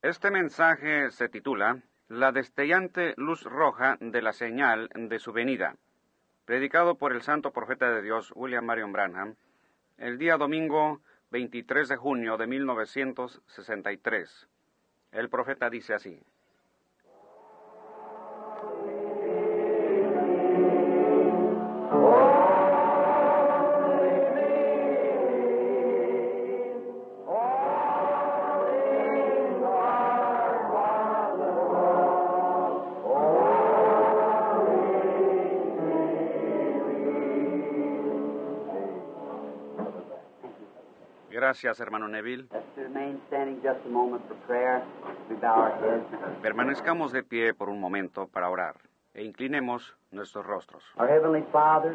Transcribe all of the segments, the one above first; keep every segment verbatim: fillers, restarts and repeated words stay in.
Este mensaje se titula La destellante luz roja de la señal de su venida, predicado por el santo profeta de Dios William Marion Branham, el día domingo veintitrés de junio de mil novecientos sesenta y tres. El profeta dice así: Gracias, hermano Neville. Permanezcamos de pie por un momento para orar e inclinemos nuestros rostros. Our Heavenly Father,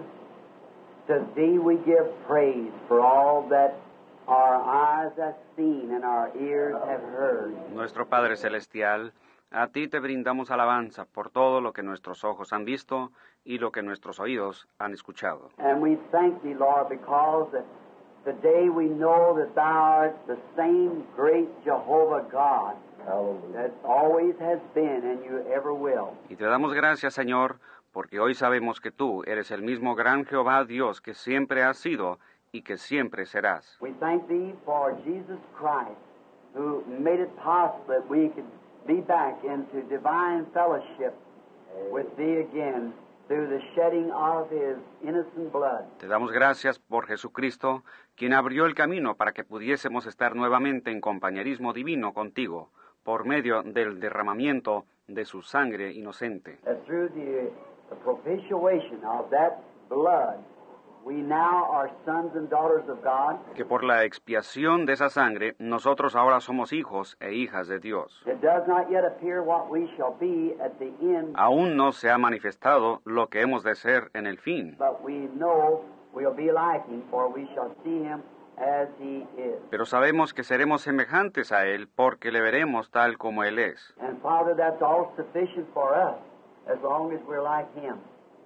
to Thee we give praise for all that our eyes have seen and our ears have heard. Nuestro Padre Celestial, a Ti te brindamos alabanza por todo lo que nuestros ojos han visto y lo que nuestros oídos han escuchado. And we thank Thee, Lord, because that today we know that Thou art the same great Jehovah God that always has been and you ever will. Y te damos gracias, Señor, porque hoy sabemos que Tú eres el mismo gran Jehová Dios que siempre has sido y que siempre serás. We thank Thee for Jesus Christ, who made it possible that we could be back into divine fellowship with Thee again through the shedding of His innocent blood. Te damos gracias por Jesucristo, quien abrió el camino para que pudiésemos estar nuevamente en compañerismo divino contigo, por medio del derramamiento de su sangre inocente. That through the, the propitiation of that blood, we now are sons and daughters of God. Que por la expiación de esa sangre, nosotros ahora somos hijos e hijas de Dios. It does not yet appear what we shall be at the end, Aún no se ha manifestado lo que hemos de ser en el fin, but we know we'll be like Him, for we shall see Him as He is. pero sabemos que seremos semejantes a Él porque le veremos tal como Él es. And Father, that's all sufficient for us, as long as we're like Him,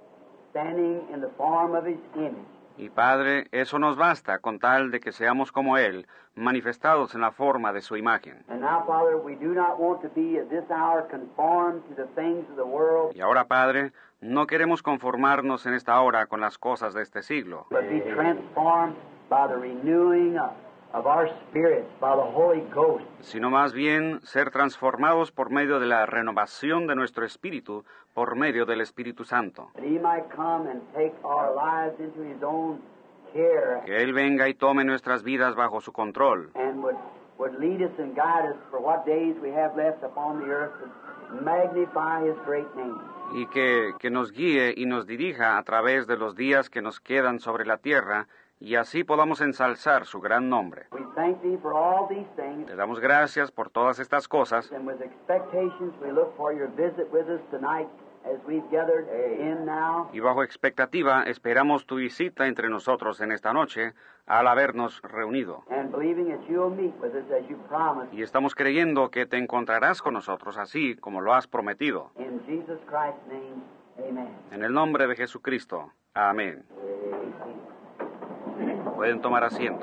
standing in the form of His image. Y Padre, eso nos basta con tal de que seamos como Él, manifestados en la forma de su imagen. And now, Father, we do not want to be at this hour conformed to the things of the world, Y ahora, Padre, no queremos conformarnos en esta hora con las cosas de este siglo, but be transformed by the renewing of, of our spirits, by the Holy Ghost. sino más bien ser transformados por medio de la renovación de nuestro espíritu, por medio del Espíritu Santo. That He might come and take our lives into His own care Que Él venga y tome nuestras vidas bajo su control, and would, would lead us and guide us for what days we have left upon the earth and magnify His great name. y que, que nos guíe y nos dirija a través de los días que nos quedan sobre la tierra, y así podamos ensalzar su gran nombre. We thank Thee for all these things, Te damos gracias por todas estas cosas, and with expectations we look for Your visit with us tonight as we've gathered in now. y bajo expectativa esperamos tu visita entre nosotros en esta noche, al habernos reunido. And believing that You'll meet with us as You promised, Y estamos creyendo que te encontrarás con nosotros así como lo has prometido. in Jesus Christ's name, amen. En el nombre de Jesucristo. Amén. Pueden tomar asiento.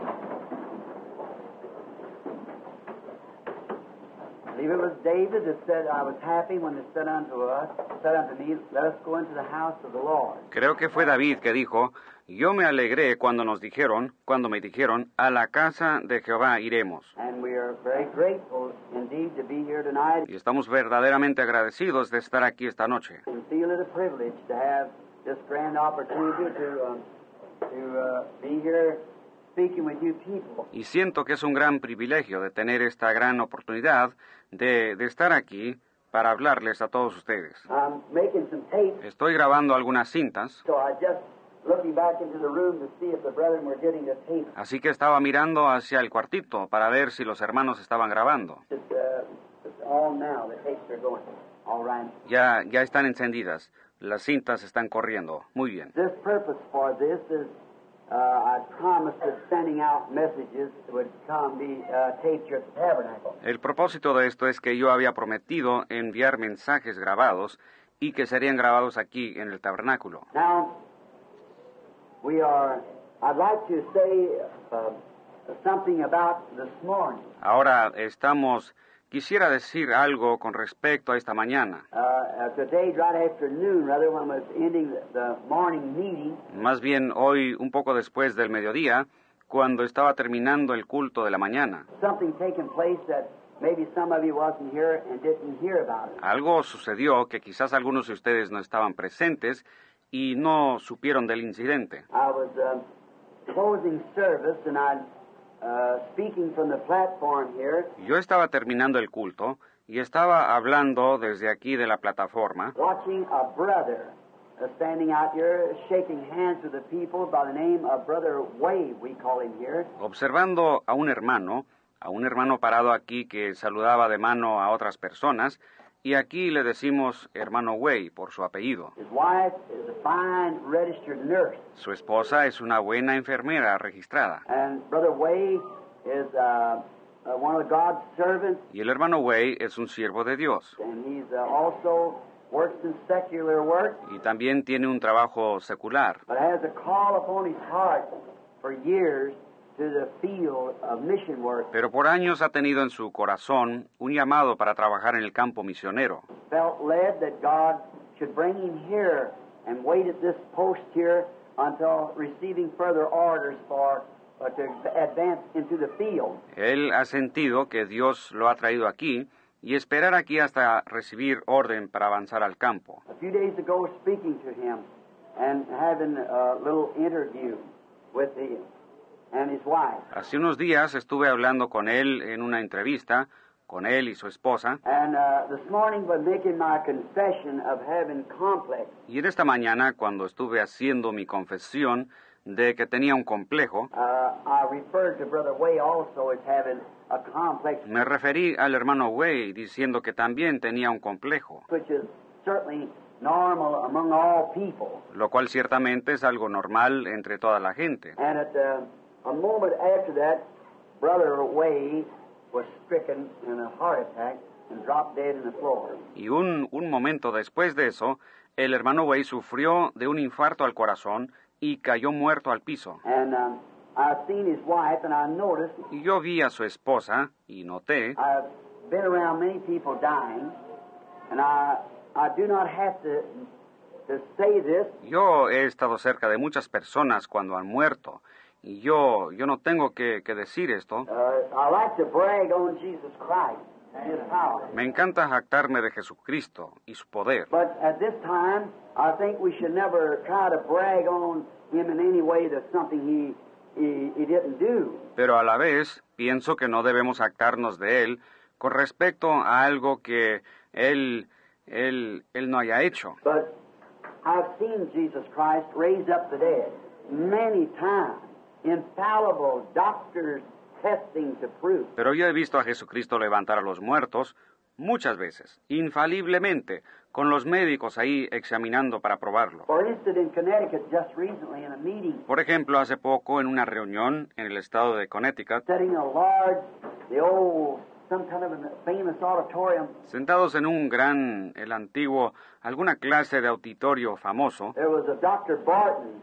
I believe it was David that said, I was happy when they said unto us, said unto me, let us go into the house of the Lord. Creo que fue David que dijo, yo me alegré cuando nos dijeron, cuando me dijeron, a la casa de Jehová iremos. And we are very grateful indeed to be here tonight Y estamos verdaderamente agradecidos de estar aquí esta noche. and feel it a privilege to have this grand opportunity to, um, to uh, be here speaking with you people. Y siento que es un gran privilegio de tener esta gran oportunidad de, de estar aquí para hablarles a todos ustedes. I'm making some tapes, Estoy grabando algunas cintas, so I just looking back into the room to see if the brethren were getting the tape. así que estaba mirando hacia el cuartito para ver si los hermanos estaban grabando. It's, uh, it's on now. The tapes are going. All right. Ya, ya están encendidas. Las cintas están corriendo. Muy bien. This purpose for this is uh, I promised that sending out messages would come be uh, taped here at the tabernacle. El propósito de esto es que yo había prometido enviar mensajes grabados y que serían grabados aquí en el tabernáculo. Now, we are, I'd like to say uh, something about this morning. Ahora estamos Quisiera decir algo con respecto a esta mañana. Uh, uh, today, right after noon, rather, when I was ending the, the morning meeting, Más bien hoy, un poco después del mediodía, cuando estaba terminando el culto de la mañana. something taking place that maybe some of you wasn't here and didn't hear about it. Algo sucedió que quizás algunos de ustedes no estaban presentes y no supieron del incidente. I was uh, closing service and I uh, speaking from the platform here, Yo estaba terminando el culto y estaba hablando desde aquí de la plataforma, watching a brother uh, standing out here, shaking hands with the people by the name of Brother Way, we call him here. observando a un hermano, a un hermano parado aquí que saludaba de mano a otras personas, y aquí le decimos hermano Way por su apellido. His wife is a fine registered nurse, Su esposa es una buena enfermera registrada. and Brother Way is uh, uh, one of God's servants, Y el hermano Way es un siervo de Dios. and he's uh, also works in secular work, Y también tiene un trabajo secular. but has a call upon his heart for years to the field of mission work. Pero por años ha tenido en su corazón un llamado para trabajar en el campo misionero. Felt led that God should bring him here and wait at this post here until receiving further orders for uh, to advance into the field. Él ha sentido que Dios lo ha traído aquí y esperar aquí hasta recibir orden para avanzar al campo. A few days ago, speaking to him and having a little interview with him and his wife. Hace unos días estuve hablando con él en una entrevista, con él y su esposa, And uh, this morning, by making my confession of having complex, y en esta mañana, cuando estuve haciendo mi confesión de que tenía un complejo, uh, I referred to Brother Way also as having a complex, me referí al hermano Way diciendo que también tenía un complejo, which is certainly normal among all people. lo cual ciertamente es algo normal entre toda la gente. And at uh, a moment after that, Brother Way was stricken in a heart attack and dropped dead in the floor. Y un, un momento después de eso, el hermano Way sufrió de un infarto al corazón y cayó muerto al piso. And um, I've seen his wife, and I noticed, Y yo vi a su esposa y noté, I've been around many people dying, and I I do not have to to say this, yo he estado cerca de muchas personas cuando han muerto, y yo, yo no tengo que, que decir esto. uh, I like to brag on Jesus Christ and His power. Me encanta jactarme de Jesucristo y su poder. But at this time, I think we should never try to brag on Him in any way that's something He He, he didn't do. Pero a la vez, pienso que no debemos jactarnos de Él con respecto a algo que Él, Él, Él no haya hecho. But I've seen Jesus Christ raise up the dead many times. Infallible doctors testing to prove. Pero yo he visto a Jesucristo levantar a los muertos muchas veces, infaliblemente, con los médicos ahí examinando para probarlo. For instance, in Connecticut just recently in a meeting, Por ejemplo, hace poco en una reunión en el estado de Connecticut, setting a large, the old, some kind of a famous auditorium, sentados en un gran, el antiguo, alguna clase de auditorio famoso, there was a Doctor Barton,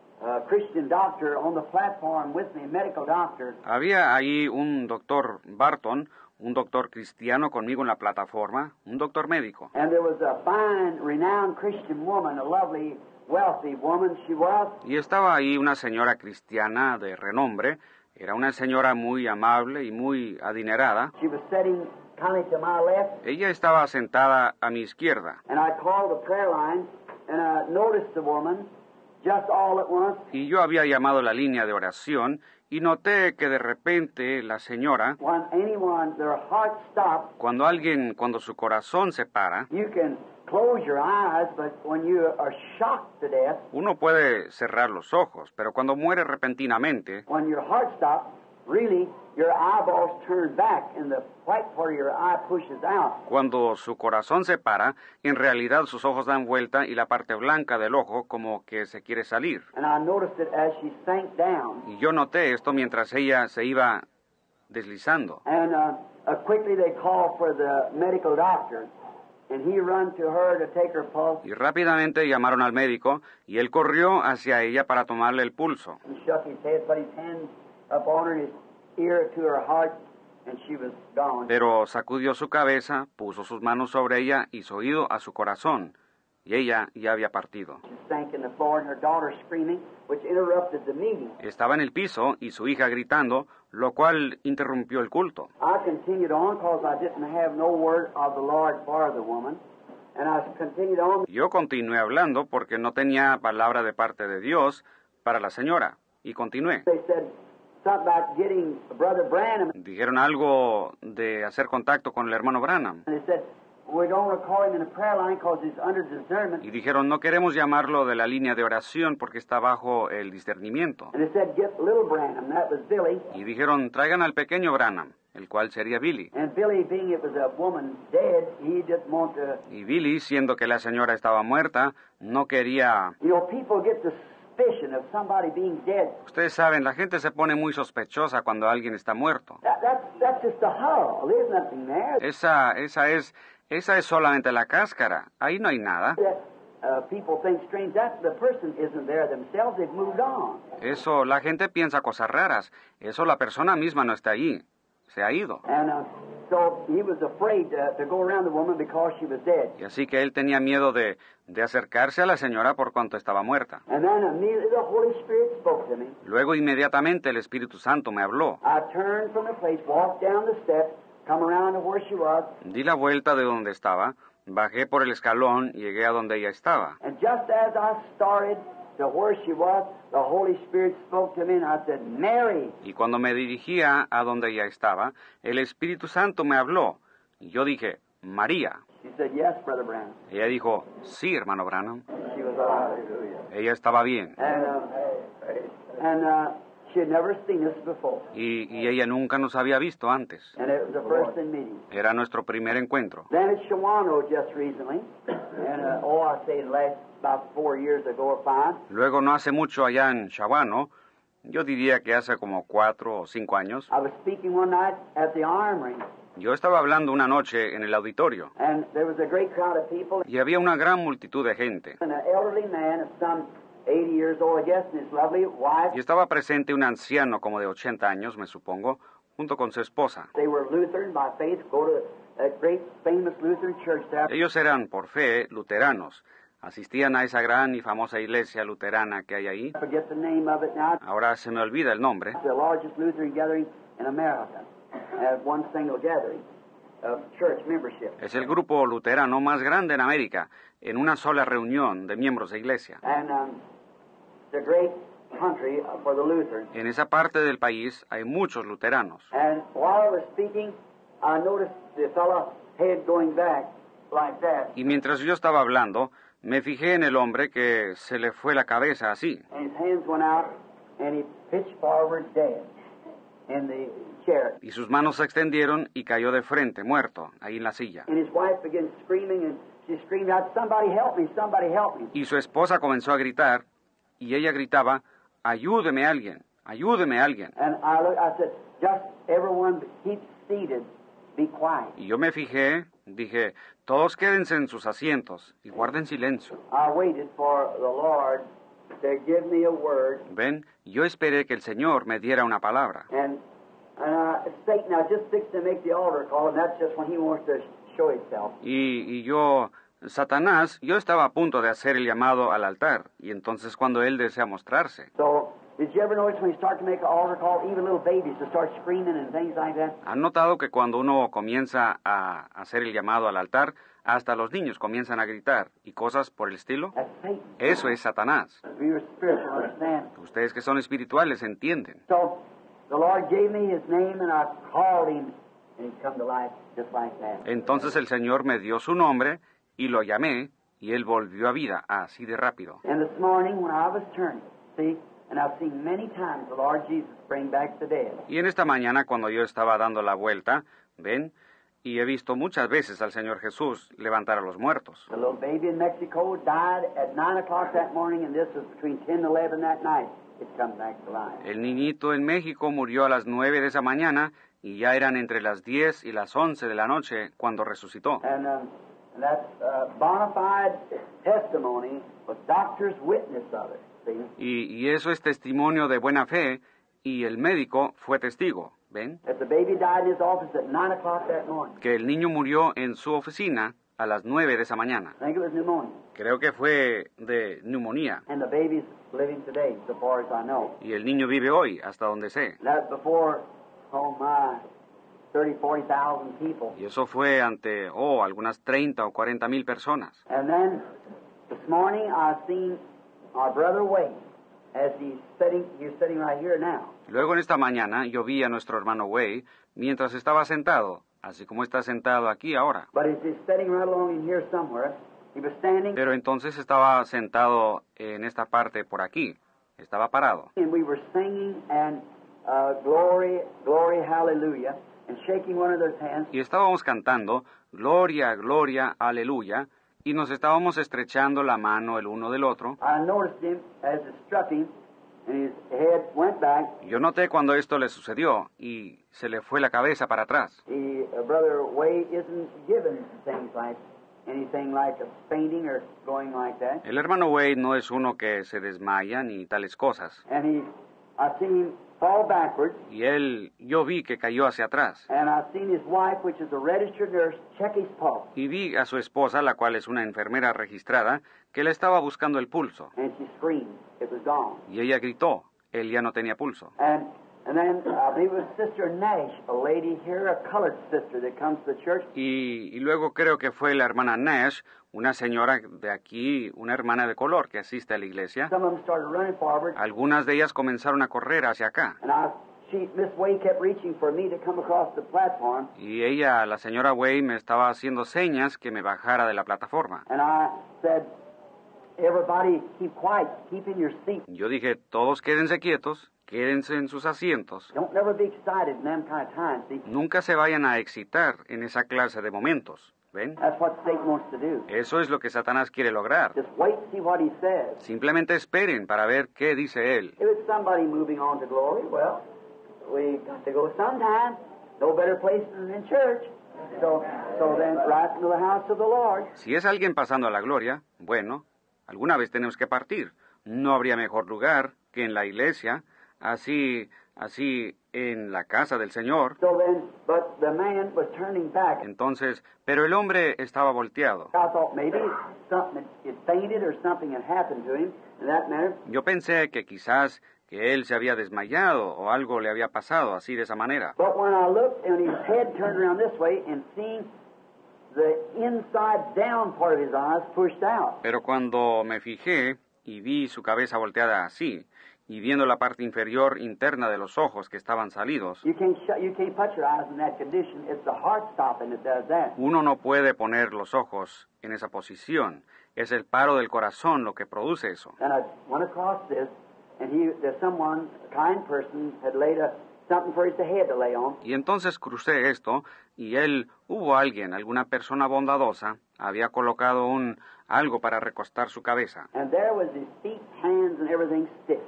a Christian doctor, on the platform with me, a medical doctor, había ahí un doctor Barton, un doctor cristiano conmigo en la plataforma, un doctor médico. and there was a fine, renowned Christian woman, a lovely, wealthy woman she was, Y estaba ahí una señora cristiana de renombre, era una señora muy amable y muy adinerada. she was sitting kind of to my left, Ella estaba sentada a mi izquierda, and I called the prayer line, and I noticed the woman, just all at once, y yo había llamado la línea de oración, y noté que de repente la señora, when anyone, their heart stops, cuando alguien, cuando su corazón se para, you can close your eyes, but when you are shocked to death, uno puede cerrar los ojos, pero cuando muere repentinamente, when your heart stops, really your eyeballs turn back and the white part of your eye pushes out. cuando su corazón se para, en realidad sus ojos dan vuelta y la parte blanca del ojo como que se quiere salir. And I noticed it as she sank down. Y yo noté esto mientras ella se iba deslizando. And uh, uh, quickly they called for the medical doctor, and he run to her to take her pulse Y rápidamente llamaron al médico y él corrió hacia ella para tomarle el pulso. and shook his head, put his hand up on her, his ear to her heart, and she was gone. Pero sacudió su cabeza, puso sus manos sobre ella, hizo oído a su corazón, y ella ya había partido. She sank in the floor and her daughter screaming, which interrupted the meeting. Estaba en el piso y su hija gritando, lo cual interrumpió el culto. I continued on because I didn't have no word of the Lord for the woman, and I continued on. Yo continué hablando porque no tenía palabra de parte de Dios para la señora, y continué. They said something about getting Brother Branham, Dijeron algo de hacer contacto con el hermano Branham. and they said, we don't recall him in the prayer line because he's under discernment. Y dijeron, no queremos llamarlo de la línea de oración porque está bajo el discernimiento. And they said, get little Branham, that was Billy. Y dijeron, traigan al pequeño Branham, el cual sería Billy. And Billy, being it was a woman dead, he didn't want to. Y Billy, siendo que la señora estaba muerta, no quería... You know, people get suspicion of somebody being dead. Ustedes saben, la gente se pone muy sospechosa cuando alguien está muerto. That, that's, that's just a hull. There's nothing there. Esa, esa es, esa es solamente la cáscara. Ahí no hay nada. That, uh, people think strange. That the person isn't there themselves. They've moved on. Eso, la gente piensa cosas raras. Eso, la persona misma no está allí. Se ha ido. And uh, so he was afraid to, to go around the woman because she was dead. Y así que él tenía miedo de, de acercarse a la señora por cuanto estaba muerta. And then immediately the Holy Spirit spoke to me. Luego inmediatamente el Espíritu Santo me habló. I turned from the place, walked down the steps, come around to where she was, Di la vuelta de donde estaba, bajé por el escalón y llegué a donde ella estaba. and just as I started to where she was, the Holy Spirit spoke to me, and I said, Mary. Y cuando me dirigía a donde ella estaba, el Espíritu Santo me habló. Y yo dije, María. She said, yes, Brother Branham. Ella dijo, sí, hermano Branham. She was hallelujah. Ella estaba bien. And, uh, and uh, she had never seen us before. Y, y ella nunca nos había visto antes. And it was the first in meeting. Era nuestro primer encuentro. Then at Shawano just recently, and uh, oh, I say last about four years ago or five, Luego, no hace mucho allá en Shawano, yo diría que hace como cuatro o cinco años, I was speaking one night at the Armory, yo estaba hablando una noche en el auditorio. and there was a great crowd of people, Y había una gran multitud de gente. and an elderly man of some eighty years old, I guess, and his lovely wife. Y estaba presente un anciano como de ochenta años, me supongo, junto con su esposa. They were Lutheran by faith, go to a great famous Lutheran church there. Ellos eran, por fe, luteranos. Asistían a esa gran y famosa iglesia luterana que hay ahí. I forget the name of it now. Ahora se me olvida el nombre. It's the largest Lutheran gathering in America, at one single gathering of church membership. Es el grupo luterano más grande en América, en una sola reunión de miembros de iglesia. And um, the great country for the Lutherans. En esa parte del país hay muchos luteranos. And while I was speaking, I noticed the fellow's head going back like that, Y mientras yo estaba hablando, me fijé en el hombre que se le fue la cabeza así. and his hands went out, and he pitched forward dead in the chair. Y sus manos se extendieron y cayó de frente, muerto, ahí en la silla. And his wife began screaming, and she screamed out, "Somebody help me! Somebody help me!" Y su esposa comenzó a gritar, y ella gritaba, ayúdeme alguien, ayúdeme alguien. And I looked, I said, "Just everyone keep seated, be quiet." Y yo me fijé, dije, todos quédense en sus asientos y guarden silencio. I waited for the Lord to give me a word, Ven, yo esperé que el Señor me diera una palabra. and and uh, Satan, I just fixed to make the altar call, and that's just when he wants to show himself. Y, y yo, Satanás, yo estaba a punto de hacer el llamado al altar, y entonces cuando él desea mostrarse. So, did you ever notice when you start to make an altar call, even little babies to start screaming and things like that? ¿Han notado que cuando uno comienza a hacer el llamado al altar, hasta los niños comienzan a gritar y cosas por el estilo? That's Satan. Eso es Satanás. We were spiritual, understand? Ustedes que son espirituales entienden. So, the Lord gave me his name, and I called him, and he come to life just like that. Entonces el Señor me dio su nombre y lo llamé y él volvió a vida así de rápido. And this morning, when I was turning, see, and I've seen many times the Lord Jesus bring back the dead. Y en esta mañana cuando yo estaba dando la vuelta, ven, y he visto muchas veces al Señor Jesús levantar a los muertos. The little baby in Mexico died at nine o'clock that morning, and this was between ten and eleven that night. It come back to life. El niñito en México murió a las nueve de esa mañana y ya eran entre las diez y las once de la noche cuando resucitó. And, um, and that's uh, bona fide testimony with doctor's witness of it. See? Y, y eso es testimonio de buena fe y el médico fue testigo. ¿ven? That the baby died in his office at nine o'clock that morning. Que el niño murió en su oficina a las nueve de esa mañana. I think it was pneumonia. Creo que fue de neumonía. And the baby's living today, so far as I know. Y el niño vive hoy, hasta donde sé. That before, oh my, thirty, forty thousand people. Y eso fue ante, oh, algunas treinta o cuarenta mil personas. And then this morning I seen our brother Wade as he's sitting, he's sitting right here now. Luego en esta mañana yo vi a nuestro hermano Way mientras estaba sentado, así como está sentado aquí ahora. But as he's sitting right along in here somewhere, he was standing. Pero entonces estaba sentado en esta parte por aquí, estaba parado. And we were singing and uh, glory, glory, hallelujah, and shaking one another's hands. Y estábamos cantando, gloria, gloria, aleluya, y nos estábamos estrechando la mano el uno del otro. I noticed him as it struck him, and his head went back. Yo noté cuando esto le sucedió, y se le fue la cabeza para atrás. He, uh, Brother Wade isn't given things like anything like a fainting or going like that. El hermano Wade no es uno que se desmaya ni tales cosas. And he, I seen him fall backwards. Y él, yo vi que cayó hacia atrás. And I seen his wife, which is a registered nurse, check his pulse. Y vi a su esposa, la cual es una enfermera registrada, que le estaba buscando el pulso. And she screamed. It was gone. Y ella gritó. Él ya no tenía pulso. And and then I believe it was Sister Nash, a lady here, a colored sister that comes to the church. Y, y luego creo que fue la hermana Nash, una señora de aquí, una hermana de color que asiste a la iglesia. Some of them started running forward. Algunas de ellas comenzaron a correr hacia acá. And I, she, Miss Way kept reaching for me to come across the platform. Y ella, la señora Way, me estaba haciendo señas que me bajara de la plataforma. And I said, everybody keep quiet, keep in your seat. Yo dije, todos quédense quietos, quédense en sus asientos. Don't never be excited in them kind of times, see? Nunca se vayan a excitar en esa clase de momentos. ¿Ven? That's what Satan wants to do. Eso es lo que Satanás quiere lograr. Just wait and see what he says. Simplemente esperen para ver qué dice él. If it's somebody moving on to glory, well, we got to go sometime. No better place than in church. So, so then, right into the house of the Lord. Si es alguien pasando a la gloria, bueno, alguna vez tenemos que partir. No habría mejor lugar que en la iglesia, así, así en la casa del Señor. So then, but the man was turning back. Entonces, pero el hombre estaba volteado. I thought maybe something had fainted or something had happened to him in that manner. Yo pensé que quizás que él se había desmayado o algo le había pasado así de esa manera. But when I looked and his head turned around this way and seen the inside down part of his eyes pushed out. Pero cuando me fijé y vi su cabeza volteada así, y viendo la parte inferior interna de los ojos que estaban salidos, You can't shut, you can't put your eyes in that condition. It's the heart stopping that does that. uno no puede poner los ojos en esa posición. Es el paro del corazón lo que produce eso. And I went across this, and he, there's someone, a kind person, had laid a, something for his head to lay on. Y entonces crucé esto, y él, hubo alguien, alguna persona bondadosa, había colocado un algo para recostar su cabeza. And there was his feet, hands, and everything stiff.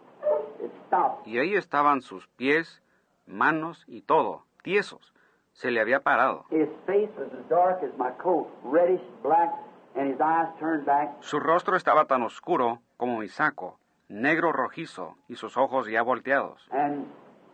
It stopped. Y ahí estaban sus pies, manos y todo, tiesos. Se le había parado. His face was as dark as my coat, reddish black, and his eyes turned back. Su rostro estaba tan oscuro como mi saco, negro rojizo, y sus ojos ya volteados. And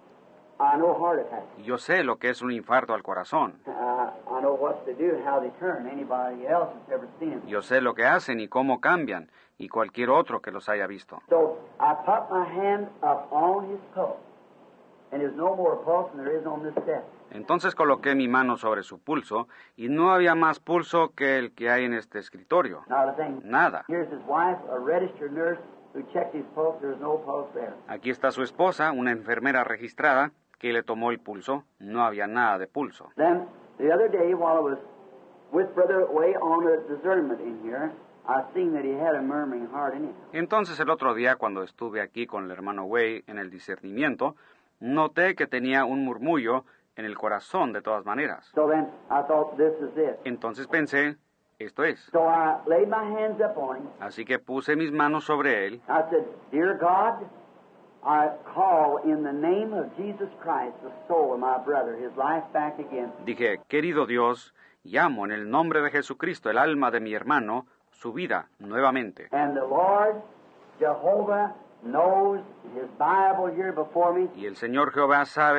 I know heart attack. Y yo sé lo que es un infarto al corazón. Uh, I know what to do and how they turn. Anybody else that's ever seen them. Yo sé lo que hacen y cómo cambian, y cualquier otro que los haya visto. So I put my hand up on his pulse, and there's no more pulse than there is on this desk. Entonces coloqué mi mano sobre su pulso, y no había más pulso que el que hay en este escritorio. Not a thing. Nada. Here's his wife, a registered nurse, who checked his pulse. There's no pulse there. Aquí está su esposa, una enfermera registrada, que le tomó el pulso. No había nada de pulso. Then the other day, while I was with Brother Way on a discernment in here, I seen that he had a murmuring heart in him. Entonces el otro día, cuando estuve aquí con el hermano Way en el discernimiento, noté que tenía un murmullo en el corazón de todas maneras. So then I thought, this is it. Entonces pensé, esto es. So I laid my hands up on him. Así que puse mis manos sobre él. I said, Dear God, I call in the name of Jesus Christ the soul of my brother, his life back again. Dije, querido Dios, llamo en el nombre de Jesucristo el alma de mi hermano, su vida nuevamente. And the Lord Jehovah knows his Bible here before me. Y el Señor Jehová sabe,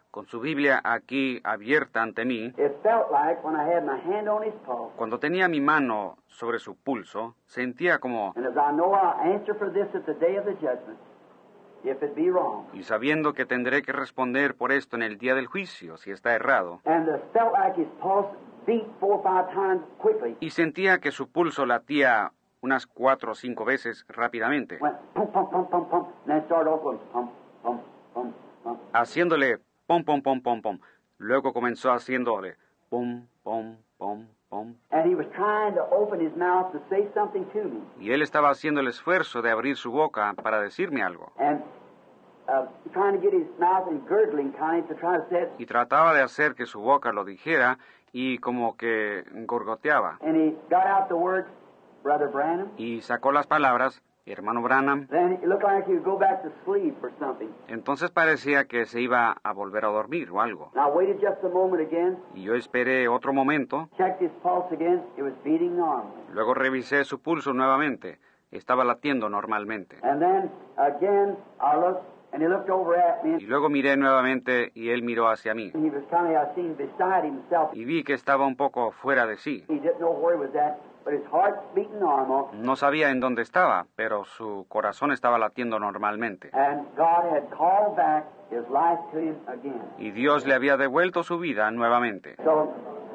con su Biblia aquí abierta ante mí, it felt like when I had my hand on his pulse, cuando tenía mi mano sobre su pulso, sentía como, and as I know I'll answer for this at the day of the judgment, if it be wrong. y sabiendo que tendré que responder por esto en el día del juicio, si está errado, And it felt like his pulse beat four or five times quickly. y sentía que su pulso latía unas cuatro o cinco veces rápidamente, Went pum, pum, pum, pum, pum, and then started off with pum, pum, pum, pum. haciéndole pom, pom, pom, pom, pom. Luego comenzó haciéndole pom, pom, pom, pom. And he was trying to open his mouth to say something to me. Y él estaba haciendo el esfuerzo de abrir su boca para decirme algo. And uh, trying to get his mouth and gurgling kind of to try to say it. Y trataba de hacer que su boca lo dijera y como que gorgoteaba. And he got out the words, Brother Branham. Y sacó las palabras, hermano Branham. Then it looked like he would go back to sleep or something. Entonces parecía que se iba a volver a dormir o algo. And I waited just a moment again, Y yo esperé otro momento, checked his pulse again. It was beating normally. luego revisé su pulso nuevamente. Estaba latiendo normalmente. And then again I looked, and he looked over at me. Y luego miré nuevamente y él miró hacia mí. And he was kind of, I seen beside himself. Y vi que estaba un poco fuera de sí. He didn't know where he was at, but his heart's beating normal. No sabía en dónde estaba, pero su corazón estaba latiendo normalmente. And God had called back his life to him again. Y Dios le había devuelto su vida nuevamente. So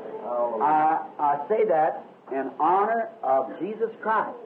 I, I say that in honor of Jesus Christ,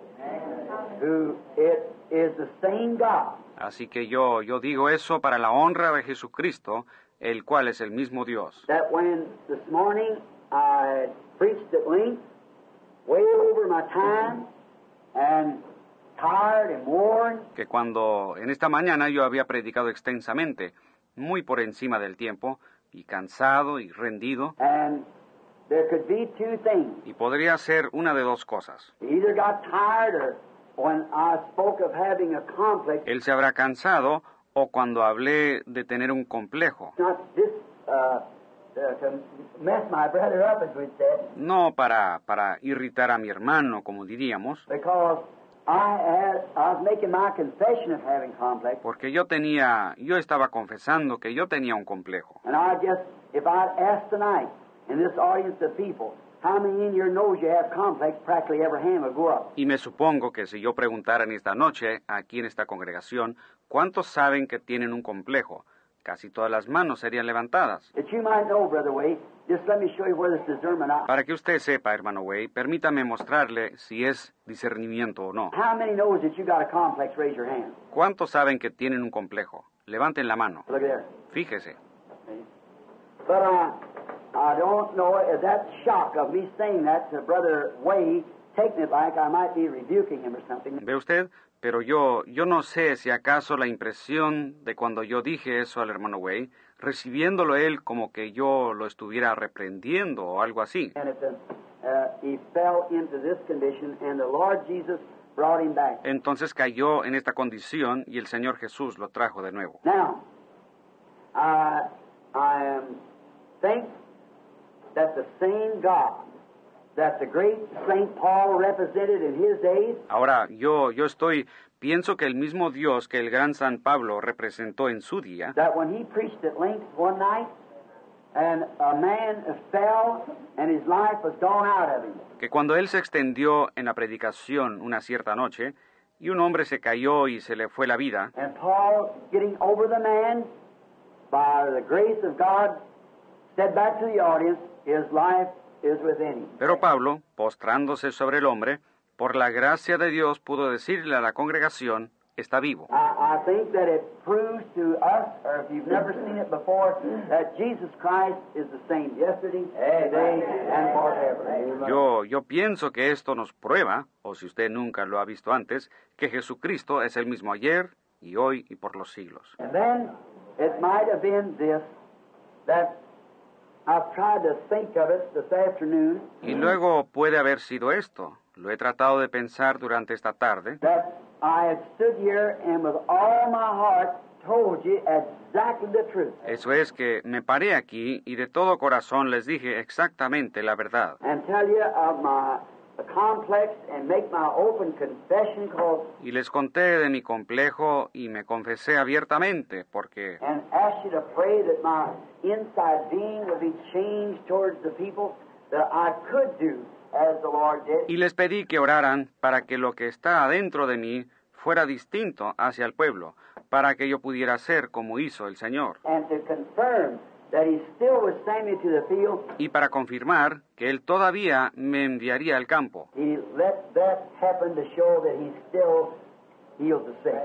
who it is the same God. Así que yo, yo digo eso para la honra de Jesucristo, el cual es el mismo Dios. That when this morning I preached at length, way over my time, and tired and worn, Que cuando en esta mañana yo había predicado extensamente, muy por encima del tiempo, y cansado y rendido, and there could be two things. y podría ser una de dos cosas. He either got tired or when I spoke of having a complex, Él se habrá cansado o cuando hablé de tener un complejo, not this, uh, uh, to mess my brother up, as we said, no para, para irritar a mi hermano, como diríamos, because I had, I was making my confession of having complex, porque yo tenía, yo estaba confesando que yo tenía un complejo. and I just, if I'd asked tonight in this audience of people, how many in your knows you have complex, practically every hand would go up. Y me supongo que si yo preguntara en esta noche, aquí en esta congregación, ¿cuántos saben que tienen un complejo? Casi todas las manos serían levantadas. That you might know, Brother Wade, just let me show you where this discernment out. Para que usted sepa, hermano Way, permítame mostrarle si es discernimiento o no. How many knows that you got a complex? Raise your hand. ¿Cuántos saben que tienen un complejo? Levanten la mano. Look there. Fíjese. But uh, I don't know if that shock of me saying that to Brother Wade, taking it like I might be rebuking him or something. ¿Ve usted? Pero yo, yo no sé si acaso la impresión de cuando yo dije eso al hermano Way, recibiéndolo él como que yo lo estuviera reprendiendo o algo así. And it, uh, he fell into this condition, and the Lord Jesus brought him back. Entonces cayó en esta condición y el Señor Jesús lo trajo de nuevo. Now, I, I um, think that the same God that the great Saint Paul represented in his days, Ahora, yo, yo estoy, pienso que el mismo Dios que el gran San Pablo representó en su día, that when he preached at length one night, and a man fell, and his life was gone out of him. que cuando él se extendió en la predicación una cierta noche, y un hombre se cayó y se le fue la vida, And Paul, getting over the man, by the grace of God, said back to the audience, his life is within him. pero Pablo, postrándose sobre el hombre, por la gracia de Dios pudo decirle a la congregación, está vivo. I, I think that it proves to us, or if you've never seen it before, that Jesus Christ is the same yesterday, today, and forever. Yo, yo pienso que esto nos prueba, o si usted nunca lo ha visto antes, que Jesucristo es el mismo ayer y hoy y por los siglos. And then it might have been this, that I've tried to think of it this afternoon, Y luego puede haber sido esto. Lo he tratado de pensar durante esta tarde, that I had stood here and with all my heart told you exactly the truth. eso es que me paré aquí y de todo corazón les dije exactamente la verdad. And tell you of my complex and make my open confession cause, Y les conté de mi complejo y me confesé abiertamente, porque and ask you to pray that my inside being will be changed towards the people, that I could do as the Lord did. y les pedí que oraran para que lo que está adentro de mí fuera distinto hacia el pueblo, para que yo pudiera ser como hizo el Señor, And to confirm that He still would send me to the field, y para confirmar que Él todavía me enviaría al campo. He let that happen to show that He still heals the sick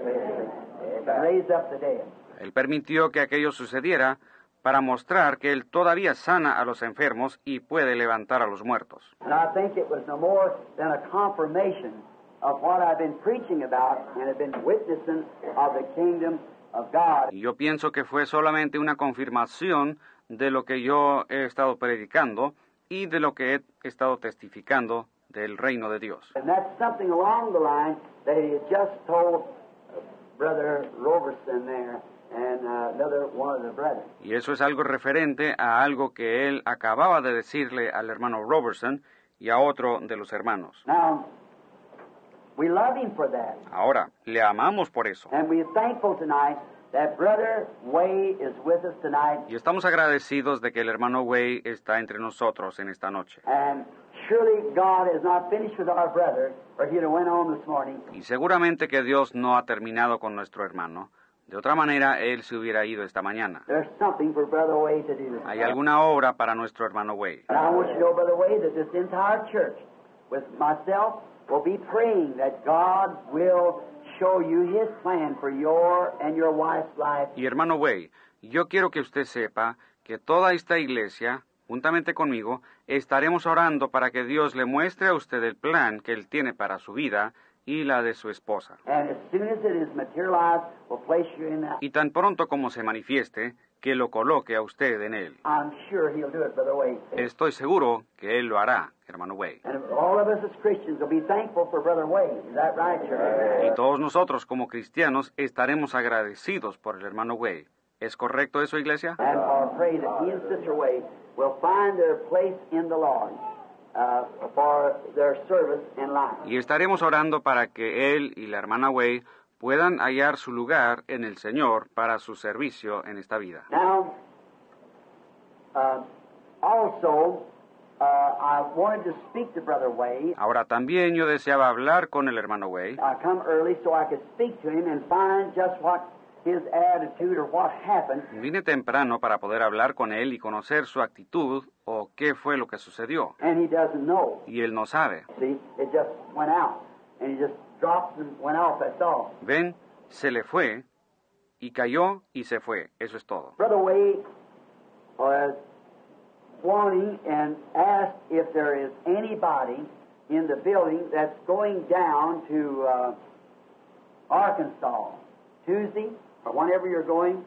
and raised up the dead. Él permitió que aquello sucediera para mostrar que Él todavía sana a los enfermos y puede levantar a los muertos. And I think it was no more than a confirmation of what I've been preaching about and have been witnessing of the kingdom of God. Y yo pienso que fue solamente una confirmación de lo que yo he estado predicando y de lo que he estado testificando del reino de Dios. And that's something along the line that he had just told uh, Brother Robertson there and uh, another one of the brethren. Y eso es algo referente a algo que él acababa de decirle al hermano Robertson y a otro de los hermanos. Now, we love him for that. Ahora, le amamos por eso. And we're thankful tonight that Brother Way is with us tonight. Y estamos agradecidos de que el hermano Way está entre nosotros en esta noche. And surely God has not finished with our brother, or he'd have went on this morning. Y seguramente que Dios no ha terminado con nuestro hermano. De otra manera, él se hubiera ido esta mañana. There's something for Brother Way to do. Hay alguna obra para nuestro hermano Way. And I want you to know, Brother Way, that this entire church, with myself, will be praying that God will show you His plan for your and your wife's life. Y hermano Way, yo quiero que usted sepa que toda esta iglesia, juntamente conmigo, estaremos orando para que Dios le muestre a usted el plan que Él tiene para su vida y la de su esposa. And as soon as it is materialized, we'll place you in that. Y tan pronto como se manifieste, que lo coloque a usted en él. I'm sure He'll do it, Brother Way. Estoy seguro que Él lo hará, hermano Way. And all of us as Christians will be thankful for Brother Way. Is that right, church? Y todos nosotros como cristianos estaremos agradecidos por el hermano Way. ¿Es correcto eso, iglesia? And I'll pray that he and Sister Way will find their place in the Lord uh, for their service in life. Y estaremos orando para que él y la hermana Way puedan hallar su lugar en el Señor para su servicio en esta vida. Now, uh, also, uh, I wanted to speak to Brother Way. Ahora también yo deseaba hablar con el hermano Way. I come early so I could speak to him and find just what his attitude or what happened. Vine temprano para poder hablar con él y conocer su actitud o qué fue lo que sucedió. And he doesn't know. Y él no sabe. See, it just went out. And he just dropped and went off, that's all. Ven, se le fue y cayó y se fue. Eso es todo. Brother Way was wanting and asked if there is anybody in the building that's going down to uh, Arkansas Tuesday or whenever you're going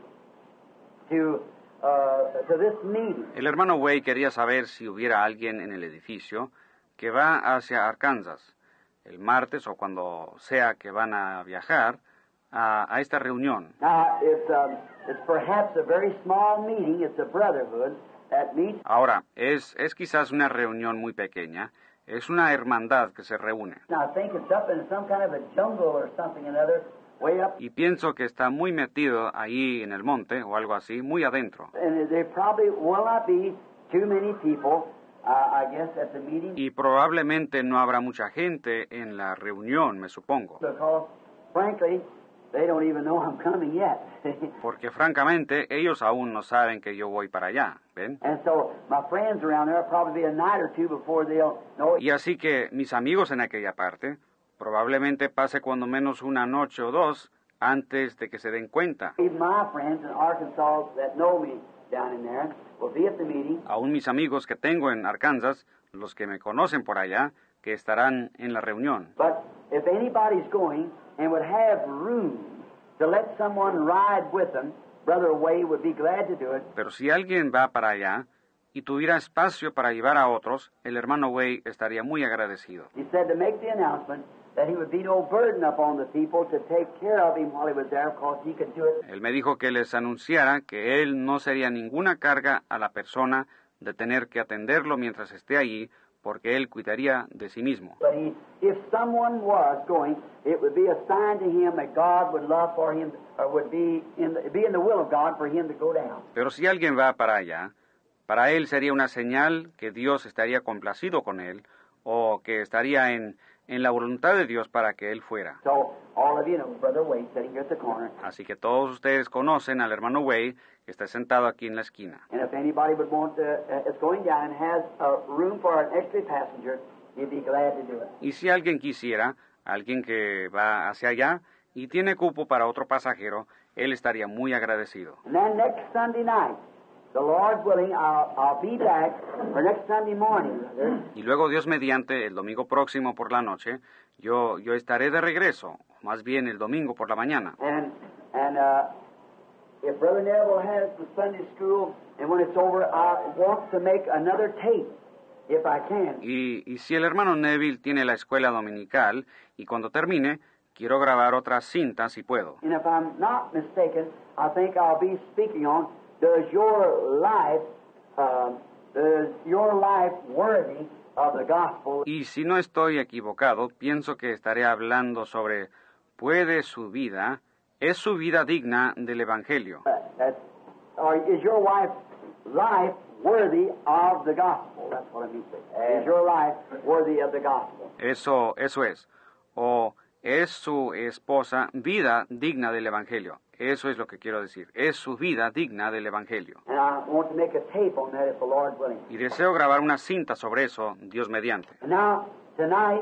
to uh, to this meeting. El hermano Way quería saber si hubiera alguien en el edificio que va hacia Arkansas el martes o cuando sea que van a viajar a, a esta reunión. Now, it's, um, it's perhaps a very small meeting. It's a brotherhood that meets. Ahora, es, es quizás una reunión muy pequeña. Es una hermandad que se reúne. Now, I think it's up in some kind of a jungle or something or another, way up. Y pienso que está muy metido ahí en el monte o algo así, muy adentro. And there probably will not be too many people, uh, I guess, at the meeting. Y probablemente no habrá mucha gente en la reunión, me supongo. Because, frankly, they don't even know I'm coming yet. Porque francamente ellos aún no saben que yo voy para allá, ¿ven? And so my friends around there will probably be a night or two before they'll know it. Y así que mis amigos en aquella parte, probablemente pase cuando menos una noche o dos antes de que se den cuenta. Even my friends in Arkansas that know me down in there will be at the meeting. Aún mis amigos que tengo en Arkansas, los que me conocen por allá, que estarán en la reunión. But if anybody's going and would have room to let someone ride with them, Brother Way would be glad to do it. Pero si alguien va para allá y tuviera espacio para llevar a otros, el hermano Way estaría muy agradecido. He said to make the announcement that he would be no burden upon the people to take care of him while he was there, because he could do it. Él me dijo que les anunciara que él no sería ninguna carga a la persona de tener que atenderlo mientras esté allí, porque Él cuidaría de sí mismo. But he, if someone was going, it would be a sign to him that God would love for him, or would be in the, be in the will of God for him to go down. Pero si alguien va para allá, para él sería una señal que Dios estaría complacido con él, o que estaría en, en la voluntad de Dios para que él fuera. So all of you know Brother Wade sitting here at the corner. Así que todos ustedes conocen al hermano Way, que está sentado aquí en la esquina. And if anybody would want to, uh, is going down and has a room for an extra passenger, he'd be glad to do it. Y si alguien quisiera, alguien que va hacia allá y tiene cupo para otro pasajero, él estaría muy agradecido. And then next Sunday night, the Lord willing, I'll, I'll be back for next Sunday morning, brother. Y luego, Dios mediante, el domingo próximo por la noche, yo, yo estaré de regreso, más bien el domingo por la mañana. And and uh, if Brother Neville has the Sunday school, and when it's over, I want to make another tape, if I can. Y, y si el hermano Neville tiene la escuela dominical, y cuando termine, quiero grabar otras cintas si puedo. And if I'm not mistaken, I think I'll be speaking on, does your life, uh, does your life worthy of the gospel? Y si no estoy equivocado, pienso que estaré hablando sobre ¿puede su vida, es su vida digna del Evangelio? Uh, that's, or is your wife life worthy of the gospel? That's what I mean to say. Is your life worthy of the gospel? Eso, eso es. O ¿es su esposa vida digna del Evangelio? Eso es lo que quiero decir. Es su vida digna del Evangelio. And I want to make a tape on that if the Lord's willing. Y deseo grabar una cinta sobre eso, Dios mediante. And now, tonight,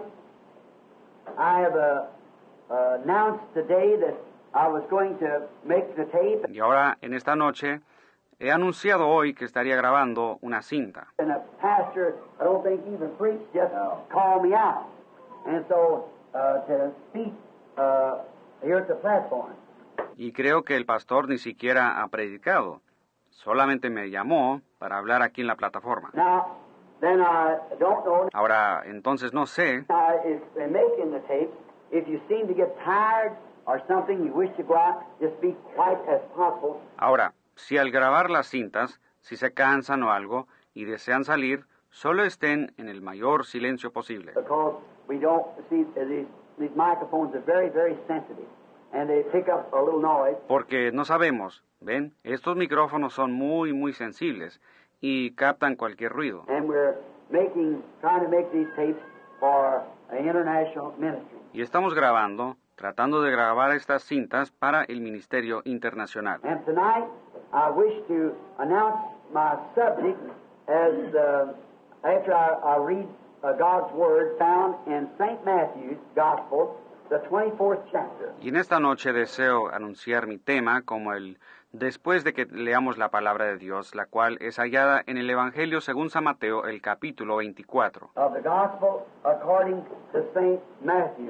I have uh, uh, announced today that I was going to make the tape. Y ahora, en esta noche, he anunciado hoy que estaría grabando una cinta. And a pastor, I don't think even preached, just called me out. And so, uh, to speak uh, here at the platform. Y creo que el pastor ni siquiera ha predicado. Solamente me llamó para hablar aquí en la plataforma. Now, then I don't know, Ahora, entonces no sé, uh, if in making the tape, if you seem to get tired or something, you wish to go out, just be quiet as possible. ahora, si al grabar las cintas, si se cansan o algo y desean salir, solo estén en el mayor silencio posible. Because we don't see, uh, these, these microphones are very, very sensitive. And they pick up a little noise. Porque no sabemos, ¿ven? Estos micrófonos son muy, muy sensibles y captan cualquier ruido. And we're making, trying to make these tapes for an international ministry. Y estamos grabando, tratando de grabar estas cintas para el Ministerio Internacional. And tonight, I wish to announce my subject as, uh, after I, I read uh, God's Word found in Saint Matthew's Gospel, the twenty-fourth chapter. Y en esta noche deseo anunciar mi tema como el después de que leamos la palabra de Dios, la cual es hallada en el Evangelio según San Mateo, el capítulo veinticuatro. Of the Gospel according to Saint Matthew.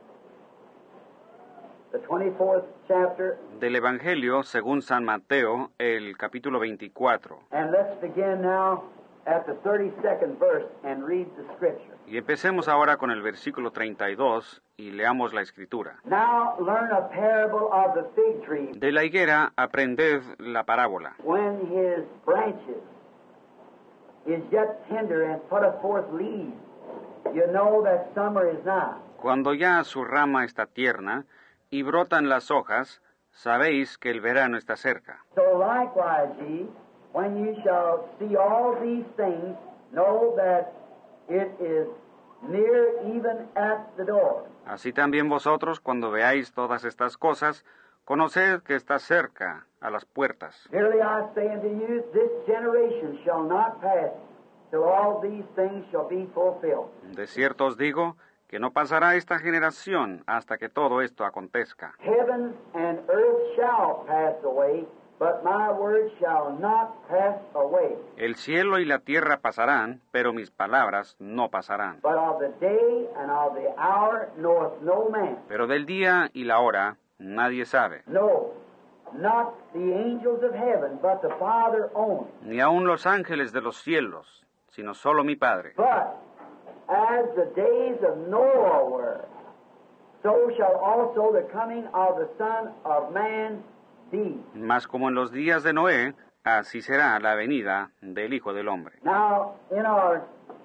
The twenty-fourth chapter. Del Evangelio según San Mateo, el capítulo veinticuatro. And let's begin now at the thirty-second verse and read the scripture. Y empecemos ahora con el versículo treinta y dos y leamos la escritura. Now learn a parable of the fig tree. De la higuera aprended la parábola. When his branches is yet tender and putteth forth leaves, you know that summer is nigh. Cuando ya su rama está tierna y brotan las hojas, sabéis que el verano está cerca. So likewise ye, when you shall see all these things, know that it is near even at the door. Así también vosotros, cuando veáis todas estas cosas, conoced que está cerca a las puertas. Verily I say unto you, this generation shall not pass till all these things shall be fulfilled. De cierto os digo que no pasará esta generación hasta que todo esto acontezca. Heaven and earth shall pass away, but my word shall not pass away. El cielo y la tierra pasarán, pero mis palabras no pasarán. But of the day and of the hour knoweth no man. Pero del día y la hora nadie sabe, No, not the angels of heaven, but the Father only. ni aun los ángeles de los cielos, sino solo mi Padre. But as the days of Noah were, so shall also the coming of the Son of Man be. Mas como en los días de Noé, así será la venida del Hijo del Hombre. Now, in our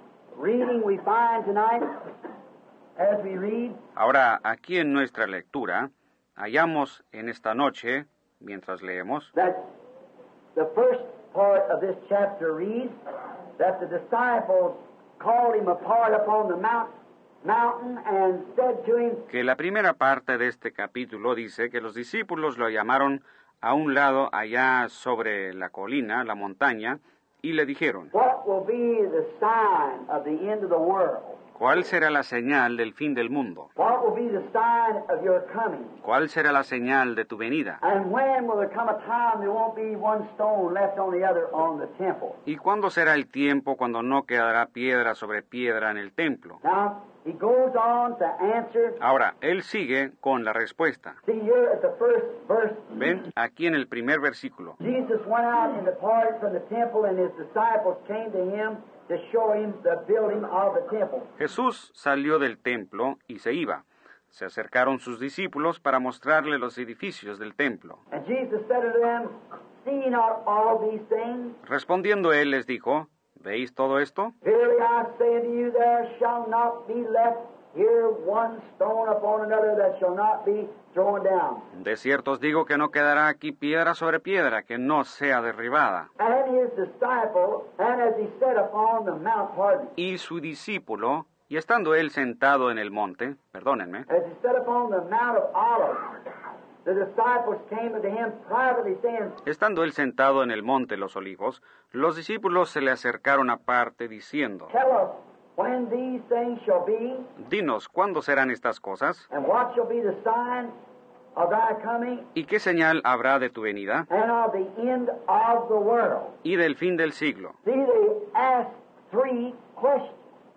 reading we find tonight, as we read, Ahora, aquí en nuestra lectura, hallamos en esta noche, mientras leemos, that the first part of this chapter reads that the disciples called him apart upon the mount, mountain and said to him, que la primera parte de este capítulo dice que los discípulos lo llamaron a un lado allá sobre la colina, la montaña, y le dijeron, "What will be the sign of the end of the world? ¿cuál será la señal del fin del mundo? What will be the sign of your coming? ¿Cuál será la señal de tu venida? And when will there come a time there won't be one stone left on the other on the temple?" ¿Y cuándo será el tiempo cuando no quedará piedra sobre piedra en el templo? Now, he goes on to answer. Ahora, él sigue con la respuesta. See here at the first verse, ¿Ven? Aquí en el primer versículo. Jesus went out and departed from the temple, and his disciples came to him to show him the building of the temple. Jesús salió del templo y se iba. Se acercaron sus discípulos para mostrarle los edificios del templo. And Jesus said to them, "See ye not all these things? Respondiendo él les dijo, ¿veis todo esto? Verily I say unto you, there shall not be left here one stone upon another that shall not be thrown down." De cierto os digo que no quedará aquí piedra sobre piedra que no sea derribada. And his disciple, and as he sat upon the mount, pardon, Y su discípulo, y estando él sentado en el monte, perdónenme, as he sat upon the Mount of Olives, the disciples came unto him privately, saying, estando él sentado en el monte Los Olivos, los discípulos se le acercaron aparte diciendo, "Tell us when these things shall be, dinos, ¿cuándo serán estas cosas? and what shall be the sign of thy coming ¿Y qué señal habrá de tu venida and of the end of the world?" y del fin del siglo? See, they asked three questions,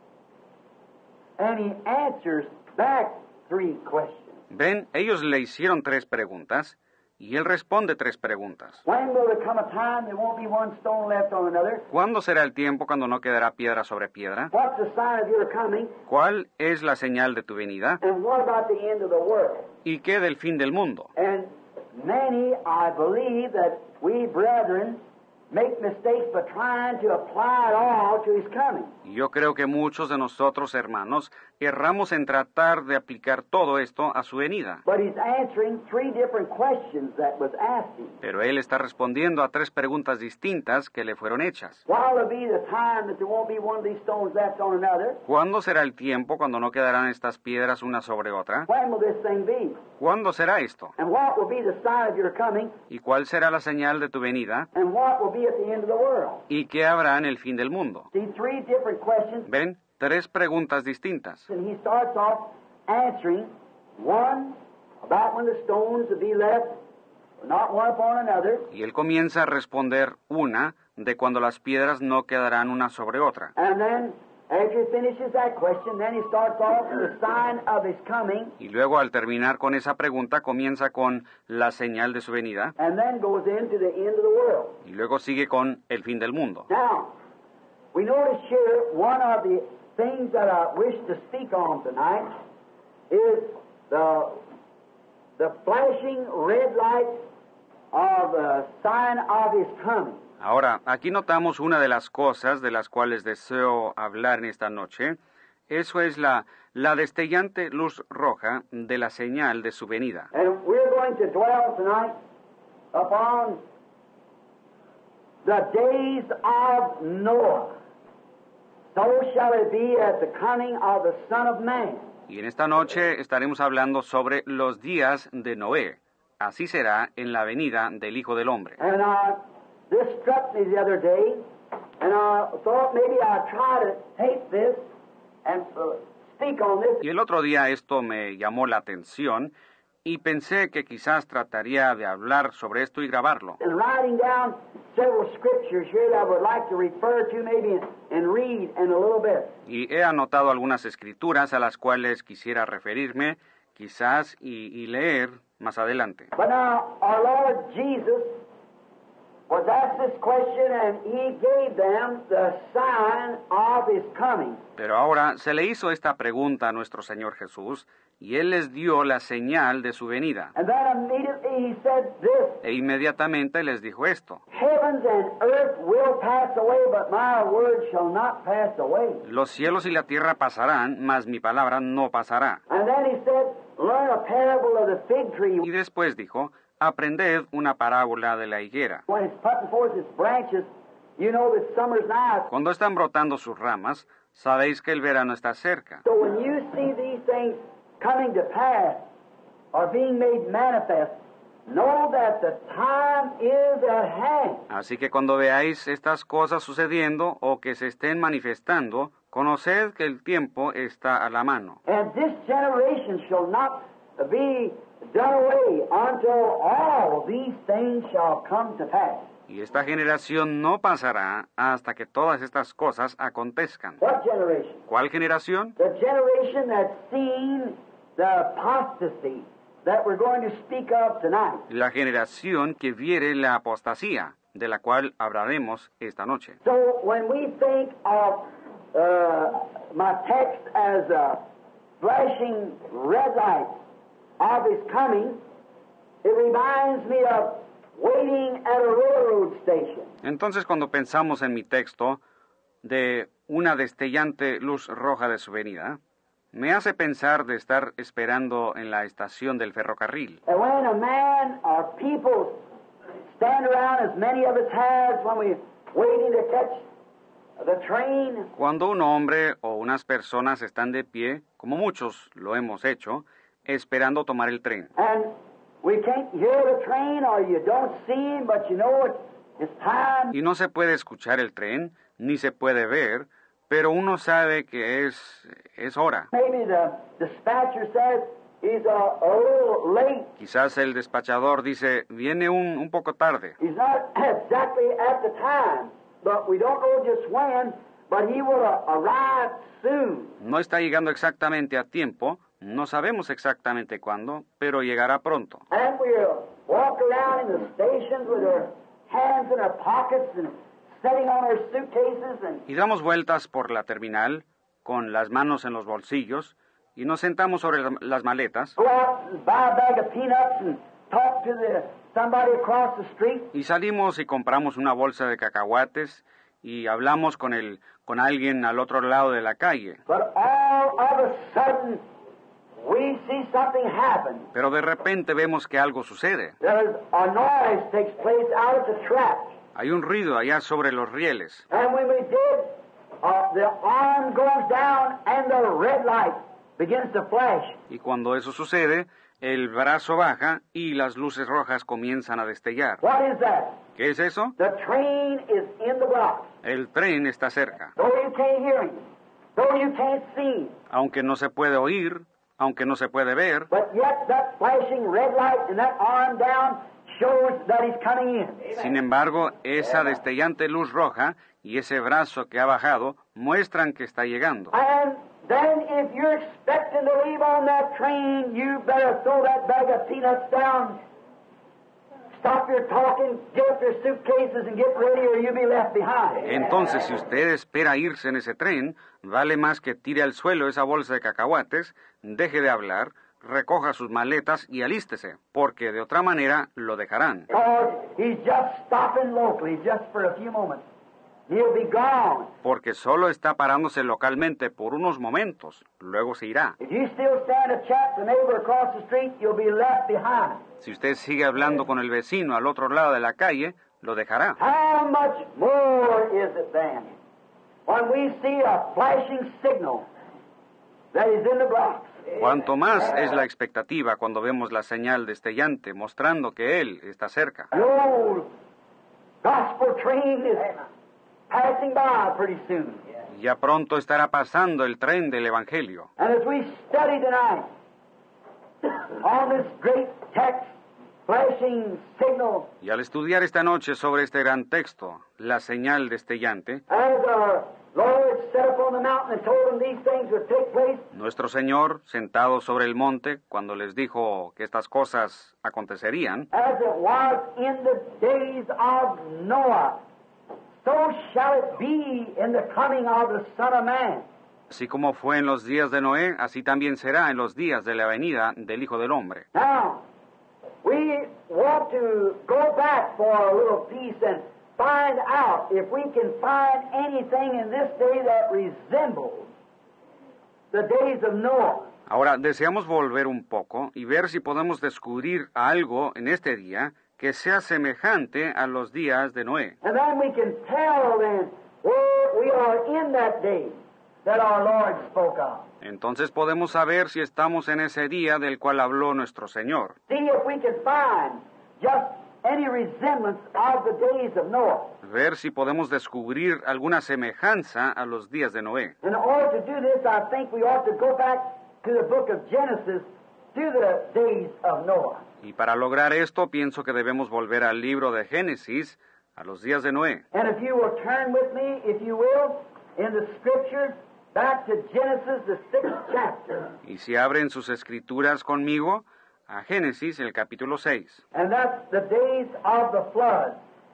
and he answers back three questions. Ven, ellos le hicieron tres preguntas, y él responde tres preguntas. When will there come a time there won't be one stone left on another? ¿Cuándo será el tiempo cuando no quedará piedra sobre piedra? What's the sign of your coming? ¿Cuál es la señal de tu venida? And what about the end of the world? ¿Y qué del fin del mundo? And many, I believe, that we brethren make mistakes by trying to apply it all to his coming. Y yo creo que muchos de nosotros, hermanos, erramos en tratar de aplicar todo esto a su venida. But he's answering three different questions that was asked him. Pero él está respondiendo a tres preguntas distintas que le fueron hechas. What will be the time that there won't be one of these stones left on another? ¿Cuándo será el tiempo cuando no quedarán estas piedras una sobre otra? When will this thing be? ¿Cuándo será esto? And what will be the sign of your coming? ¿Y cuál será la señal de tu venida? And what will be at the end of the world? ¿Y qué habrá en el fin del mundo? See, three different questions. ¿Ven? Tres preguntas distintas. And he starts off answering one about when the stones will be left, not one upon another. Y él comienza a responder una de cuando las piedras no quedarán una sobre otra. And then, after he finishes that question, then he starts off with the sign of his coming, Y luego al terminar con esa pregunta comienza con la señal de su venida and then goes into the end of the world. y luego sigue con el fin del mundo. Now, we notice here one of the things that I wish to speak on tonight is the the flashing red light of the sign of his coming. Ahora, aquí notamos una de las cosas de las cuales deseo hablar en esta noche. Eso es la, la destellante luz roja de la señal de su venida. And we're going to dwell tonight upon the days of Noah. So shall it be at the coming of the Son of Man. Y en esta noche estaremos hablando sobre los días de Noé. Así será en la venida del Hijo del Hombre. And uh, this struck me the other day, and I thought maybe I'd try to take this and uh, speak on this. Y el otro día esto me llamó la atención y pensé que quizás trataría de hablar sobre esto y grabarlo. And writing down several scriptures here that I would like to refer to maybe and, and read in a little bit. Y he anotado algunas escrituras a las cuales quisiera referirme, quizás, y, y leer más adelante. But now, our Lord Jesus was asked this question, and he gave them the sign of his coming. Pero ahora se le hizo esta pregunta a nuestro Señor Jesús, y Él les dio la señal de su venida. And then immediately he said this, E inmediatamente les dijo esto: heavens and earth will pass away, but my word shall not pass away. los cielos y la tierra pasarán, mas mi palabra no pasará. And then he said, learn a parable of the fig tree. Y después dijo: aprended una parábola de la higuera. When it's putting forth its branches, you know that summer's nigh. Cuando están brotando sus ramas, sabéis que el verano está cerca. So when you see these things coming to pass or being made manifest, know that the time is at hand. Así que cuando veáis estas cosas sucediendo o que se estén manifestando, conoced que el tiempo está a la mano. And this generation shall not be done away until all these things shall come to pass. Y esta generación no pasará hasta que todas estas cosas acontezcan. What generation? ¿Cuál generación? The generation that's seen the apostasy that we're going to speak of tonight. La generación que viere la apostasía, de la cual hablaremos esta noche. So when we think of uh, my text as a flashing red light of his coming, it reminds me of waiting at a railroad station. Entonces, cuando pensamos en mi texto de una destellante luz roja de su venida, me hace pensar de estar esperando en la estación del ferrocarril. And when a man or people stand around, as many of us have, when we're waiting to catch the train, Cuando un hombre o unas personas están de pie, como muchos lo hemos hecho, esperando tomar el tren. and we can't hear the train or you don't see him, but you know it's, it's time. Y no se puede escuchar el tren, ni se puede ver, pero uno sabe que es, es hora. Maybe the dispatcher says he's a, a little late. Quizás el despachador dice, viene un, un poco tarde. He's not exactly at the time, but we don't know just when, but he will uh, arrive soon. No está llegando exactamente a tiempo, no sabemos exactamente cuándo, pero llegará pronto. And we'll walk around in the stations with our hands in our pockets and sitting on our suitcases and Y damos vueltas por la terminal, con las manos en los bolsillos, y nos sentamos sobre la- las maletas, go out and buy a bag of peanuts and talk to the somebody across the street. y salimos y compramos una bolsa de cacahuates, y hablamos con, el, con alguien al otro lado de la calle. But all of a sudden, we see something happen. Pero de repente vemos que algo sucede. There's a noise takes place out at the track. Hay un ruido allá sobre los rieles. And when we did, uh, the arm goes down and the red light begins to flash. Y cuando eso sucede, el brazo baja y las luces rojas comienzan a destellar. What is that? ¿Qué es eso? The train is in the blocks. El tren está cerca. Though you can't hear him, though you can't see him, Aunque no se puede oír, aunque no se puede ver, but yet that flashing red light and that arm down shows that he's coming in. sin embargo, esa destellante luz roja y ese brazo que ha bajado muestran que está llegando. And then if you're expecting to leave on that train, you better throw that bag of peanuts down. Stop your talking, get up your suitcases and get ready or you'll be left behind. Entonces, si usted espera irse en ese tren, vale más que tire al suelo esa bolsa de cacahuates, deje de hablar, recoja sus maletas y alístese, porque de otra manera lo dejarán. Because he's just stopping locally just for a few moments. He'll be gone. Porque solo está parándose localmente por unos momentos, luego se irá. If you still stand a chat to the neighbor across the street, you'll be left behind. Si usted sigue hablando con el vecino al otro lado de la calle, lo dejará. How much more is it then when we see a flashing signal that is in the blocks? Cuanto más es la expectativa cuando vemos la señal destellante mostrando que Él está cerca. The old gospel train is passing by pretty soon. Ya pronto estará pasando el tren del Evangelio. And as we study tonight on this great text, flashing signal, Y al estudiar esta noche sobre este gran texto, la señal destellante, as our Lord set up on the mountain and told them these things would take place. Nuestro Señor, sentado sobre el monte, cuando les dijo que estas cosas acontecerían, As it was in the days of Noah, so shall it be in the coming of the Son of Man. así como fue en los días de Noé, así también será en los días de la venida del Hijo del Hombre. Now, we want to go back for a little piece and find out if we can find anything in this day that resembles the days of Noah. Ahora, deseamos volver un poco y ver si podemos descubrir algo en este día que sea semejante a los días de Noé. And then we can tell then where we are in that day that our Lord spoke of. Entonces podemos saber si estamos en ese día del cual habló nuestro Señor. See if we can find just any resemblance of the days of Noah. Ver si podemos descubrir alguna semejanza a los días de Noé. In order to do this, I think we ought to go back to the book of Genesis, to the days of Noah. Y para lograr esto, pienso que debemos volver al libro de Génesis, a los días de Noé. And if you will turn with me, if you will, in the Scriptures, back to Genesis, the sixth chapter. Y si abren sus escrituras conmigo, a Génesis, el capítulo seis. And that's the days of the flood,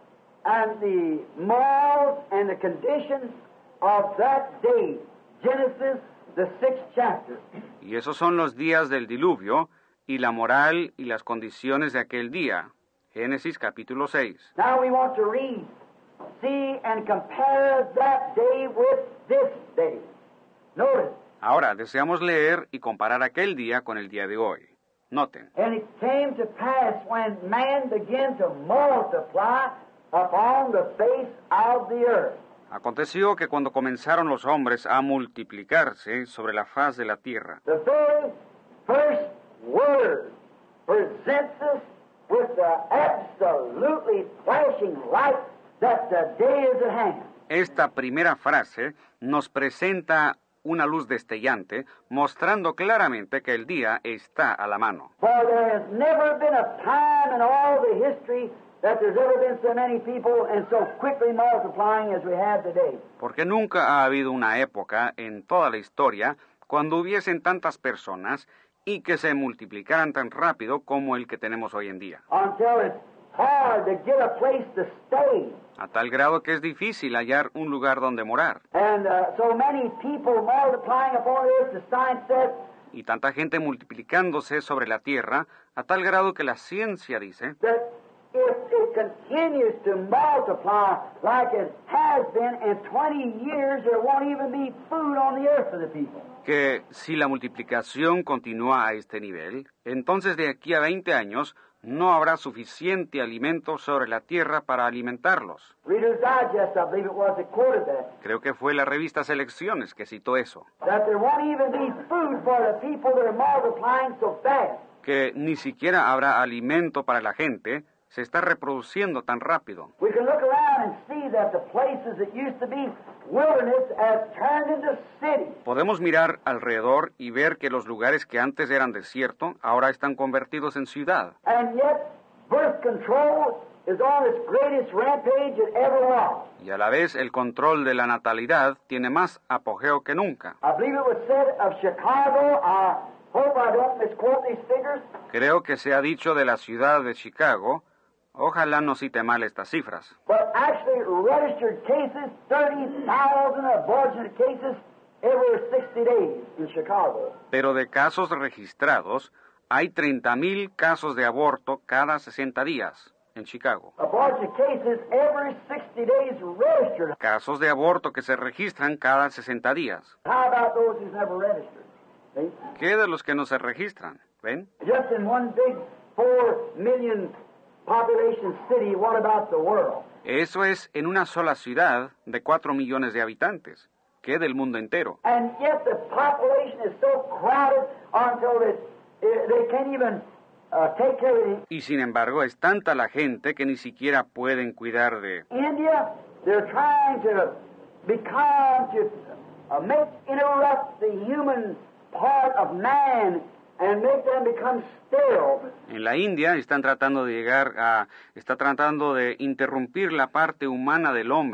and the morals and the conditions of that day. Genesis, the sixth chapter. Y esos son los días del diluvio, y la moral y las condiciones de aquel día. Génesis capítulo seis. Now we want to read, see, and compare that day with this day. Notice. Ahora, deseamos leer y comparar aquel día con el día de hoy. Noten. And it came to pass when man began to multiply upon the face of the earth. Aconteció que cuando comenzaron los hombres a multiplicarse sobre la faz de la tierra, The very first word presents us with the absolutely flashing light that the day is at hand. esta primera frase nos presenta una luz destellante, mostrando claramente que el día está a la mano. For there has never been a time in all the history that there's ever been so many people and so quickly multiplying as we have today. Porque nunca ha habido una época en toda la historia cuando hubiesen tantas personas y que se multiplicaran tan rápido como el que tenemos hoy en día. Until it's hard to get a place to stay. A tal grado que es difícil hallar un lugar donde morar. And uh, so many people multiplying upon earth, the science says, Y tanta gente multiplicándose sobre la tierra, a tal grado que la ciencia dice that if it continues to multiply like it has been, in twenty years there won't even be food on the earth for the people. que si la multiplicación continúa a este nivel, entonces de aquí a veinte años no habrá suficiente alimento sobre la tierra para alimentarlos. Reader's Digest, I believe it was, that quoted that. Creo que fue la revista Selecciones que citó eso, That there won't even be food for the people that are multiplying so fast. que ni siquiera habrá alimento para la gente, se está reproduciendo tan rápido. We can look around and see that the places that used to be wilderness have turned into cities. Podemos mirar alrededor y ver que los lugares que antes eran desierto, ahora están convertidos en ciudad. And yet, birth control is on its greatest rampage it ever was. Y a la vez el control de la natalidad tiene más apogeo que nunca. I believe it was said of Chicago, I hope I don't misquote these figures, Creo que se ha dicho de la ciudad de Chicago, ojalá no cite mal estas cifras, but actually registered cases, thirty thousand abortion cases every sixty days in Chicago. pero de casos registrados, hay treinta mil casos de aborto cada sesenta días en Chicago. Abortion cases every sixty days registered. Casos de aborto que se registran cada sesenta días. How about those who's never registered? See? ¿Qué de los que no se registran? ¿Ven? Just in one big four million population city, what about the world? Eso es en una sola ciudad de cuatro millones de habitantes. ¿Qué del mundo entero? And yet the population is so crowded until they, they can't even uh, take care of it. Y sin embargo, es tanta la gente que ni siquiera pueden cuidar de... India, they're trying to become, to uh, make, interrupt the human part of man and make them become sterile. En la India están tratando de llegar a... está tratando de interrumpir la parte humana del hombre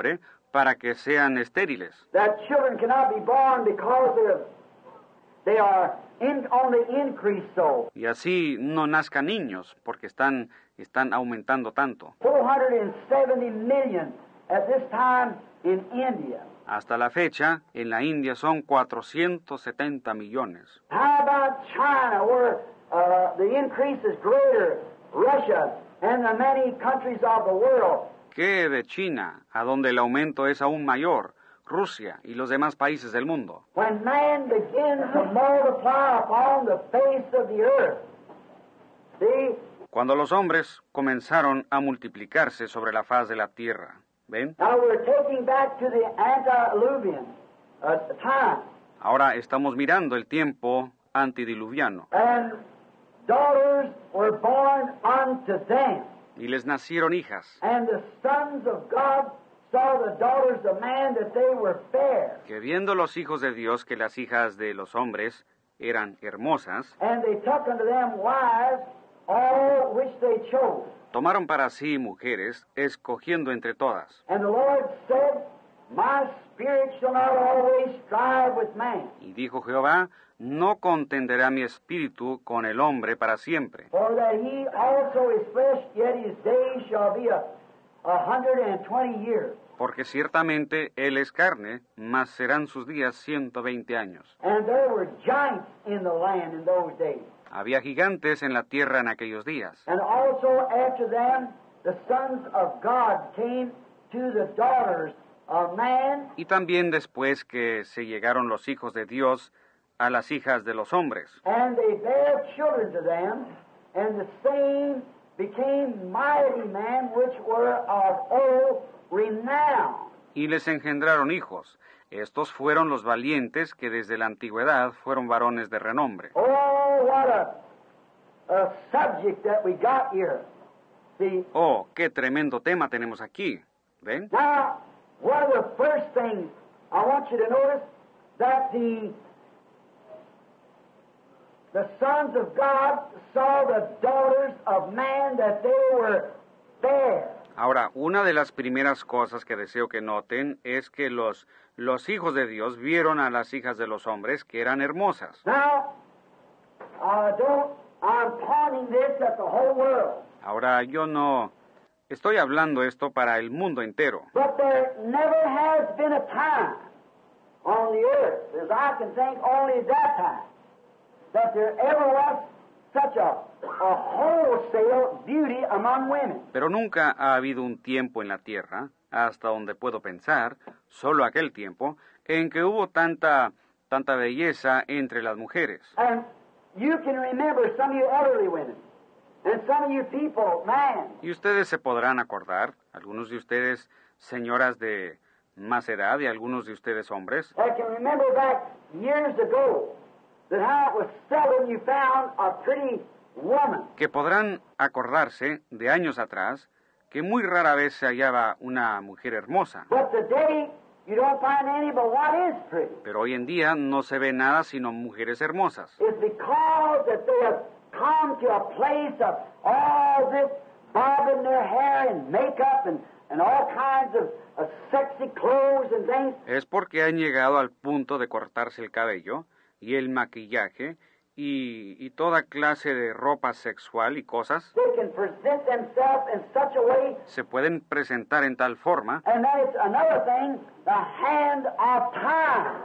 para que sean estériles. That children cannot be born because they're, they are in, on the increase so. Y así no nazcan niños, porque están, están aumentando tanto. four hundred seventy million at this time in India. Hasta la fecha, en la India son cuatrocientos setenta millones. How about China, where uh, the increase is greater, Russia, and the many countries of the world? ¿Qué de China, a donde el aumento es aún mayor, Rusia y los demás países del mundo? When man begins to multiply upon the face of the earth, see, Cuando los hombres comenzaron a multiplicarse sobre la faz de la tierra, ¿ven? now we're taking back to the antediluvian uh, time, Ahora estamos mirando el tiempo antediluviano, and daughters were born unto them, y les nacieron hijas, and the sons of God saw the daughters of man that they were fair, que viendo los hijos de Dios que las hijas de los hombres eran hermosas, and they took unto them wives, all which they chose. tomaron para sí mujeres, escogiendo entre todas. And the Lord said, My spirit shall not always strive with man, Y dijo Jehová, no contenderá mi espíritu con el hombre para siempre, for that he also is flesh, yet his days shall be a, a hundred and twenty years. porque ciertamente él es carne, mas serán sus días ciento veinte años. And there were giants in the land in those days. Había gigantes en la tierra en aquellos días. And also after them, the sons of God came to the daughters of man, Y también después que se llegaron los hijos de Dios a las hijas de los hombres, and they bare children to them, and the same became mighty men which were of old renown. y les engendraron hijos. Estos fueron los valientes que desde la antigüedad fueron varones de renombre. Oh, what a, a subject that we got here. See, Oh, qué tremendo tema tenemos aquí. ¿Ven? now, one of the first things I want you to notice that the the sons of God saw the daughters of man that they were fair. Ahora, una de las primeras cosas que deseo que noten es que los, los hijos de Dios vieron a las hijas de los hombres que eran hermosas. Now, I don't, I'm pointing this at the whole world, Ahora, yo no estoy hablando esto para el mundo entero, but there never has been a time on the earth, as I can think only at that time, that there ever was such a, a wholesale beauty among women. pero nunca ha habido un tiempo en la tierra, hasta donde puedo pensar, solo aquel tiempo, en que hubo tanta, tanta belleza entre las mujeres. And you can remember some of you elderly women, and some of you people, man, Y ustedes se podrán acordar, algunos de ustedes señoras de más edad y algunos de ustedes hombres, I can remember back years ago that how it was seldom you found a pretty woman. que podrán acordarse de años atrás que muy rara vez se hallaba una mujer hermosa, But today, you don't find any but what is pretty. pero hoy en día no se ve nada sino mujeres hermosas. It's because that they have come to a place of all this bobbing their hair and makeup and, and all kinds of, of sexy clothes and things. Es porque han llegado al punto de cortarse el cabello y el maquillaje y, y toda clase de ropa sexual y cosas They can present themselves in such a way. se pueden presentar en tal forma. And then it's another thing, the hand of time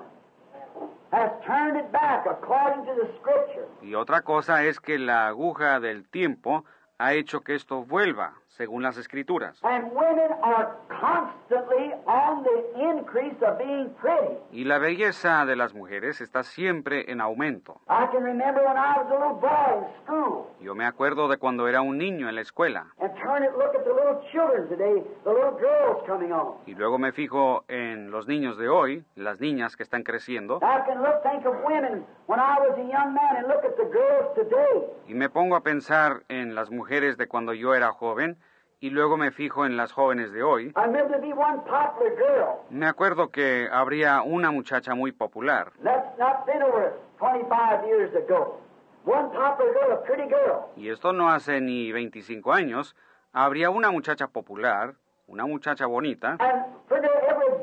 has turned it back according to the Scripture. Y otra cosa es que la aguja del tiempo ha hecho que esto vuelva, según las Escrituras. And women are constantly on the increase of being pretty. Y la belleza de las mujeres está siempre en aumento. I can remember when I was a little boy in school Yo me acuerdo de cuando era un niño en la escuela, and turn it, look at the little children today, the little girls coming on. y luego me fijo en los niños de hoy, las niñas que están creciendo, I can look, think of women when I was a young man and look at the girls today. y me pongo a pensar en las mujeres de cuando yo era joven, y luego me fijo en las jóvenes de hoy. I remember to be one popular girl. Me acuerdo que habría una muchacha muy popular, That's not been over twenty-five years ago. One popular girl, a pretty girl. y esto no hace ni veinticinco años, habría una muchacha popular, una muchacha bonita, And for the, every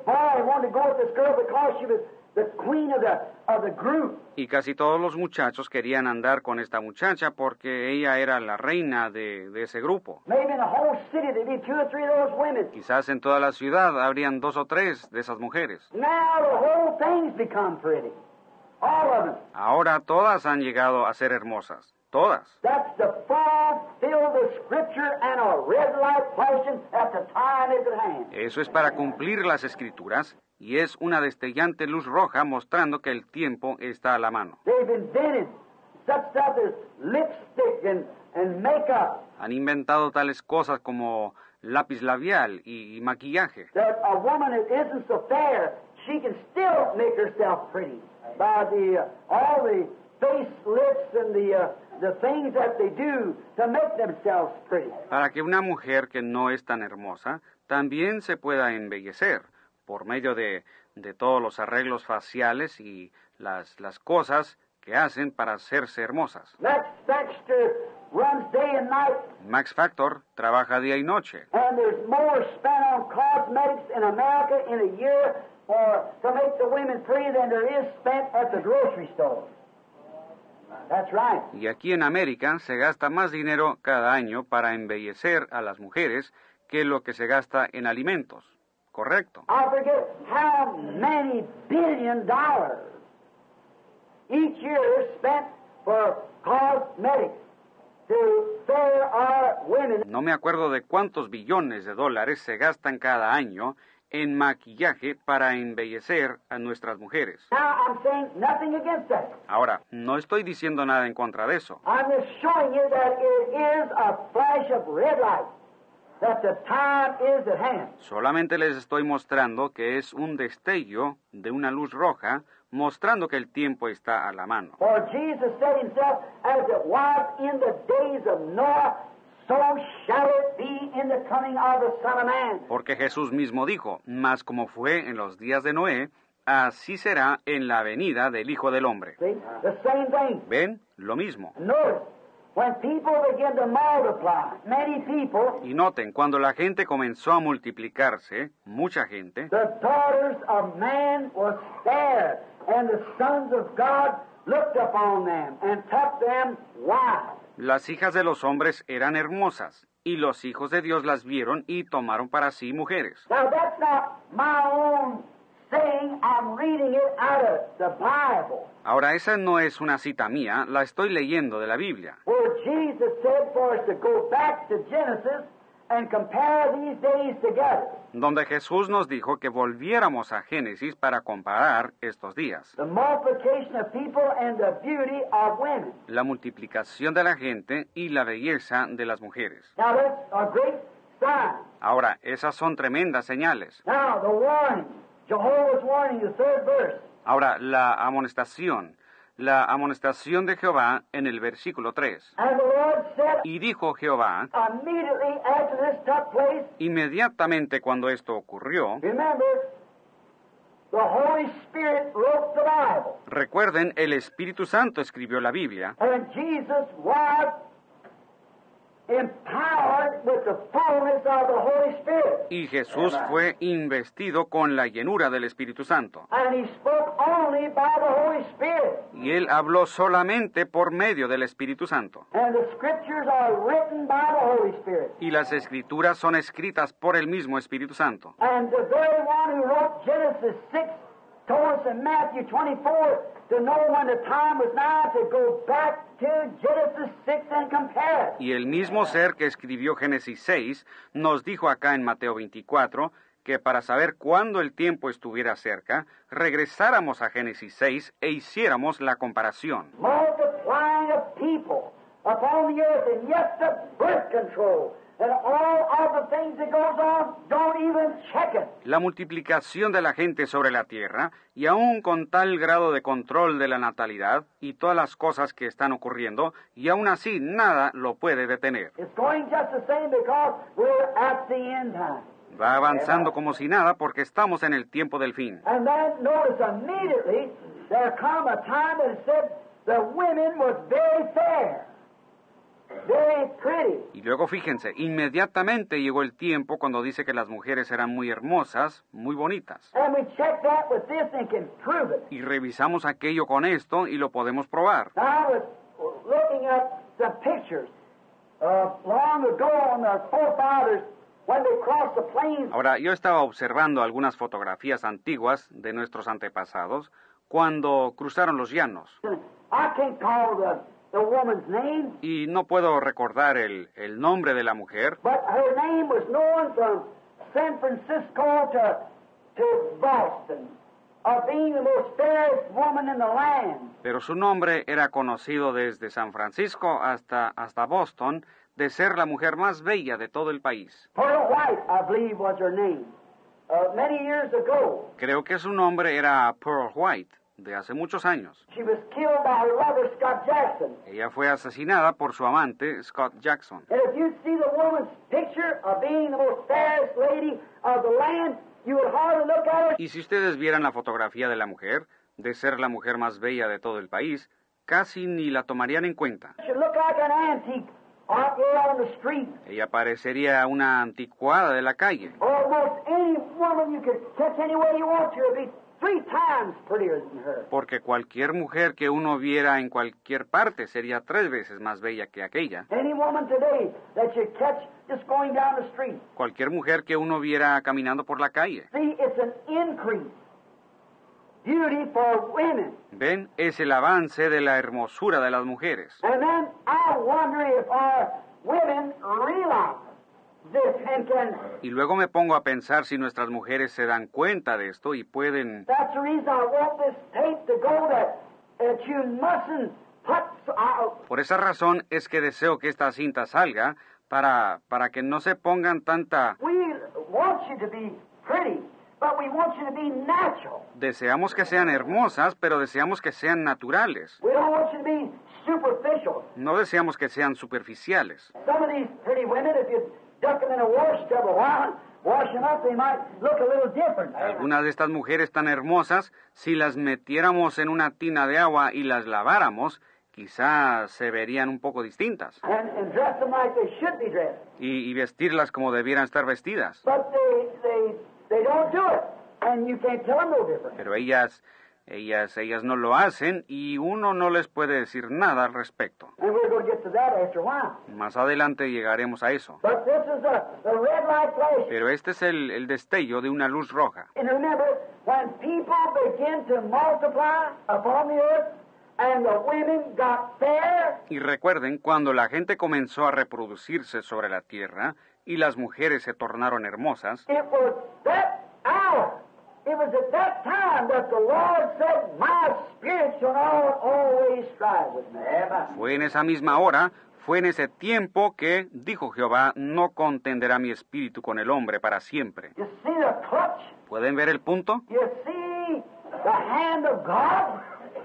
boy wanted to go with this girl because she was the queen of the, of the group. Y casi todos los muchachos querían andar con esta muchacha porque ella era la reina de, de ese grupo. Maybe in the whole city there'd be two or three of those women. Quizás en toda la ciudad habrían dos o tres de esas mujeres. Now the whole thing's become pretty. All of them. Ahora todas han llegado a ser hermosas. Todas. That's to fulfill the scripture and a red light flashing at the time is at hand. Eso es para cumplir las escrituras y es una destellante luz roja mostrando que el tiempo está a la mano. They've invented such stuff as lipstick and, and makeup. Han inventado tales cosas como lápiz labial y, y maquillaje. That a woman that isn't so fair, she can still make herself pretty by the uh, all the face lips and the uh, the things that they do to make themselves pretty. Para que una mujer que no es tan hermosa también se pueda embellecer por medio de, de todos los arreglos faciales y las, las cosas que hacen para hacerse hermosas. Max Factor runs day and night. Max Factor trabaja día y noche. And there's more spent on cosmetics in America in a year for to make the women pretty than there is spent at the grocery store. That's right. Y aquí en América se gasta más dinero cada año para embellecer a las mujeres que lo que se gasta en alimentos. Correcto. I forget how many billion dollars each year is spent for cosmetics to fair our women. No me acuerdo de cuántos billones de dólares se gastan cada año en maquillaje para embellecer a nuestras mujeres. Now I'm saying nothing against that. Ahora, no estoy diciendo nada en contra de eso. I'm just showing you that it is a flash of red light, that the time is at hand. Solamente les estoy mostrando que es un destello de una luz roja, mostrando que el tiempo está a la mano. For Jesus said himself, as it was in the days of Noah, so shall it be in the coming of the Son of Man. Porque Jesús mismo dijo, mas como fue en los días de Noé, así será en la venida del Hijo del Hombre. See? The same thing. ¿Ven? Lo mismo. Notice, when people begin to multiply, many people, Y noten, cuando la gente comenzó a multiplicarse, mucha gente, the daughters of man were fair, and the sons of God looked upon them and took them wives. las hijas de los hombres eran hermosas, y los hijos de Dios las vieron y tomaron para sí mujeres. Now that's not my own saying, I'm reading it out of the Bible. Ahora, esa no es una cita mía, la estoy leyendo de la Biblia, Where Jesus said for us to go back to Genesis and compare these days together. donde Jesús nos dijo que volviéramos a Génesis para comparar estos días. The multiplication of people and the beauty of women. La multiplicación de la gente y la belleza de las mujeres. Now that's a great sign. Ahora, esas son tremendas señales. Now the warning, Jehovah's warning, the third verse. Ahora, la amonestación, la amonestación de Jehová en el versículo tres. And the Lord said, Y dijo Jehová, immediately after this took place, inmediatamente cuando esto ocurrió, remember, the Holy Spirit wrote the Bible. recuerden, el Espíritu Santo escribió la Biblia, And Jesus was empowered with the fullness of the Holy Spirit. y Jesús fue investido con la llenura del Espíritu Santo. And he spoke only by the Holy Spirit. Y él habló solamente por medio del Espíritu Santo. And the scriptures are written by the Holy Spirit. Y las escrituras son escritas por el mismo Espíritu Santo. And the very one who wrote Genesis six told us in Matthew twenty-four to know when the time was nigh to go back to Genesis six and compare it. Y el mismo ser que escribió Génesis seis nos dijo acá en Mateo veinticuatro que para saber cuándo el tiempo estuviera cerca, regresáramos a Génesis seis e hiciéramos la comparación. Multiplying of people upon the earth, and yet the birth control and all of the things that goes on, don't even check it. La multiplicación de la gente sobre la tierra, y aún con tal grado de control de la natalidad y todas las cosas que están ocurriendo, y aún así nada lo puede detener. It's going just the same because we're at the end time. Va avanzando como si nada porque estamos en el tiempo del fin. And then notice very pretty. Y luego fíjense, inmediatamente llegó el tiempo cuando dice que las mujeres eran muy hermosas, muy bonitas. And we check that with this and can prove it. Y revisamos aquello con esto y lo podemos probar. Now, I was looking at some pictures uh, long ago on our forefathers when they crossed the plains. Ahora, yo estaba observando algunas fotografías antiguas de nuestros antepasados cuando cruzaron los llanos. I can't call the, the woman's name, Y no puedo recordar el, el nombre de la mujer, but her name was known from San Francisco to, to Boston of being the most fairest woman in the land. pero su nombre era conocido desde San Francisco hasta, hasta Boston de ser la mujer más bella de todo el país. Pearl White, I believe, was her name. Uh, many years ago, Creo que su nombre era Pearl White, de hace muchos años. she was killed by her lover, Scott Jackson. Ella fue asesinada por su amante, Scott Jackson. And if you see the woman's picture of being the most fairest lady of the land, you would hardly look at her. Y si ustedes vieran la fotografía de la mujer, de ser la mujer más bella de todo el país, casi ni la tomarían en cuenta. She'd look like an antique out there on the street. Ella parecería una anticuada de la calle. Almost any woman you could catch any way you want to would be three times prettier than her. Porque cualquier mujer que uno viera en cualquier parte sería tres veces más bella que aquella. Any woman today that you catch just going down the street. Cualquier mujer que uno viera caminando por la calle. See, it's an increase. Beauty for women. Ven, es el avance de la hermosura de las mujeres. And then I wonder if our women realize this and can. Y luego me pongo a pensar si nuestras mujeres se dan cuenta de esto y pueden... That's the reason I want this tape to go that, that you mustn't put. Uh, Por esa razón es que deseo que esta cinta salga para, para que no se pongan tanta... we want you to be pretty, but we want you to be natural. Deseamos que sean hermosas, pero deseamos que sean naturales. We don't want you to be superficial. No deseamos que sean superficiales. Some of these pretty women, if you duck them in a wash tub a while, wash them up, they might look a little different. Algunas de estas mujeres tan hermosas, si las metiéramos en una tina de agua y las laváramos, quizás se verían un poco distintas. And, and dress them like they should be dressed. Y, y vestirlas como debieran estar vestidas. But they, they, they don't do it. And you can't tell them no different. Pero ellas, ellas, ellas no lo hacen y uno no les puede decir nada al respecto. And we're going to get to that after a while. Más adelante llegaremos a eso. But this is a, the red light flash. Pero este es el, el destello de una luz roja. And remember, when people begin to multiply upon the earth, and the women got fair, Y recuerden, cuando la gente comenzó a reproducirse sobre la tierra y las mujeres se tornaron hermosas, it was that hour, it was at that time that the Lord said, my spirit shall not always strive with me. fue en esa misma hora, fue en ese tiempo que, dijo Jehová, no contenderá mi espíritu con el hombre para siempre. You see the clutch? ¿Pueden ver el punto? You see the hand of God?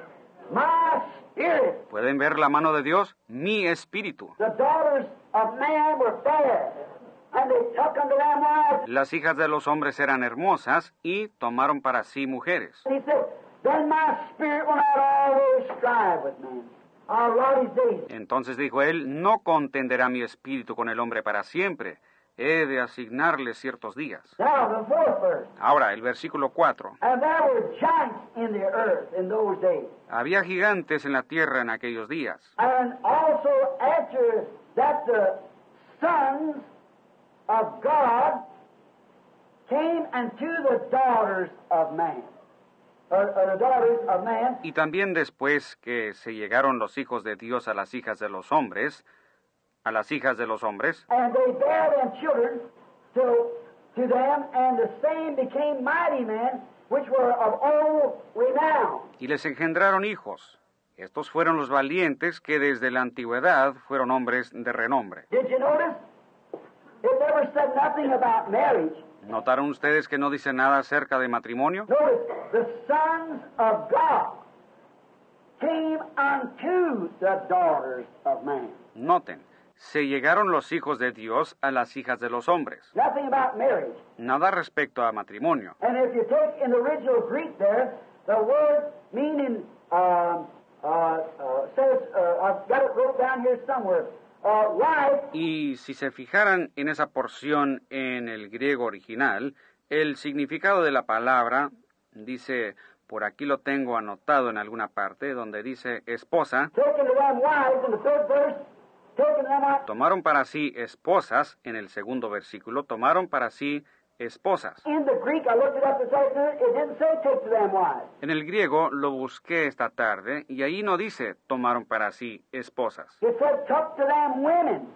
My spirit. ¿Pueden ver la mano de Dios? Mi espíritu. The daughters of man were fair, and they took unto them wives. Las hijas de los hombres eran hermosas y tomaron para sí mujeres. He said, then my spirit will not always strive with man. I'll lot his days. Entonces dijo él, no contenderá mi espíritu con el hombre para siempre. He de asignarle ciertos días. Now, the fourth verse. Ahora, el versículo cuatro. And there were giants in the earth in those days. Había gigantes en la tierra en aquellos días. And also after that the sons of God came unto the daughters of man. Or, or the daughters of man. Y también después que se llegaron los hijos de Dios a las hijas de los hombres, a las hijas de los hombres, And they bare them children to, to them, and the same became mighty men, which were of old renown. y les engendraron hijos. Estos fueron los valientes que desde la antigüedad fueron hombres de renombre. Did you notice? It never said nothing about marriage. ¿Notaron ustedes que no dice nada acerca de matrimonio? Notice, the sons of God came unto the daughters of man. Noten, se llegaron los hijos de Dios a las hijas de los hombres. Nothing about marriage. Nada respecto a matrimonio. And if you take in the original Greek there, the word meaning, uh, uh, uh, says, uh, I've got it wrote down here somewhere, uh, wife, Y si se fijaran en esa porción en el griego original, el significado de la palabra dice, por aquí lo tengo anotado en alguna parte, donde dice esposa, taken to them wives in the third verse, taken them wives. tomaron para sí esposas, en el segundo versículo, tomaron para sí esposas. In the Greek, I looked it up this afternoon, it didn't say take to them wives. En el griego lo busqué esta tarde y ahí no dice tomaron para sí esposas. It said took to them women,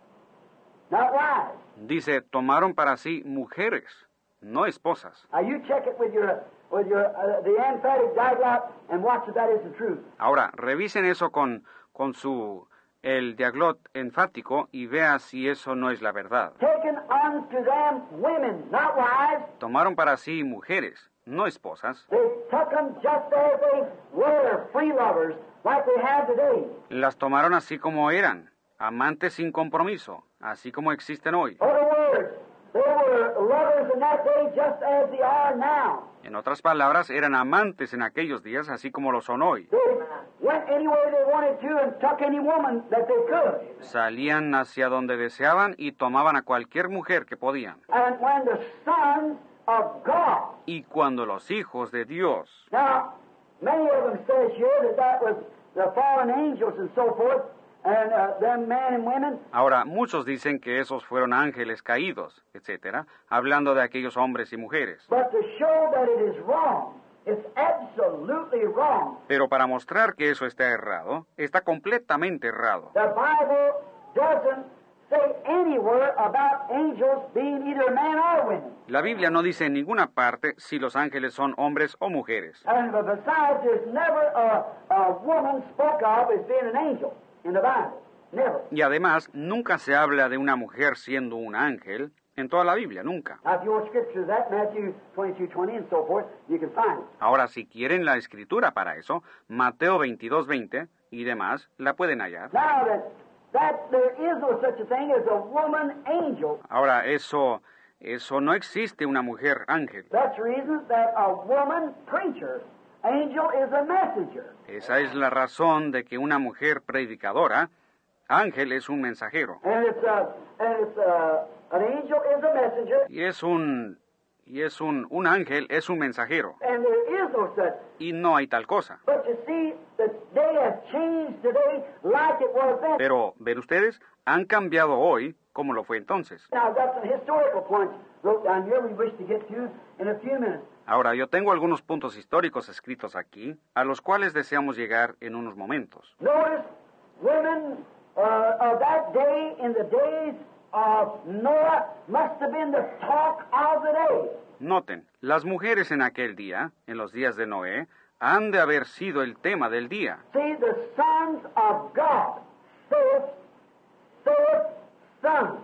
not wives. Dice tomaron para sí mujeres, no esposas. Now you check it with your with your uh, the emphatic diglot and watch if that is the truth. Ahora, revisen eso con, con su el diaglot enfático y vea si eso no es la verdad. Taken unto them women, not wives. Tomaron para sí mujeres, no esposas. They took them just as they were, free lovers, like they have today. Las tomaron así como eran, amantes sin compromiso, así como existen hoy. In other words, they were lovers in that day just as they are now. En otras palabras, eran amantes en aquellos días, así como lo son hoy. They went anywhere they wanted to and took any woman that they could. Salían hacia donde deseaban y tomaban a cualquier mujer que podían. And when the sons of God, Y cuando los hijos de Dios, now many of them says here that that was the fallen angels and so forth, and uh, them men and women. ahora muchos dicen que esos fueron ángeles caídos, etcétera, hablando de aquellos hombres y mujeres. But to show that it is wrong, it's absolutely wrong. Pero para mostrar que eso está errado, está completamente errado. The Bible doesn't say anywhere about angels being either man or women. La Biblia no dice en ninguna parte si los ángeles son hombres o mujeres. And besides, there's never a, a woman spoke of as being an angel in the Bible. Never. Y además, nunca se habla de una mujer siendo un ángel en toda la Biblia, nunca. Now, if you want scripture of that, Matthew twenty-two twenty and so forth, you can find it. Ahora, si quieren la escritura para eso, Mateo veintidós veinte y demás, la pueden hallar. Now that, that there is no such a thing as a woman angel, Ahora, eso, eso no existe una mujer ángel. that's the reason that a woman preacher, angel is a messenger. Esa es la razón de que una mujer predicadora, ángel es un mensajero. And it's a, and it's a, an angel is a messenger, Y es un, y es un, un ángel es un mensajero. and there is no such. Y no hay tal cosa. But you see, the day has changed today like it was then. Pero, ven ustedes, han cambiado hoy como lo fue entonces. Now, I've got some historical points wrote down here we wish to get to in a few minutes. Ahora, yo tengo algunos puntos históricos escritos aquí, a los cuales deseamos llegar en unos momentos. Notice, women uh, of that day, in the days of Noah, must have been the talk of the day. Noten, las mujeres en aquel día, en los días de Noé, han de haber sido el tema del día. See, the sons of God, Seth, Seth, sons,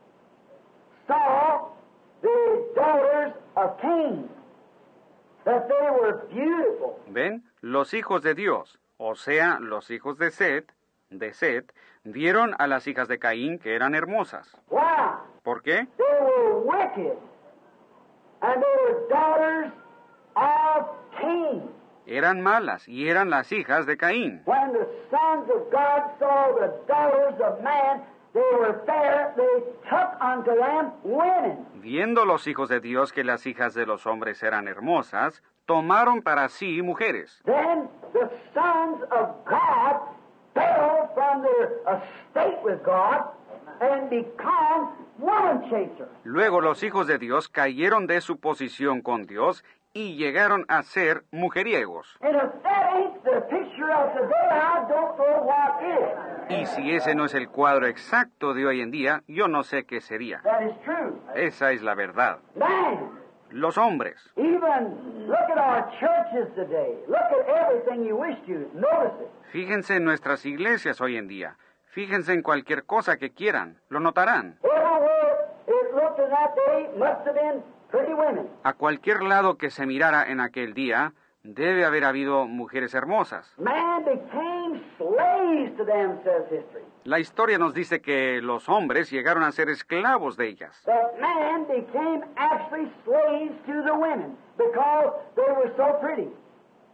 saw the daughters of Cain, that they were beautiful. ¿Ven? Los hijos de Dios, o sea, los hijos de Set, de Set, vieron a las hijas de Caín que eran hermosas. Why? ¿Por qué? They were wicked, and they were daughters of Cain. Eran malas y eran las hijas de Caín. When the sons of God saw the daughters of man, they were fair, they took unto them women. Viendo los hijos de Dios que las hijas de los hombres eran hermosas, tomaron para sí mujeres. Then the sons of God fell from their estate with God and become woman chasers. Luego los hijos de Dios cayeron de su posición con Dios y llegaron a ser mujeriegos. And if that ain't the picture of today, I don't know what is. Y si ese no es el cuadro exacto de hoy en día, yo no sé qué sería. That is true. Esa es la verdad. Man, Los hombres. even look at our churches today. Look at everything you wish to. Notice it. Fíjense en nuestras iglesias hoy en día. Fíjense en cualquier cosa que quieran. Lo notarán. Everywhere it looked in that day must have been pretty women. A cualquier lado que se mirara en aquel día, debe haber habido mujeres hermosas. Man became slaves to them, says history. La historia nos dice que los hombres llegaron a ser esclavos de ellas. That man became actually slaves to the women because they were so pretty.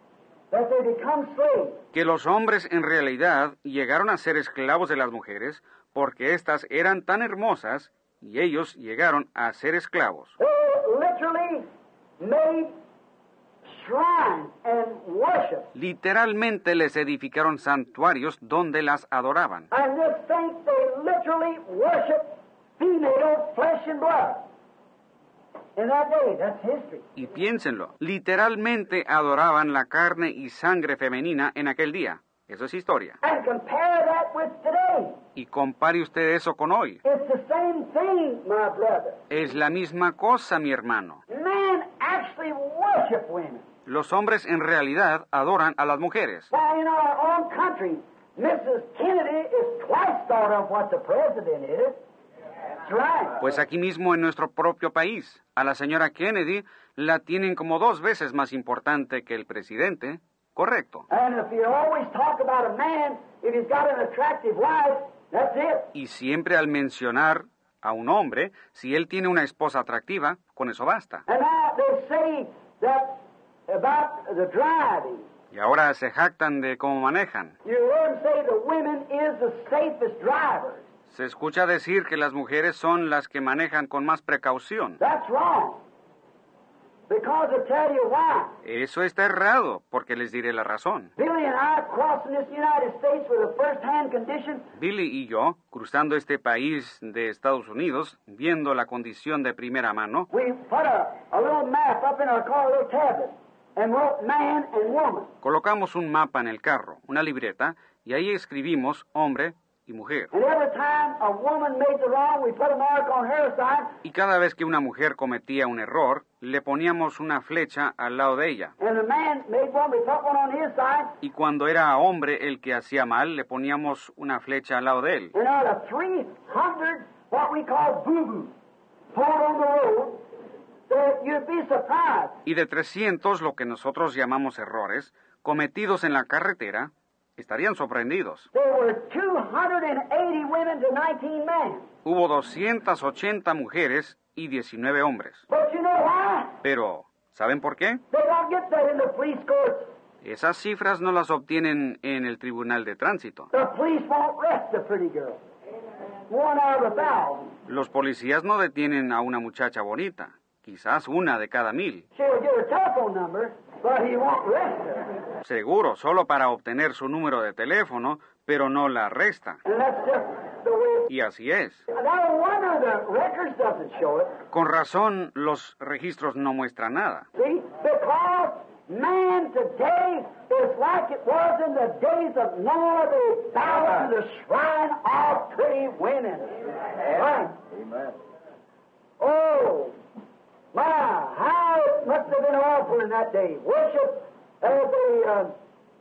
that they become slaves. Que los hombres en realidad llegaron a ser esclavos de las mujeres porque éstas eran tan hermosas y ellos llegaron a ser esclavos. They literally made shrines and worship. Literalmente les edificaron santuarios donde las adoraban. And this saints, they literally worship female flesh and blood. In that day, that's history. Y piénsenlo, literalmente adoraban la carne y sangre femenina en aquel día. Eso es historia. And compare that with today. Y compare usted eso con hoy. It's the same thing, my brother. Es la misma cosa, mi hermano. Men actually worship women. Los hombres en realidad adoran a las mujeres. Now, in our own country, Missus Kennedy is twice thought of what the president is. That's right. Pues aquí mismo en nuestro propio país, a la señora Kennedy la tienen como dos veces más importante que el presidente. Correcto. And if you always talk about a man, if he's got an attractive wife, that's it. Y siempre al mencionar a un hombre, si él tiene una esposa atractiva, con eso basta. And now they say that about the driving. Y ahora se jactan de cómo manejan. You heard them say the women is the safest drivers. Se escucha decir que las mujeres son las que manejan con más precaución. That's wrong. Because I'll tell you why. Eso está errado, porque les diré la razón. Billy and I crossing this United States with a first-hand condition. Billy y yo, cruzando este país de Estados Unidos, viendo la condición de primera mano, We put a, a little map up in our car, a little tablet, and wrote man and woman. colocamos un mapa en el carro, una libreta, y ahí escribimos hombre y mujer. And every time a woman made the wrong, we put a mark on her side. Y cada vez que una mujer cometía un error, le poníamos una flecha al lado de ella. And the man made one, we put one on his side. Y cuando era hombre el que hacía mal, le poníamos una flecha al lado de él. And out of three hundred, what we call boo-boos, pulled on the road, that you'd be surprised. Y de trescientos, lo que nosotros llamamos errores, cometidos en la carretera, estarían sorprendidos. There were two hundred eighty women to nineteen men. Hubo doscientas ochenta mujeres y diecinueve hombres. But you know why? Pero, ¿saben por qué? They don't get that in the police courts. Esas cifras no las obtienen en el tribunal de tránsito. The police won't arrest a pretty girl. One out of a thousand. Los policías no detienen a una muchacha bonita, quizás una de cada mil. She'll get her telephone number, but he won't arrest her. Seguro, solo para obtener su número de teléfono, pero no la arresta. And that's just the way. Y así es. No wonder the records doesn't show it. Con razón, los registros no muestran nada. See, because man today is like it was in the days of Noah. They bowed to the shrine of pretty women. Right. Amen. Oh, my, how it must have been awful in that day. Worship as a uh,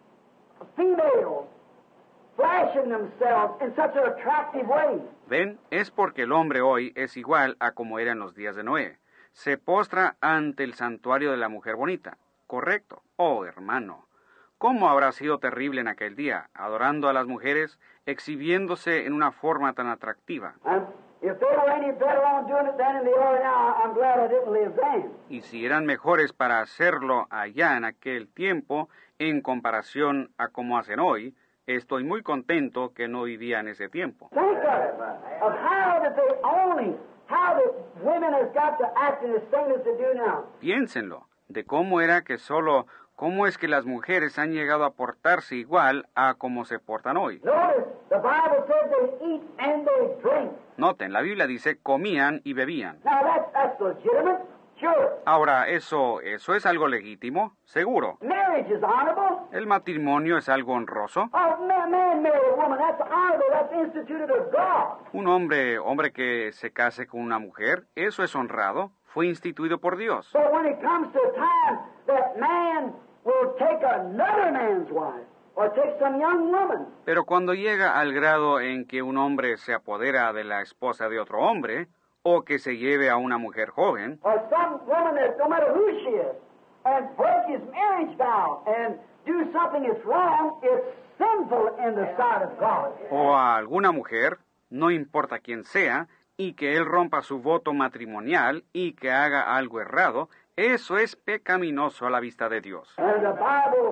female flashing themselves in such an attractive way. ¿Ven? Es porque el hombre hoy es igual a como era en los días de Noé. Se postra ante el santuario de la mujer bonita. Correcto. Oh, hermano. ¿Cómo habrá sido terrible en aquel día, adorando a las mujeres, exhibiéndose en una forma tan atractiva? And if they were any better on doing it than in the are now, I'm glad I didn't live then. Y si eran mejores para hacerlo allá en aquel tiempo, en comparación a como hacen hoy, estoy muy contento que no vivía en ese tiempo. Think of it, of how that they only, how that women has got to act in the same as they do now. Piénsenlo, de cómo era que solo, cómo es que las mujeres han llegado a portarse igual a como se portan hoy. Notice, the Bible says they eat and they drink. Noten, la Biblia dice comían y bebían. Now that's, that's legitimate, sure. Ahora, ¿eso, eso es algo legítimo? Seguro. Marriage is honorable. ¿El matrimonio es algo honroso? Oh, man, man marry a woman, that's honorable, that's instituted of God. Un hombre, hombre que se case con una mujer, eso es honrado, fue instituido por Dios. But when it comes to a time that man will take another man's wife, or take some young woman, Pero cuando llega al grado en que un hombre se apodera de la esposa de otro hombre, o que se lleve a una mujer joven, or some woman that, no matter who she is, and break his marriage vow, and do something that's wrong, it's sinful in the sight of God. o a alguna mujer, no importa quién sea, y que él rompa su voto matrimonial y que haga algo errado, eso es pecaminoso a la vista de Dios. And the Bible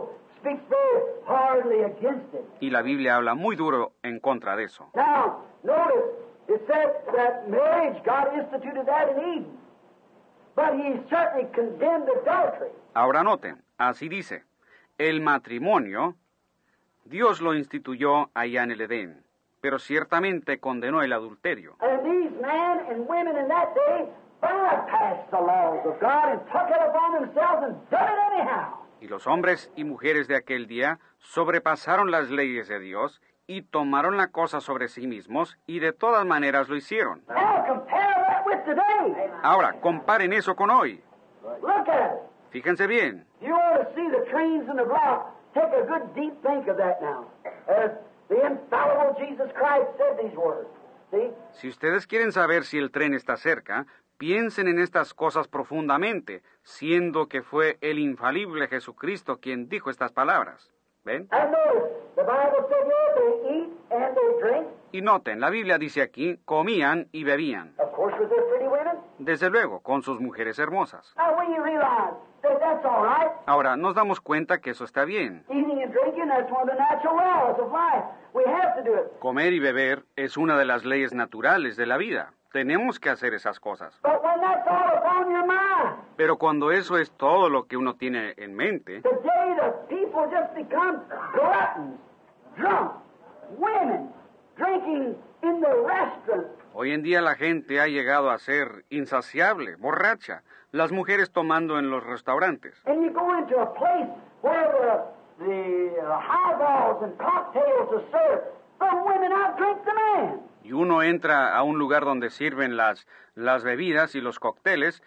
speaks very hardly against it. Y la Biblia habla muy duro en contra de eso. Now, notice, it said that marriage, God instituted that in Eden. But he certainly condemned adultery. Ahora noten, así dice, el matrimonio, Dios lo instituyó allá en el Edén, pero ciertamente condenó el adulterio. And these men and women in that day bypassed the laws of God and took it upon themselves and done it anyhow. Y los hombres y mujeres de aquel día sobrepasaron las leyes de Dios y tomaron la cosa sobre sí mismos y de todas maneras lo hicieron. Now compare that with today. Ahora, comparen eso con hoy. Look at it. Fíjense bien. If you want to see the trains in the block, take a good deep think of that now. As the infallible Jesus Christ said these words. See? Si ustedes quieren saber si el tren está cerca, piensen en estas cosas profundamente, siendo que fue el infalible Jesucristo quien dijo estas palabras. ¿Ven? And notice, the Bible said here they eat and they drink. Y noten, la Biblia dice aquí, comían y bebían. Of course, with their pretty women. Desde luego, con sus mujeres hermosas. Now, when you realize that that's all right, Ahora, nos damos cuenta que eso está bien. eating and drinking, that's one of the natural laws of life. We have to do it. Comer y beber es una de las leyes naturales de la vida. Tenemos que hacer esas cosas. But when that's all upon your mind, Pero cuando eso es todo lo que uno tiene en mente, today the people just become gluttons, drunk, women drinking in the restaurant. hoy en día la gente ha llegado a ser insaciable, borracha, las mujeres tomando en los restaurantes. And you go into a place where the, the uh, highballs and cocktails are served. The women outdrink the men. Y uno entra a un lugar donde sirven las, las bebidas y los cócteles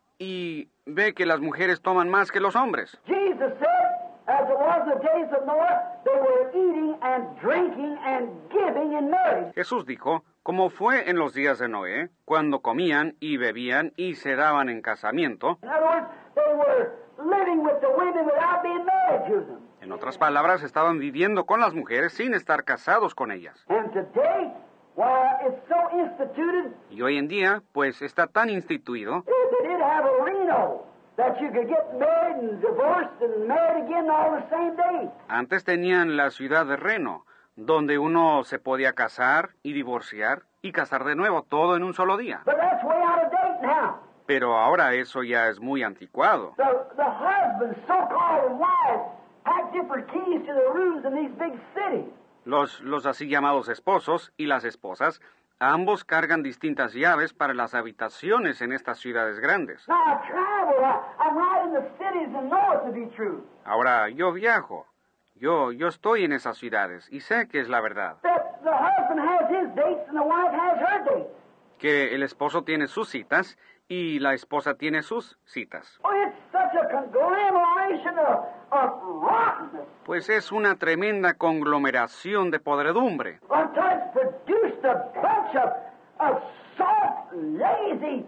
y ve que las mujeres toman más que los hombres. Jesus said, as it was in the days of Noah, they were eating and drinking and giving in marriage. Jesús dijo, como fue en los días de Noé, cuando comían y bebían y se daban en casamiento. In other words, they were living with the women without being married to them. En otras palabras, estaban viviendo con las mujeres sin estar casados con ellas. And today, why, it's so instituted Y hoy en día, pues está tan instituido that it have a Reno that you could get married and divorced and married again all the same day. Antes tenían la ciudad de Reno, donde uno se podía casar y divorciar y casar de nuevo, todo en un solo día. But that's way out of date now. Pero ahora eso ya es muy anticuado. The, the husbands, so-called wives, have different keys to the rooms in these big cities. Los, los así llamados esposos y las esposas, ambos cargan distintas llaves para las habitaciones en estas ciudades grandes. Now, I travel, I, I'm right in the cities and know it to be true. Ahora, yo viajo, yo, yo estoy en esas ciudades y sé que es la verdad. That the husband has his dates and the wife has her dates. Que el esposo tiene sus citas y la esposa tiene sus citas. Oh, it's such a conglomeration of, of rottenness Pues es una tremenda conglomeración de podredumbre, until it's produced a bunch of, of soft, lazy,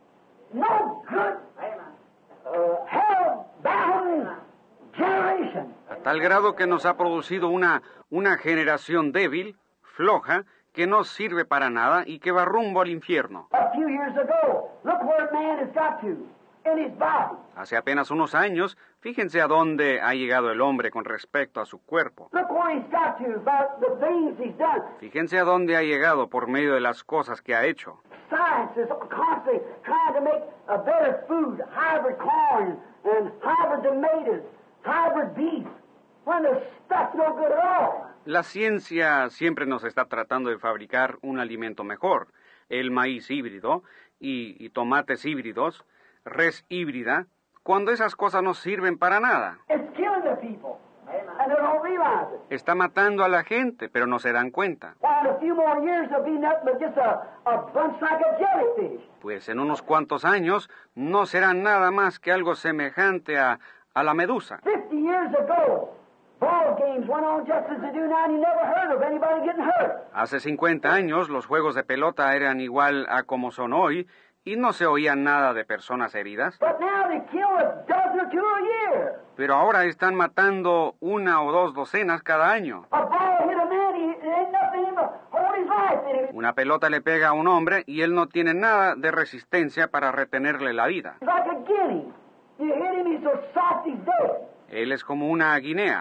no good, uh, hell-bound generation. a tal grado que nos ha producido una, una generación débil, floja, que no sirve para nada y que va rumbo al infierno. A few years ago, look where man has got to in his body. Hace apenas unos años, fíjense a dónde ha llegado el hombre con respecto a su cuerpo. Look where he's got to about the things he's done. Fíjense a dónde ha llegado por medio de las cosas que ha hecho. Science is constantly trying to make a better food, hybrid corn and hybrid tomatoes, hybrid beef, when the stuff's no good at all. La ciencia siempre nos está tratando de fabricar un alimento mejor. El maíz híbrido y, y tomates híbridos, res híbrida, cuando esas cosas no sirven para nada. It's killing the people, and they don't realize it. Está matando a la gente, pero no se dan cuenta. Why, in a few more years, there'll be nothing but just a, a bunch like a jellyfish. Pues en unos cuantos años no será nada más que algo semejante a, a la medusa. Fifty years ago, ball games went on just as they do now, and you never heard of anybody getting hurt. Hace cincuenta años los juegos de pelota eran igual a como son hoy y no se oía nada de personas heridas. But now they kill a dozen or two a year. Pero ahora están matando una o dos docenas cada año. A ball hit a man, he, it ain't nothing in him but hold his life in him. Una pelota le pega a un hombre y él no tiene nada de resistencia para retenerle la vida. He's like a guinea. You hit him, he's so soft he's dead. Él es como una guinea.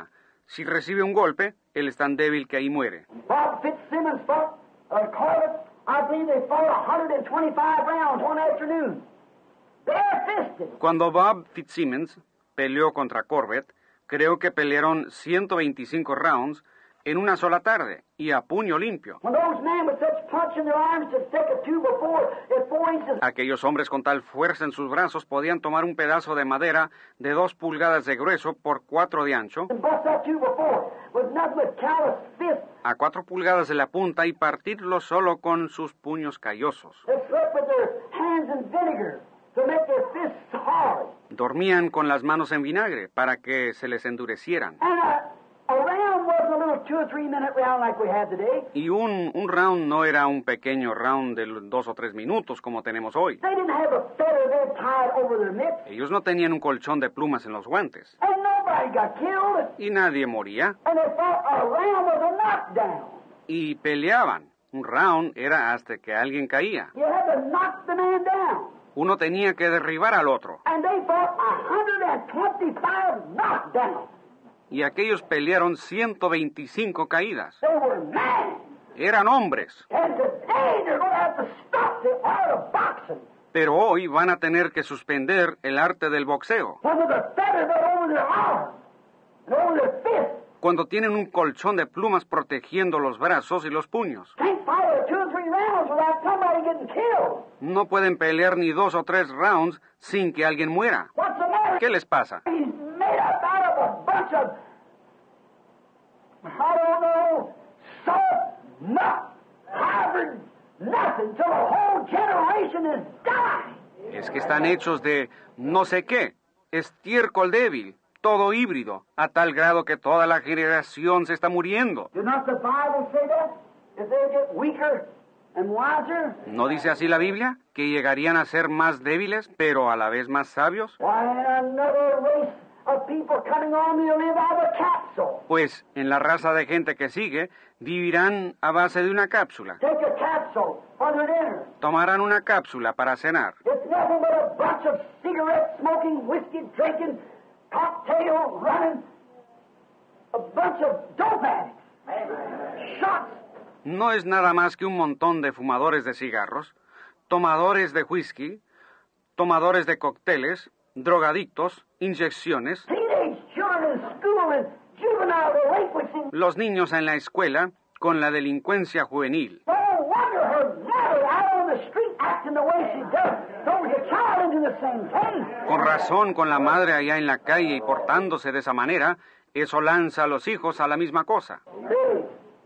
Si recibe un golpe, él es tan débil que ahí muere. Bob Fitzsimmons fought a Corbett. I believe they fought one hundred twenty-five rounds one afternoon. Bare-fisted. Cuando Bob Fitzsimmons peleó contra Corbett, creo que pelearon ciento veinticinco rounds en una sola tarde y a puño limpio. When those men with such punch in their arms could stick a two before at four inches. Aquellos hombres con tal fuerza en sus brazos podían tomar un pedazo de madera de dos pulgadas de grueso por cuatro de ancho, And bust that two before with nothing but callous fists. a cuatro pulgadas de la punta y partirlo solo con sus puños callosos. They slept with their hands in vinegar to make their fists hard. Dormían con las manos en vinagre para que se les endurecieran. And a, a round wasn't a little two or three minute round like we had today. Y un, un round no era un pequeño round de dos o tres minutos como tenemos hoy. They didn't have a feather bed tied over their mitts. Ellos no tenían un colchón de plumas en los guantes. And nobody got killed. Y nadie moría. And they thought a round was a knockdown. Y peleaban. Un round era hasta que alguien caía. You had to knock the man down. Uno tenía que derribar al otro. And they fought one hundred twenty-five knockdowns. Y aquellos pelearon ciento veinticinco caídas. They were men. Eran hombres. And today they're going to have to stop the art of boxing. Pero hoy van a tener que suspender el arte del boxeo. When with a feather bed over their arm and over their fist. Cuando tienen un colchón de plumas protegiendo los brazos y los puños. Can't fight two or three rounds without somebody getting killed. No pueden pelear ni dos o tres rounds sin que alguien muera. What's the matter? ¿Qué les pasa? He's made up out of a bunch of, I don't know, salt, nut, hybrid, nothing, till the whole generation is dying. Es que están hechos de no sé qué, estiércol débil, todo híbrido, a tal grado que toda la generación se está muriendo. Did not the Bible say that? If they get weaker and wiser? ¿No dice así la Biblia? ¿Que llegarían a ser más débiles, pero a la vez más sabios? Why, another race of people coming on will live out of a capsule. Pues en la raza de gente que sigue, vivirán a base de una cápsula. Take a capsule for their dinner. Tomarán una cápsula para cenar. It's nothing but a bunch of cigarette smoking, whiskey drinking, cocktail running, a bunch of dope addicts, shots. No es nada más que un montón de fumadores de cigarros, tomadores de whisky, tomadores de cócteles, drogadictos, inyecciones, Teenage children in school and juvenile delinquency. los niños en la escuela con la delincuencia juvenil. No wonder her mother out on the street acting the way she does. Throws a child into the same thing. Con razón, con la madre allá en la calle y portándose de esa manera, eso lanza a los hijos a la misma cosa. Hey.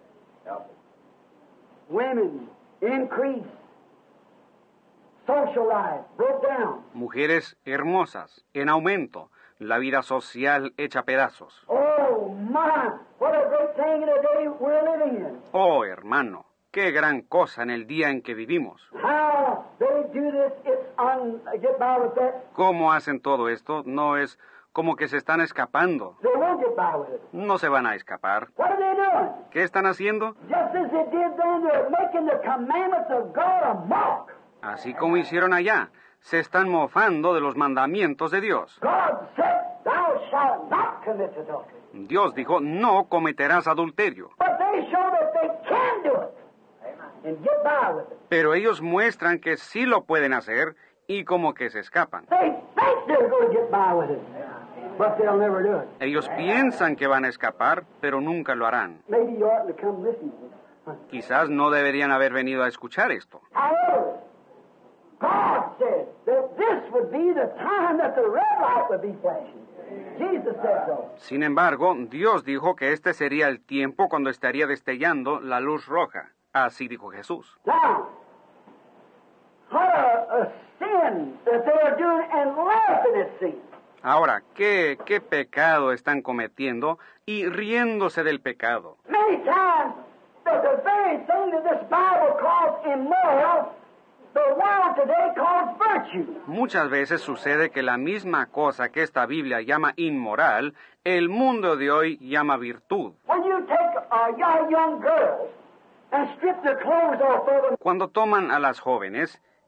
Women increase. Social life broke down. Mujeres hermosas, en aumento, la vida social hecha pedazos. Oh my, what a great thing in the day we're living in. Oh, hermano, qué gran cosa en el día en que vivimos. How they do this, it's un, get by with that. ¿Cómo hacen todo esto? No es como que se están escapando. They won't get by with it. No se van a escapar. What are they doing? ¿Qué están haciendo? Just as they did then, they're making the commandments of God a mock. Así como hicieron allá, se están mofando de los mandamientos de Dios. God said, thou shalt not commit adultery. Dios dijo, no cometerás adulterio. But they show that they can do it and get by with it. Pero ellos muestran que sí lo pueden hacer y como que se escapan. They think they're going to get by with it, but they'll never do it. Ellos piensan que van a escapar, pero nunca lo harán. Maybe you ought to come listen to this. Quizás no deberían haber venido a escuchar esto. However, God said that this would be the time that the red light would be flashing. Jesus said so. Sin embargo, Dios dijo que este sería el tiempo cuando estaría destellando la luz roja. Así dijo Jesús. Now, what a, a sin that they are doing and laughing at sin. Ahora, ¿qué, qué pecado están cometiendo y riéndose del pecado? Many times, the, the very thing that this Bible calls immoral, the world today calls virtue. Muchas veces sucede que la misma cosa que esta Biblia llama inmoral, el mundo de hoy llama virtud. When you take a young, young girl and strip their clothes off of them, Cuando toman a las jóvenes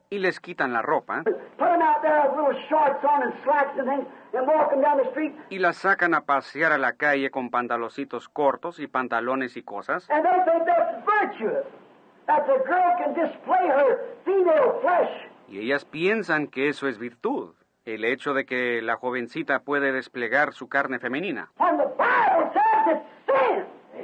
y les quitan la ropa put them out there with little shorts on and slacks and things, and walk them down the street, y las sacan a pasear a la calle con pantaloncitos cortos y pantalones y cosas, and they think that's virtuous, that the girl can display her female flesh. y ellas piensan que eso es virtud, el hecho de que la jovencita puede desplegar su carne femenina. When the Bible says it's sin.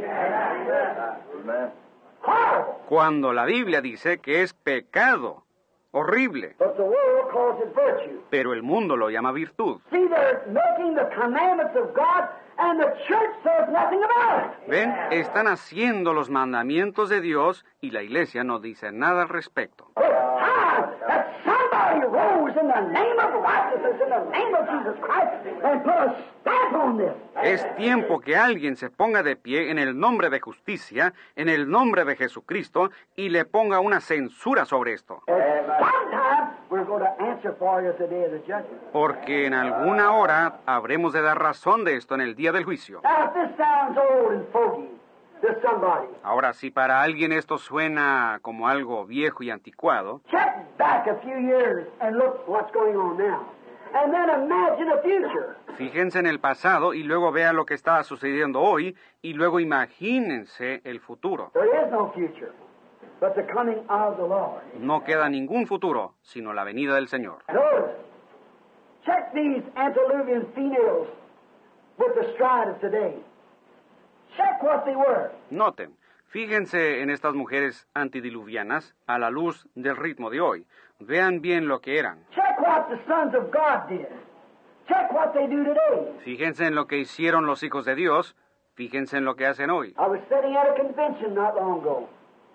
Amen. Horrible. Cuando la Biblia dice que es pecado, horrible, But the world calls it virtue. pero el mundo lo llama virtud. See, they're making the commandments of God, and the church says nothing about it. ¿Ven? Están haciendo los mandamientos de Dios y la iglesia no dice nada al respecto. It's time that somebody rose in the name of righteousness, in the name of Jesus Christ, and put a stamp on this. Es tiempo que alguien se ponga de pie en el nombre de justicia, en el nombre de Jesucristo, y le ponga una censura sobre esto. Sometime we're going to answer for you at the day of the judgment. Porque en alguna hora habremos de dar razón de esto en el día del juicio. Now, if this sounds old and fogey to somebody, Ahora, si para alguien esto suena como algo viejo y anticuado, check back a few years and look what's going on now. And then imagine a future. fíjense en el pasado y luego vean lo que está sucediendo hoy y luego imagínense el futuro. There is no future but the coming of the Lord. No queda ningún futuro, sino la venida del Señor. Notice, check these antediluvian females with the stride of today. Check what they were. Noten, fíjense en estas mujeres antidiluvianas a la luz del ritmo de hoy. Vean bien lo que eran. Check what the sons of God did. Check what they do today. Fíjense en lo que hicieron los hijos de Dios. Fíjense en lo que hacen hoy. I was sitting at a convention not long ago,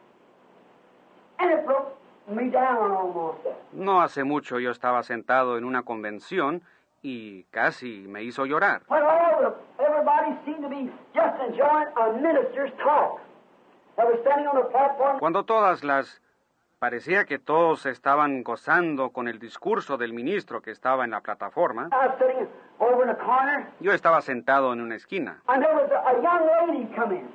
and it broke me down almost. No hace mucho yo estaba sentado en una convención y casi me hizo llorar. When all the, everybody seemed to be just enjoying a minister's talk. I was standing on the platform. Cuando todas las... parecía que todos estaban gozando con el discurso del ministro que estaba en la plataforma. I was sitting over in a corner, Yo estaba sentado en una esquina and there was a, a young lady come in,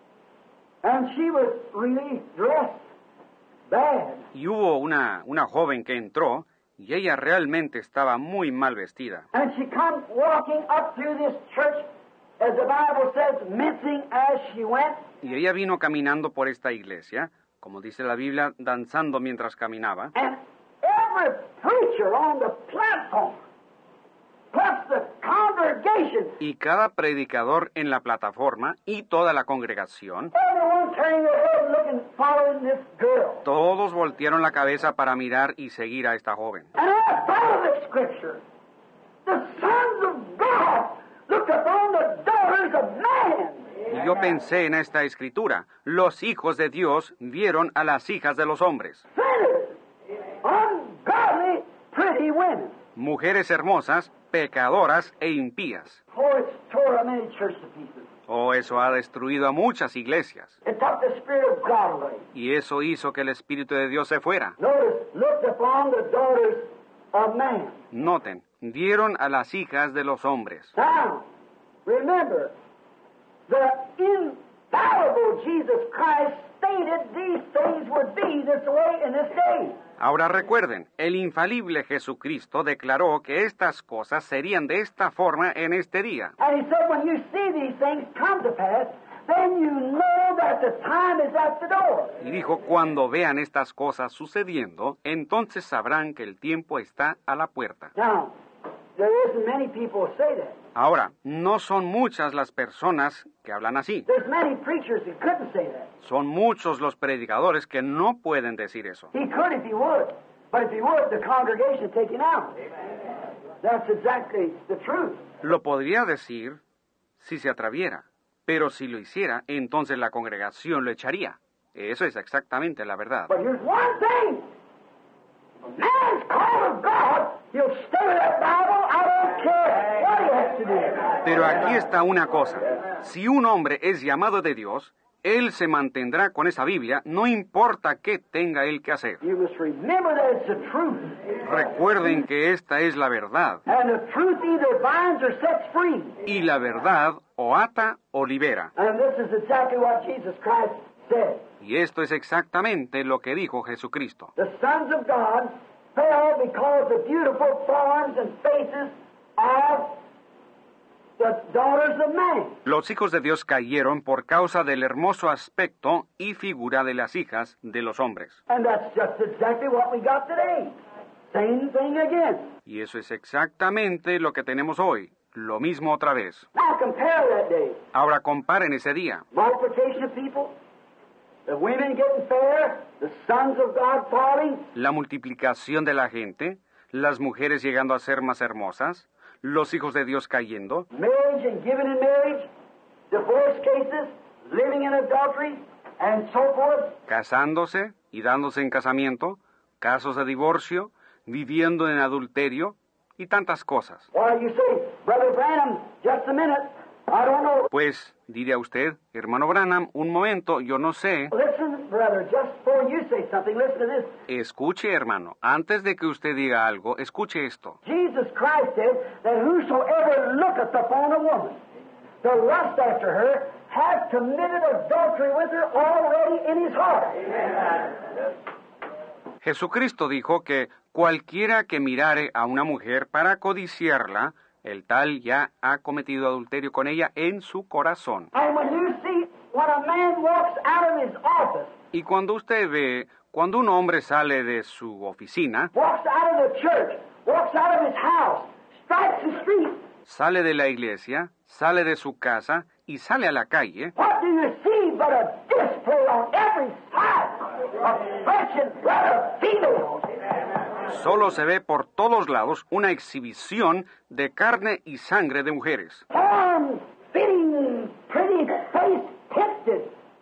and she was really dressed bad. y hubo una, una joven que entró y ella realmente estaba muy mal vestida. And she come walking up through this church, as the Bible says, mincing as she went. Y ella vino caminando por esta iglesia, como dice la Biblia, danzando mientras caminaba. And every preacher on the platform, plus the congregation, Y cada predicador en la plataforma y toda la congregación, everyone turning their head looking, following this girl. todos voltearon la cabeza para mirar y seguir a esta joven. And I thought of the scripture. The sons of God look upon the daughters of man. Y yo pensé en esta escritura. Los hijos de Dios vieron a las hijas de los hombres. Sinners, ungodly, pretty women. Mujeres hermosas, pecadoras e impías. Oh, it's tore a many churches to pieces. Oh, eso ha destruido a muchas iglesias. It took the Spirit of God away. Y eso hizo que el Espíritu de Dios se fuera. Notice, looked upon the daughters of man. Noten, vieron a las hijas de los hombres. Now, remember, the infallible Jesus Christ stated these things would be this way in this day. Ahora recuerden, el infalible Jesucristo declaró que estas cosas serían de esta forma en este día. And he said, when you see these things come to pass, then you know that the time is at the door. Y dijo, cuando vean estas cosas sucediendo, entonces sabrán que el tiempo está a la puerta. Now, there isn't many people who say that. Ahora, no son muchas las personas que hablan así. There's many preachers who couldn't say that. Son muchos los predicadores que no pueden decir eso. He could if he would, but if he would, the congregation would take him out. That's exactly the truth. Lo podría decir si se atreviera, pero si lo hiciera, entonces la congregación lo echaría. Eso es exactamente la verdad. But here's one thing. A man's called of God, he'll stay with that Bible, I don't care what he has to do. Pero aquí está una cosa. Si un hombre es llamado de Dios, él se mantendrá con esa Biblia, no importa qué tenga él que hacer. You must remember that it's the truth. Recuerden que esta es la verdad. And the truth either binds or sets free. Y la verdad o ata o libera. And this is exactly what Jesus Christ said. Y esto es exactamente lo que dijo Jesucristo. The sons of God fell because of beautiful forms and faces of the daughters of man. Los hijos de Dios cayeron por causa del hermoso aspecto y figura de las hijas de los hombres. And that's just exactly what we got today. Same thing again. Y eso es exactamente lo que tenemos hoy. Lo mismo otra vez. Now compare that day. Ahora comparen ese día. Multiplication of people, the women getting fair, the sons of God falling. La multiplicación de la gente, las mujeres llegando a ser más hermosas, los hijos de Dios cayendo, Marriage and giving in marriage, divorce cases, living in adultery, and so forth. casándose y dándose en casamiento, casos de divorcio, viviendo en adulterio y tantas cosas. Why, you say, Brother Branham, just a minute, I don't know. Pues, diría usted, hermano Branham, un momento, yo no sé. Listen, brother, just before you say something, listen to this. Escuche, hermano, antes de que usted diga algo, escuche esto. Jesus Christ said that whosoever looketh upon a woman to lust after her has committed adultery with her already in his heart. Jesucristo dijo que cualquiera que mirare a una mujer para codiciarla, el tal ya ha cometido adulterio con ella en su corazón. And when you see when a man walks out of his office, Y cuando usted ve, cuando un hombre sale de su oficina, walks out of the church, walks out of his house, strikes the street, sale de la iglesia, sale de su casa y sale a la calle, what do you see but a display on every side of flesh and blood of females? solo se ve por todos lados una exhibición de carne y sangre de mujeres. Form, fitting, pretty face, tempted.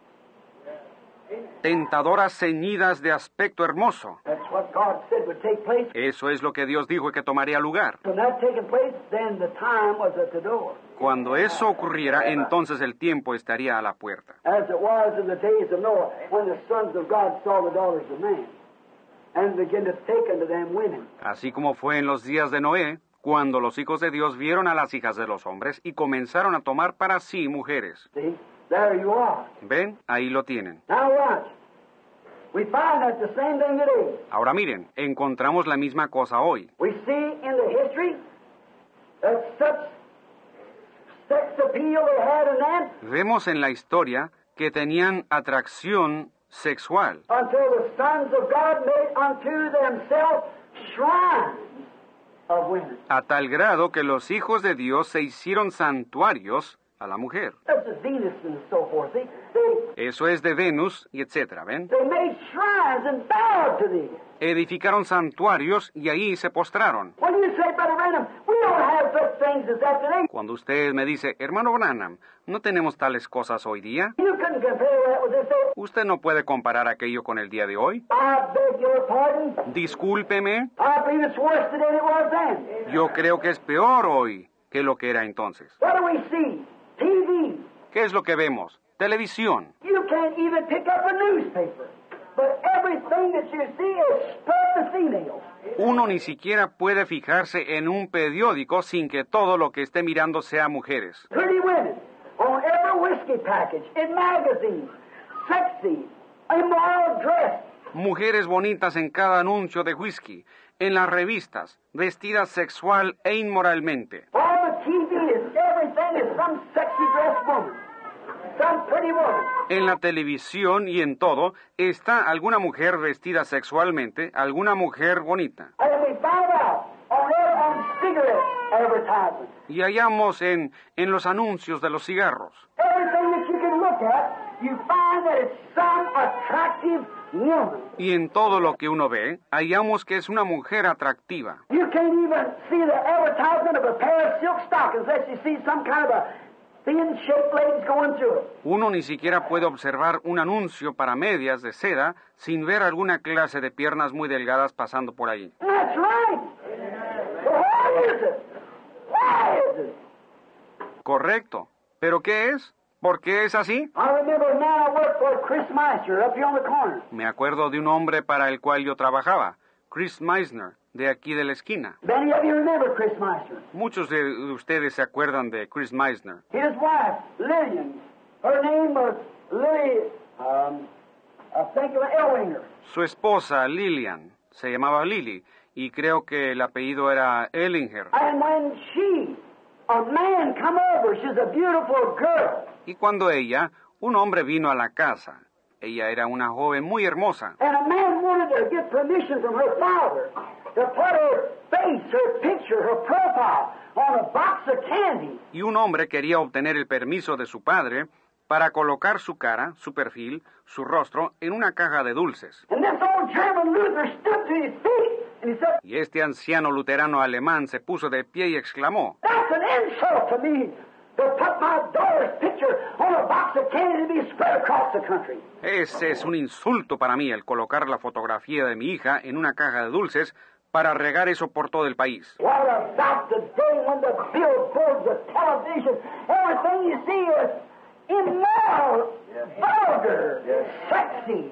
Tentadoras ceñidas de aspecto hermoso. That's what God said would take place. Eso es lo que Dios dijo que tomaría lugar. When that taking place, then the time was at the door. Cuando eso ocurriera, entonces el tiempo estaría a la puerta. As it was in the days of Noah, when the sons of God saw the daughters of man, and began to take unto them women. Así como fue en los días de Noé, cuando los hijos de Dios vieron a las hijas de los hombres y comenzaron a tomar para sí mujeres. See, there you are. ¿Ven? Ahí lo tienen. Now watch. We find that the same thing today. Ahora miren, encontramos la misma cosa hoy. We see in the history that such sex appeal they had in that Vemos en la historia que tenían atracción sexual, until the sons of God made unto themselves shrines of women. a tal grado que los hijos de Dios se hicieron santuarios a la mujer. That's the Venus and so forth. See, they, Eso es de Venus y etcétera, ¿ven? they made shrines and bowed to thee. Edificaron santuarios y ahí se postraron. When you say, Brother Random, we don't have such things as that today. Cuando usted me dice, hermano Branham, ¿no tenemos tales cosas hoy día? You couldn't compare that with this day. Usted no puede comparar aquello con el día de hoy. I beg your pardon. Discúlpeme, I believe it's worse today than it was then. yo creo que es peor hoy que lo que era entonces. What do we see? T V. ¿Qué es lo que vemos? Televisión. You can't even pick up a newspaper. But everything that you see is spread to females. Uno ni siquiera puede fijarse en un periódico sin que todo lo que esté mirando sea mujeres. Pretty women on every whiskey package, in magazines, sexy, immoral dress. Mujeres bonitas en cada anuncio de whisky, en las revistas, vestidas sexual e inmoralmente. On the T V is everything is some sexy dressed woman, some pretty woman. En la televisión y en todo está alguna mujer vestida sexualmente, alguna mujer bonita. And we find out on every on cigarette advertisements, Y hallamos en, en los anuncios de los cigarros. everything that you can look at, you find that it's some attractive woman. Y en todo lo que uno ve, hallamos que es una mujer atractiva. You can't even see the advertisement of a pair of silk stockings unless you see some kind of a thin-shaped legs going through it. Uno ni siquiera puede observar un anuncio para medias de seda sin ver alguna clase de piernas muy delgadas pasando por ahí. That's right. Well, why is it? Why is it? Correcto. ¿Pero qué es? ¿Por qué es así? I remember a man I worked for, Chris Meister, up here on the corner. Me acuerdo de un hombre para el cual yo trabajaba, Chris Meisner, de aquí de la esquina. Many of you remember Chris Meister. Muchos de ustedes se acuerdan de Chris Meisner. His wife, Lillian, her name was Lily, uh, um, I think of Ellinger. Su esposa, Lillian, se llamaba Lily, y creo que el apellido era Ellinger. And when she, a man come over, she's a beautiful girl. Y cuando ella, un hombre vino a la casa, ella era una joven muy hermosa. And a man wanted to get permission from her father to put her face, her picture, her profile on a box of candy. Y un hombre quería obtener el permiso de su padre para colocar su cara, su perfil, su rostro en una caja de dulces. And this old German Luther stood to his feet and he said, Y este anciano luterano alemán se puso de pie y exclamó, "That's an insult to me to put my daughter's picture on a box of candy to be spread across the country." ese es un insulto para mí el colocar la fotografía de mi hija en una caja de dulces para regar eso por todo el país. What about the day when the billboards, the television, everything you see is immoral, vulgar, sexy,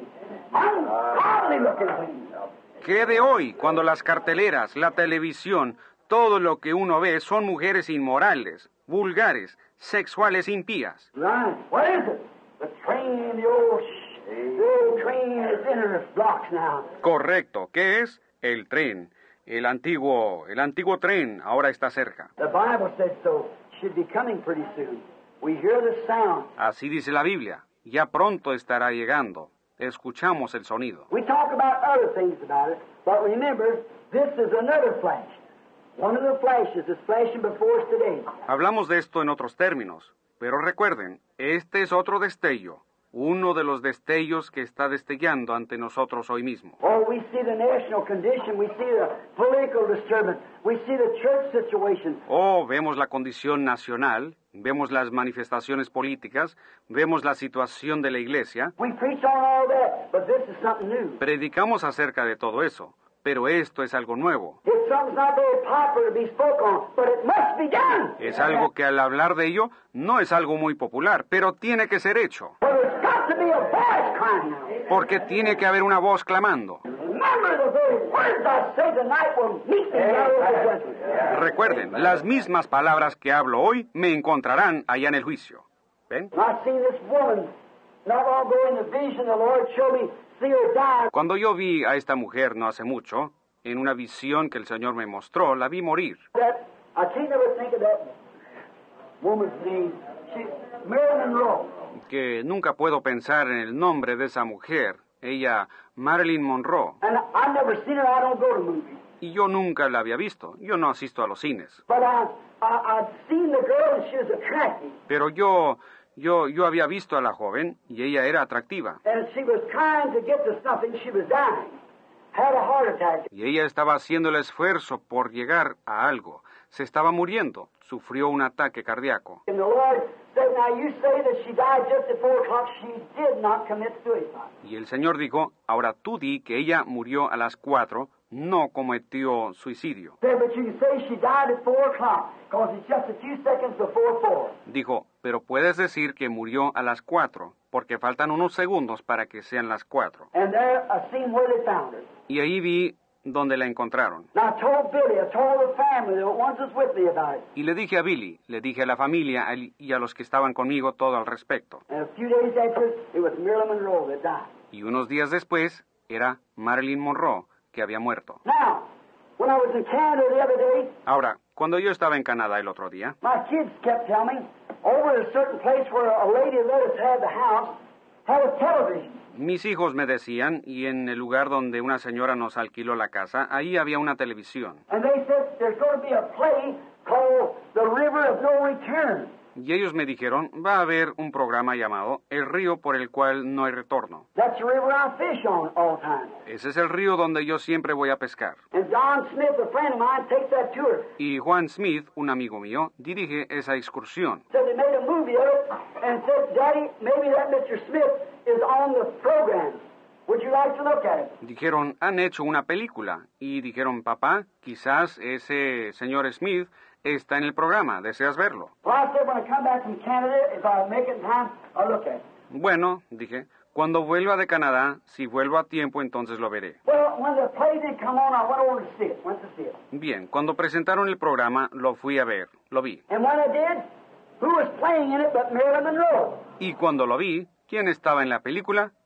ungodly looking things? ¿Qué de hoy, cuando las carteleras, la televisión, todo lo que uno ve son mujeres inmorales, vulgares, sexuales impías? Right. What is it? The train, the old, sh- the old train is in her blocks now. Correcto. ¿Qué es? El tren. El antiguo, el antiguo tren ahora está cerca. The Bible says so. Should be coming pretty soon. We hear the sound. Así dice la Biblia. Ya pronto estará llegando. Escuchamos el sonido. We talk about other things about it, but remember, this is another flash. One of the flashes is flashing before us today. Hablamos de esto en otros términos, pero recuerden, este es otro destello, uno de los destellos que está destellando ante nosotros hoy mismo. Oh, we see the national condition, we see the political disturbance, we see the church situation. Oh, vemos la condición nacional, vemos las manifestaciones políticas, vemos la situación de la iglesia. We preach on all that, but this is something new. Predicamos acerca de todo eso, pero esto es algo nuevo. It's something not very popular to be spoke on, but it must be done. Es algo que al hablar de ello no es algo muy popular, pero tiene que ser hecho, Well, there's got to be a voice crying now. porque tiene que haber una voz clamando. Remember the very words I say tonight will meet me there at the judgment. Recuerden, las mismas palabras que hablo hoy me encontrarán allá en el juicio. ¿Ven? I seen this woman not long ago in the vision the Lord showed me, see her die. Cuando yo vi a esta mujer no hace mucho, en una visión que el Señor me mostró, la vi morir. That I can't never think of that woman's name. She, Marilyn Monroe. Que nunca puedo pensar en el nombre de esa mujer, ella, Marilyn Monroe. And I've never seen her. I don't go to movies. Y yo nunca la había visto, yo no asisto a los cines. But I, I, I'd seen the girl and she was attractive. Pero yo, yo, yo había visto a la joven y ella era atractiva. And she was trying to get to something. She was dying. Had a heart attack. Y ella estaba haciendo el esfuerzo por llegar a algo. Se estaba muriendo, sufrió un ataque cardíaco. And the Lord said, now you say that she died just at four o'clock. She did not commit suicide. Y el Señor dijo, ahora tú di que ella murió a las cuatro, no cometió suicidio. Said, but you can say she died at four o'clock because it's just a few seconds before four. Dijo, pero puedes decir que murió a las cuatro, porque faltan unos segundos para que sean las cuatro. And there I seen where they found her. Y ahí vi donde la encontraron. Now I told Billy, I told the family, the ones that's with me about it. Y le dije a Billy, le dije a la familia y a los que estaban conmigo todo al respecto. And a few days after, it was Marilyn Monroe that died. Y unos días después, era Marilyn Monroe que había muerto. Now, when I was in Canada the other day, Ahora, cuando yo estaba en Canadá el otro día, my kids kept telling me, over at a certain place where a lady let us have the house, had a television. mis hijos me decían, y en el lugar donde una señora nos alquiló la casa, ahí había una televisión. And they said there's going to be a play called The River of No Return. Y ellos me dijeron, va a haber un programa llamado El río por el cual no hay retorno. That's the river I fish on all the time. Ese es el río donde yo siempre voy a pescar. And John Smith, a friend of mine, takes that tour. Y Juan Smith, un amigo mío, dirige esa excursión. Said they made a movie of it and said, Daddy, maybe that Mister Smith is on the program. Would you like to look at it? Dijeron, han hecho una película. Y dijeron, papá, quizás ese señor Smith está en el programa. ¿Deseas verlo? Well, I said when I come back from Canada, if I make it in time, I'll look at it. Bueno, dije, cuando vuelva de Canadá, si vuelvo a tiempo, entonces lo veré. Well, when the play did come on, I went over to see it. Went to see it. Bien, cuando presentaron el programa, lo fui a ver, lo vi. And when I did, who was playing in it but Marilyn Monroe? Y cuando lo vi, ¿quién estaba en la película?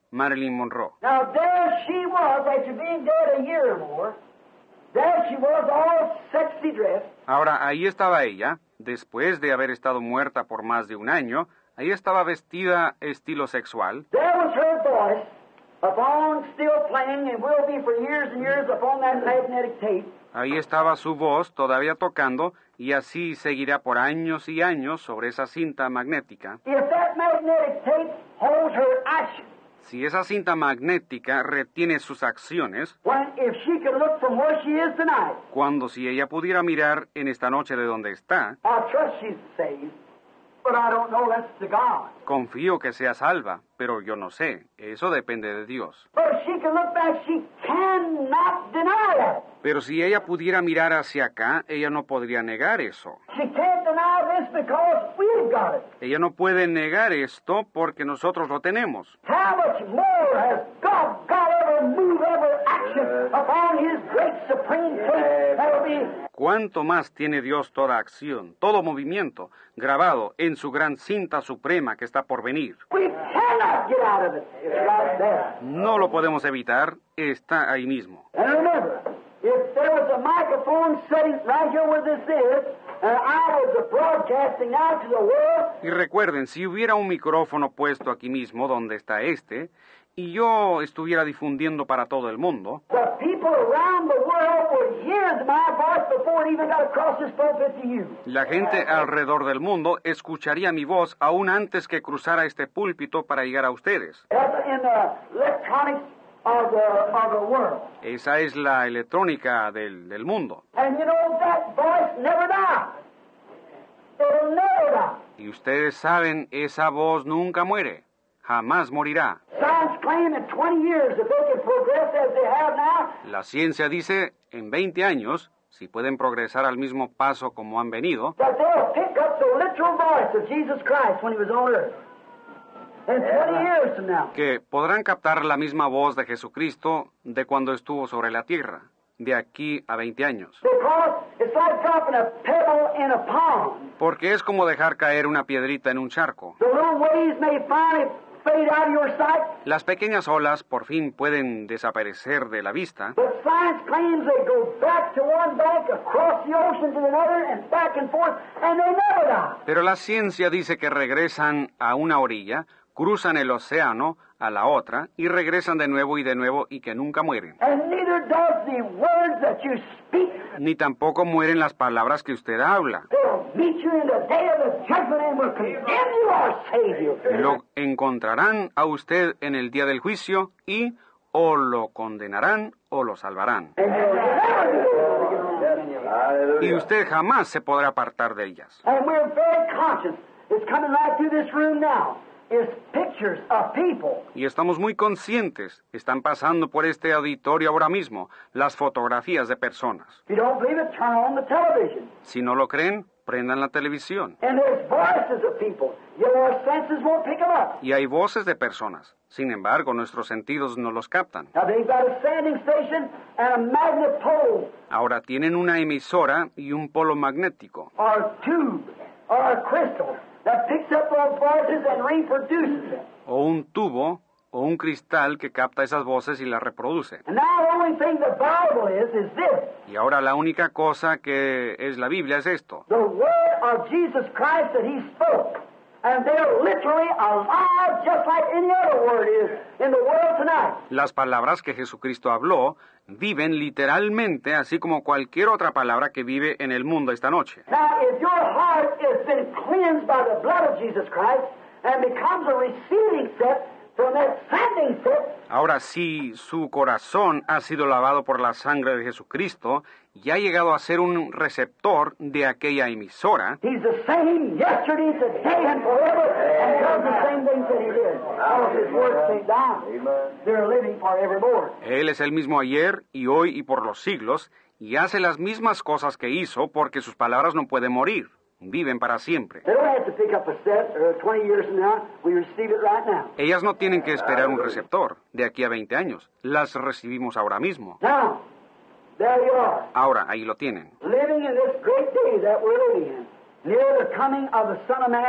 Marilyn Monroe. Now there she was, after being dead a year or more. There she was, all sexy dressed. Ahora, ahí estaba ella, después de haber estado muerta por más de un año, ahí estaba vestida estilo sexual. There was her voice, upon still playing, and will be for years and years upon that magnetic tape. Ahí estaba su voz todavía tocando, y así seguirá por años y años sobre esa cinta magnética. If that magnetic tape holds her action, Si esa cinta magnética retiene sus acciones, when if she could look from where she is tonight, cuando si ella pudiera mirar en esta noche de donde está, I trust she's saved, but I don't know, that's to God. confío que sea salva, pero yo no sé, eso depende de Dios. But if she can look back, she cannot deny that. Pero si ella pudiera mirar hacia acá, ella no podría negar eso. She can't deny this because we've got it. Ella no puede negar esto porque nosotros lo tenemos. How much more has God got every move, every action upon His great supreme tape that'll be... ¿Cuánto más tiene Dios toda acción, todo movimiento, grabado en su gran cinta suprema que está por venir? We cannot get out of it. It's right there. No lo podemos evitar, está ahí mismo. And remember, if there was a microphone sitting right here where this is, and I was broadcasting out to the world, Y recuerden, si hubiera un micrófono puesto aquí mismo donde está este, y yo estuviera difundiendo para todo el mundo, the people around the world would hear my voice before it even got across this pulpit to you. la gente alrededor del mundo escucharía mi voz aún antes que cruzara este púlpito para llegar a ustedes. That's in the electronics of the, of the world. Esa es la electrónica del, del mundo. And you know, that voice never dies. It'll never die. Y ustedes saben, esa voz nunca muere, jamás morirá. Science claim in twenty years, if they can progress as they have now, La ciencia dice, en veinte años, si pueden progresar al mismo paso como han venido, that they'll pick up the literal voice of Jesus Christ when He was on earth. In twenty years from now. que podrán captar la misma voz de Jesucristo de cuando estuvo sobre la tierra, de aquí a veinte años. Because it's like dropping a pebble in a pond. Porque es como dejar caer una piedrita en un charco. The little waves may finally fade out of your sight, Las pequeñas olas por fin pueden desaparecer de la vista, but science claims they go back to one bank, across the ocean to another, and back and forth, and they never die. pero la ciencia dice que regresan a una orilla, cruzan el océano a la otra y regresan de nuevo y de nuevo y que nunca mueren. And neither does the words that you speak. Ni tampoco mueren las palabras que usted habla. They'll meet you in the day of the judgment and will condemn you, our Savior. Lo encontrarán a usted en el día del juicio y o lo condenarán o lo salvarán. And you'll never be. Y usted jamás se podrá apartar de ellas. And we're very conscious. It's coming right through this room now. It's pictures of people. Y estamos muy conscientes, están pasando por este auditorio ahora mismo, las fotografías de personas. If you don't believe it, turn on the television. Si no lo creen, prendan la televisión. And there's voices of people. Yet our senses won't pick them up. Y hay voces de personas. Sin embargo, nuestros sentidos no los captan. Now they've got a sanding station and a magnet pole, Ahora tienen una emisora y un polo magnético, or a tube, or a crystal that picks up those voices and reproduces them. o un tubo, o un cristal que capta esas voces y las reproduce. And now the only thing the Bible is, is this. Y ahora la única cosa que es la Biblia es esto. The word of Jesus Christ that He spoke. And they're literally alive just like any other word is in the world tonight. Las palabras que Jesucristo habló viven literalmente así como cualquier otra palabra que vive en el mundo esta noche. Now, if your heart has been cleansed by the blood of Jesus Christ and becomes a receiving set from that sending set, Ahora, si su corazón ha sido lavado por la sangre de Jesucristo y ha llegado a ser un receptor de aquella emisora, He's the same yesterday, today, and forever, and does the same things that He did. All of His words can't die. They're living forevermore. Él es el mismo ayer y hoy y por los siglos, y hace las mismas cosas que hizo porque sus palabras no pueden morir, viven para siempre. They don't have to pick up a set uh, twenty years from now. We receive it right now. Ellas no tienen que esperar un receptor de aquí a veinte años, las recibimos ahora mismo. Now, there you are, Ahora, ahí lo tienen. living in this great day that we're living in, near the coming of the Son of Man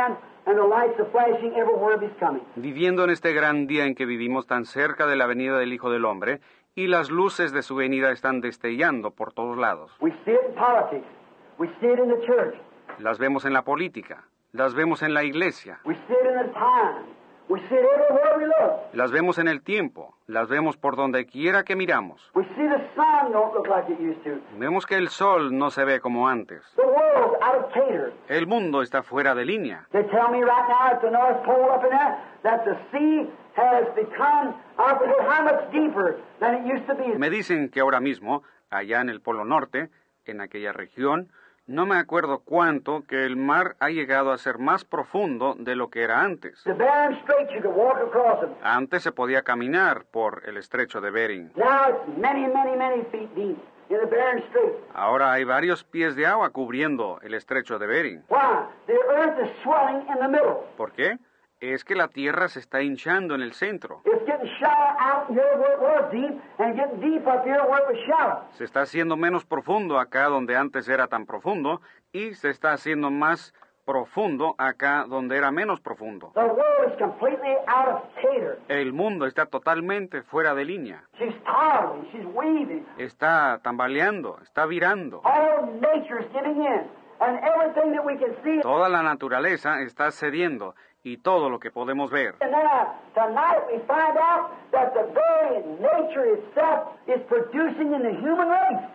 and the lights are flashing everywhere of His coming. Viviendo en este gran día en que vivimos tan cerca de la venida del Hijo del Hombre, y las luces de su venida están destellando por todos lados. We see it in politics. We see it in the church. Las vemos en la política, las vemos en la iglesia, We see it in the time. We see it everywhere we look. las vemos en el tiempo, las vemos por donde quiera que miramos. We see the sun don't look like it used to. Vemos que el sol no se ve como antes. The world's out of cater. El mundo está fuera de línea. They tell me right now at the North Pole up in there that the sea has become, I forget how much deeper than it used to be. Me dicen que ahora mismo, allá en el Polo Norte, en aquella región, no me acuerdo cuánto, que el mar ha llegado a ser más profundo de lo que era antes. The Bering Strait, you could walk across it. Antes se podía caminar por el estrecho de Bering. Now it's many, many, many feet deep in the Bering Strait. Ahora hay varios pies de agua cubriendo el estrecho de Bering. Why? The earth is swelling in the middle. ¿Por qué? Es que la tierra se está hinchando en el centro. It's getting shallow out here where it was deep and getting deep up here where it was shallow. Se está haciendo menos profundo acá donde antes era tan profundo y se está haciendo más profundo acá donde era menos profundo. The world is completely out of cater. El mundo está totalmente fuera de línea. She's toddling, she's weaving. Está tambaleando, está virando. All nature's giving in. And everything that we can see. Toda la naturaleza está cediendo y todo lo que podemos ver. And then uh, tonight we find out that the very nature itself is producing in the human race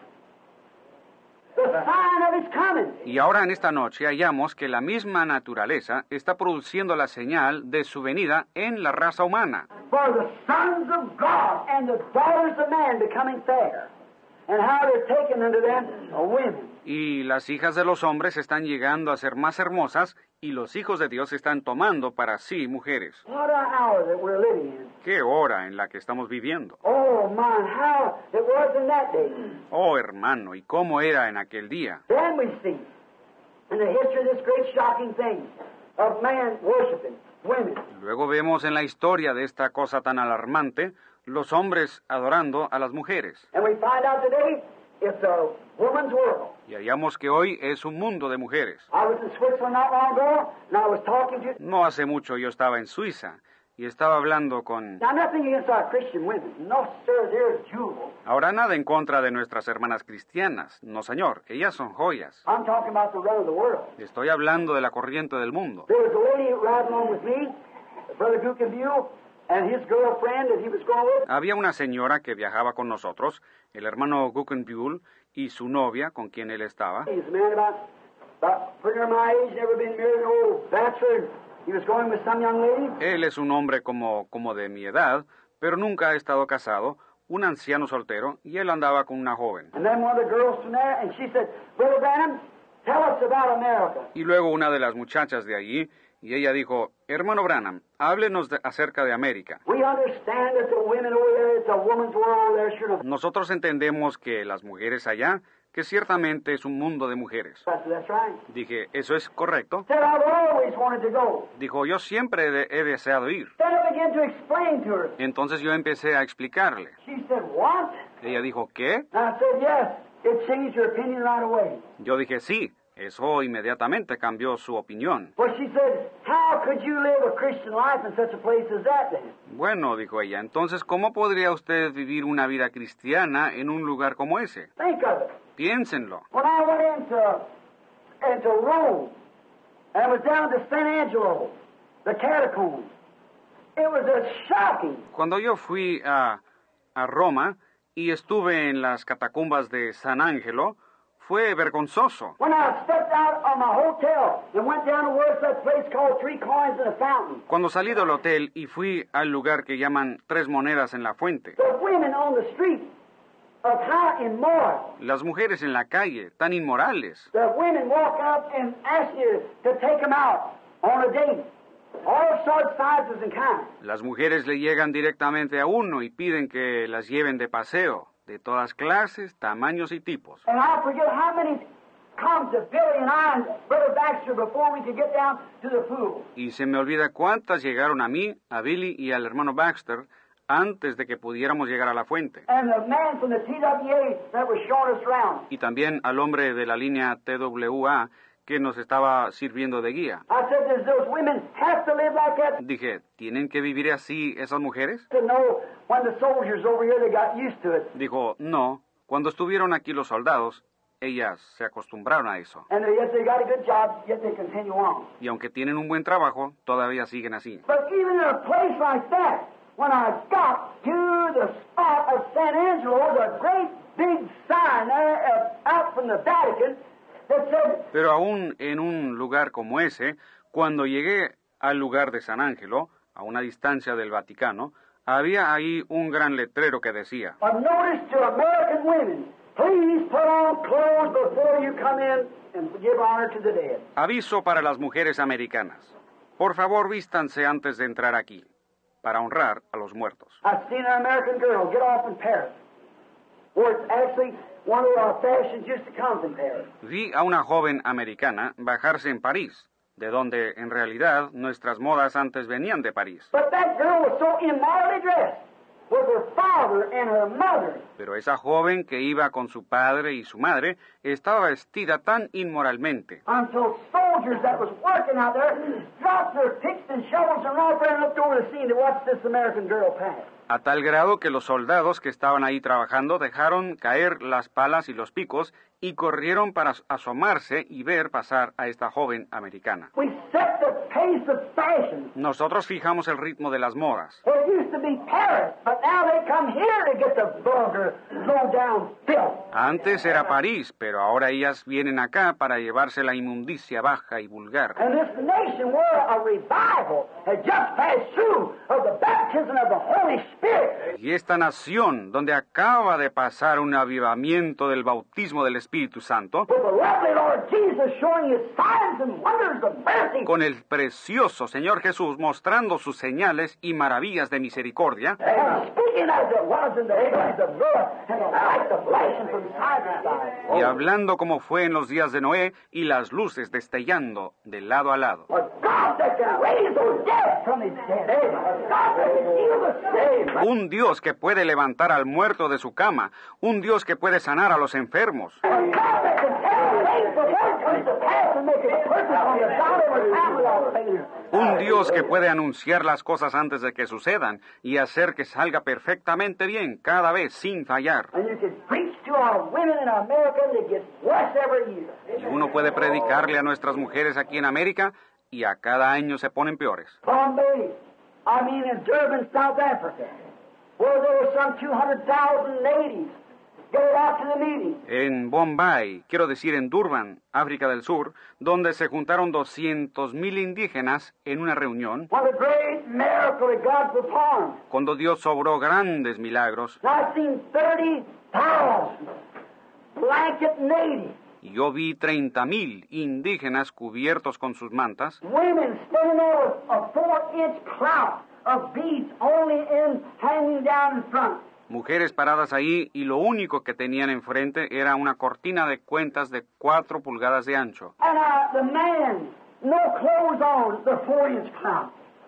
the sign of His coming. Y ahora en esta noche hallamos que la misma naturaleza está produciendo la señal de su venida en la raza humana. For the sons of God and the daughters of man becoming fair. And how they're taken unto them are women. Y las hijas de los hombres están llegando a ser más hermosas y los hijos de Dios están tomando para sí mujeres. What an hour that we're living in. ¡Qué hora en la que estamos viviendo! Oh, man, how it was in that day. Oh, hermano, ¿y cómo era en aquel día? Then we see in the history of this great shocking thing of man worshiping women. Luego vemos en la historia de esta cosa tan alarmante los hombres adorando a las mujeres. And we find out today it's a woman's world. Y hallamos que hoy es un mundo de mujeres. I was in Switzerland not long ago, and I was talking to... No hace mucho yo estaba en Suiza y estaba hablando con... Now, nothing against our Christian women. No, sir, they're jewels. Ahora nada en contra de nuestras hermanas cristianas. No, señor, ellas son joyas. I'm talking about the run of the world. Estoy hablando de la corriente del mundo. There was a lady riding along with me, Brother Gukenbuhl, and his girlfriend that he was going with. Había una señora que viajaba con nosotros, el hermano Gukenbuhl, y su novia, con quien él estaba. He's a man about, about pretty near my age, never been married, an old bachelor. He was going with some young lady. Él es un hombre como, como de mi edad, pero nunca ha estado casado, un anciano soltero, y él andaba con una joven. And then one of the girls from there, and she said, Brother Branham, tell us about America. Y luego una de las muchachas de allí, y ella dijo, hermano Branham, háblenos de, acerca de América. We understand that the women over there, it's a woman's world over there, sure enough. Nosotros entendemos que las mujeres allá, que ciertamente es un mundo de mujeres. That's, that's right. Dije, ¿eso es correcto? Said, I've always wanted to go. Dijo, yo siempre de- he deseado ir. Then I began to explain to her. Entonces yo empecé a explicarle. She said, what? Ella dijo, ¿qué? And I said, yes. It changed her opinion right away. Yo dije, sí. Eso inmediatamente cambió su opinión. Well, she said, how could you live a Christian life in such a place as that then? Bueno, dijo ella, entonces, ¿cómo podría usted vivir una vida cristiana en un lugar como ese? Think of it. Piénsenlo. When I went into, into Rome and was down to San Angelo, the catacombs, it was a shocking. Cuando yo fui a, a Roma y estuve en las catacumbas de San Ángelo, fue vergonzoso. When I stepped out of my hotel and went down to where's that place called Three Coins in a Fountain, Cuando salí del hotel y fui al lugar que llaman Tres Monedas en la Fuente, the women on the street of how immoral. las mujeres en la calle, tan inmorales, The women walk up and ask you to take them out on a date. All sorts, sizes, and kinds. las mujeres le llegan directamente a uno y piden que las lleven de paseo, de todas clases, tamaños y tipos. And I forget how many come to Billy and I and Brother Baxter before we could get down to the pool. Y se me olvida cuántas llegaron a mí, a Billy y al hermano Baxter, antes de que pudiéramos llegar a la fuente. And the man from the T W A that was showing us around. Y también al hombre de la línea T W A, que nos estaba sirviendo de guía. I said, does those women have to live like that Dije, ¿tienen que vivir así esas mujeres? to know when the soldiers over here, they got used to it? Dijo, no. Cuando estuvieron aquí los soldados, ellas se acostumbraron a eso. And they, yes, they got a good job, yet they continue on. Y aunque tienen un buen trabajo, todavía siguen así. But even in a place like that, when I got to the spot of San Angelo, there's a great big sign there uh, out from the Vatican that said, Pero aún en un lugar como ese, cuando llegué al lugar de San Ángelo, a una distancia del Vaticano, había ahí un gran letrero que decía, a notice to American women, please put on clothes before you come in and give honor to the dead. aviso para las mujeres americanas. Por favor, vístanse antes de entrar aquí, para honrar a los muertos. I've seen an American girl get off in Paris, where it's actually one of our fashions used to come from Paris. Vi a una joven americana bajarse en París, de donde en realidad nuestras modas antes venían de París. But that girl was so immodestly dressed, with her father and her mother. Pero esa joven que iba con su padre y su madre estaba vestida tan inmoralmente, Until soldiers that was working out there dropped their picks and shovels and right there and looked over the scene to watch this American girl pass. a tal grado que los soldados que estaban ahí trabajando dejaron caer las palas y los picos y corrieron para asomarse y ver pasar a esta joven americana. We set the pace of fashion. Nosotros fijamos el ritmo de las modas. Well, it used to be Paris, but now they come here to get the vulgar, low-down filth. Antes era París, pero ahora ellas vienen acá para llevarse la inmundicia baja y vulgar. And this nation where a revival had just passed through of the baptism of the Holy Spirit. Y esta nación, donde acaba de pasar un avivamiento del bautismo del Espíritu Santo, With the lovely Lord Jesus showing his signs and wonders of mercy. con el precioso Señor Jesús mostrando sus señales y maravillas de misericordia, And speaking as it was in the days of Noah, and the light of flashing from side to side. y hablando como fue en los días de Noé, y las luces destellando de lado a lado. A God that can raise those dead from his dead. A God that can heal the sick. Un Dios que puede levantar al muerto de su cama, un Dios que puede sanar a los enfermos, A God that can tell things before it comes to pass and make it perfect on the dot of a time without failure. un Dios que puede anunciar las cosas antes de que sucedan y hacer que salga perfectamente bien cada vez sin fallar. And you can preach to our women in America and they get worse every year. Y uno puede predicarle a nuestras mujeres aquí en América y a cada año se ponen peores. Bombay, I mean in Durban, South Africa, where there were some two hundred thousand natives gathered out to the meeting. En Bombay, quiero decir en Durban, África del Sur, donde se juntaron doscientos mil indígenas en una reunión, What a great miracle that God performed. cuando Dios obró grandes milagros, And I've seen thirty thousand blanket natives, y yo vi treinta mil indígenas cubiertos con sus mantas, women standing there with a four-inch clout of beads only in hanging down in front. mujeres paradas ahí y lo único que tenían enfrente era una cortina de cuentas de cuatro pulgadas de ancho. And uh, the man, no clothes on, the four-inch clout,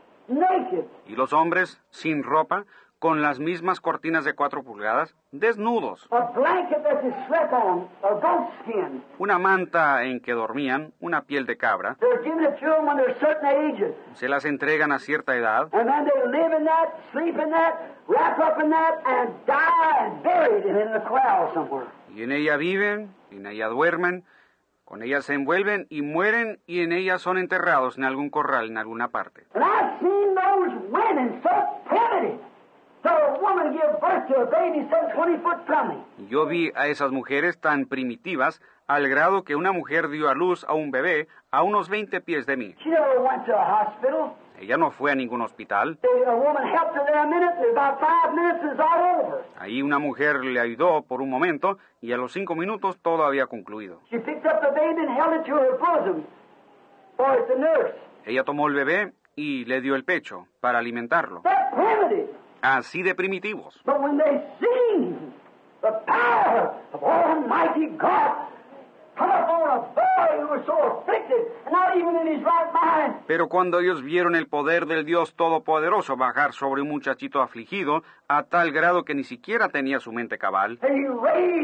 naked. Y los hombres, sin ropa, con las mismas cortinas de cuatro pulgadas, desnudos. A blanket that they slept on, a goat skin. Una manta en que dormían, una piel de cabra, They're giving it to them when they're certain ages. se las entregan a cierta edad, And then they live in that, sleep in that, wrap up in that, and die and buried in the corral somewhere. y en ella viven, y en ella duermen, con ella se envuelven y mueren, y en ella son enterrados en algún corral, en alguna parte. And I've seen those women so primitive. So a woman give birth to a baby some twenty foot from me. Y yo vi a esas mujeres tan primitivas, al grado que una mujer dio a luz a un bebé a unos veinte pies de mí. She never went to a hospital. Ella no fue a ningún hospital. They, a woman helped her there a minute, and about five minutes it's all over. Ahí una mujer le ayudó por un momento, y a los cinco minutos todo había concluido. She picked up the baby and held it to her bosom. For it's a nurse. Ella tomó el bebé y le dio el pecho para alimentarlo. They're primitive. Así de primitivos. But when they seen the power of Almighty God come upon a boy who was so afflicted, and not even in his right mind, Pero cuando ellos vieron el poder del Dios Todopoderoso bajar sobre un muchachito afligido, a tal grado que ni siquiera tenía su mente cabal, he raised up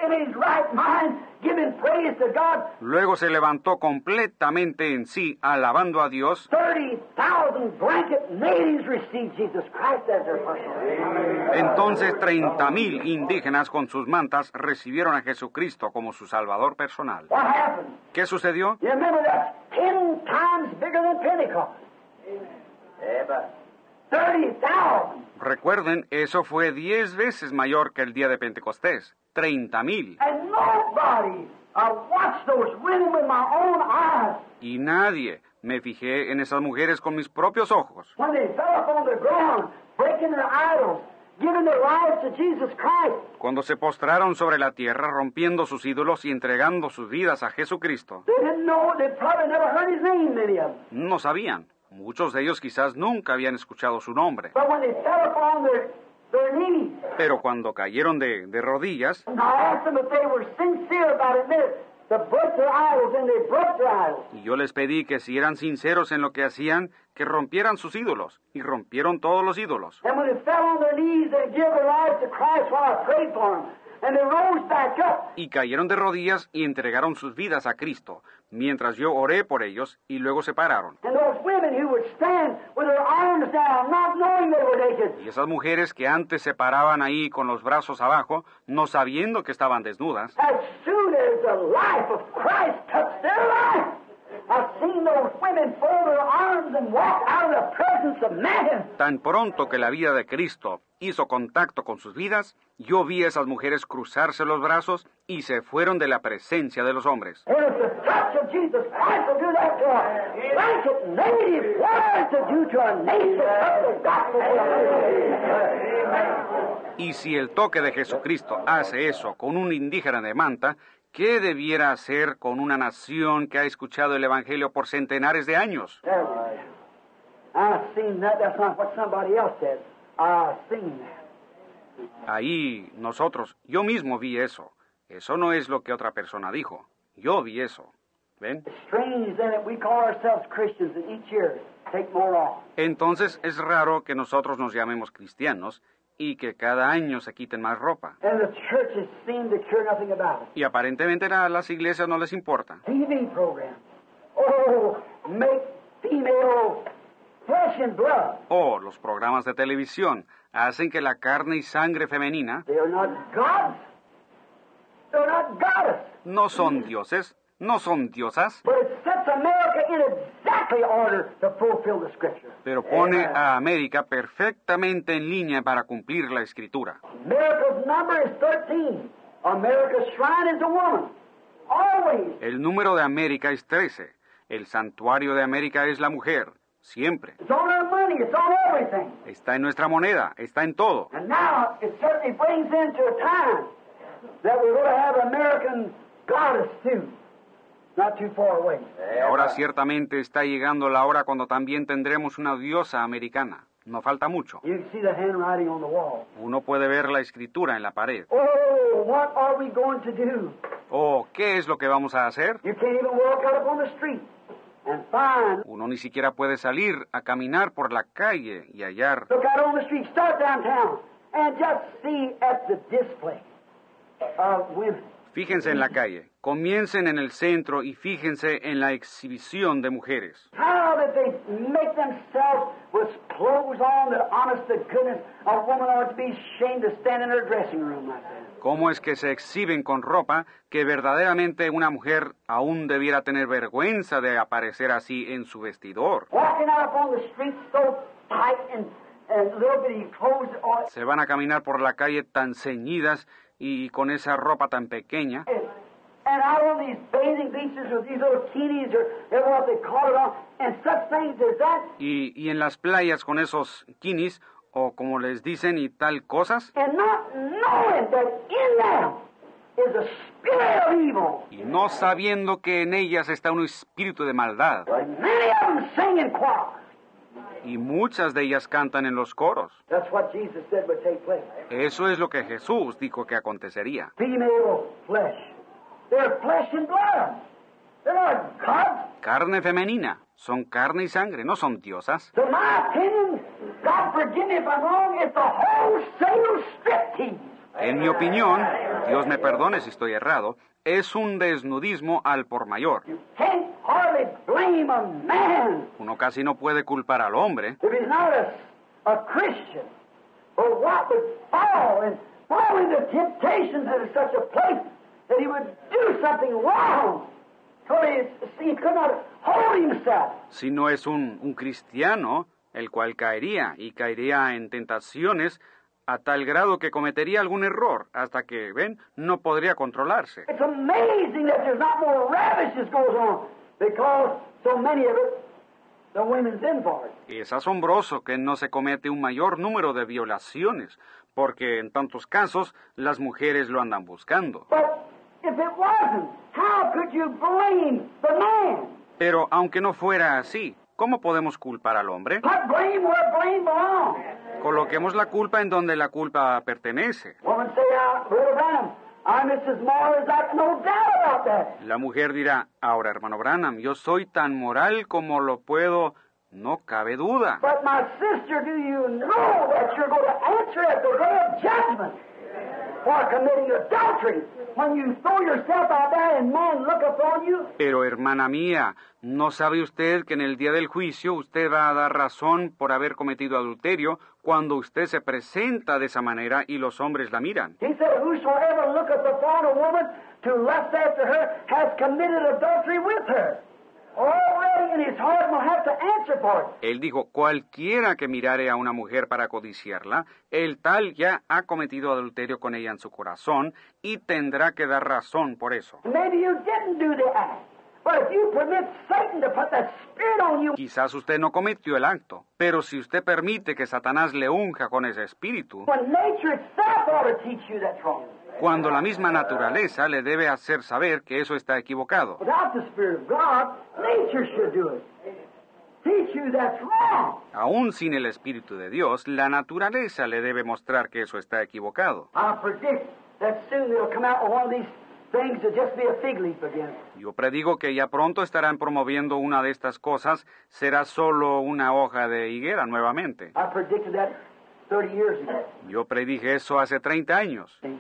in his right mind, giving praise to God. Luego se levantó completamente en sí, alabando a Dios. thirty thousand blanket natives received Jesus Christ as their personal Savior. Entonces treinta mil indígenas con sus mantas recibieron a Jesucristo como su Salvador personal. What happened? ¿Qué sucedió? You remember that's ten times bigger than Pentecost. Yeah, but thirty thousand. Recuerden, eso fue diez veces mayor que el día de Pentecostés. Treinta mil. And nobody, I watched those women with my own eyes. Y nadie. Me fijé en esas mujeres con mis propios ojos. When they fell up on the ground, breaking their idols, giving their lives to Jesus Christ. Cuando se postraron sobre la tierra, rompiendo sus ídolos y entregando sus vidas a Jesucristo. They didn't know, they probably never heard his name, many of them. No sabían. Muchos de ellos quizás nunca habían escuchado su nombre. But when they fell upon their, their knees, Pero cuando cayeron de, de rodillas, and I asked them if they were sincere about it, they they broke their idols and they broke their idols. y yo les pedí que si eran sinceros en lo que hacían, que rompieran sus ídolos. Y rompieron todos los ídolos. And when they fell on their knees, they gave their lives to Christ while I prayed for them. And they rose back up. Y cayeron de rodillas y entregaron sus vidas a Cristo, mientras yo oré por ellos y luego se pararon. And those women who would stand with their arms down, not knowing they were naked. Y esas mujeres que antes se paraban ahí con los brazos abajo, no sabiendo que estaban desnudas, As soon as the life of Christ touched their life, I've seen those women fold their arms and walk out of the presence of man. tan pronto que la vida de Cristo hizo contacto con sus vidas, yo vi a esas mujeres cruzarse los brazos y se fueron de la presencia de los hombres. And if the touch of Jesus Christ will do that to a blanket native, what is to do to a nation of the gospel? Y si el toque de Jesucristo hace eso con un indígena de manta, ¿qué debiera hacer con una nación que ha escuchado el Evangelio por centenares de años? There we are. I've seen that. That's not what somebody else said. I've seen that. Ahí nosotros, yo mismo vi eso. Eso no es lo que otra persona dijo. Yo vi eso. ¿Ven? It's strange then that we call ourselves Christians and each year take more off. Entonces es raro que nosotros nos llamemos cristianos y que cada año se quiten más ropa. And the churches seem to care nothing about it. Y aparentemente a las iglesias no les importa. T V programs. Oh, make female flesh and blood. O los programas de televisión hacen que la carne y sangre femenina They are not gods. They're not goddess. no son dioses, no son diosas, But it sets America in exactly order to fulfill the Scripture. pero pone a América perfectamente en línea para cumplir la escritura. America's number is thirteen. America's shrine is a woman. Always. El número de América es trece. El santuario de América es la mujer, siempre. It's on our money. It's on everything. Está en nuestra moneda, está en todo. And now it certainly brings into a time that we're going to have an American goddess too. Not too far away. Y ahora ciertamente está llegando la hora cuando también tendremos una diosa americana. No falta mucho. You can see the handwriting on the wall. Uno puede ver la escritura en la pared. Oh, what are we going to do? Oh, ¿qué es lo que vamos a hacer? You can't even walk out upon the street and find. Uno ni siquiera puede salir a caminar por la calle y hallar. Look out on the street, start downtown, and just see at the display of women. Fíjense en la calle, comiencen en el centro y fíjense en la exhibición de mujeres. How that they make themselves with clothes on that, honest to goodness, a woman ought to be ashamed to stand in her dressing room like that. Cómo es que se exhiben con ropa que verdaderamente una mujer aún debiera tener vergüenza de aparecer así en su vestidor. Walking out upon the street so tight and, and little bitty clothes on. Se van a caminar por la calle tan ceñidas y con esa ropa tan pequeña. And out on these bathing beaches with these little bikinis or ever what they call it on, and such things as that. Y, y en las playas con esos kinis, o como les dicen y tal cosas, And not knowing that in them is a spirit of evil. y no sabiendo que en ellas está un espíritu de maldad. And many of them sing in choirs. Y muchas de ellas cantan en los coros. That's what Jesus said would take place. Eso es lo que Jesús dijo que acontecería. Female flesh. They're flesh and blood. They're not gods. Carne femenina. Son carne y sangre, no son diosas. To my opinion, God forgive me if I'm wrong, it's a wholesale striptease. En mi opinión, Dios me perdone si estoy errado, es un desnudismo al por mayor. You can't hardly blame a man Uno casi no puede culpar al hombre if he's not a, a Christian for what would fall and fall into temptations at such a place that he would do something wrong. So he, he could not hold himself. si no es un, un cristiano, el cual caería y caería en tentaciones a tal grado que cometería algún error, hasta que, ven, no podría controlarse. It's amazing that there's not more ravishes goes on because so many of it, the women's in for it. Es asombroso que no se comete un mayor número de violaciones, porque en tantos casos las mujeres lo andan buscando. But if it wasn't, how could you blame the man? Pero aunque no fuera así, ¿cómo podemos culpar al hombre? Put blame where blame belongs. Coloquemos la culpa en donde la culpa pertenece. Woman say, uh, Brother Branham, I'm Missus Moore, there's no doubt about that. La mujer dirá, ahora hermano Branham, yo soy tan moral como lo puedo, no cabe duda. But my sister, do you know that you're going to answer at the day of judgment for committing adultery when you throw yourself out there and man look upon you? Pero hermana mía, ¿no sabe usted que en el día del juicio usted va a dar razón por haber cometido adulterio cuando usted se presenta de esa manera y los hombres la miran? He said, whosoever looketh upon a woman to lust after her has committed adultery with her. Already in his heart will have to answer for it. Él dijo, cualquiera que mirare a una mujer para codiciarla, el tal ya ha cometido adulterio con ella en su corazón y tendrá que dar razón por eso. Maybe you didn't do the act, but if you permit Satan to put that spirit on you, Quizás usted no cometió el acto, pero si usted permite que Satanás le unja con ese espíritu, when nature itself ought to teach you that's wrong. cuando la misma naturaleza le debe hacer saber que eso está equivocado. Without the Spirit of God, nature should do it. Teach you that's wrong. Aún sin el Espíritu de Dios, la naturaleza le debe mostrar que eso está equivocado. I predict that soon they'll come out with one of these things to just be a fig leaf again. Yo predigo que ya pronto estarán promoviendo una de estas cosas, será solo una hoja de higuera nuevamente. I predicted that thirty years ago. Yo predije eso hace treinta años. See?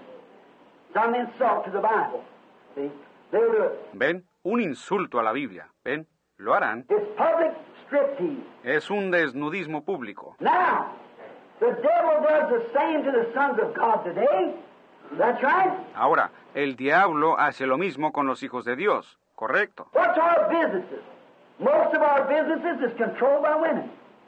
Some insult to the Bible. See? They'll do it. ¿Ven? Un insulto a la Biblia. ¿Ven? Lo harán. It's public striptease. Es un desnudismo público. Now, the devil does the same to the sons of God today. That's right. Ahora, el diablo hace lo mismo con los hijos de Dios. Correcto. What's our businesses? Most of our businesses is controlled by women.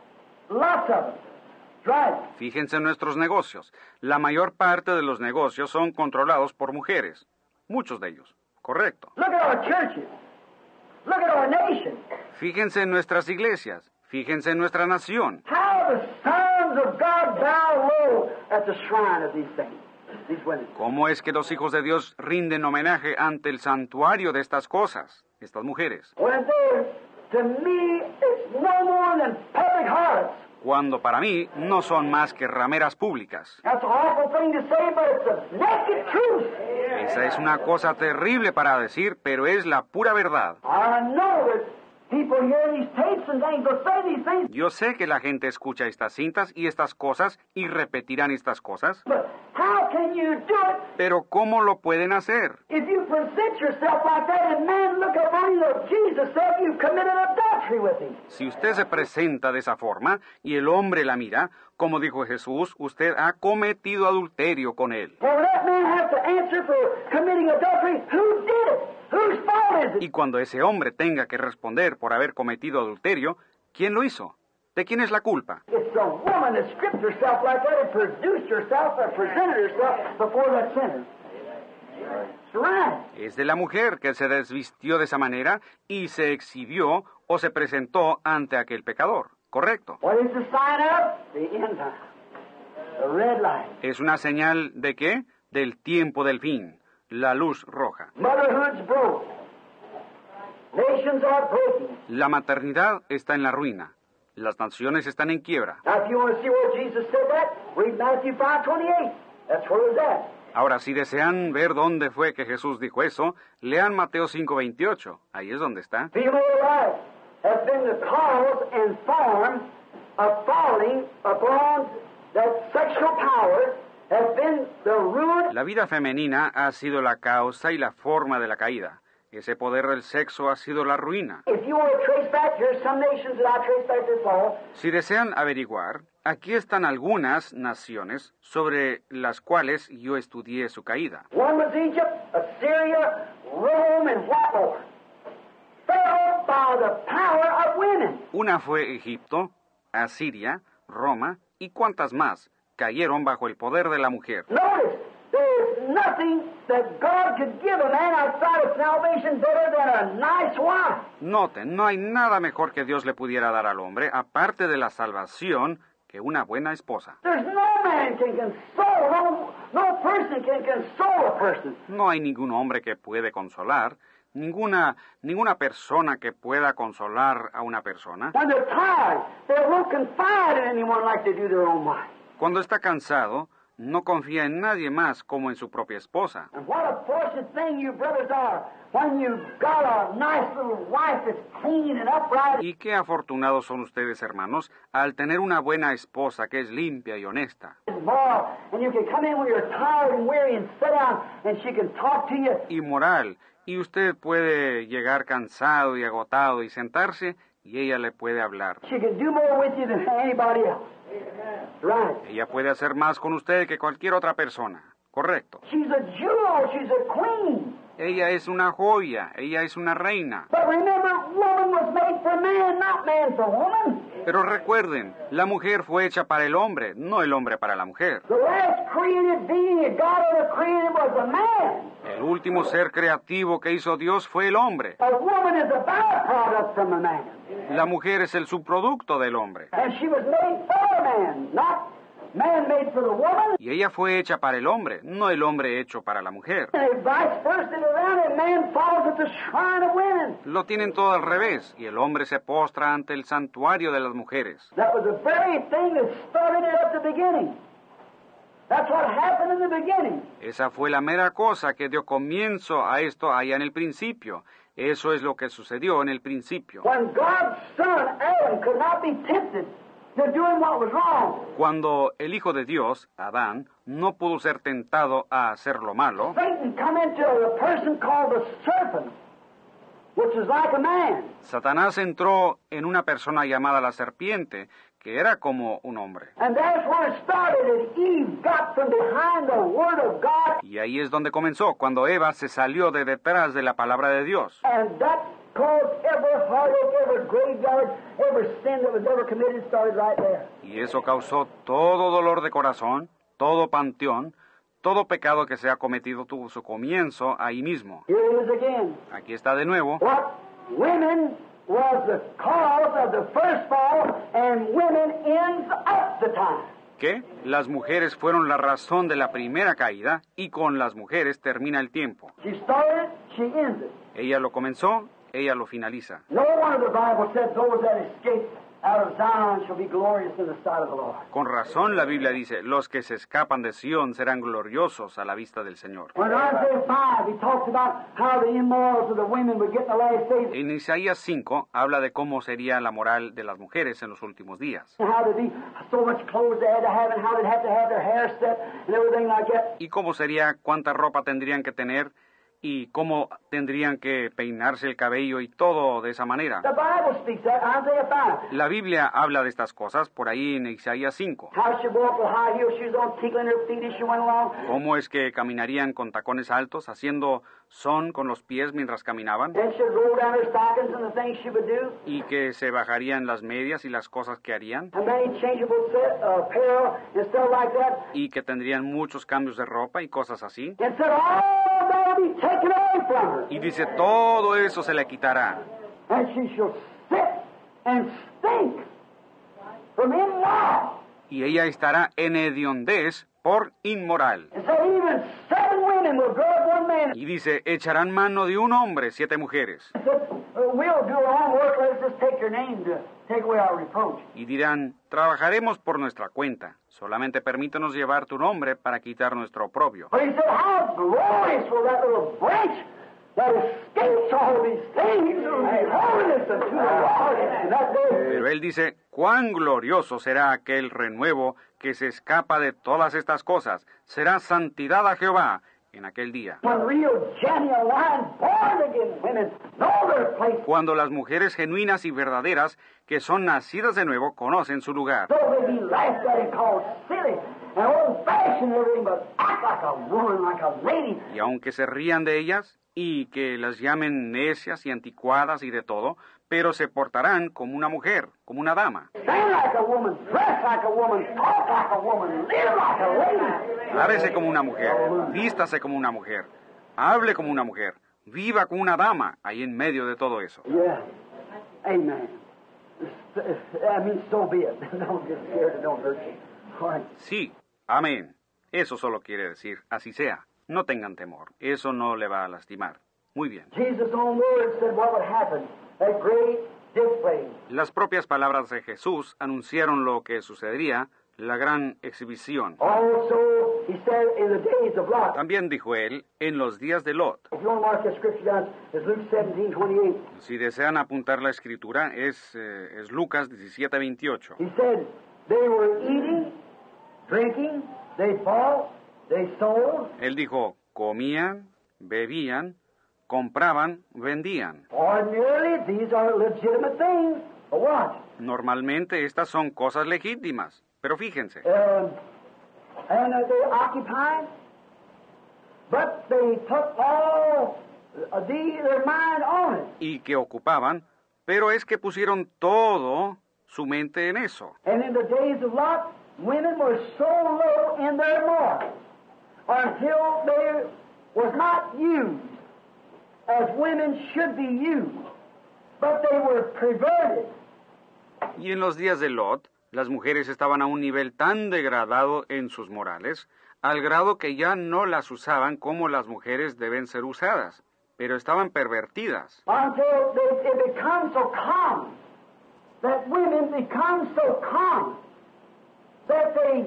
Lots of them. Right. Fíjense en nuestros negocios. La mayor parte de los negocios son controlados por mujeres. Muchos de ellos. Correcto. Look at our churches. Look at our nation. Fíjense en nuestras iglesias. Fíjense en nuestra nación. How the sons of God bow low at the shrine of these things, these women. ¿Cómo es que los hijos de Dios rinden homenaje ante el santuario de estas cosas, estas mujeres? When they're, to me, it's no more than public harlots. Cuando para mí no son más que rameras públicas. That's an awful thing to say, but it's the naked truth. Esa es una cosa terrible para decir, pero es la pura verdad. I know that people hear these tapes and things, they'll say these things, Yo sé que la gente escucha estas cintas y estas cosas y repetirán estas cosas, but how can you do it pero ¿cómo lo pueden hacer? if you present yourself like that and man look upon you? Jesus said you've committed adultery with him. Si usted se presenta de esa forma y el hombre la mira, como dijo Jesús, usted ha cometido adulterio con él. Well, that man has to answer for committing adultery. Who did it? Whose fault is it? Y cuando ese hombre tenga que responder por haber cometido adulterio, ¿quién lo hizo? ¿De quién es la culpa? It's the woman that stripped herself like that and produced herself and presented herself before that sinner. That's right. Es de la mujer que se desvistió de esa manera y se exhibió o se presentó ante aquel pecador. Correcto. What is the sign of? The end time. The red light. ¿Es una señal de qué? Del tiempo del fin. La luz roja. Motherhood's broke. Nations are breaking. La maternidad está en la ruina. Las naciones están en quiebra. Now, if you want to see where Jesus said that, read Matthew five twenty-eight. That's where it's at. Ahora, si desean ver dónde fue que Jesús dijo eso, lean Mateo cinco veintiocho. Ahí es donde está. Female life has been the cause and form of falling upon that sexual power, has been the ruin La vida femenina ha sido la causa y la forma de la caída. Ese poder del sexo ha sido la ruina. If you want to trace back, here's some nations that I trace back this fall. Si desean averiguar, aquí están algunas naciones sobre las cuales yo estudié su caída. One was Egypt, Assyria, Rome, and what more? Fell by the power of women. Una fue Egipto, Asiria, Roma y cuantas más cayeron bajo el poder de la mujer. Notice, there's nothing that God could give a man outside of salvation better than a nice wife. Noten, no hay nada mejor que Dios le pudiera dar al hombre, aparte de la salvación, que una buena esposa. There's no man can console, no, no person can console a person. No hay ningún hombre que puede consolar, ninguna, ninguna persona que pueda consolar a una persona. When they're tired, they won't confide in anyone like they do their own wife. Cuando está cansado, no confía en nadie más como en su propia esposa. And what a fortunate thing you brothers are when you've got a nice little wife that's clean and upright. Y qué afortunados son ustedes, hermanos, al tener una buena esposa que es limpia y honesta. And moral, and you can come in when you're tired and weary and sit down and she can talk to you. Y moral, y usted puede llegar cansado y agotado y sentarse y ella le puede hablar. She can do more with you than anybody else. Right. Ella puede hacer más con usted que cualquier otra persona. Correcto. She's a jewel, she's a queen. Ella es una joya, ella es una reina. But remember, woman was made for man, not man for woman. Pero recuerden, la mujer fue hecha para el hombre, no el hombre para la mujer. The last created being that God ever created was a man. El último ser creativo que hizo Dios fue el hombre. A woman is a byproduct from a man. La mujer es el subproducto del hombre. And she was made for man, not man made for the woman. Y ella fue hecha para el hombre, no el hombre hecho para la mujer. And vice versa around, and man falls at the shrine of women. Lo tienen todo al revés, y el hombre se postra ante el santuario de las mujeres. That was the very thing that started it at the beginning. That's what happened in the beginning. Esa fue la mera cosa que dio comienzo a esto allá en el principio. Eso es lo que sucedió en el principio. When God's son, Adam, could not be tempted to doing what was wrong, Cuando el Hijo de Dios, Adán, no pudo ser tentado a hacer lo malo, Satan come into a person called the serpent, which is like a man. Satanás entró en una persona llamada la serpiente, que era como un hombre. And that's where it started, and Eve got from behind the Word of God, Y ahí es donde comenzó, cuando Eva se salió de detrás de la palabra de Dios. and that caused every heartache, every graveyard, every sin that was ever committed started right there. Y eso causó todo dolor de corazón, todo panteón, todo pecado que se ha cometido tuvo su comienzo ahí mismo. Here it is again. Aquí está de nuevo. What women was the cause of the first fall, and women ends up the time. Que las mujeres fueron la razón de la primera caída y con las mujeres termina el tiempo. She started it, she ends it. Ella lo comenzó, ella lo finaliza. No wonder the Bible said those that escape out of Zion shall be glorious in the sight of the Lord. Con razón la Biblia dice, los que se escapan de Sión serán gloriosos a la vista del Señor. When in Isaiah five, he talks about how the immorals of the women would get in the last days, En Isaías cinco habla de cómo sería la moral de las mujeres en los últimos días. and how there'd be so much clothes they had to have, and how they'd have to have their hair set, and everything like that. Y cómo sería, cuánta ropa tendrían que tener y cómo tendrían que peinarse el cabello y todo de esa manera. The Bible speaks that, Isaiah five. La Biblia habla de estas cosas por ahí en Isaías cinco. How she walked with high heel shoes on, tickling her feet as she went along. Cómo es que caminarían con tacones altos, haciendo son con los pies mientras caminaban, Then she'd roll down her stockings and the things she would do. y que se bajarían las medias y las cosas que harían, And many changeable set, uh, apparel and stuff like that. y que tendrían muchos cambios de ropa y cosas así. And said, all that will be taken away from her. Y dice, todo eso se le quitará, And she shall sit and stink from immoral. y ella estará en hediondez por inmoral. And so even seven women will grow up one man. Y dice, echarán mano de un hombre, siete mujeres, And said, uh, we'll do our own work, let's just take your name to take away our reproach. y dirán, trabajaremos por nuestra cuenta, solamente permítanos llevar tu nombre para quitar nuestro oprobio. But he said, how glorious will that little branch that escapes all these things and holiness unto the Lord in that day. Pero él dice, cuán glorioso será aquel renuevo que se escapa de todas estas cosas. Será santidad a Jehová en aquel día. When real, genuine, born-again women know their place. Cuando las mujeres genuinas y verdaderas, que son nacidas de nuevo, conocen su lugar. Though they be laughed at and called silly and old-fashioned and everything, but act like a woman, like a lady. Y aunque se rían de ellas y que las llamen necias y anticuadas y de todo, pero se portarán como una mujer, como una dama. Stand like a woman, dress like a woman, talk like a woman, live like a lady. Párese como una mujer, vístase como una mujer, hable como una mujer, viva como una dama, ahí en medio de todo eso. Yeah. Amen. I mean, so be it. Don't get scared and don't hurt you. All right. Sí, amén. Eso solo quiere decir, así sea. No tengan temor, eso no le va a lastimar. Muy bien. Jesus' own words said what would happen. That great display. Las propias palabras de Jesús anunciaron lo que sucedería, la gran exhibición. Also, he said in the days of Lot. También dijo él, en los días de Lot. If you want to mark that scripture down, it's Luke seventeen twenty-eight. Si desean apuntar la escritura, es, eh, es Lucas diecisiete veintiocho. He said they were eating, drinking, they bought, they sold. Él dijo, comían, bebían, compraban, vendían. Ordinarily, these are legitimate things. But what? Normalmente estas son cosas legítimas, pero fíjense. Um, and uh, they occupied, but they took all uh, the, their mind on it. Y que ocupaban, pero es que pusieron todo su mente en eso. And in the days of Lot, women were so low in their morals until they was not used as women should be used, but they were perverted. Y en los días de Lot, las mujeres estaban a un nivel tan degradado en sus morales, al grado que ya no las usaban como las mujeres deben ser usadas, pero estaban pervertidas. Until they, it becomes so common, that women become so common, that they,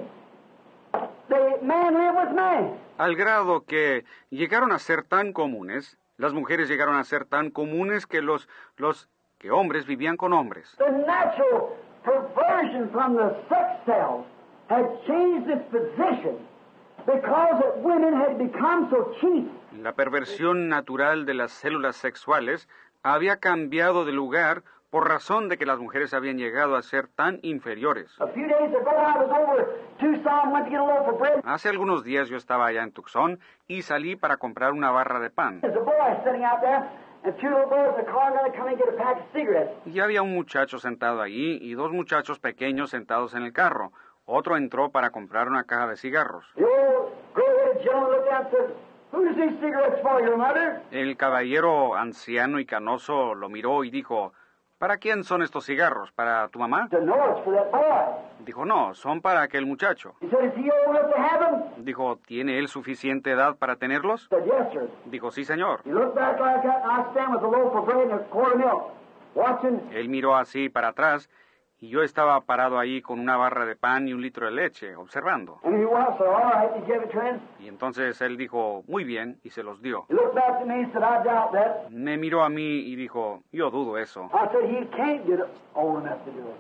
they, man live with man. Al grado que llegaron a ser tan comunes, las mujeres llegaron a ser tan comunes que los, los que hombres vivían con hombres. The natural perversion from the sex cells had changed its position because that women had become so cheap. La perversión natural de las células sexuales había cambiado de lugar por razón de que las mujeres habían llegado a ser tan inferiores. A few days ago I was over Tucson, went to get a loaf of bread. Hace algunos días yo estaba allá en Tucson y salí para comprar una barra de pan. There's a boy sitting out there, and two little boys in the car going to come and get a pack of cigarettes. Y había un muchacho sentado allí y dos muchachos pequeños sentados en el carro. Otro entró para comprar una caja de cigarros. The old gray-headed gentleman looked out and said, "Who's these cigarettes for, your mother?" El caballero anciano y canoso lo miró y dijo, ¿para quién son estos cigarros? ¿Para tu mamá? He said, "No, it's for that boy." Dijo, no, son para aquel muchacho. He said, "Is he old enough to have them?" Dijo, ¿tiene él suficiente edad para tenerlos? He said, "Yes, sir." Dijo, sí, señor. He looked back like that, and I stand with a loaf of bread and a quart of milk, watching. Él miró así para atrás y yo estaba parado ahí con una barra de pan y un litro de leche, observando. And he went, so all right, he gave it to him. Y entonces él dijo, muy bien, y se los dio. He looked back to me and said, "I doubt that." Me miró a mí y dijo, yo dudo eso. I said, "He can't get old enough to do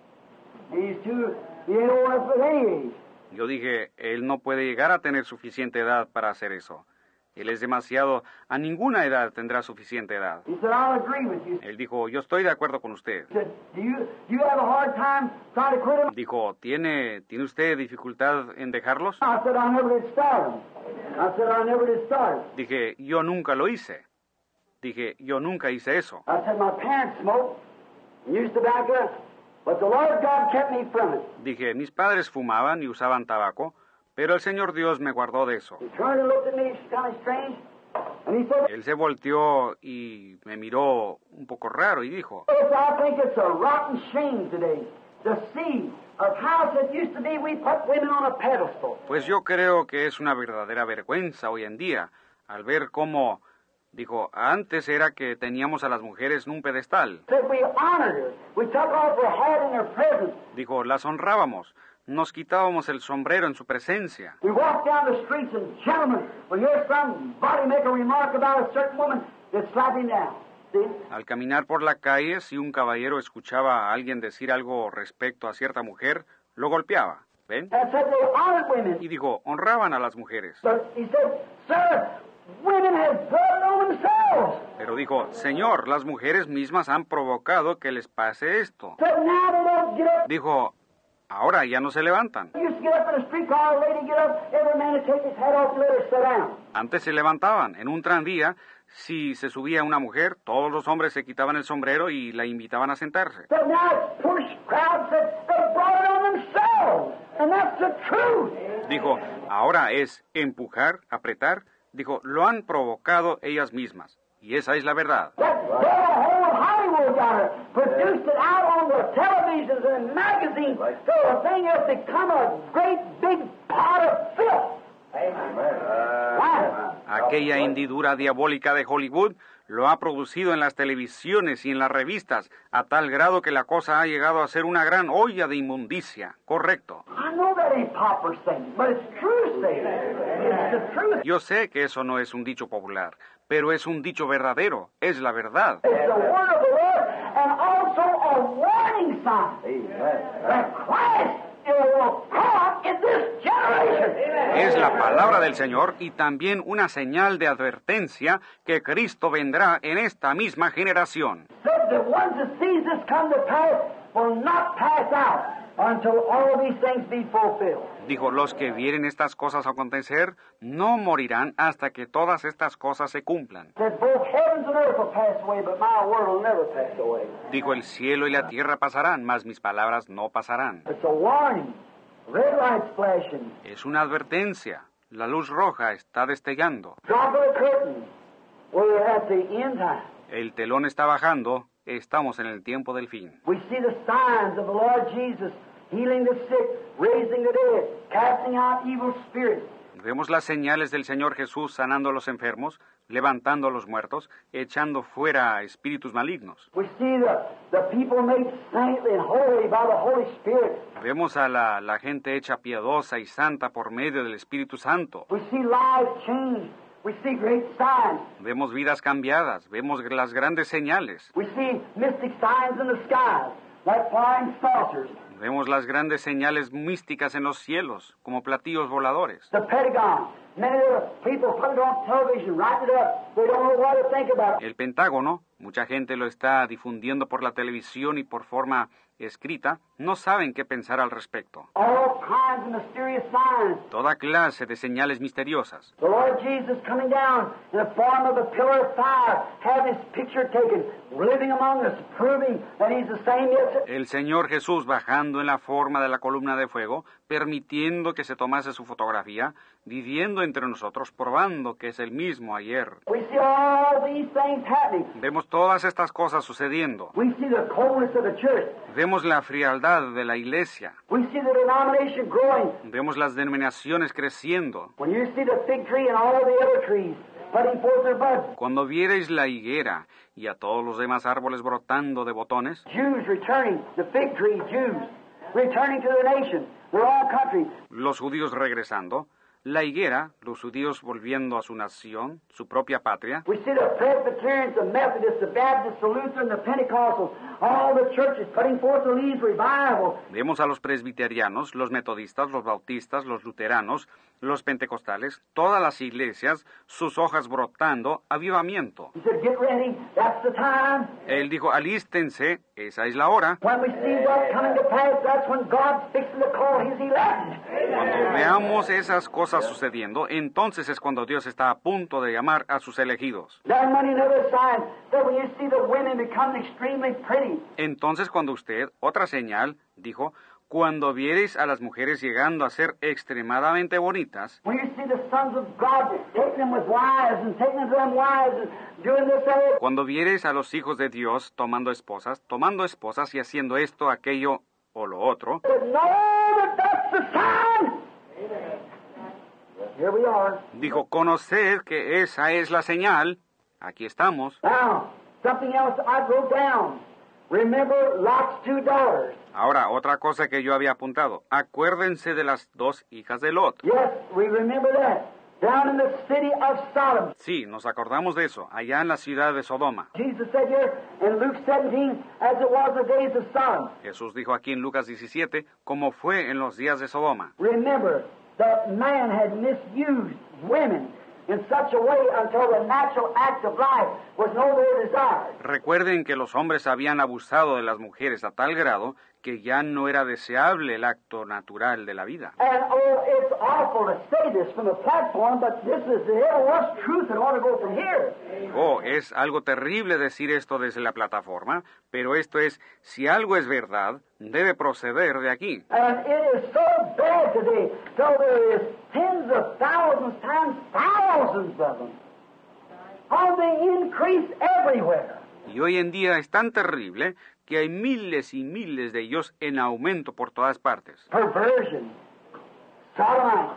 it. He's too, he ain't old enough for any age." Yo dije, él no puede llegar a tener suficiente edad para hacer eso. Él es demasiado, a ninguna edad tendrá suficiente edad. He said, "I'll agree with you." Él dijo, yo estoy de acuerdo con usted. He said, "Do you, do you have a hard time trying to quit him?" Dijo, ¿tiene, ¿tiene usted dificultad en dejarlos? I said, "I never did start him." I said, "I never did start him." Dije, yo nunca lo hice. Dije, yo nunca hice eso. I said, "My parents smoked and used tobacco, but the Lord God kept me from it." Dije, mis padres fumaban y usaban tabaco, pero el Señor Dios me guardó de eso. He turned and looked at me kind of strange, and he said, Él se volteó y me miró un poco raro y dijo, "Yes, I think it's a rotten shame today to see a house that used to be we put women on a pedestal." pues yo creo que es una verdadera vergüenza hoy en día, al ver cómo, dijo, antes era que teníamos a las mujeres en un pedestal. Said we honored her. We took off her hat in her presence. Dijo, las honrábamos, nos quitábamos el sombrero en su presencia. We walk down the streets and gentlemen will hear somebody make a remark about a certain woman, they'd slap him down. See? Al caminar por la calle, si un caballero escuchaba a alguien decir algo respecto a cierta mujer, lo golpeaba. ¿Ven? And said they honored women. Y dijo, honraban a las mujeres. But he said, sir, women have brought it on themselves. Pero dijo, Señor, las mujeres mismas han provocado que les pase esto. But now they don't get up. Dijo, ahora ya no se levantan. You used to get up in a streetcar, a lady get up, every man would take his hat off and let her sit down. Antes se levantaban. En un tranvía, si se subía una mujer, todos los hombres se quitaban el sombrero y la invitaban a sentarse. But now it's push crowds that they brought it on themselves. And that's the truth. Dijo, ahora es empujar, apretar. Dijo, lo han provocado ellas mismas. Y esa es la verdad. That devil whole Hollywood got her, produced it out on the televisions and magazines, so the thing has become a great big pot of filth. Why? Aquella hendidura diabólica de Hollywood lo ha producido en las televisiones y en las revistas, a tal grado que la cosa ha llegado a ser una gran olla de inmundicia. Correcto. I know that ain't popular saying, but it's true saying. It's the truth. Yo sé que eso no es un dicho popular, pero es un dicho verdadero, es la verdad. It's the word of the Lord and also a warning sign that Christ will come in this generation. Es la palabra del Señor y también una señal de advertencia que Cristo vendrá en esta misma generación. Said the ones that sees this come to pass will not pass out until all these things be fulfilled. Dijo, los que vieren estas cosas acontecer no morirán hasta que todas estas cosas se cumplan. Said both heavens and earth will pass away, but my word will never pass away. Dijo, el cielo y la tierra pasarán, mas mis palabras no pasarán. It's a warning. Red lights flashing. Es una advertencia. La luz roja está destellando. Drop of the curtain. We're at the end time. El telón está bajando. Estamos en el tiempo del fin. We see the signs of the Lord Jesus healing the sick, raising the dead, casting out evil spirits. Vemos las señales del Señor Jesús sanando a los enfermos, levantando a los muertos, echando fuera espíritus malignos. We see the, the people made saintly and holy by the Holy Spirit. Vemos a la, la gente hecha piadosa y santa por medio del Espíritu Santo. We see lives changed. We see great signs. Vemos vidas cambiadas, vemos las grandes señales. We see mystic signs in the skies, like flying saucers. Vemos las grandes señales místicas en los cielos, como platillos voladores. The Pentagon. Many of the people put it on television, write it up. They don't know what to think about it. El Pentágono, mucha gente lo está difundiendo por la televisión y por forma escrita, no saben qué pensar al respecto. All kinds of mysterious signs. Toda clase de señales misteriosas. The Lord Jesus coming down in the form of a pillar of fire, having his picture taken, living among us, proving that he's the same yesterday. El Señor Jesús bajando en la forma de la columna de fuego, permitiendo que se tomase su fotografía, viviendo entre nosotros, probando que es el mismo ayer. We see all these things happening. Vemos todas estas cosas sucediendo. We see the coldness of the church. Vemos la frialdad de la iglesia. We see the denomination growing. Vemos las denominaciones creciendo. When you see the fig tree and all the other trees putting forth their buds, Cuando viereis la higuera y a todos los demás árboles brotando de botones, Jews returning, the fig tree, Jews, returning to their nation, their own country. los judíos regresando, la higuera, los judíos volviendo a su nación, su propia patria, We see the Presbyterians, the Methodists, the Baptists, the Lutherans, the Pentecostals, all the churches putting forth these revivals. vemos a los presbiterianos, los metodistas, los bautistas, los luteranos, los pentecostales, todas las iglesias, sus hojas brotando, avivamiento. He said, get ready, that's the time. Él dijo, alístense, esa es la hora. When we see what's coming to pass, that's when God's fixing to call his elect. Cuando veamos esas cosas sucediendo, entonces es cuando Dios está a punto de llamar a sus elegidos. Then money, another sign, that when you see the women become extremely pretty, Entonces cuando usted, otra señal, dijo, cuando viereis a las mujeres llegando a ser extremadamente bonitas, when you see the sons of God taking them with wives and taking them to them wives and doing this and cuando viereis a los hijos de Dios tomando esposas, tomando esposas y haciendo esto, aquello o lo otro, that, know that that's the sign. Here we are. dijo, conoced que esa es la señal, aquí estamos. Now, something else I wrote down. Remember Lot's two daughters. Ahora, otra cosa que yo había apuntado. Acuérdense de las dos hijas de Lot. Yes, we remember that. Down in the city of Sodom. Sí, nos acordamos de eso, allá en la ciudad de Sodoma. Jesus said here in Luke seventeen, as it was the days of Sodom. Jesús dijo aquí en Lucas diecisiete, como fue en los días de Sodoma. Remember, the man had misused women in such a way until the natural act of life was no more desired. Recuerden que los hombres habían abusado de las mujeres a tal grado que ya no era deseable el acto natural de la vida. And oh, it's awful to say this from the platform, but this is the ever-worst truth that ought to go from here. Oh, es algo terrible decir esto desde la plataforma, pero esto es, si algo es verdad, debe proceder de aquí. And it is so bad today, so there is tens of thousands times thousands of them. How they increase everywhere. Y hoy en día es tan terrible que hay miles y miles de ellos en aumento por todas partes. Perversion, sodomite,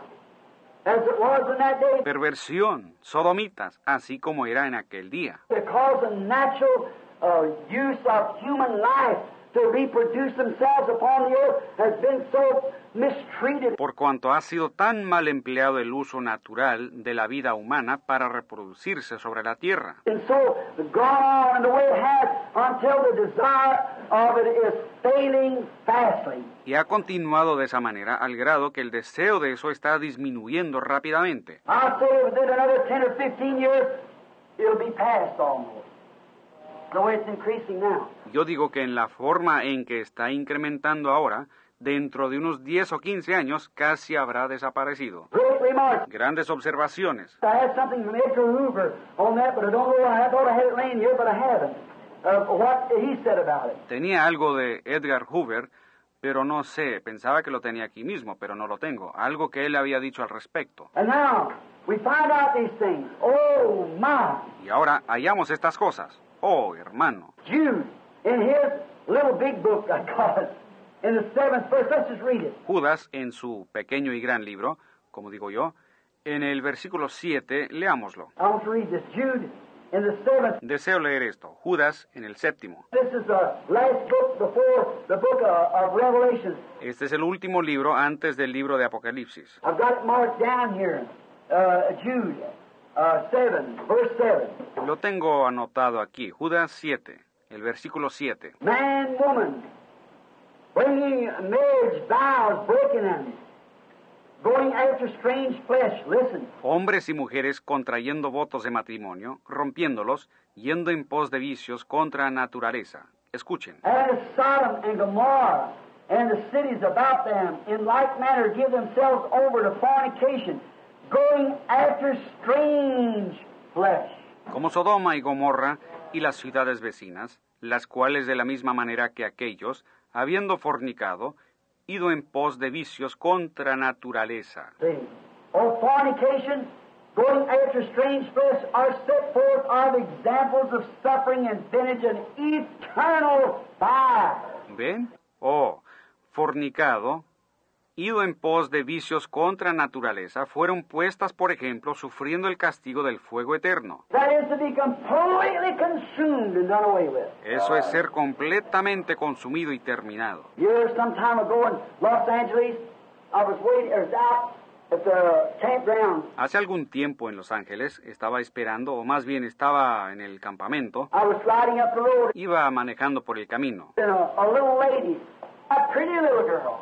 as it was in that day. Perversión, sodomitas, así como era en aquel día. Because the natural uh, use of human life to reproduce themselves upon the earth has been so mistreated. Por cuanto ha sido tan mal empleado el uso natural de la vida humana para reproducirse sobre la tierra. And so gone on the way it has until the desire of it is failing fastly. Y ha continuado de esa manera al grado que el deseo de eso está disminuyendo rápidamente. I'll say within another ten or fifteen years, it'll be past almost. The way it's increasing now. Yo digo que en la forma en que está incrementando ahora, dentro de unos diez o quince años casi habrá desaparecido. Great remarks. Grandes observaciones. I had something from Edgar Hoover on that, but I don't know. I thought I had it laying here, but I haven't. Uh, what he said about it. Tenía algo de Edgar Hoover, pero no sé, pensaba que lo tenía aquí mismo, pero no lo tengo. Algo que él había dicho al respecto. And now we find out these things. Oh my! Y ahora hallamos estas cosas. Oh, hermano. Jude, in his little big book, I call it, in the seventh verse, let's just read it. Judas, en su pequeño y gran libro, como digo yo, en el versículo siete, leámoslo. I want to read this. Jude, in the seventh. Deseo leer esto. Judas, en el séptimo. This is the last book before the book of, of Revelation. Este es el último libro antes del libro de Apocalipsis. I've got it marked down here. Uh, Jude, uh, seven, verse seven. Lo tengo anotado aquí. Judas siete, el versículo siete. Man, woman, bringing marriage vows, breaking them, going after strange flesh. Listen. Hombres y mujeres contrayendo votos de matrimonio, rompiéndolos, yendo en pos de vicios contra naturaleza. Escuchen. As Sodom and Gomorrah and the cities about them in like manner give themselves over to fornication, going after strange flesh. Como Sodoma y Gomorra y las ciudades vecinas, las cuales de la misma manera que aquellos, habiendo fornicado, ido en pos de vicios contra naturaleza. See, oh, fornication, going after strange flesh, are set forth are the examples of suffering and vintage and eternal fire. ¿Ven? Oh, fornicado, ido en pos de vicios contra naturaleza, fueron puestas, por ejemplo, sufriendo el castigo del fuego eterno. That is to be completely consumed and done away with. Eso es ser completamente consumido y terminado. Years some time ago in Los Angeles, I was waiting, I was out at the campground. Hace algún tiempo en Los Ángeles estaba esperando, o más bien estaba en el campamento, I was riding up the road, iba manejando por el camino. and a, a little lady, a pretty little girl,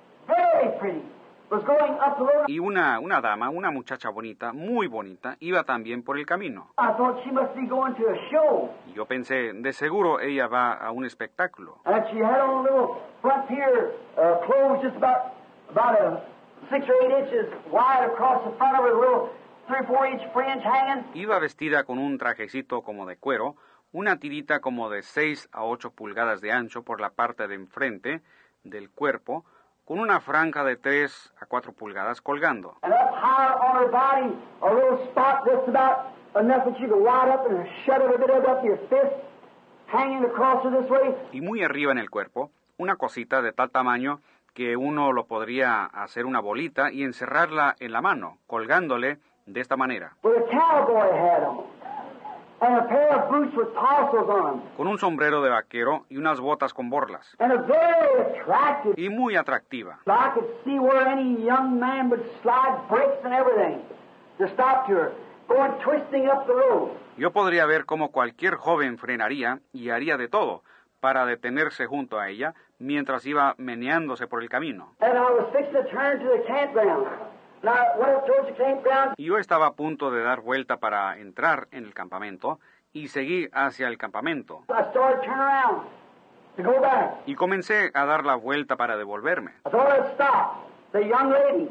very pretty, was going up the road. Y una, una dama, una muchacha bonita, muy bonita, iba también por el camino. I thought she must be going to a show. Y yo pensé, de seguro ella va a un espectáculo. And she had on little frontier uh, clothes just about, about a six or eight inches wide across the front of her, little three or four inch fringe hanging. Iba vestida con un trajecito como de cuero, una tirita como de seis a ocho pulgadas de ancho por la parte de enfrente del cuerpo, con una franja de tres a cuatro pulgadas colgando. And up higher on her body, a little spot just about enough that you could wide up and shut it a bit up to your fist, hanging across her this way. Y muy arriba en el cuerpo, una cosita de tal tamaño que uno lo podría hacer una bolita y encerrarla en la mano, colgándole de esta manera. With a cowboy hat on. and a pair of boots with tassels on them, con un sombrero de vaquero y unas botas con borlas, and a very attractive. y muy atractiva. I could see where any young man would slide brakes and everything to stop to her, going twisting up the road. Yo podría ver cómo cualquier joven frenaría y haría de todo para detenerse junto a ella mientras iba meneándose por el camino. And I was fixing to turn to the campground. And I went up towards the campground. Y yo estaba a punto de dar vuelta para entrar en el campamento y seguí hacia el campamento. I started to turn around to go back. Y comencé a dar la vuelta para devolverme. I thought I'd stop. The young lady,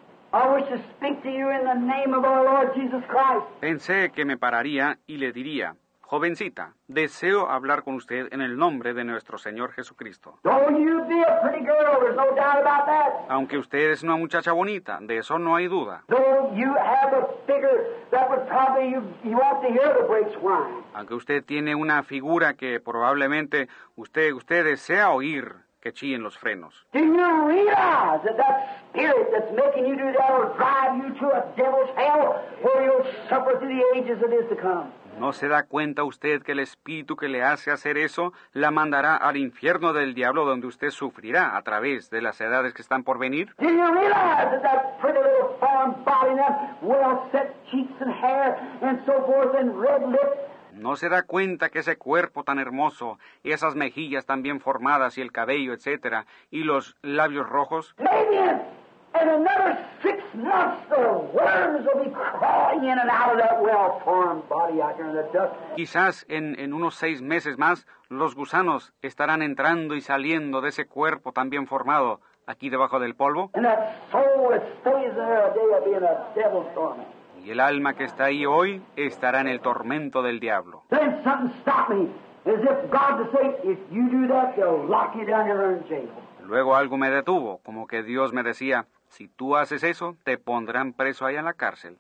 I wish to speak to you in the name of our Lord Jesus Christ. Pensé que me pararía y le diría: jovencita, deseo hablar con usted en el nombre de nuestro Señor Jesucristo. Though you be a pretty girl, there's no doubt about that. Aunque usted es una muchacha bonita, de eso no hay duda. Though you have a figure that would probably, you, you want to hear the brakes whine. Aunque usted tiene una figura que probablemente usted, usted desea oír que chillen los frenos. Do you realize that that spirit that's making you do that will drive you to a devil's hell where you'll suffer through the ages that is to come? ¿No se da cuenta usted que el espíritu que le hace hacer eso la mandará al infierno del diablo donde usted sufrirá a través de las edades que están por venir? Do you realize that that pretty little foreign body and that well-set cheeks and hair and so forth and red lips? ¿No se da cuenta que ese cuerpo tan hermoso, esas mejillas tan bien formadas y el cabello, etcétera, y los labios rojos? Maybe in, in another six months the worms will be crawling in and out of that well-formed body out there in the dust. Quizás en, en unos seis meses más los gusanos estarán entrando y saliendo de ese cuerpo tan bien formado aquí debajo del polvo. And that soul that stays there a day will be in a devil's torment. Y el alma que está ahí hoy estará en el tormento del diablo. Then something stopped me, as if God to say, if you do that, they'll lock you down there in jail. Luego algo me detuvo, como que Dios me decía: si tú haces eso, te pondrán preso allá en la cárcel.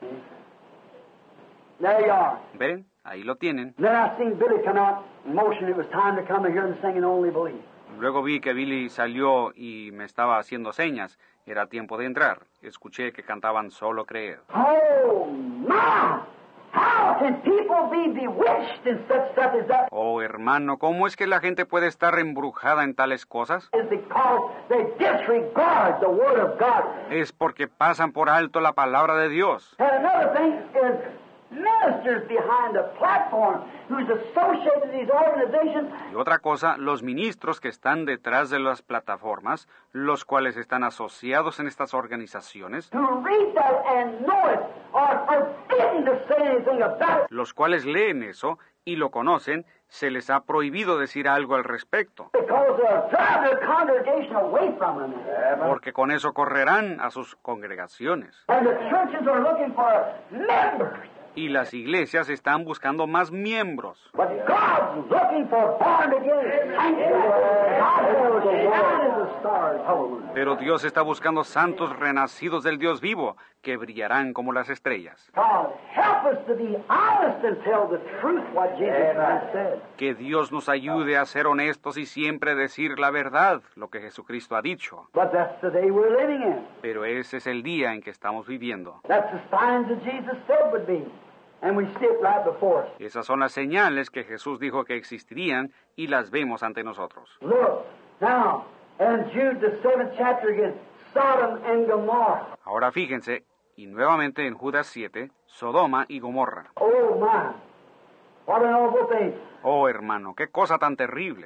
There you are. ¿Ven? Ahí lo tienen. Then I seen Billy come out in motion. It was time to come to hear him singing Only Believe. Luego vi que Billy salió y me estaba haciendo señas. Era tiempo de entrar. Escuché que cantaban Solo Creer. Oh, my! How can people be bewitched in such stuff as that? Oh, hermano, ¿cómo es que la gente puede estar embrujada en tales cosas? Is because they disregard the Word of God. Es porque pasan por alto la palabra de Dios. And another thing is ministers behind the platform who's associated with these organizations. Y otra cosa, los ministros que están detrás de las plataformas, los cuales están asociados en estas organizaciones, Who read that and know it are forbidden to say anything about it. los cuales leen eso y lo conocen, se les ha prohibido decir algo al respecto, Because they'll drive their congregation away from them. porque con eso correrán a sus congregaciones. And the churches are looking for members. Y las iglesias están buscando más miembros. But God's looking for born again sanctuary. God knows the Lord is the stars. Hallelujah. Pero Dios está buscando santos renacidos del Dios vivo, que brillarán como las estrellas. God, help us to be honest and tell the truth what Jesus Christ said. Que Dios nos ayude a ser honestos y siempre decir la verdad, lo que Jesucristo ha dicho. But that's the day we're living in. Pero ese es el día en que estamos viviendo. That's the signs that Jesus said would be. And we see it right before us. Esas son las señales que Jesús dijo que existirían y las vemos ante nosotros. Look, now, in Jude, the seventh chapter again, Sodom and Gomorrah. Ahora fíjense, y nuevamente en Judas siete, Sodoma y Gomorra. Oh, my. What an awful thing. Oh, hermano, qué cosa tan terrible.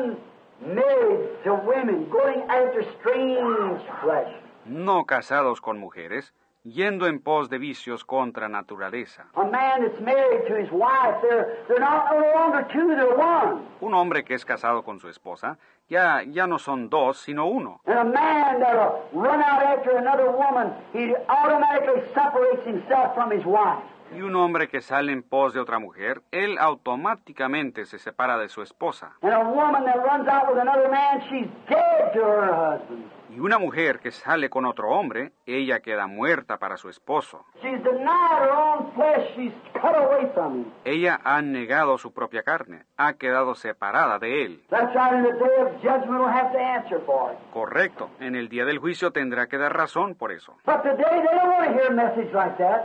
Unmarried to women, going after strange flesh. No casados con mujeres, yendo en pos de vicios contra naturaleza. A man that's married to his wife, they're, they're not no longer two, they're one. Un hombre que es casado con su esposa, ya, ya no son dos, sino uno. And a man that'll run out after another woman, he automatically separates himself from his wife. Y un hombre que sale en pos de otra mujer, él automáticamente se separa de su esposa. And a woman that runs out with another man, she's dead to her husband. Y una mujer que sale con otro hombre, ella queda muerta para su esposo. She's denied her own flesh, she's cut away from him. Ella ha negado su propia carne, ha quedado separada de él. That's right, in the day of judgment will have to answer for it. Correcto, en el día del juicio tendrá que dar razón por eso. But today they don't want to hear a message like that.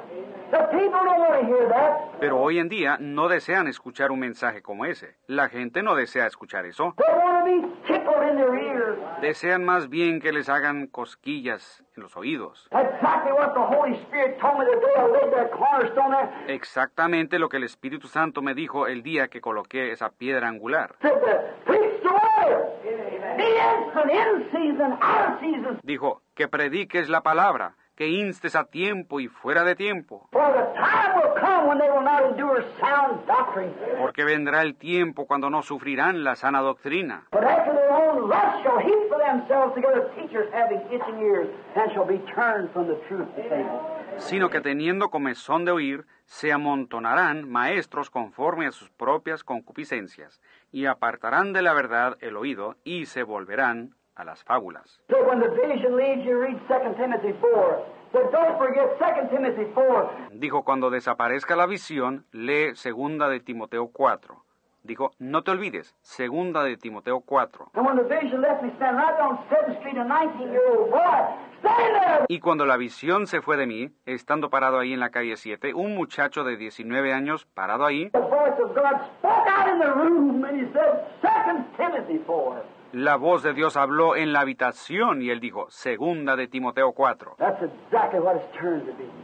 The people don't want to hear that. Pero hoy en día no desean escuchar un mensaje como ese. La gente no desea escuchar eso. They want to be tickled in their ears. Desean más bien que les hagan cosquillas en los oídos. Exactly what the Holy Spirit told me the day I laid that cornerstone there. Exactamente lo que el Espíritu Santo me dijo el día que coloqué esa piedra angular. Said to preach the word. Be instant, in season, out of season. Dijo, que prediques la palabra, que instes a tiempo y fuera de tiempo. For the time will come when they will not endure sound doctrine. Porque vendrá el tiempo cuando no sufrirán la sana doctrina. But after their own lust shall heap for themselves together teachers having itching ears, and shall be turned from the truth to fable. Sino que teniendo comezón de oír, se amontonarán maestros conforme a sus propias concupiscencias, y apartarán de la verdad el oído, y se volverán a las fábulas. So when the vision leaves you, read Second Timothy four. So don't forget Second Timothy four. Dijo, cuando desaparezca la visión, lee segunda de Timoteo cuatro. Dijo, no te olvides, segunda de Timoteo cuatro. And when the vision left me stand right on seventh Street, a nineteen-year-old boy, stand there! Y cuando la visión se fue de mí, estando parado ahí en la calle siete, un muchacho de diecinueve años parado ahí, The voice of God spoke out in the room, and he said, Second Timothy four. la voz de Dios habló en la habitación y él dijo, segunda de Timoteo cuatro. That's exactly what it's turned to be.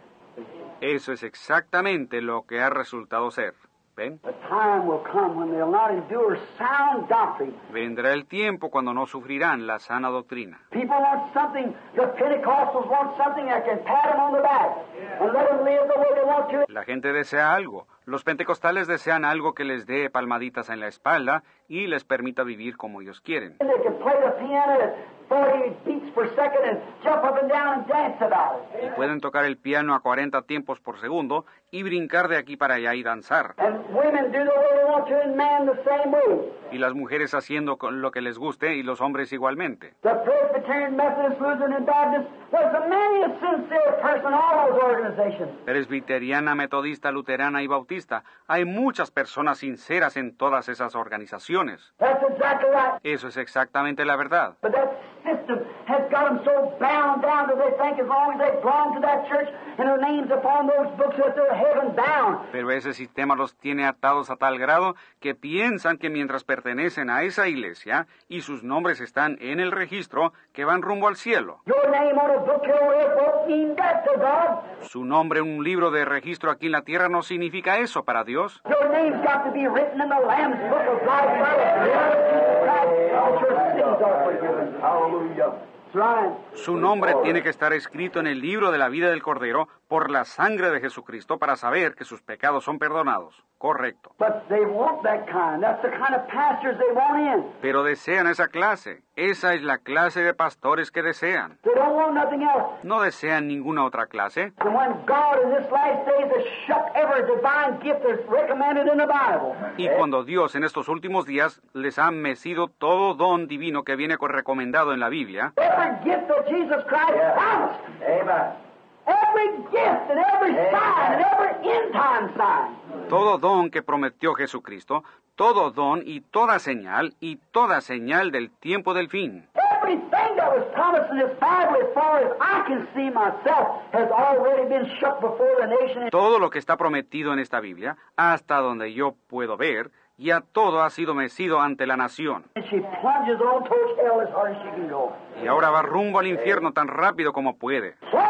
Eso es exactamente lo que ha resultado ser. ¿Ven? The time will come when they'll not endure sound doctrine. Vendrá el tiempo cuando no sufrirán la sana doctrina. People want something, the Pentecostals want something that can pat them on the back and let them live the way they want to. La gente desea algo. Los pentecostales desean algo que les dé palmaditas en la espalda y les permita vivir como ellos quieren. And they can play the piano at forty beats per second and jump up and down and dance about it. Y pueden tocar el piano a cuarenta tiempos por segundo y brincar de aquí para allá y danzar. And women do the way they want to and men the same way. Y las mujeres haciendo con lo que les guste y los hombres igualmente. The Presbyterian, Methodist, Lutheran, and Baptist was the many a sincere person in all those organizations. Presbiteriana, metodista, luterana y bautista. Hay muchas personas sinceras en todas esas organizaciones. That's exactly right. Eso es exactamente la verdad. But that system has got them so bound down that they think as long as they belong to that church and their names upon those books that they're heaven bound. Pero ese sistema los tiene atados a tal grado que piensan que mientras pertenecen a esa iglesia y sus nombres están en el registro, que van rumbo al cielo. Your name on a book here on earth won't mean that to God. Su nombre en un libro de registro aquí en la tierra no significa eso para Dios. Your name's got to be written in the Lamb's Book of Life by the blood of Jesus Christ, that your sins are forgiven. Hallelujah. That's right. Su nombre tiene que estar escrito en el libro de la vida del Cordero por la sangre de Jesucristo para saber que sus pecados son perdonados. Correcto. But they want that kind. That's the kind of pastors they want in. Pero desean esa clase. Esa es la clase de pastores que desean. They don't want nothing else. No desean ninguna otra clase. And when God in this last days has shut every divine gift that's recommended in the Bible. Y cuando Dios en estos últimos días les ha mecido todo don divino que viene recomendado en la Biblia, Every gift that Jesus Christ promised. Amen. Every gift and every sign and every end time sign. todo don que prometió Jesucristo, todo don y toda señal y toda señal del tiempo del fin. Everything that was promised in this Bible, as far as I can see myself, has already been shut before the nation. Todo lo que está prometido en esta Biblia, hasta donde yo puedo ver, ya todo ha sido mecido ante la nación. And she plunges on towards hell as hard as she can go. Y ahora va rumbo al infierno tan rápido como puede.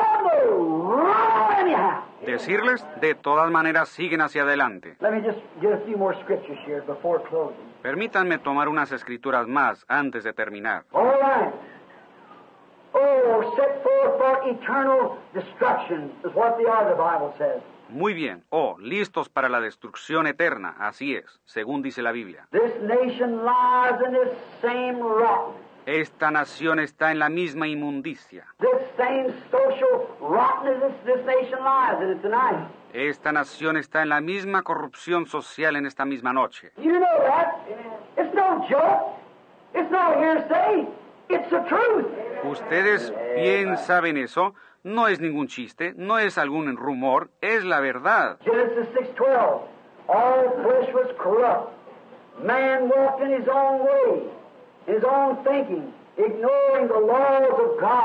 Decirles, de todas maneras, siguen hacia adelante. Let me just get a few more scriptures here before closing. Permítanme tomar unas escrituras más antes de terminar. All right. Oh, set forth for eternal destruction is what the other Bible says. Muy bien. Oh, listos para la destrucción eterna. Así es, según dice la Biblia. This nation lies in this same rotten. Esta nación está en la misma inmundicia. This same social rottenness this, this nation lies in it tonight. Esta nación está en la misma corrupción social en esta misma noche. You know that. It's no joke. It's no hearsay. It's the truth. Ustedes bien saben eso. No es ningún chiste, no es algún rumor, es la verdad. Genesis six twelve. All flesh was corrupt. Man walked in his own way, his own thinking, ignoring the laws of God.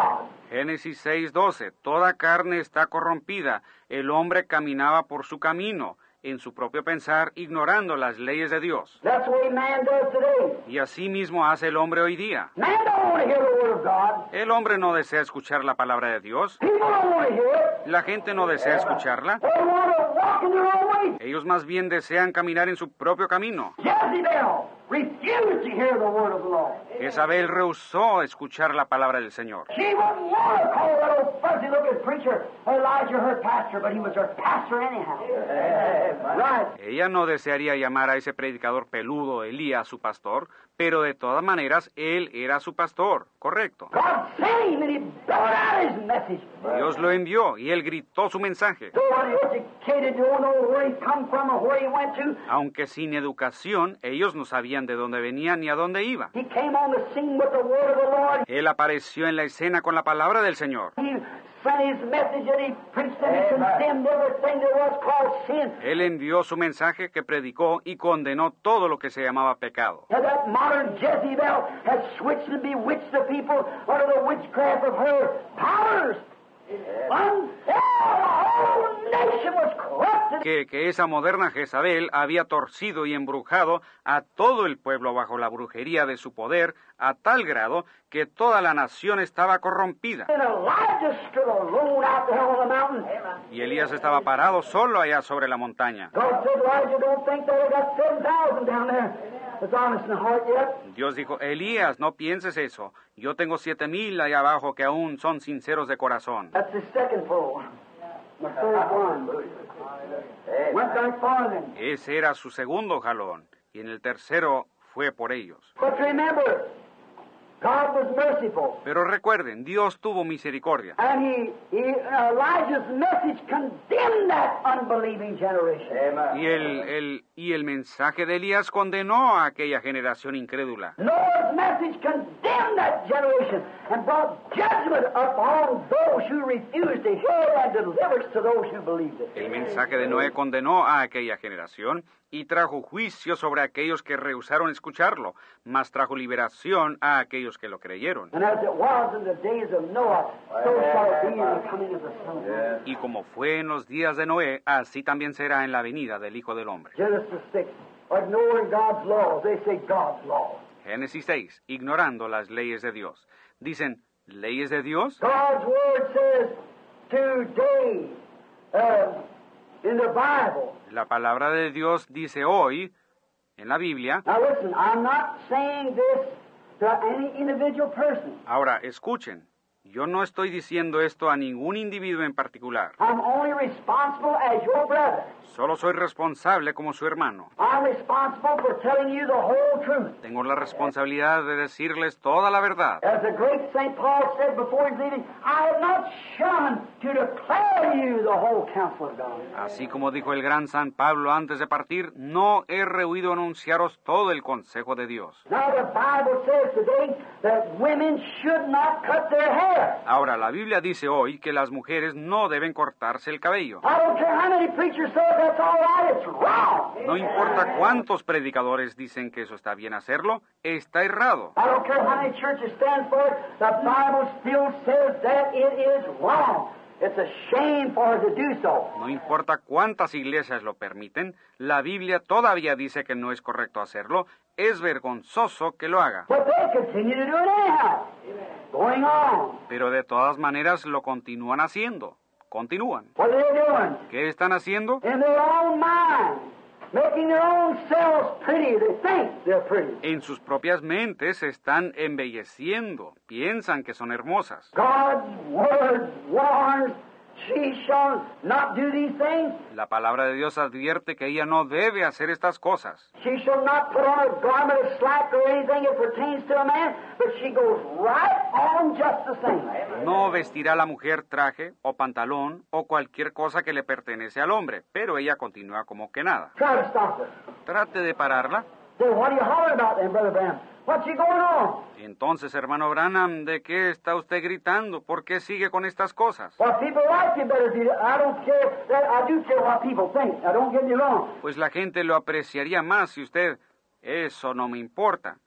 Génesis seis doce. Toda carne está corrompida. El hombre caminaba por su camino, en su propio pensar, ignorando las leyes de Dios. That's the way man does today. Y así mismo hace el hombre hoy día. Man don't want to hear the word of God. El hombre no desea escuchar la palabra de Dios. People don't want to hear it. La gente no desea escucharla. They want to walk in their own way. Ellos más bien desean caminar en su propio camino. Jezebel refused to hear the word of the Lord. Jezabel rehusó escuchar la palabra del Señor. She wouldn't want to call that old fuzzy-looking preacher Elijah her pastor, but he was her pastor anyhow. Right. Ella no desearía llamar a ese predicador peludo Elías su pastor, pero de todas maneras él era su pastor, correcto. God sent him and he brought out his message. Dios lo envió y él gritó su mensaje. So uneducated, you don't know where he come from or where he went to. Aunque sin educación, ellos no sabían de dónde venía ni a dónde iba. He came on the scene with the word of the Lord. Él apareció en la escena con la palabra del Señor. He sent his message and he preached and he condemned everything there was called sin. Él envió su mensaje que predicó y condenó todo lo que se llamaba pecado. And that modern Jezebel has switched and bewitched the people under the witchcraft of her powers. Until the whole nation was corrupted. Que, que esa moderna Jezabel había torcido y embrujado a todo el pueblo bajo la brujería de su poder a tal grado que toda la nación estaba corrompida. And Elijah stood alone out there on the mountain. Y Elías estaba parado solo allá sobre la montaña. God said, Elijah, don't think that I got seven thousand down there that's honest in the heart yet. Dios dijo, Elías, no pienses eso. Yo tengo siete mil allá abajo que aún son sinceros de corazón. That's the second fold. The third one. Went back farther. Ese era su segundo jalón. Y en el tercero fue por ellos. But remember, God was merciful. Pero recuerden, Dios tuvo misericordia. And he, he Elijah's message condemned that unbelieving generation. Y el, el, y el mensaje de Elías condenó a aquella generación incrédula. Noah's message condemned that generation and brought judgment upon those who refused to hear and deliverance to those who believed it. El mensaje de Noé condenó a aquella generación y trajo juicio sobre aquellos que rehusaron escucharlo, mas trajo liberación a aquellos que lo creyeron. And as it was in the days of Noah, so shall it be in the coming of the Son of Man. Y como fue en los días de Noé, así también será en la venida del Hijo del Hombre. Genesis six, ignoring God's laws. They say God's laws. Génesis seis, ignorando las leyes de Dios. Dicen, ¿leyes de Dios? God's word says today uh, in the Bible. La palabra de Dios dice hoy, en la Biblia. Now listen, I'm not saying this to any individual person. Ahora, escuchen. Yo no estoy diciendo esto a ningún individuo en particular. I'm only responsible as your brother. Solo soy responsable como su hermano. I'm responsible for telling you the whole truth. Tengo la responsabilidad de decirles toda la verdad. As the great Saint Paul said before his leaving, I have not shunned to declare to you the whole counsel of God. Así como dijo el gran San Pablo antes de partir, no he rehuido anunciaros todo el consejo de Dios. Now the Bible says today that women should not cut their hair. Ahora, la Biblia dice hoy que las mujeres no deben cortarse el cabello. I don't care how many preachers say that's all right, it's wrong. No importa cuántos predicadores dicen que eso está bien hacerlo, está errado. I don't care how many churches stand for it, the Bible still says that it is wrong. It's a shame for her to do so. No importa cuántas iglesias lo permiten, la Biblia todavía dice que no es correcto hacerlo, es vergonzoso que lo haga. But they continue to do it anyhow. Going on. Pero de todas maneras lo continúan haciendo. Continúan. What are they doing? ¿Qué están haciendo? In their own mind. Making their own selves pretty. They think they're pretty. En sus propias mentes se están embelleciendo. Piensan que son hermosas. God's word warns she shall not do these things. La palabra de Dios advierte que ella no debe hacer estas cosas. She shall not put on a garment of slack or anything that pertains to a man, but she goes right on just the same. No vestirá la mujer traje o pantalón o cualquier cosa que le pertenece al hombre, pero ella continúa como que nada. Try to stop her. Trate de pararla. Then what are you hollering about then, Brother Branham? What's she going on? Entonces, hermano Branham, ¿de qué está usted gritando? ¿Por qué sigue con estas cosas? Well, people like you better do that. I don't care. That, I do care what people think. Now, don't get me wrong. Pues la gente lo apreciaría más si usted... Eso no me importa.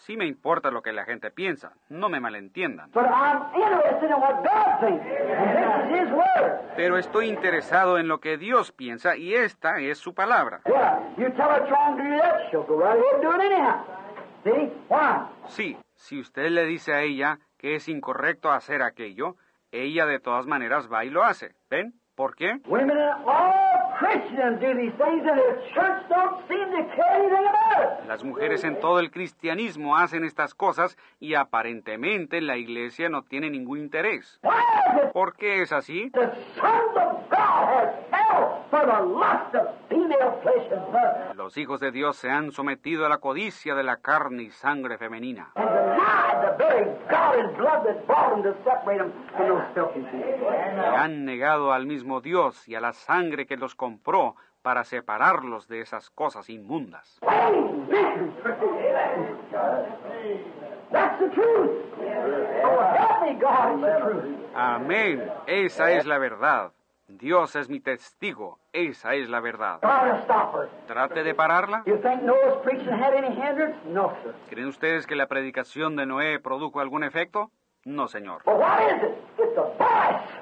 Sí me importa lo que la gente piensa, no me malentiendan. But I'm interested in what God thinks. And this is His Word. Pero estoy interesado en lo que Dios piensa y esta es su palabra. Yeah, you tell her wrong to do that, she'll go right ahead and do it anyhow. See? Why? Sí, si usted le dice a ella que es incorrecto hacer aquello, ella de todas maneras va y lo hace. ¿Ven? ¿Por qué? Women and all Christians do these things, and the church don't seem to care anything about it. Las mujeres en todo el cristianismo hacen estas cosas y aparentemente la iglesia no tiene ningún interés. Why is it ¿Por qué es así? the sons of God have fell for the lust of female flesh and blood, Los hijos de Dios se han sometido a la codicia de la carne y sangre femenina and denied the very God and blood that brought them to separate them from those filthy people? y han negado al mismo Dios y a la sangre que los compró para separarlos de esas cosas inmundas. Amen. That's the truth. Oh, help me, God, it's the truth. Amén. Esa es la verdad. Dios es mi testigo. Esa es la verdad. Try to stop her. Trate de pararla. You think Noah's preaching had any hindrance? No, sir. ¿Creen ustedes que la predicación de Noé produjo algún efecto? No, señor. But what is it? It's the voice.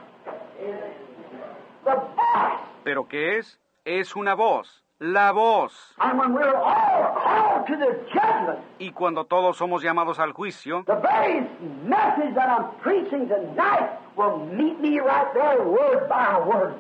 The voice. ¿Pero qué es? Es una voz. La voz. And when we're all called to the judgment, Y cuando todos somos llamados al juicio, the very message that I'm preaching tonight will meet me right there, word by word.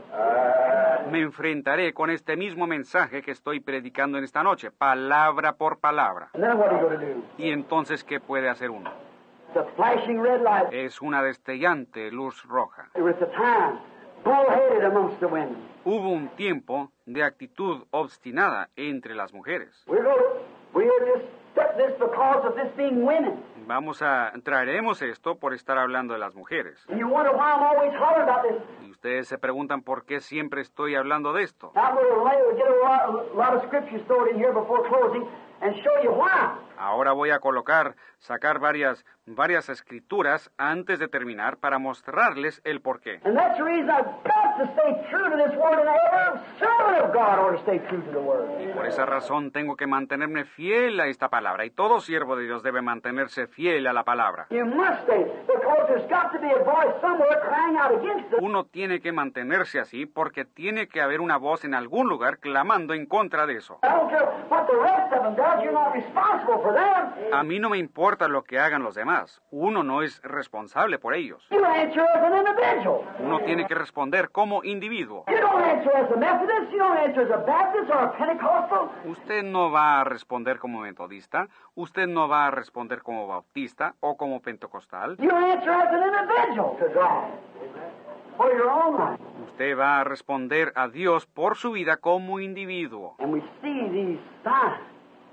me enfrentaré con este mismo mensaje que estoy predicando en esta noche, palabra por palabra. And then what are you going to do? ¿Y entonces qué puede hacer uno? It's a flashing red light. Es una destellante luz roja. It was the time, bullheaded amongst the women. Hubo un tiempo de actitud obstinada entre las mujeres. We're going to, we'll just set this because of this being women. Vamos a traeremos esto por estar hablando de las mujeres. And you wonder why I'm always hollering about this. Y ustedes se preguntan por qué siempre estoy hablando de esto. I'm going to lay, get a lot, a lot of scripture stored in here before closing and show you why. Ahora voy a colocar, sacar varias, varias escrituras antes de terminar para mostrarles el porqué. And that's the reason I've got to stay true to this word, and every servant of God ought to stay true to the word. Y por esa razón tengo que mantenerme fiel a esta palabra, y todo siervo de Dios debe mantenerse fiel a la palabra. You must stay, because there's got to be a voice somewhere crying out against it. Uno tiene que mantenerse así porque tiene que haber una voz en algún lugar clamando en contra de eso. I don't care what the rest of them does, you're not responsible for them. A mí no me importa lo que hagan los demás. Uno no es responsable por ellos. You answer as an individual. Uno tiene que responder como individuo. You don't answer as a Methodist, you don't answer as a Baptist or a Pentecostal. Usted no va a responder como metodista, usted no va a responder como bautista o como pentecostal. You answer as an individual to God for your own life. Usted va a responder a Dios por su vida como individuo. And we see these signs,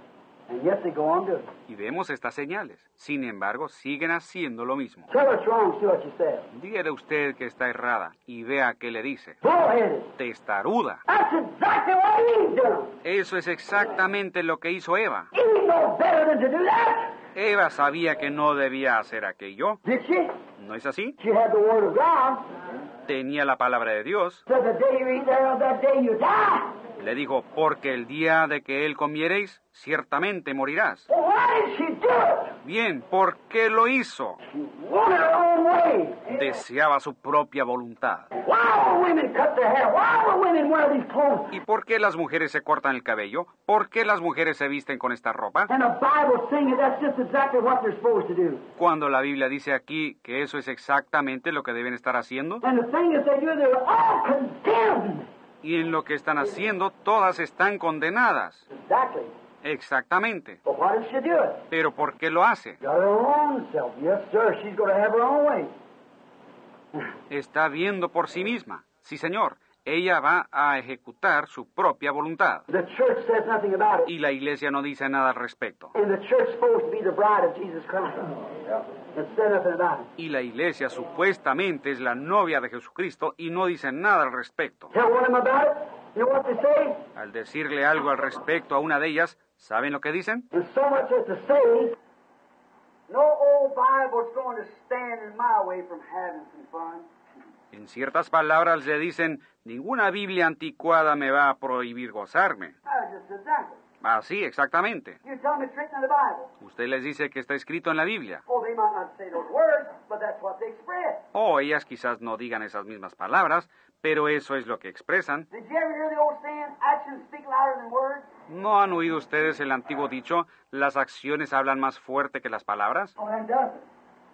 and yet they go on doing it. Y vemos estas señales. Sin embargo, siguen haciendo lo mismo. Tell us wrong, see what you said. Dígale usted que está errada y vea qué le dice. Bullheaded. Testaruda. That's exactly what Eve done. Eso es exactamente lo que hizo Eva. Eve know better than to do that. Eva sabía que no debía hacer aquello. Did she? ¿No es así? She had the word of God. Tenía la palabra de Dios. Said the day you eat thereof, that day you die. Le dijo, porque el día de que él comiereis, ciertamente morirás. Well, why did she do it? Bien, ¿por qué lo hizo? She wanted her own way. Deseaba su propia voluntad. Why will women cut their hair? Why will women wear these clothes? ¿Y por qué las mujeres se cortan el cabello? ¿Por qué las mujeres se visten con esta ropa? And the Bible's saying that that's just exactly what they're supposed to do. Cuando la Biblia dice aquí que eso es exactamente lo que deben estar haciendo, And the thing that they do, they're all condemned. y en lo que están haciendo, todas están condenadas. Exactly. Exactamente. But why does she do it? ¿Pero por qué lo hace? Got her own self. Yes, sir. She's going to have her own way. Está viendo por sí misma. Sí, señor. Ella va a ejecutar su propia voluntad. The church says nothing about it. Y la iglesia no dice nada al respecto. And the church's supposed to be the bride of Jesus Christ. It said nothing about it. Y la iglesia supuestamente es la novia de Jesucristo y no dice nada al respecto. Tell one of them about it. You know what they say? Al decirle algo al respecto a una de ellas, ¿saben lo que dicen? And so much as to say, no old Bible's going to stand in my way from having some fun. En ciertas palabras le dicen, ninguna Biblia anticuada me va a prohibir gozarme. I just said that. Así, exactamente. You tell them it's written in the Bible. Usted les dice que está escrito en la Biblia. Oh, they might not say those words, but that's what they express. O ellas quizás no digan esas mismas palabras, pero eso es lo que expresan. Did you ever hear the old saying, actions speak louder than words? ¿No han oído ustedes el antiguo dicho, las acciones hablan más fuerte que las palabras? Oh, then does it.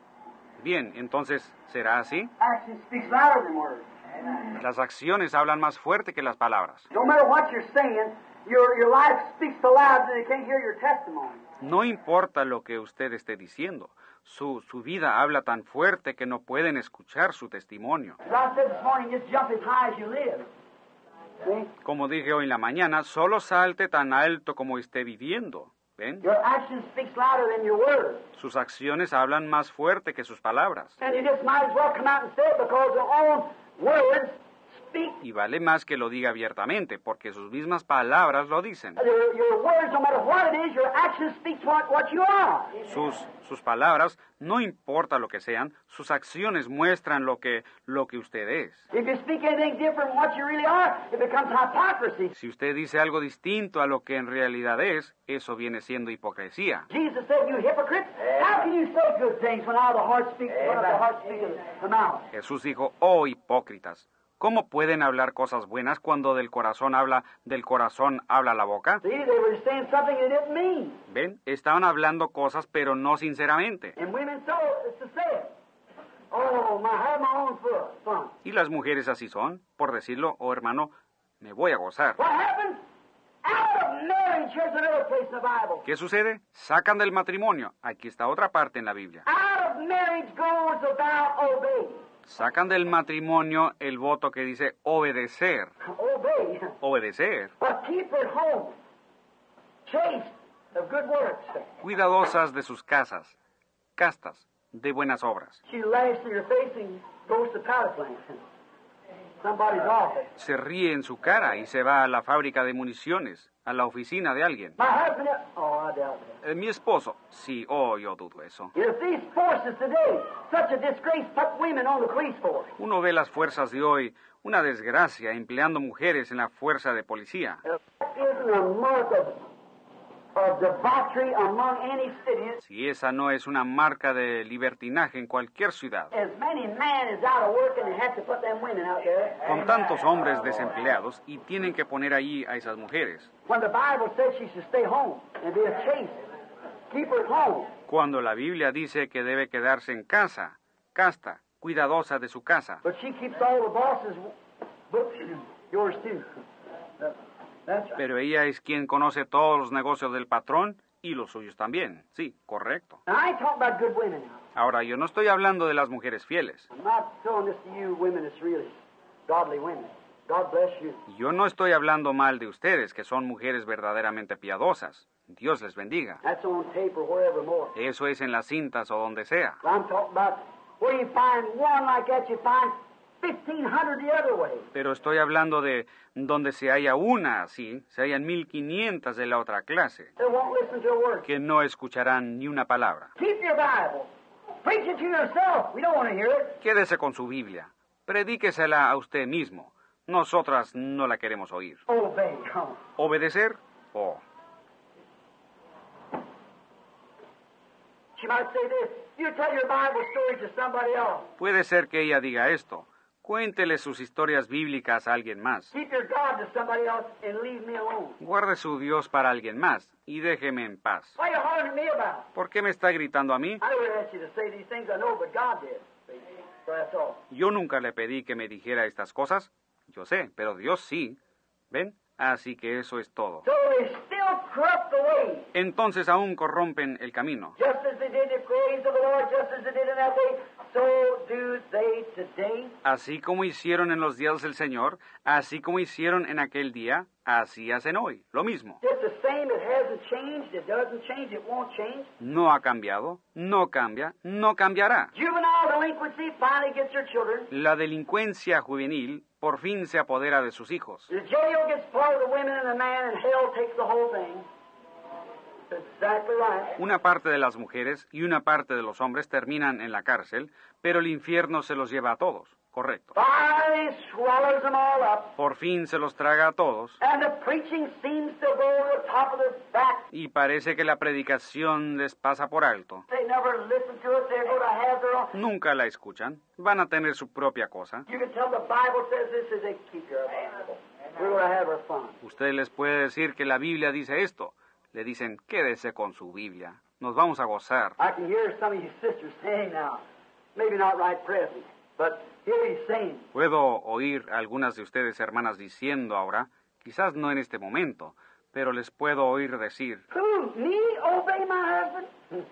Bien, entonces, ¿será así? Action speaks louder than words. Las acciones hablan más fuerte que las palabras. No matter what you're saying, your, your life speaks so loud that they can't hear your testimony. No importa lo que usted esté diciendo, su, su vida habla tan fuerte que no pueden escuchar su testimonio. As I said this morning, just jump as high as you live. See? Como dije hoy en la mañana, solo salte tan alto como esté viviendo. ¿Ven? Your action speaks louder than your words. Sus acciones hablan más fuerte que sus palabras. And you just might as well come out and say it because your own words speak. Y vale más que lo diga abiertamente, porque sus mismas palabras lo dicen. Your, your words, no matter what it is, your action speaks what, what you are. Sus, sus palabras, no importa lo que sean, sus acciones muestran lo que, lo que usted es. If you speak anything different from what you really are, it becomes hypocrisy. Si usted dice algo distinto a lo que en realidad es, eso viene siendo hipocresía. Jesus said, you hypocrites, how can you say good things when out of the heart speaks, when of the heart speaks the mouth? Jesús dijo, oh hipócritas, ¿cómo pueden hablar cosas buenas cuando del corazón habla, del corazón habla la boca? See, they were saying something they didn't mean. ¿Ven? Estaban hablando cosas, pero no sinceramente. And women so it's to say it. Oh, my, have my own foot, fun. Y las mujeres así son, por decirlo, oh hermano, me voy a gozar. What happens? Out of marriage, here's another place in the Bible. ¿Qué sucede? Sacan del matrimonio. Aquí está otra parte en la Biblia. Out of marriage goes the thou obey. Sacan del matrimonio el voto que dice obedecer. Obey. Obedecer. But keep at home. Chaste of good works. Cuidadosas de sus casas. Castas de buenas obras. She laughs in your face and goes to power plant. Somebody's office. Se ríe en su cara y se va a la fábrica de municiones, a la oficina de alguien. My husband, oh, I doubt that. Eh, mi esposo. Sí, oh, yo dudo eso. If these forces today, such a disgrace, put women on the police force. Uno ve las fuerzas de hoy, una desgracia, empleando mujeres en la fuerza de policía. That isn't a mark of, of debauchery among any city. Si esa no es una marca de libertinaje en cualquier ciudad. As many men is out of work and they have to put them women out there. Con tantos hombres desempleados y tienen que poner allí a esas mujeres. When the Bible says she should stay home and be a chaste, keep her at home. Cuando la Biblia dice que debe quedarse en casa, casta, cuidadosa de su casa. But she keeps all the bosses' books, yours too. That's right. Pero ella es quien conoce todos los negocios del patrón y los suyos también. Sí, correcto. Now, I ain't talking about good women now. Ahora, yo no estoy hablando de las mujeres fieles. I'm not throwing this to you women that's really godly women. God bless you. Yo no estoy hablando mal de ustedes, que son mujeres verdaderamente piadosas. Dios les bendiga. That's on tape or wherever more. Eso es en las cintas o donde sea. But I'm talking about where you find one like that, you find fifteen hundred the other way. Pero estoy hablando de donde se haya una así, se hayan mil quinientas de la otra clase, They won't listen to a word. que no escucharán ni una palabra. Keep your Bible. Preach it to yourself. We don't want to hear it. Quédese con su Biblia. Predíquesela a usted mismo. Nosotras no la queremos oír. Obey. Come. ¿Obedecer? Oh. She might say this. You tell your Bible stories to somebody else. Puede ser que ella diga esto. Cuéntele sus historias bíblicas a alguien más. Keep your God to somebody else and leave me alone. Guarde su Dios para alguien más y déjeme en paz. What are you hollering at me about? ¿Por qué me está gritando a mí? I never asked you to say these things, I know, but God did. So that's all. Yo nunca le pedí que me dijera estas cosas. Yo sé, pero Dios sí. ¿Ven? Así que eso es todo. So they still corrupt the way. Entonces aún corrompen el camino. Just as they did the praise of the Lord, just as they did in that day, so do they today. Así como hicieron en los días del Señor, así como hicieron en aquel día, así hacen hoy. Lo mismo. It's the same, it hasn't changed, it doesn't change, it won't change. No ha cambiado, no cambia, no cambiará. Juvenile delinquency finally gets their children. La delincuencia juvenil por fin se apodera de sus hijos. The jail gets part of the women and the man, and hell takes the whole thing. That's exactly right. Una parte de las mujeres y una parte de los hombres terminan en la cárcel, pero el infierno se los lleva a todos. Correcto. Finally swallows them all up. Por fin se los traga a todos. And the preaching seems to go to the top of their back. Y parece que la predicación les pasa por alto. They never listen to it. They're going to have their own. Nunca la escuchan. Van a tener su propia cosa. You can tell the Bible says this is they keep your Bible. We're going to have our fun. Usted les puede decir que la Biblia dice esto. Le dicen, quédese con su Biblia. Nos vamos a gozar. I can hear some of you sisters saying now, maybe not right present, but here he's saying. Puedo oír a algunas de ustedes, hermanas, diciendo ahora, quizás no en este momento, pero les puedo oír decir, Who? Me? Obey my husband?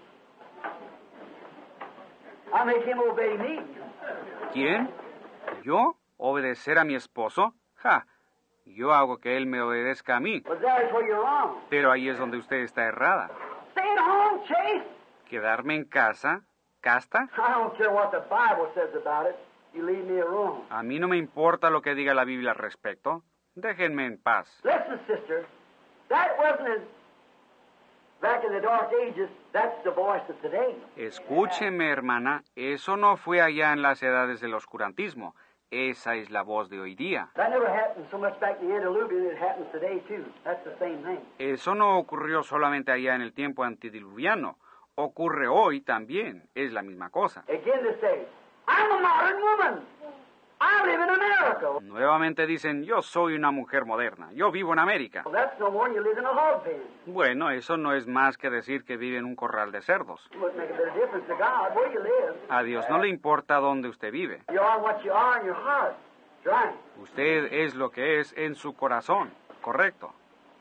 I make him obey me. ¿quién? ¿Yo? ¿Obedecer a mi esposo? Ja, yo hago que él me obedezca a mí. But there's where you're wrong. Pero ahí es donde usted está errada. Stay at home, Chase. ¿Quedarme en casa? ¿Casta? I don't care what the Bible says about it. You leave me alone. A mí no me importa lo que diga la Biblia al respecto. Déjenme en paz. Listen, sister, that wasn't in, back in the dark ages. That's the voice of today. Escúcheme, hermana, eso no fue allá en las edades del oscurantismo. Esa es la voz de hoy día. That never happened so much back in the Antediluvian. It happens today, too. That's the same thing. Eso no ocurrió solamente allá en el tiempo antediluviano. Ocurre hoy también. Es la misma cosa. Again to say, I'm a modern woman. I live in America. Nuevamente dicen, yo soy una mujer moderna. Yo vivo en América. Well, that's no more than you live in a hog pen. Bueno, eso no es más que decir que vive en un corral de cerdos. It wouldn't make a bit of difference to God where you live. A Dios no le importa dónde usted vive. You are what you are in your heart. That's right. Usted es lo que es en su corazón. Correcto.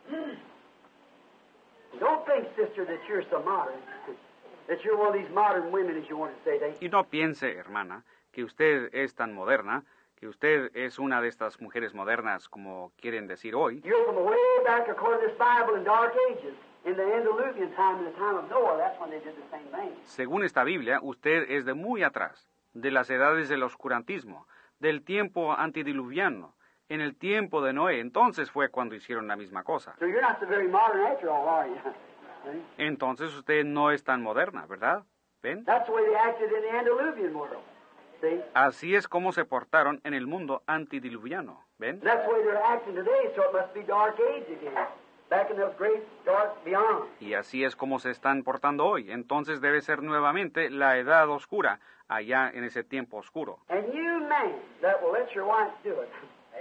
Don't think, sister, that you're so modern. That you're one of these modern women, as you want to say. They, Y no piense, hermana, que usted es tan moderna, que usted es una de estas mujeres modernas, como quieren decir hoy. you're from way back, according to this Bible, in dark ages. In the Antediluvian time, in the time of Noah, that's when they did the same thing. Según esta Biblia, usted es de muy atrás, de las edades del oscurantismo, del tiempo antediluviano. En el tiempo de Noé, entonces fue cuando hicieron la misma cosa. So you're not so very modern after all, are you? See? Entonces usted no es tan moderna, ¿verdad? ¿Ven? That's the way they acted in the Antediluvian world. See? Así es como se portaron en el mundo antediluviano, ¿ven? That's the way they're acting today, so it must be dark age again. Back in the great dark beyond. Y así es como se están portando hoy. Entonces debe ser nuevamente la edad oscura, allá en ese tiempo oscuro. And you man that will let your wife do it.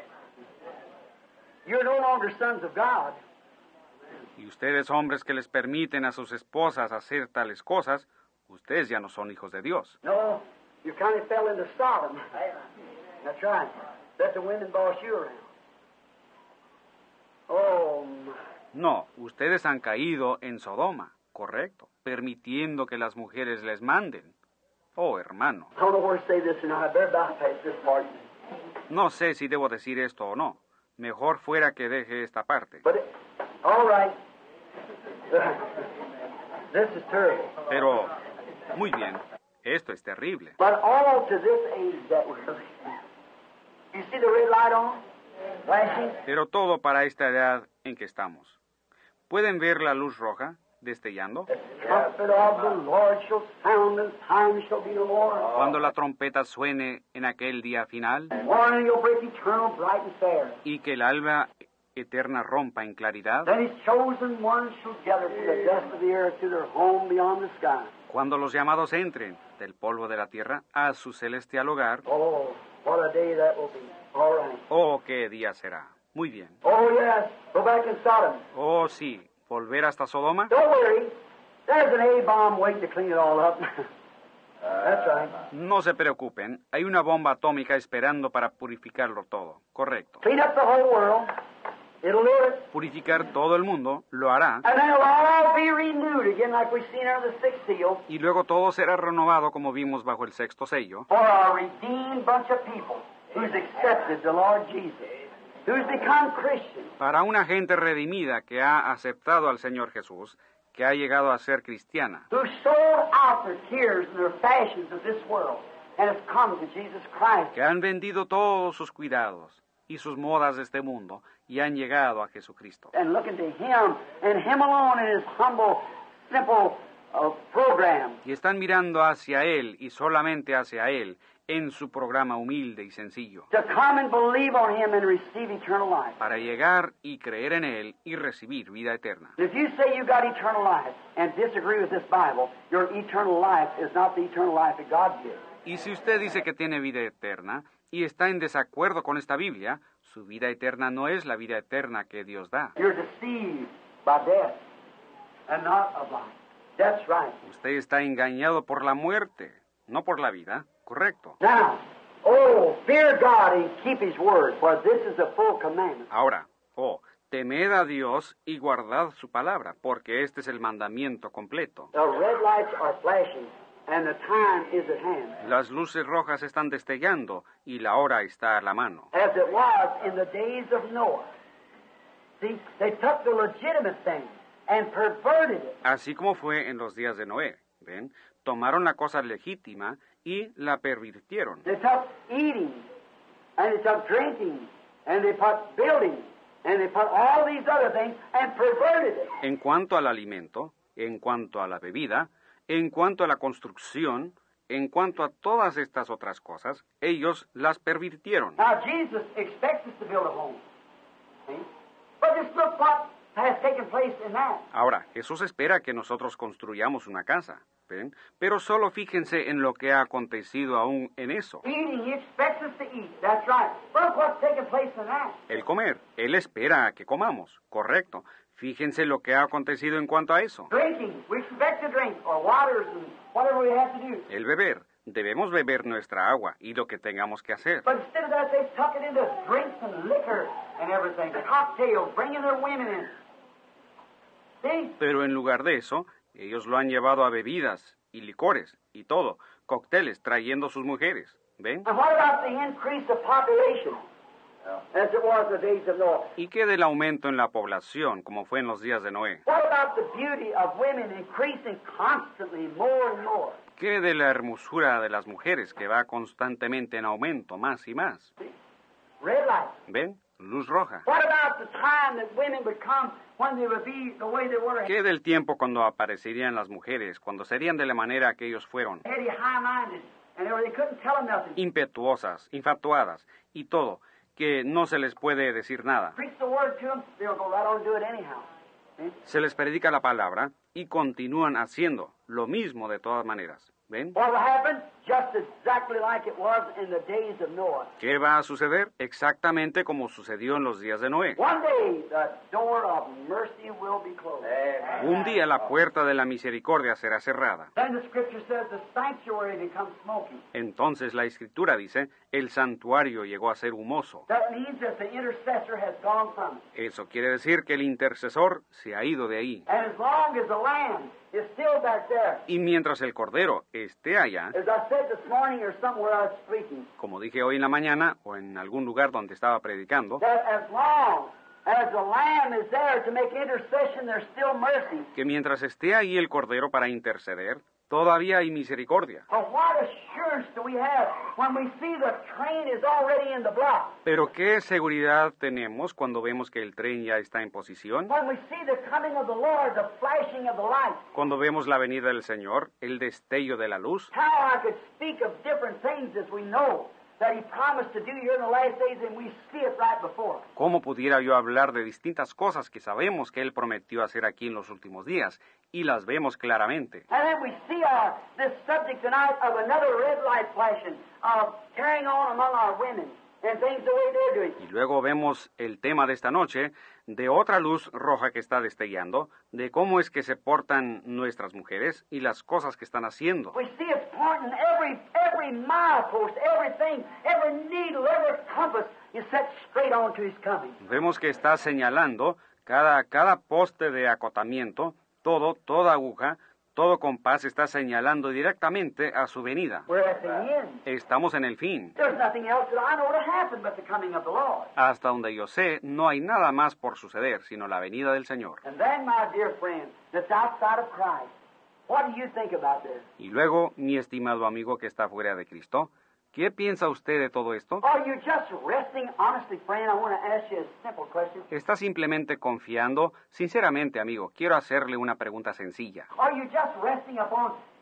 You're no longer sons of God. Y ustedes, hombres que les permiten a sus esposas hacer tales cosas, ustedes ya no son hijos de Dios. No, you kind of fell into Sodom. That's right. Let the women boss you around. Oh, my. No, ustedes han caído en Sodoma, correcto, permitiendo que las mujeres les manden. Oh, hermano, I don't know where to say this or not. I better bypass this part. no sé si debo decir esto o no. Mejor fuera que deje esta parte. But, it, all right. This is terrible. Pero, muy bien, esto es terrible. But all to this age that we're living. You see the red light on? Flashing? Pero todo para esta edad en que estamos. ¿Pueden ver la luz roja destellando? The trumpet of the Lord shall sound, and time shall be no more. Cuando la trompeta suene en aquel día final Morning you'll break eternal, bright and fair. y que el alba eterna rompa en claridad, Then his chosen ones shall gather from the dust of the earth to their home beyond the sky. cuando los llamados entren del polvo de la tierra a su celestial hogar, Oh, what a day that will be. All right. oh, qué día será. Muy bien. Oh, yes. Go back in Sodom. Oh, sí, volver hasta Sodoma. Don't worry. There's an A-bomb waiting to clean it all up. That's right. No se preocupen, hay una bomba atómica esperando para purificarlo todo. Correcto. Clean up the whole world. It'll do it. Purificar todo el mundo, lo hará, And then it'll all be renewed again like we've seen under the sixth seal y luego todo será renovado como vimos bajo el sexto sello, for a redeemed bunch of people who's accepted the Lord Jesus, who's become Christians. para una gente redimida que ha aceptado al Señor Jesús, que ha llegado a ser cristiana, Who sold out their cares and their fashions of this world and have come to Jesus Christ. que han vendido todos sus cuidados y sus modas de este mundo y han llegado a Jesucristo. And looking to Him and Him alone in His humble, simple uh, program. Y están mirando hacia Él y solamente hacia Él, en su programa humilde y sencillo, to come and believe on Him and receive eternal life. para llegar y creer en Él y recibir vida eterna. If you say you got eternal life and disagree with this Bible, your eternal life is not the eternal life that God gives. Y si usted dice que tiene vida eterna y está en desacuerdo con esta Biblia, su vida eterna no es la vida eterna que Dios da. You're deceived by death and not of life. That's right. Usted está engañado por la muerte, no por la vida. Correcto. Now, oh, fear God and keep His word, for this is the full commandment. Ahora, oh, temed a Dios y guardad su palabra, porque este es el mandamiento completo. The red lights are flashing, and the time is at hand. Las luces rojas están destellando y la hora está a la mano. As it was in the days of Noah. See, they took the legitimate thing and perverted it. Así como fue en los días de Noé, ¿ven? Tomaron la cosa legítima y la pervirtieron. They took eating, and they took drinking, and they put building, and they put all these other things and perverted it. En cuanto al alimento, en cuanto a la bebida, en cuanto a la construcción, en cuanto a todas estas otras cosas, ellos las pervirtieron. Now Jesus expects us to build a home. See? But just look what has taken place in that. Ahora, Jesús espera que nosotros construyamos una casa, ¿ven? Pero solo fíjense en lo que ha acontecido aún en eso. Eating, He expects us to eat. That's right. But look what's taken place in that. El comer, Él espera a que comamos, correcto. Fíjense lo que ha acontecido en cuanto a eso. Drinking, we expect to drink, or waters and whatever we have to do. El beber, debemos beber nuestra agua y lo que tengamos que hacer. But instead of that, they tuck it into drinks and liquor and everything. Cocktails, bringing their women in. See? Pero en lugar de eso, ellos lo han llevado a bebidas y licores y todo, cócteles, trayendo sus mujeres. ¿Ven? And what about the increase of population, as it was in the days of Noah? ¿Y qué del aumento en la población, como fue en los días de Noé? What about the beauty of women increasing constantly more and more? ¿Qué de la hermosura de las mujeres, que va constantemente en aumento, más y más? Red light. ¿Ven? Luz roja. What about the time that women would come when they would be the way they were? ¿Qué del tiempo cuando aparecerían las mujeres, cuando serían de la manera que ellos fueron? Heady, high-minded, and they, were, they couldn't tell them nothing. Impetuosas, infatuadas y todo, que no se les puede decir nada. Preach the word to them, they'll go right on and do it anyhow. See? Se les predica la palabra y continúan haciendo lo mismo de todas maneras. ¿Ven? What will happen? Just exactly like it was in the days of Noah. ¿Qué va a suceder? Exactamente como sucedió en los días de Noé. One day, the door of mercy will be closed. Un día la puerta de la misericordia será cerrada. Then the scripture says the sanctuary becomes smoky. Entonces la Escritura dice, el santuario llegó a ser humoso. That means that the intercessor has gone from it. Eso quiere decir que el intercesor se ha ido de ahí. And as long as the lamb is still back there, Y mientras el cordero esté allá, as I said this morning or somewhere I was speaking, como dije hoy en la mañana o en algún lugar donde estaba predicando, that as long as the lamb is there to make intercession, there's still mercy. que mientras esté ahí el cordero para interceder, todavía hay misericordia. But what assurance do we have when we see the train is already in the block? Pero ¿qué seguridad tenemos cuando vemos que el tren ya está en posición? When we see the coming of the Lord, the flashing of the light? Cuando vemos la venida del Señor, el destello de la luz. How I could speak of different things as we know that He promised to do here in the last days, and we see it right before us. ¿Cómo pudiera yo hablar de distintas cosas que sabemos que Él prometió hacer aquí en los últimos días? Y las vemos claramente. And then we see our, this subject tonight of another red light flashing, of carrying on among our women, and things the way they're doing. Y luego vemos el tema de esta noche de otra luz roja que está destellando, de cómo es que se portan nuestras mujeres y las cosas que están haciendo. We see it's pointing every, every milepost, everything, every needle, every compass is set straight on to His coming. Vemos que está señalando cada, cada poste de acotamiento, todo, toda aguja, todo compás está señalando directamente a su venida. We're at the end. Estamos en el fin. There's nothing else that I know to happen but the coming of the Lord. Hasta donde yo sé, no hay nada más por suceder, sino la venida del Señor. And then, my dear friend, that's outside of Christ, what do you think about this? Y luego, mi estimado amigo que está fuera de Cristo, ¿qué piensa usted de todo esto? Are you just resting? Honestly, friend, I want to ask you a simple question. ¿Está simplemente confiando? Sinceramente, amigo, quiero hacerle una pregunta sencilla. Are you just resting upon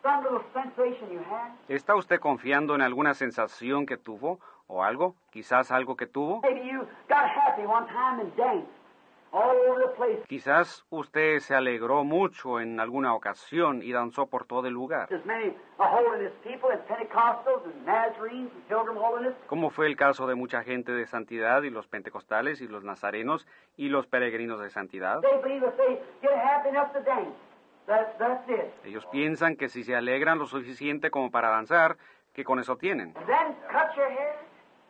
some little sensation you had? ¿Está usted confiando en alguna sensación que tuvo o algo? Quizás algo que tuvo. Maybe you got happy one time and danced all over the place. Quizás usted se alegró mucho en alguna ocasión y danzó por todo el lugar. There's many uh, holiness people and Pentecostals and Nazarenes and Pilgrim holiness. Como fue el caso de mucha gente de santidad y los pentecostales y los nazarenos y los peregrinos de santidad. They believe if they get happy enough to dance, that, that's it. Ellos piensan que si se alegran lo suficiente como para danzar, que con eso tienen. And then cut your hair,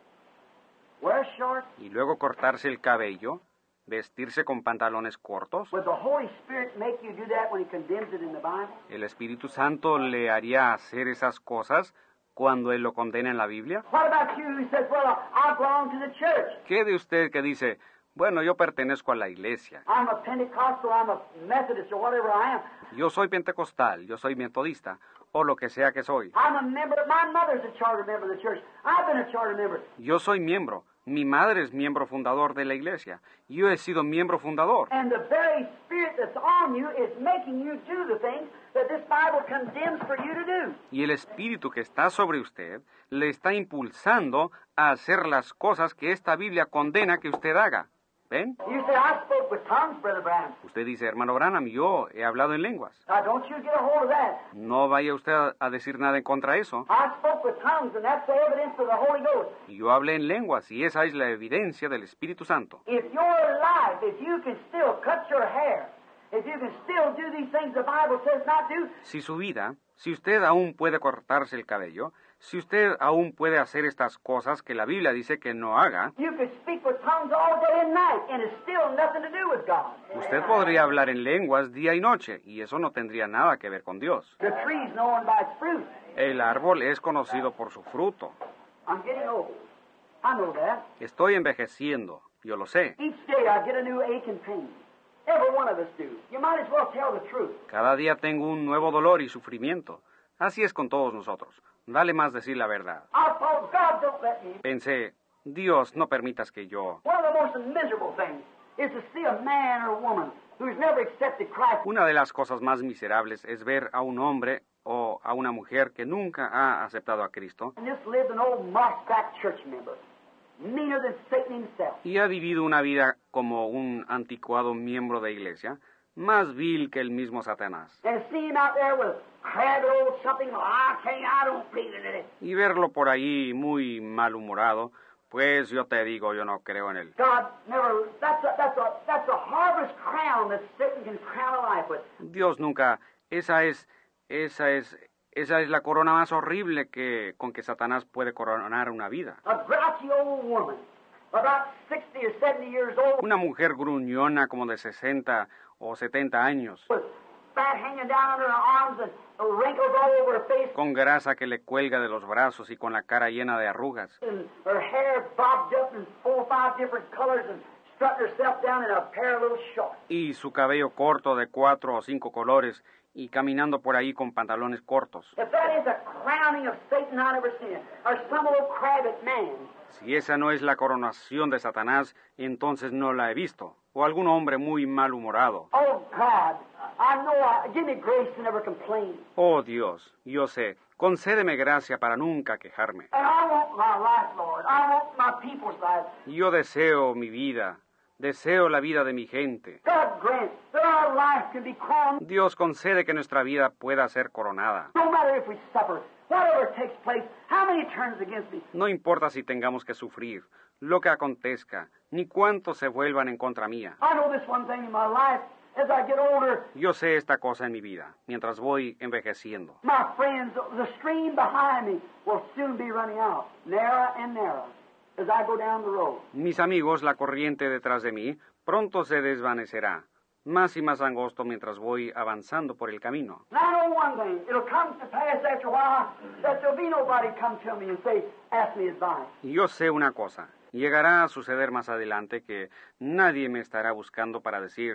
wear shorts. Y luego cortarse el cabello, vestirse con pantalones cortos. Would the Holy Spirit make you do that when He condemns it in the Bible? ¿El Espíritu Santo le haría hacer esas cosas cuando Él lo condena en la Biblia? What about you who says, well, I belong to the church. ¿Qué de usted que dice, bueno, yo pertenezco a la iglesia? I'm a Pentecostal, I'm a Methodist, or whatever I am. Yo soy pentecostal, yo soy metodista, o lo que sea que soy. I'm a member, my mother's a charter member of the church. I've been a charter member. Yo soy miembro. Mi madre es miembro fundador de la iglesia. Yo he sido miembro fundador. And the very Spirit that's on you is making you do the things that this Bible condemns for you to do. Y el espíritu que está sobre usted le está impulsando a hacer las cosas que esta Biblia condena que usted haga. ¿Ven? You say, I spoke with tongues, Brother Branham. Usted dice, hermano Branham, yo he hablado en lenguas. Now, don't you get a hold of that. No vaya usted a, a decir nada en contra de eso. I spoke with tongues, and that's the evidence of the Holy Ghost. Yo hablé en lenguas y esa es la evidencia del Espíritu Santo. If your life, if you can still cut your hair, if you can still do these things the Bible says not do, Si su vida, si usted aún puede cortarse el cabello, si usted aún puede hacer estas cosas que la Biblia dice que no haga, you could speak with tongues all day and night, and it's still nothing to do with God. usted podría hablar en lenguas día y noche y eso no tendría nada que ver con Dios. The tree's known by its fruit. El árbol es conocido por su fruto. I'm getting old. I know that. Estoy envejeciendo, yo lo sé. Each day I get a new ache and pain. Every one of us do. You might as well tell the truth. Cada día tengo un nuevo dolor y sufrimiento. Así es con todos nosotros. Vale más decir la verdad. I thought, God, don't let me. Pensé, Dios, no permitas que yo... One of the most miserable things is to see a man or a woman who's never accepted Christ Una de las cosas más miserables es ver a un hombre o a una mujer que nunca ha aceptado a Cristo and just lived an old moss-back church member, meaner than Satan himself. y ha vivido una vida como un anticuado miembro de iglesia, más vil que el mismo Satanás. And see him out there with crabby old something, well, I tell you, I don't believe in it. Y verlo por ahí muy malhumorado, pues yo te digo, yo no creo en él. God never, that's a, that's a, that's a harvest crown that Satan can crown a life with. Dios nunca, esa es, esa es, esa es la corona más horrible que con que Satanás puede coronar una vida. A grouchy old woman, about sixty or seventy years old, Una mujer gruñona como de sesenta o setenta años, with fat hanging down under her arms and wrinkles all over her face, con grasa que le cuelga de los brazos y con la cara llena de arrugas, and her hair bobbed up in four or five different colors and strutting herself down in a pair of little shorts. y su cabello corto de cuatro o cinco colores, y caminando por ahí con pantalones cortos. If that is a crowning of Satan, I never seen it. Or some old crabby man. Si esa no es la coronación de Satanás, entonces no la he visto. O algún hombre muy malhumorado. Oh, God, I know, I, give me grace to never complain. Oh Dios, yo sé, concédeme gracia para nunca quejarme. And I want my life, Lord. I want my people's life. Yo deseo mi vida, deseo la vida de mi gente. God grant that our life can be crowned. Dios concede que nuestra vida pueda ser coronada. No matter if we suffer, whatever takes place, how many turns against me. No importa si tengamos que sufrir, lo que acontezca, ni cuántos se vuelvan en contra mía. I know this one thing in my life. As I get older, Yo sé esta cosa en mi vida, mientras voy envejeciendo. my friends, the stream behind me will soon be running out, narrower and narrower, as I go down the road. Mis amigos, la corriente detrás de mí, pronto se desvanecerá, más y más angosto mientras voy avanzando por el camino. And I know one thing, it'll come to pass after a while that there'll be nobody come to me and say, ask me advice. Y yo sé una cosa, llegará a suceder más adelante que nadie me estará buscando para decir,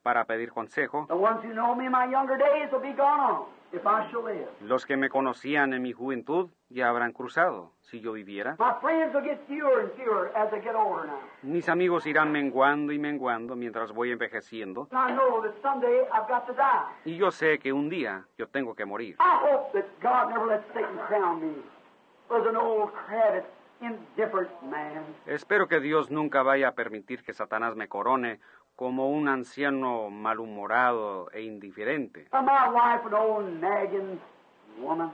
para pedir consejo. The ones who know me in my younger days will be gone on, if I shall live. Los que me conocían en mi juventud ya habrán cruzado, si yo viviera. My friends will get fewer and fewer as I get older now. Mis amigos irán menguando y menguando mientras voy envejeciendo. And I know that someday I've got to die. Y yo sé que un día yo tengo que morir. I hope that God never lets Satan crown me as an old, crabbed, indifferent man. Espero que Dios nunca vaya a permitir que Satanás me corone como un anciano malhumorado e indiferente. Or my wife, an old, nagging woman.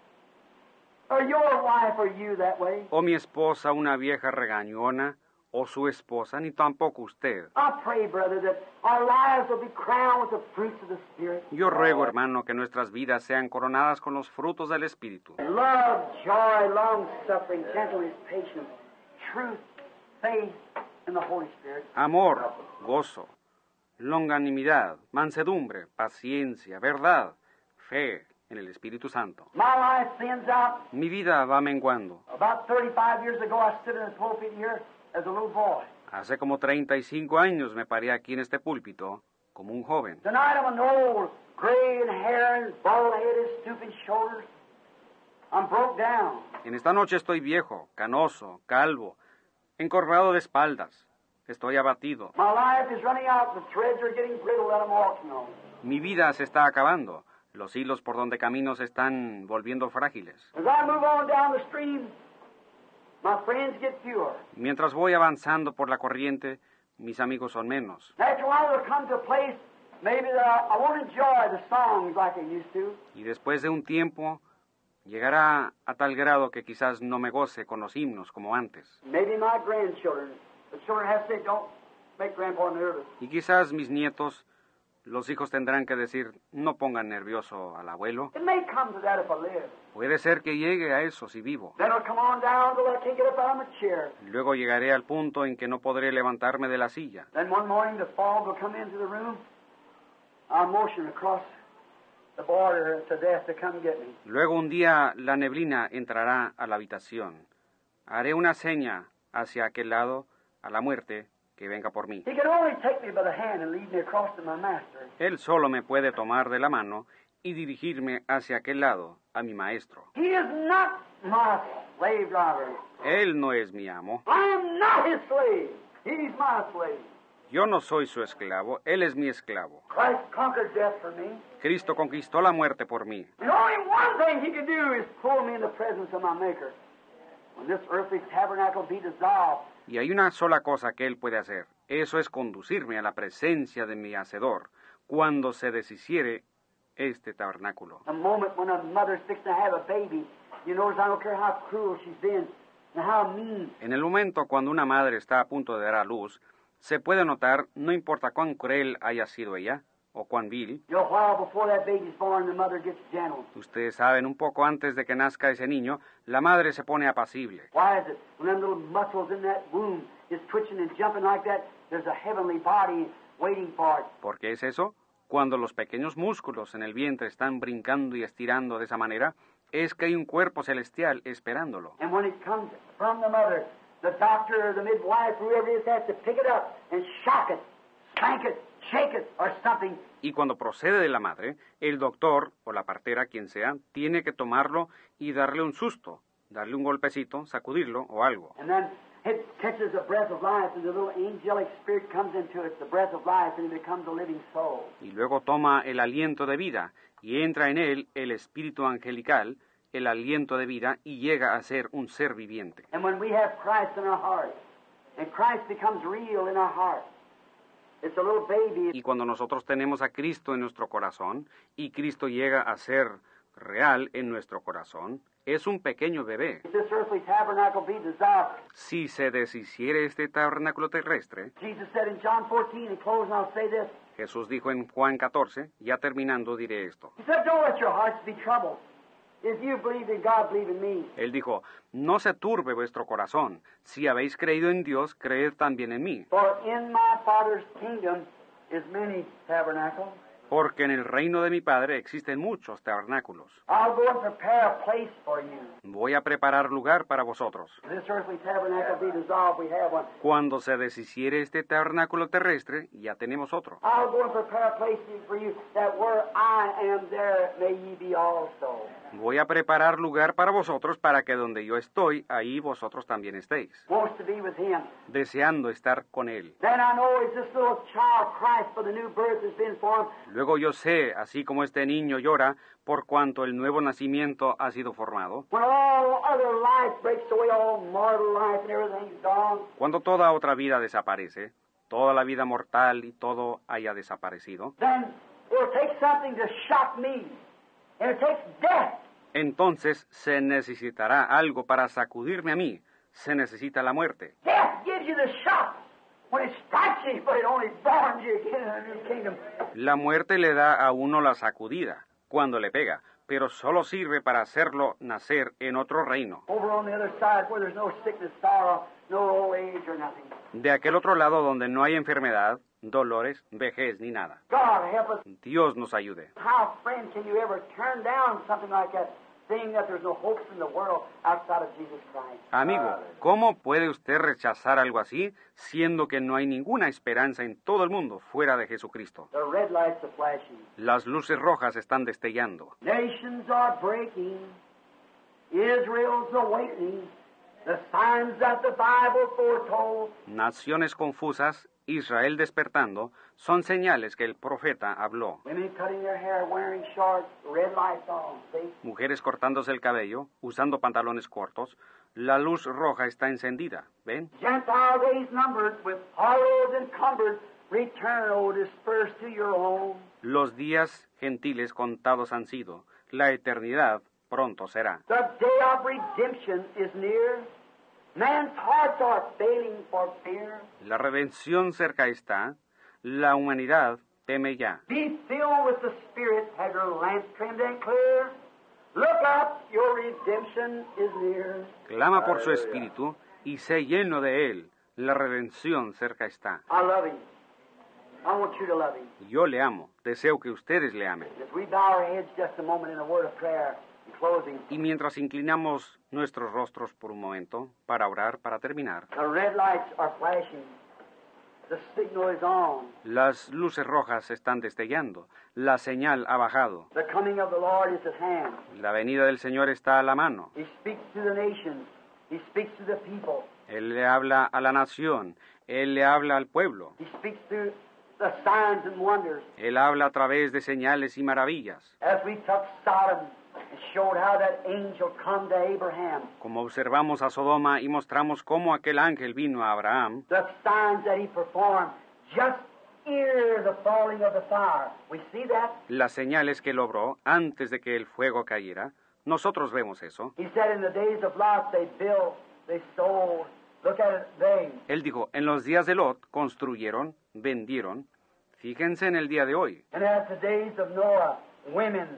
Or your wife, or you that way. O mi esposa, una vieja regañona, o su esposa, ni tampoco usted. I pray, brother, that our lives will be crowned with the fruits of the Spirit. Yo ruego, hermano, que nuestras vidas sean coronadas con los frutos del Espíritu. Love, joy, long-suffering, gentleness, patience, truth, faith, and the Holy Spirit. Amor, gozo, longanimidad, mansedumbre, paciencia, verdad, fe en el Espíritu Santo. My life thins out. Mi vida va menguando. About thirty-five years ago, I stood in the pulpit here as a little boy. Hace como treinta y cinco años me paré aquí en este púlpito como un joven. Tonight I'm an old, gray in hair and bald-headed, stooping shoulders. I'm broke down. En esta noche estoy viejo, canoso, calvo, encorvado de espaldas. Estoy abatido. My life is running out. The threads are getting brittle that I'm walking on. Mi vida se está acabando. Los hilos por donde camino se están volviendo frágiles. As I move on down the stream, my friends get fewer. Mientras voy avanzando por la corriente, mis amigos son menos. After a while, there'll come to a place maybe that I, I won't enjoy the songs like I used to. Y después de un tiempo, llegará a tal grado que quizás no me goce con los himnos como antes. Maybe my grandchildren, the children have to say, don't make Grandpa nervous. Y quizás mis nietos, los hijos tendrán que decir, no pongan nervioso al abuelo. It may come to that if I live. Puede ser que llegue a eso si vivo. Then it'll come on down till I can't get up out of my chair. Luego llegaré al punto en que no podré levantarme de la silla. Then one morning the fog will come into the room. I'll motion across the border to death to come get me. Luego un día la neblina entrará a la habitación. Haré una seña hacia aquel lado, a la muerte, que venga por mí. He can only take me by the hand and lead me across to my master. Él solo me puede tomar de la mano y dirigirme hacia aquel lado, a mi maestro. He is not my slave driver. Él no es mi amo. I am not his slave. He's my slave. Yo no soy su esclavo, Él es mi esclavo. Christ conquered death for me. Cristo conquistó la muerte por mí. And only one thing he can do is pull me in the presence of my Maker. When this earthly tabernacle be dissolved, Y hay una sola cosa que Él puede hacer. Eso es conducirme a la presencia de mi Hacedor cuando se deshiciere este tabernáculo. the moment when a mother's fixing to have a baby, you notice I don't care how cruel she's been and how mean. En el momento cuando una madre está a punto de dar a luz, se puede notar, no importa cuán cruel haya sido ella, o cuán vil. You know, a while before that baby's born, the mother gets gentle. Ustedes saben, un poco antes de que nazca ese niño, la madre se pone apacible. Why is it? When them little muscles in that womb is twitching and jumping like that, there's a heavenly body waiting for it. ¿Por qué es eso? Cuando los pequeños músculos en el vientre están brincando y estirando de esa manera, es que hay un cuerpo celestial esperándolo. And when it comes from the mother, the doctor or the midwife, whoever it is, has to pick it up and shock it, spank it, shake it, or something. Y cuando procede de la madre, el doctor o la partera, quien sea, tiene que tomarlo y darle un susto, darle un golpecito, sacudirlo o algo. And then it catches the breath of life, and the little angelic spirit comes into it, the breath of life, and it becomes a living soul. Y luego toma el aliento de vida y entra en él el espíritu angelical, el aliento de vida, y llega a ser un ser viviente. And when we have Christ in our heart, and Christ becomes real in our heart, it's a little baby. Y cuando nosotros tenemos a Cristo en nuestro corazón, y Cristo llega a ser real en nuestro corazón, es un pequeño bebé. If this earthly tabernacle be dissolved, Si se deshiciere este tabernáculo terrestre, Jesus said in John fourteen, in closing, I'll say this. Jesús dijo en Juan catorce, ya terminando diré esto. He said, don't let your hearts be troubled. If you believe in God, believe in me. Él dijo, no se turbe vuestro corazón. Si habéis creído en Dios, creed también en mí. For in my Father's kingdom is many tabernacles. porque en el reino de mi Padre existen muchos tabernáculos. I'll go and prepare a place for you. Voy a preparar lugar para vosotros. This earthly tabernacle be dissolved, we have one. Cuando se deshiciere este tabernáculo terrestre, ya tenemos otro. I'll go and prepare a place for you, that where I am, there may ye be also. Voy a preparar lugar para vosotros para que donde yo estoy, ahí vosotros también estéis. Wants to be with him. Deseando estar con él. Then I know as this little child Christ for the new birth has been formed. Luego yo sé, así como este niño llora, por cuanto el nuevo nacimiento ha sido formado. When all other life breaks away, all mortal life and everything's gone. Cuando toda otra vida desaparece, toda la vida mortal y todo haya desaparecido, Then it'll take something to shock me. And it takes death. entonces se necesitará algo para sacudirme a mí. Se necesita la muerte. Death gives you the shock when it strikes you, but it only borns you again in a new kingdom. La muerte le da a uno la sacudida cuando le pega, pero solo sirve para hacerlo nacer en otro reino. Over on the other side where there's no sickness, sorrow, no old age or nothing. De aquel otro lado donde no hay enfermedad, dolores, vejez ni nada. God help us. Dios nos ayude. How, friend, can you ever turn down something like that, seeing that there's no hopes in the world outside of Jesus Christ? Amigo, ¿cómo puede usted rechazar algo así, siendo que no hay ninguna esperanza en todo el mundo fuera de Jesucristo? The red lights are flashing. Las luces rojas están destellando. Nations are breaking. Israel's awakening. The signs that the Bible foretold. Naciones confusas, Israel despertando, son señales que el profeta habló. Women cutting their hair, wearing shorts, red lights on. See? Mujeres cortándose el cabello, usando pantalones cortos. La luz roja está encendida, ¿ven? Gentile days numbered, with horrors encumbered. Return, O dispersed to your own. Los días gentiles contados han sido. La eternidad pronto será. The day of redemption is near. Man's hearts are failing for fear. La redención cerca está. La humanidad teme ya. Be filled with the Spirit. Have your lamps trimmed and clear. Look up, your redemption is near. Clama por su espíritu y sé lleno de él. La redención cerca está. I love him. I want you to love him. Yo le amo. Deseo que ustedes le amen. As we bow our heads just a moment in a word of prayer in closing, Y mientras inclinamos nuestros rostros por un momento para orar, para terminar, the red lights are flashing. The signal is on. las luces rojas están destellando. La señal ha bajado. The coming of the Lord is at hand. La venida del Señor está a la mano. He speaks to the nations. He speaks to the people. Él le habla a la nación. Él le habla al pueblo. He speaks through the signs and wonders. Él habla a través de señales y maravillas. As we took Sodom and showed how that angel come to Abraham, Como observamos a Sodoma y mostramos cómo aquel ángel vino a Abraham, the signs that he performed just ere the falling of the fire. We see that. las señales que logró antes de que el fuego cayera, nosotros vemos eso. He said in the days of Lot they built, they sold. Look at it, they. Él dijo, en los días de Lot construyeron, vendieron. Fíjense en el día de hoy. And as the days of Noah, women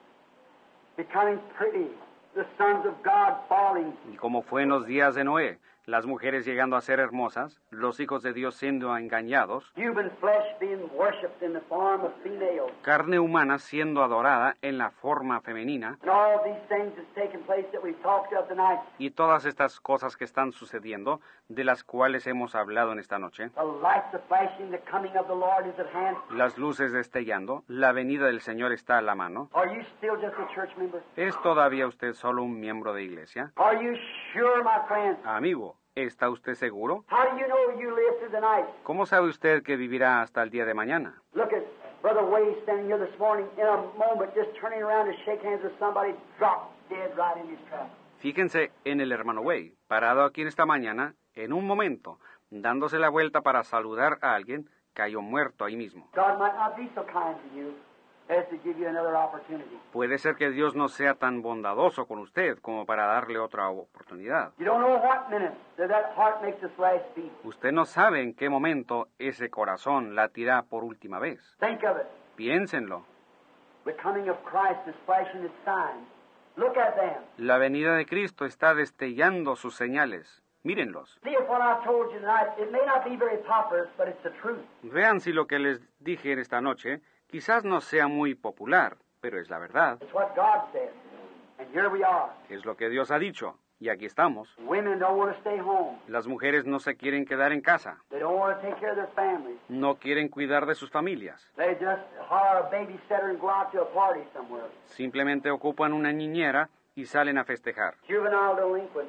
becoming pretty, the sons of God falling. Y como fue en los días de Noé, las mujeres llegando a ser hermosas, los hijos de Dios siendo engañados, Human flesh being worshipped in the form of females. carne humana siendo adorada en la forma femenina, And all these things that's taken place that we've talked of tonight. y todas estas cosas que están sucediendo, de las cuales hemos hablado en esta noche, The lights are flashing, the coming of the Lord is at hand. las luces destellando, la venida del Señor está a la mano. Are you still just a church member? ¿Es todavía usted solo un miembro de iglesia? Are you sure, my friend? Amigo, ¿está usted seguro? How do you know you live through the night? ¿Cómo sabe usted que vivirá hasta el día de mañana? Look at Brother Way standing here this morning in a moment, just turning around to shake hands with somebody, dropped dead right in his tracks. Fíjense en el hermano Way, parado aquí en esta mañana, en un momento, dándose la vuelta para saludar a alguien, cayó muerto ahí mismo. God might not be so kind to you as to give you another opportunity. Puede ser que Dios no sea tan bondadoso con usted como para darle otra oportunidad. You don't know what minute that that heart makes its last beat. Usted no sabe en qué momento ese corazón latirá por última vez. Think of it. Piénsenlo. The coming of Christ is flashing its signs. Look at them. La venida de Cristo está destellando sus señales. Mírenlos. See if what I told you tonight, it may not be very popular, but it's the truth. Vean si lo que les dije esta noche Quizás no sea muy popular, pero es la verdad. It's what God said. And here we are. Es lo que Dios ha dicho, y aquí estamos. Women don't want to stay home. Las mujeres no se quieren quedar en casa, They don't want to take care of their families. no quieren cuidar de sus familias. They just hire a babysitter and go out to a party somewhere. Simplemente ocupan una niñera y salen a festejar. Juvenile delinquents.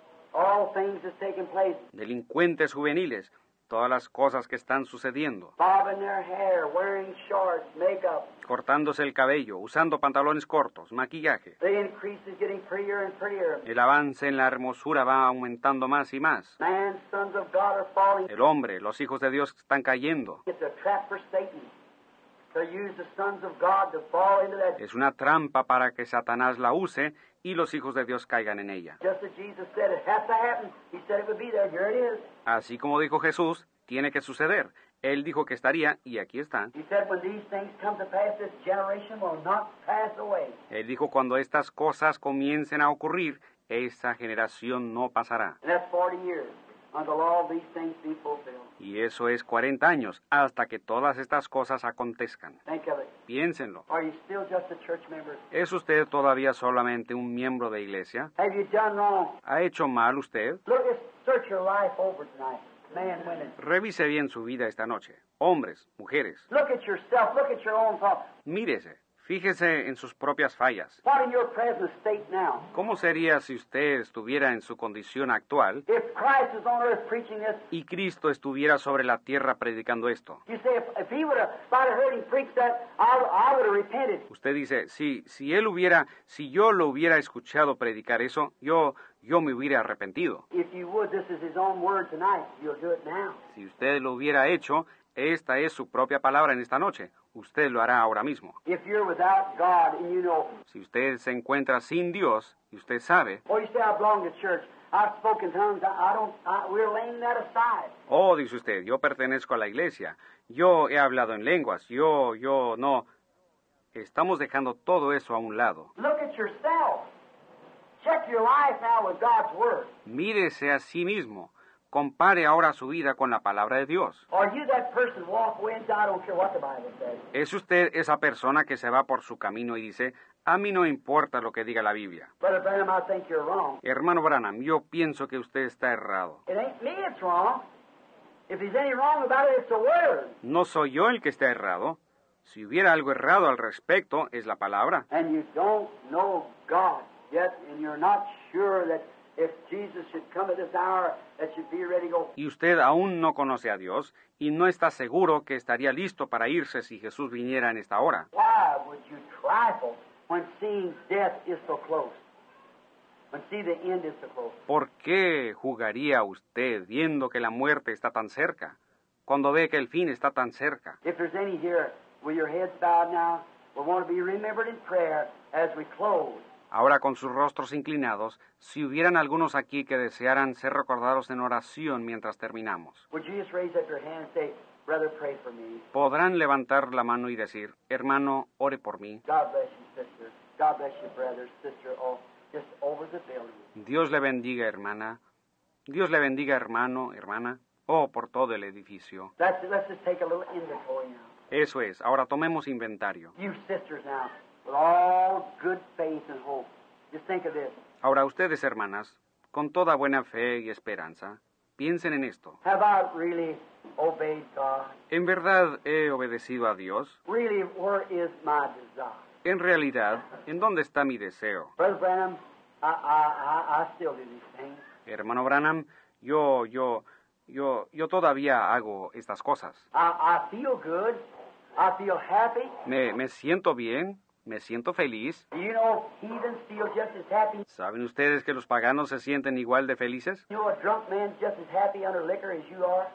All things that's taking place. Delincuentes juveniles, todas las cosas que están sucediendo. Bobbing their hair, wearing shorts, makeup. Cortándose el cabello, usando pantalones cortos, maquillaje. The increase is getting prettier and prettier. El avance en la hermosura va aumentando más y más. Man, sons of God are falling. El hombre, los hijos de Dios están cayendo. It's a trap for Satan to use the sons of God to fall into that. Es una trampa para que Satanás la use y los hijos de Dios caigan en ella. Just as Jesus said it has to happen. He said it would be there. Here it is. Así como dijo Jesús, tiene que suceder. Él dijo que estaría, y aquí está. He said when these things come to pass, this generation will not pass away. Él dijo, cuando estas cosas comiencen a ocurrir, esa generación no pasará. And that's forty years until all these things be fulfilled. Y eso es cuarenta años, hasta que todas estas cosas acontezcan. Think of it. Piénsenlo. Are you still just a church member? ¿Es usted todavía solamente un miembro de iglesia? Have you done wrong? ¿Ha hecho mal usted? Look, just search your life over tonight. Man, women. Revise bien su vida esta noche. Hombres, mujeres. Look at yourself. Look at your own thoughts. Mírese. Fíjese en sus propias fallas. What in your present state now? ¿Cómo sería si usted estuviera en su condición actual If Christ was on earth preaching this, y Cristo estuviera sobre la tierra predicando esto? you say, if, if he would have, if I'd have heard him preach that, I, I would have repented. Usted dice, si, si él hubiera, si yo lo hubiera escuchado predicar eso, yo, yo me hubiera arrepentido. If you would, this is his own word tonight. You'll do it now. Si usted lo hubiera hecho, esta es su propia palabra en esta noche. Usted lo hará ahora mismo. If you're without God and you know, Si usted se encuentra sin Dios y usted sabe, oh, you say I belong to church. I've spoken tongues. I, I don't. I, we're laying that aside. oh, dice usted, yo pertenezco a la iglesia, yo he hablado en lenguas, yo, yo, no. Estamos dejando todo eso a un lado. Look at yourself. Check your life now with God's word. Mírese a sí mismo. Compare ahora su vida con la palabra de Dios. Are you that person walk away and say, I don't care what the Bible says? ¿Es usted esa persona que se va por su camino y dice, a mí no importa lo que diga la Biblia? Brother Branham, I think you're wrong. Hermano Branham, yo pienso que usted está errado. It ain't me that's wrong. If there's any wrong about it, it's the word. No soy yo el que está errado. Si hubiera algo errado al respecto, es la palabra. And you don't know God yet, and you're not sure that if Jesus should come at this hour, that you'd be ready to go. Y usted aún no conoce a Dios y no está seguro que estaría listo para irse si Jesús viniera en esta hora. Why would you trifle when seeing death is so close? When see the end is so close? ¿Por qué jugaría usted viendo que la muerte está tan cerca, cuando ve que el fin está tan cerca? If there's any here with your heads bowed now, we want to be remembered in prayer as we close. Ahora con sus rostros inclinados, si hubieran algunos aquí que desearan ser recordados en oración mientras terminamos, Would you just raise up your hand and say, Brother, pray for me. podrán levantar la mano y decir, hermano, ore por mí. God bless you, sister. God bless you, brother, sister. Oh, just over the building. Dios le bendiga, hermana. Dios le bendiga, hermano, hermana. Oh, por todo el edificio. Let's, let's just take a little inventory now. Eso es. Ahora tomemos inventario. You sisters now, with all good faith and hope, just think of this. Ahora ustedes, hermanas, con toda buena fe y esperanza, piensen en esto. Have I really obeyed God? ¿En verdad he obedecido a Dios? Really, where is my desire? En realidad, ¿en dónde está mi deseo? Brother Branham, I, I, I, I still do these things. Hermano Branham, yo, yo, yo, yo todavía hago estas cosas. I, I feel good. I feel happy. Me, me siento bien, me siento feliz. Do you know heathens feel just as happy? ¿Saben ustedes que los paganos se sienten igual de felices? You know a drunk man's just as happy under liquor as you are?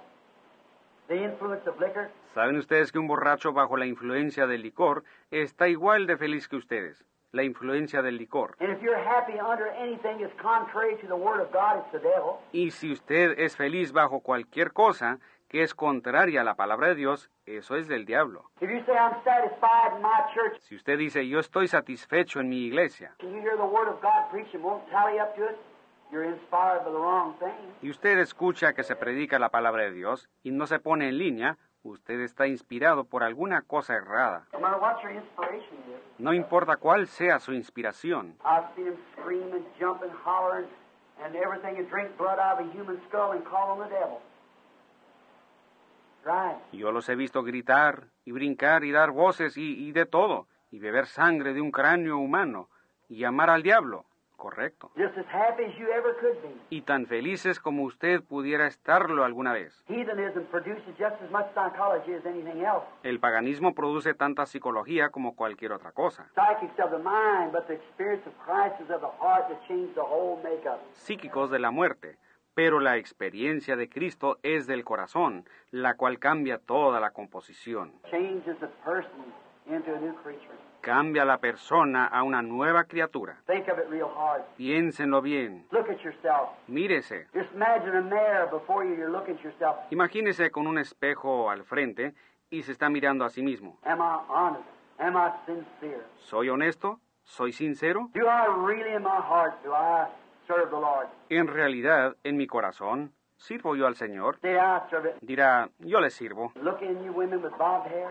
The influence of liquor? ¿Saben ustedes que un borracho bajo la influencia del licor está igual de feliz que ustedes? La influencia del licor. And if you're happy under anything that's contrary to the Word of God, it's the devil. Y si usted es feliz bajo cualquier cosa que es contraria a la palabra de Dios, eso es del diablo. If you say, I'm satisfied in my church, Si usted dice, yo estoy satisfecho en mi iglesia, and you hear the Word of God preached and won't tally up to it, you're inspired by the wrong thing. y usted escucha que se predica la palabra de Dios y no se pone en línea, Usted está inspirado por alguna cosa errada. No matter what your inspiration is. No importa cuál sea su inspiración. I've seen him scream and jump and holler and, and everything and drink blood out of a human skull and call on the devil. Right. Yo los he visto gritar y brincar y dar voces y, y de todo, y beber sangre de un cráneo humano y llamar al diablo. Correcto. Just as happy as you ever could be. Y tan felices como usted pudiera estarlo alguna vez. Heathenism produces just as much psychology as anything else. El paganismo produce tanta psicología como cualquier otra cosa. Psychics of the mind, but the experience of Christ is of the heart that changed the whole makeup. Psíquicos de la muerte, pero la experiencia de Cristo es del corazón, la cual cambia toda la composición. Changes a person into a new creature. Cambia a la persona a una nueva criatura. Think of it real hard. Piénsenlo bien. Look at yourself. Mírese. Just imagine a mirror before you. You're looking at yourself. Imagínese con un espejo al frente y se está mirando a sí mismo. Am I honest? Am I sincere? ¿Soy honesto? ¿Soy sincero? Do I really in my heart, do I serve the Lord? En realidad, en mi corazón, ¿sirvo yo al Señor? Say, I serve it. Dirá, yo le sirvo. Look in you women with bobbed hair.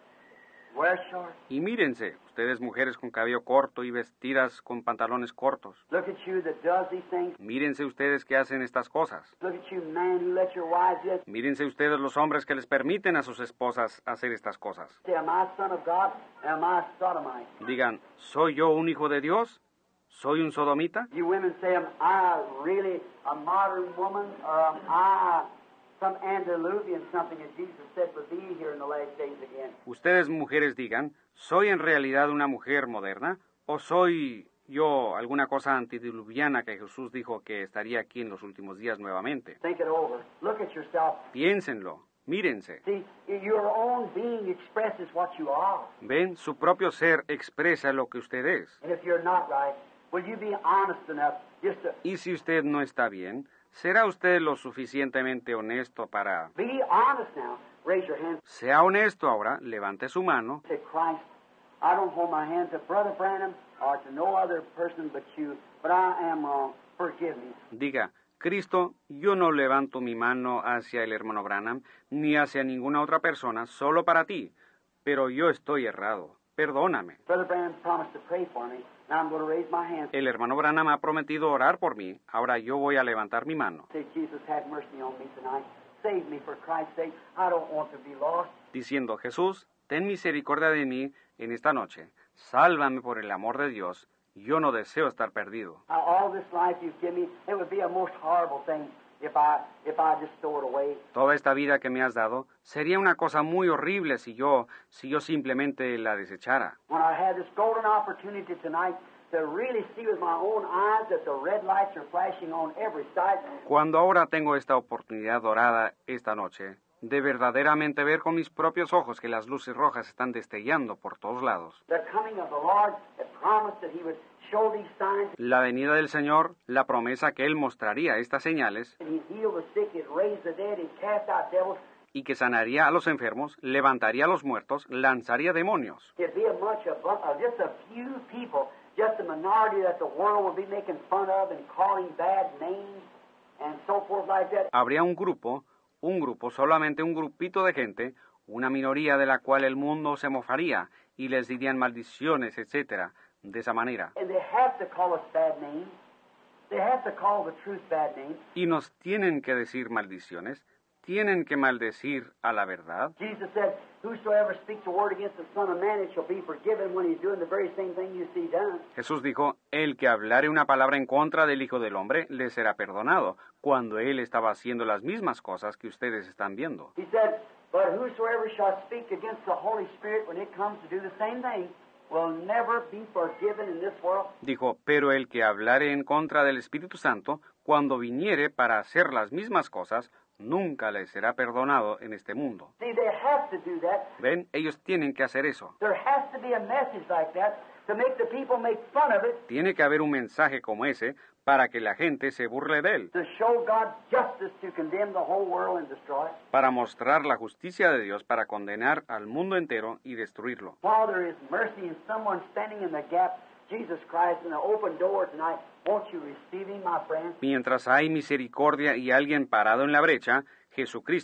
Wear shorts. Y mírense, ustedes mujeres con cabello corto y vestidas con pantalones cortos. Look at you that does these things. Mírense ustedes que hacen estas cosas. Look at you man who let your wives get. Mírense ustedes los hombres que les permiten a sus esposas hacer estas cosas. Say, am I son of God? Am I sodomite? Digan, ¿soy yo un hijo de Dios? ¿Soy un sodomita? You women say, am I really a modern woman? Or am I some antediluvian something that Jesus said would be here in the last days again? Ustedes mujeres digan, ¿soy en realidad una mujer moderna? ¿O soy yo alguna cosa antediluviana que Jesús dijo que estaría aquí en los últimos días nuevamente? Think it over. Look at yourself. Piénsenlo, mírense. See, your own being expresses what you are. Ven, su propio ser expresa lo que usted es. And if you're not right, will you be honest enough just to Y si usted no está bien, ¿será usted lo suficientemente honesto para... be honest now? Raise your hand. Sea honesto ahora, levante su mano. Say, Christ, I don't hold my hand to Brother Branham or to no other person but you, but I am wrong. Forgive me. Diga, Cristo, yo no levanto mi mano hacia el hermano Branham, ni hacia ninguna otra persona, solo para ti, pero yo estoy errado. Perdóname. Brother Branham promised to pray for me. Now I'm going to raise my hand. El hermano Branham ha prometido orar por mí, ahora yo voy a levantar mi mano. Say, Jesus, have mercy on me tonight. Save me for Christ's sake. I don't want to be lost. Diciendo, Jesús, ten misericordia de mí en esta noche. Sálvame por el amor de Dios. Yo no deseo estar perdido. Now, all this life you've given me, it would be a most horrible thing if I if I just throw it away. Toda esta vida que me has dado sería una cosa muy horrible si yo si yo simplemente la desechara. When I had this golden opportunity tonight to really see with my own eyes that the red lights are flashing on every side. Cuando ahora tengo esta oportunidad dorada esta noche, de verdaderamente ver con mis propios ojos que las luces rojas están destellando por todos lados. The coming of the Lord that promised that He would show these signs. La venida del Señor, la promesa que Él mostraría estas señales And He'd heal the sick, He'd raise the dead, He'd cast out devils. y que sanaría a los enfermos, levantaría a los muertos, lanzaría demonios. It'd be a much of, of just a few people, just a minority that the world would be making fun of and calling bad names and so forth like that. Habría un grupo, un grupo, solamente un grupito de gente, una minoría de la cual el mundo se mofaría y les dirían maldiciones, etcétera, de esa manera. And they have to call us bad names. They have to call the truth bad names. Y nos tienen que decir maldiciones, tienen que maldecir a la verdad. Jesus said, whosoever speaks a word against the Son of Man, it shall be forgiven when he's doing the very same thing you see done. Jesús dijo, el que hablare una palabra en contra del Hijo del Hombre, le será perdonado, cuando él estaba haciendo las mismas cosas que ustedes están viendo. He said, but whosoever shall speak against the Holy Spirit when it comes to do the same thing, will never be forgiven in this world. Dijo, pero el que hablare en contra del Espíritu Santo, cuando viniere para hacer las mismas cosas, nunca le será perdonado en este mundo. See, they have to do that. Ven, ellos tienen que hacer eso. There has to be a message like that to make the people make fun of it, Tiene que haber un mensaje como ese para que la gente se burle de él, to show God's justice to condemn the whole world and destroy it. para mostrar la justicia de Dios, para condenar al mundo entero y destruirlo. While there is mercy in someone standing in the gap, Jesus Christ, in an open door tonight, won't you receive Him, my friend? Mientras hay misericordia y alguien parado en la brecha, Jesucristo,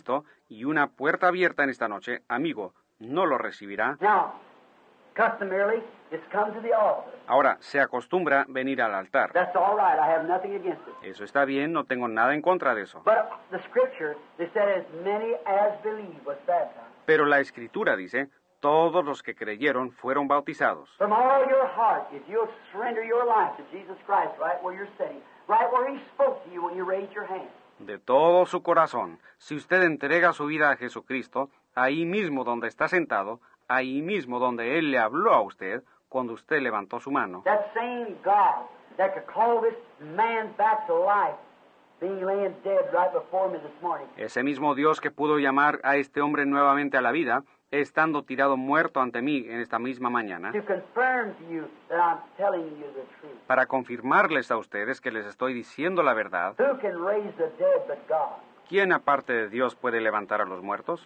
Y una puerta abierta en esta noche, amigo, no lo recibirá. Now, customarily, it's come to the altar. Ahora, se acostumbra venir al altar. That's all right. I have nothing against it. Eso está bien, no tengo nada en contra de eso. But the Scripture, they said, as many as believe was baptized. Pero la Escritura dice, todos los que creyeron fueron bautizados. From all your heart, if you'll surrender your life to Jesus Christ right where you're sitting, right where He spoke to you when you raised your hand. De todo su corazón, si usted entrega su vida a Jesucristo, ahí mismo donde está sentado, ahí mismo donde Él le habló a usted, cuando usted levantó su mano, That same God that could call this man back to life, being laying dead right before me this morning. ese mismo Dios que pudo llamar a este hombre nuevamente a la vida, estando tirado muerto ante mí en esta misma mañana, To confirm to you that I'm telling you the truth. para confirmarles a ustedes que les estoy diciendo la verdad, Who can raise the dead but God? ¿quién aparte de Dios puede levantar a los muertos?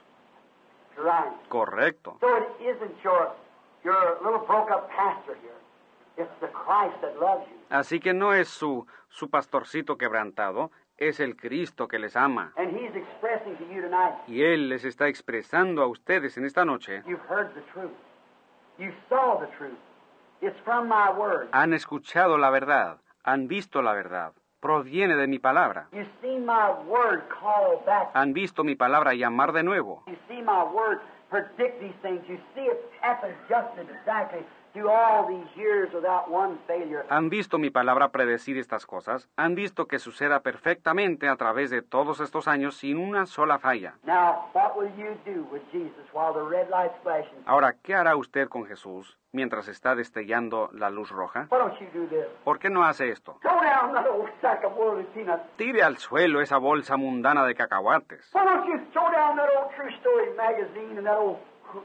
Right. Correcto. So it isn't your, your little broke-up pastor here. It's the Christ that loves you. Así que no es su, su pastorcito quebrantado, es el Cristo que les ama. And He's expressing to you tonight, Y Él les está expresando a ustedes en esta noche, you've heard the truth. You saw the truth. It's from my word. han escuchado la verdad, han visto la verdad, proviene de mi palabra, You've seen my word call back. han visto mi palabra llamar de nuevo, You see my word predict these things. You see it happen just exactly through all these years without one failure. han visto mi palabra predecir estas cosas, han visto que suceda perfectamente a través de todos estos años sin una sola falla. Now, what will you do with Jesus while the red light's flashing? Ahora, ¿qué hará usted con Jesús mientras está destellando la luz roja? Why don't you do this? ¿Por qué no hace esto? Throw down that old sack of worldly peanuts. Tire al suelo esa bolsa mundana de cacahuates. Why don't you throw down that old True Story magazine and that old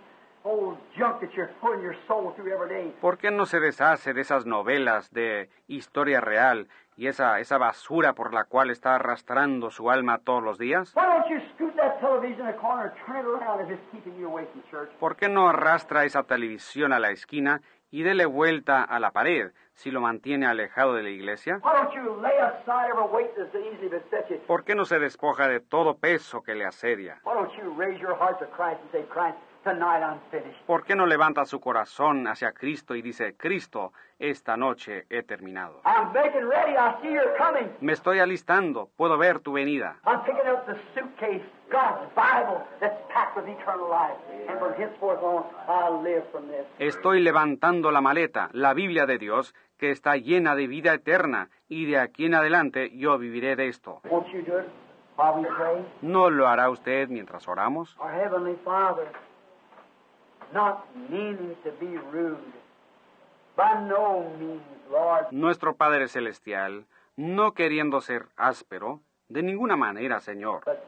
old junk that you're putting your soul through every day? ¿Por qué no se deshace de esas novelas de historia real y esa, esa basura por la cual está arrastrando su alma todos los días? Why don't you scoot that television in the corner and turn it around if it's keeping you away from church? ¿Por qué no arrastra esa televisión a la esquina y dele vuelta a la pared si lo mantiene alejado de la iglesia? Why don't you lay aside every weight that's easily beset you? ¿Por qué no se despoja de todo peso que le asedia? Why don't you raise your heart to Christ and say, Christ, tonight I'm finished. ¿Por qué no levanta su corazón hacia Cristo y dice, Cristo, esta noche he terminado? I'm making ready. I see you're coming. Me estoy alistando, puedo ver tu venida. I'm picking up the suitcase, God's Bible that's packed with eternal life. And from henceforth on, I'll live from this. Estoy levantando la maleta, la Biblia de Dios, que está llena de vida eterna, y de aquí en adelante yo viviré de esto. Won't you do it while we pray? ¿No lo hará usted mientras oramos? Our Heavenly Father, not meaning to be rude, by no means, Lord, Nuestro Padre Celestial, no queriendo ser áspero, de ninguna manera, Señor. but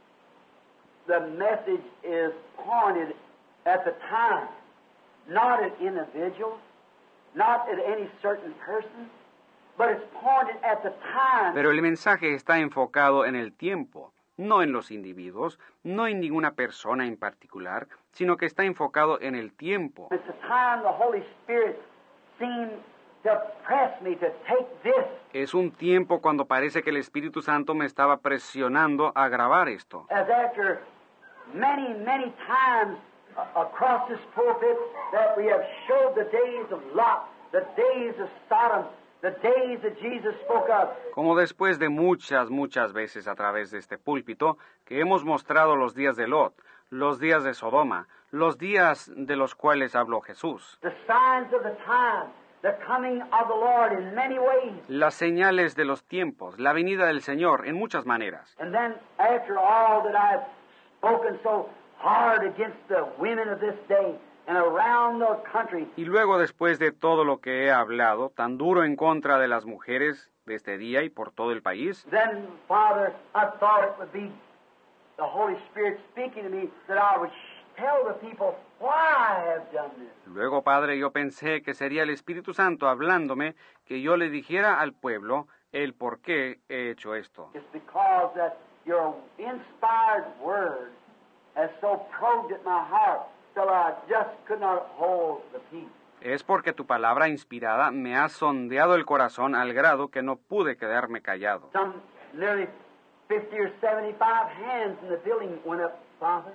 the message is pointed at the time, not at individuals, not at any certain person, but it's pointed at the time. Pero el mensaje está enfocado en el tiempo, no en los individuos, no en ninguna persona en particular, sino que está enfocado en el tiempo. It's the time the Holy Spirit seemed to press me to take this. Es un tiempo cuando parece que el Espíritu Santo me estaba presionando a grabar esto. As after many, many times uh, across this pulpit that we have showed the days of Lot, the days of Sodom, the days that Jesus spoke of. Como después de muchas, muchas veces a través de este púlpito, que hemos mostrado los días de Lot, los días de Sodoma, los días de los cuales habló Jesús, The signs of the time, the coming of the Lord in many ways. las señales de los tiempos, la venida del Señor en muchas maneras. And then after all that I've spoken so hard against the women of this day and around the country, Y luego, después de todo lo que he hablado, tan duro en contra de las mujeres de este día y por todo el país, then, Father, I thought it would be the Holy Spirit speaking to me that I would sh- tell the people why I have done this. luego, Padre, yo pensé que sería el Espíritu Santo hablándome, que yo le dijera al pueblo el por qué he hecho esto. It's because that your inspired word has so probed at my heart till I just could not hold the peace. Es porque tu palabra inspirada me ha sondeado el corazón al grado que no pude quedarme callado. Some nearly fifty or seventy-five hands in the building went up Father,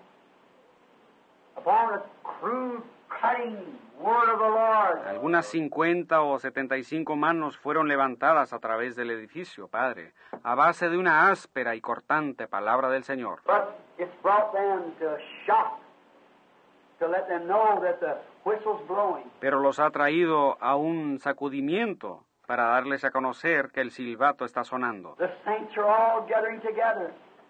upon a crude, cutting word of the Lord. Algunas cincuenta o setenta y cinco manos fueron levantadas a través del edificio, Padre, a base de una áspera y cortante palabra del Señor. But it's brought them to a shock, to let them know that the whistle's blowing. Pero los ha traído a un sacudimiento para darles a conocer que el silbato está sonando. The saints are all gathering together.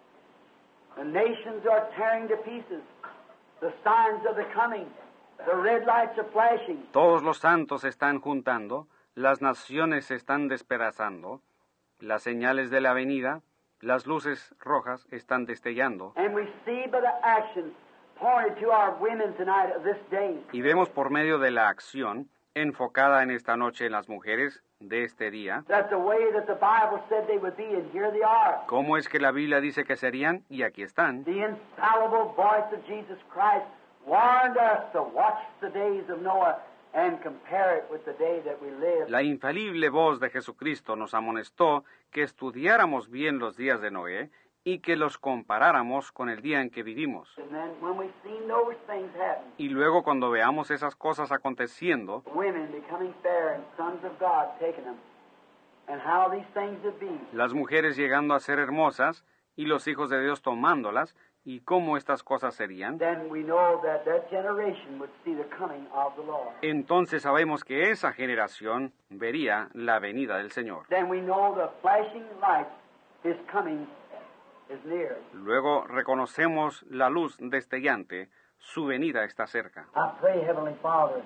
The nations are tearing to pieces. The signs of the coming. The red lights are flashing. Todos los santos se están juntando, las naciones se están despedazando, las señales de la venida, las luces rojas están destellando. And we see by the actions pointed to our women tonight of this day. Y vemos por medio de la acción, enfocada en esta noche en las mujeres de este día, That's the way that the Bible said they would be, and here they are. cómo es que la Biblia dice que serían, y aquí están. The infallible voice of Jesus Christ warned us to watch the days of Noah and compare it with the day that we live. La infalible voz de Jesucristo nos amonestó que estudiáramos bien los días de Noé y que los comparáramos con el día en que vivimos. And then when we see those things happen, Y luego cuando veamos esas cosas aconteciendo, women becoming fair and sons of God taking them, and how these things would be. las mujeres llegando a ser hermosas y los hijos de Dios tomándolas, y cómo estas cosas serían, Then we know that that generation would see the coming of the Lord. entonces sabemos que esa generación vería la venida del Señor. Then we know the flashing light, His coming is near. Luego reconocemos la luz destellante, su venida está cerca. I pray, Heavenly Father,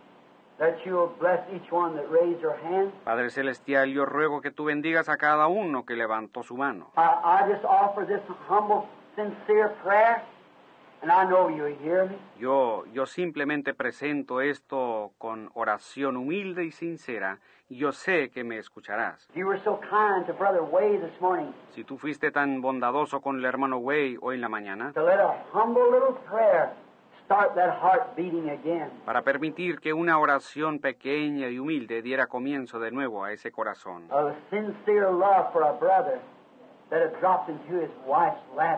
that you will bless each one that raised their hand. Padre Celestial, yo ruego que tú bendigas a cada uno que levantó su mano. I, I just offer this humble, sincere prayer, and I know you hear me. Yo, yo simplemente presento esto con oración humilde y sincera, y yo sé que me escucharás. You were so kind to Brother Way this morning Si tú fuiste tan bondadoso con el hermano Way hoy en la mañana, to let a humble little prayer start that heart beating again. para permitir que una oración pequeña y humilde diera comienzo de nuevo a ese corazón, Of a sincere love for a brother that had dropped into his wife's lap,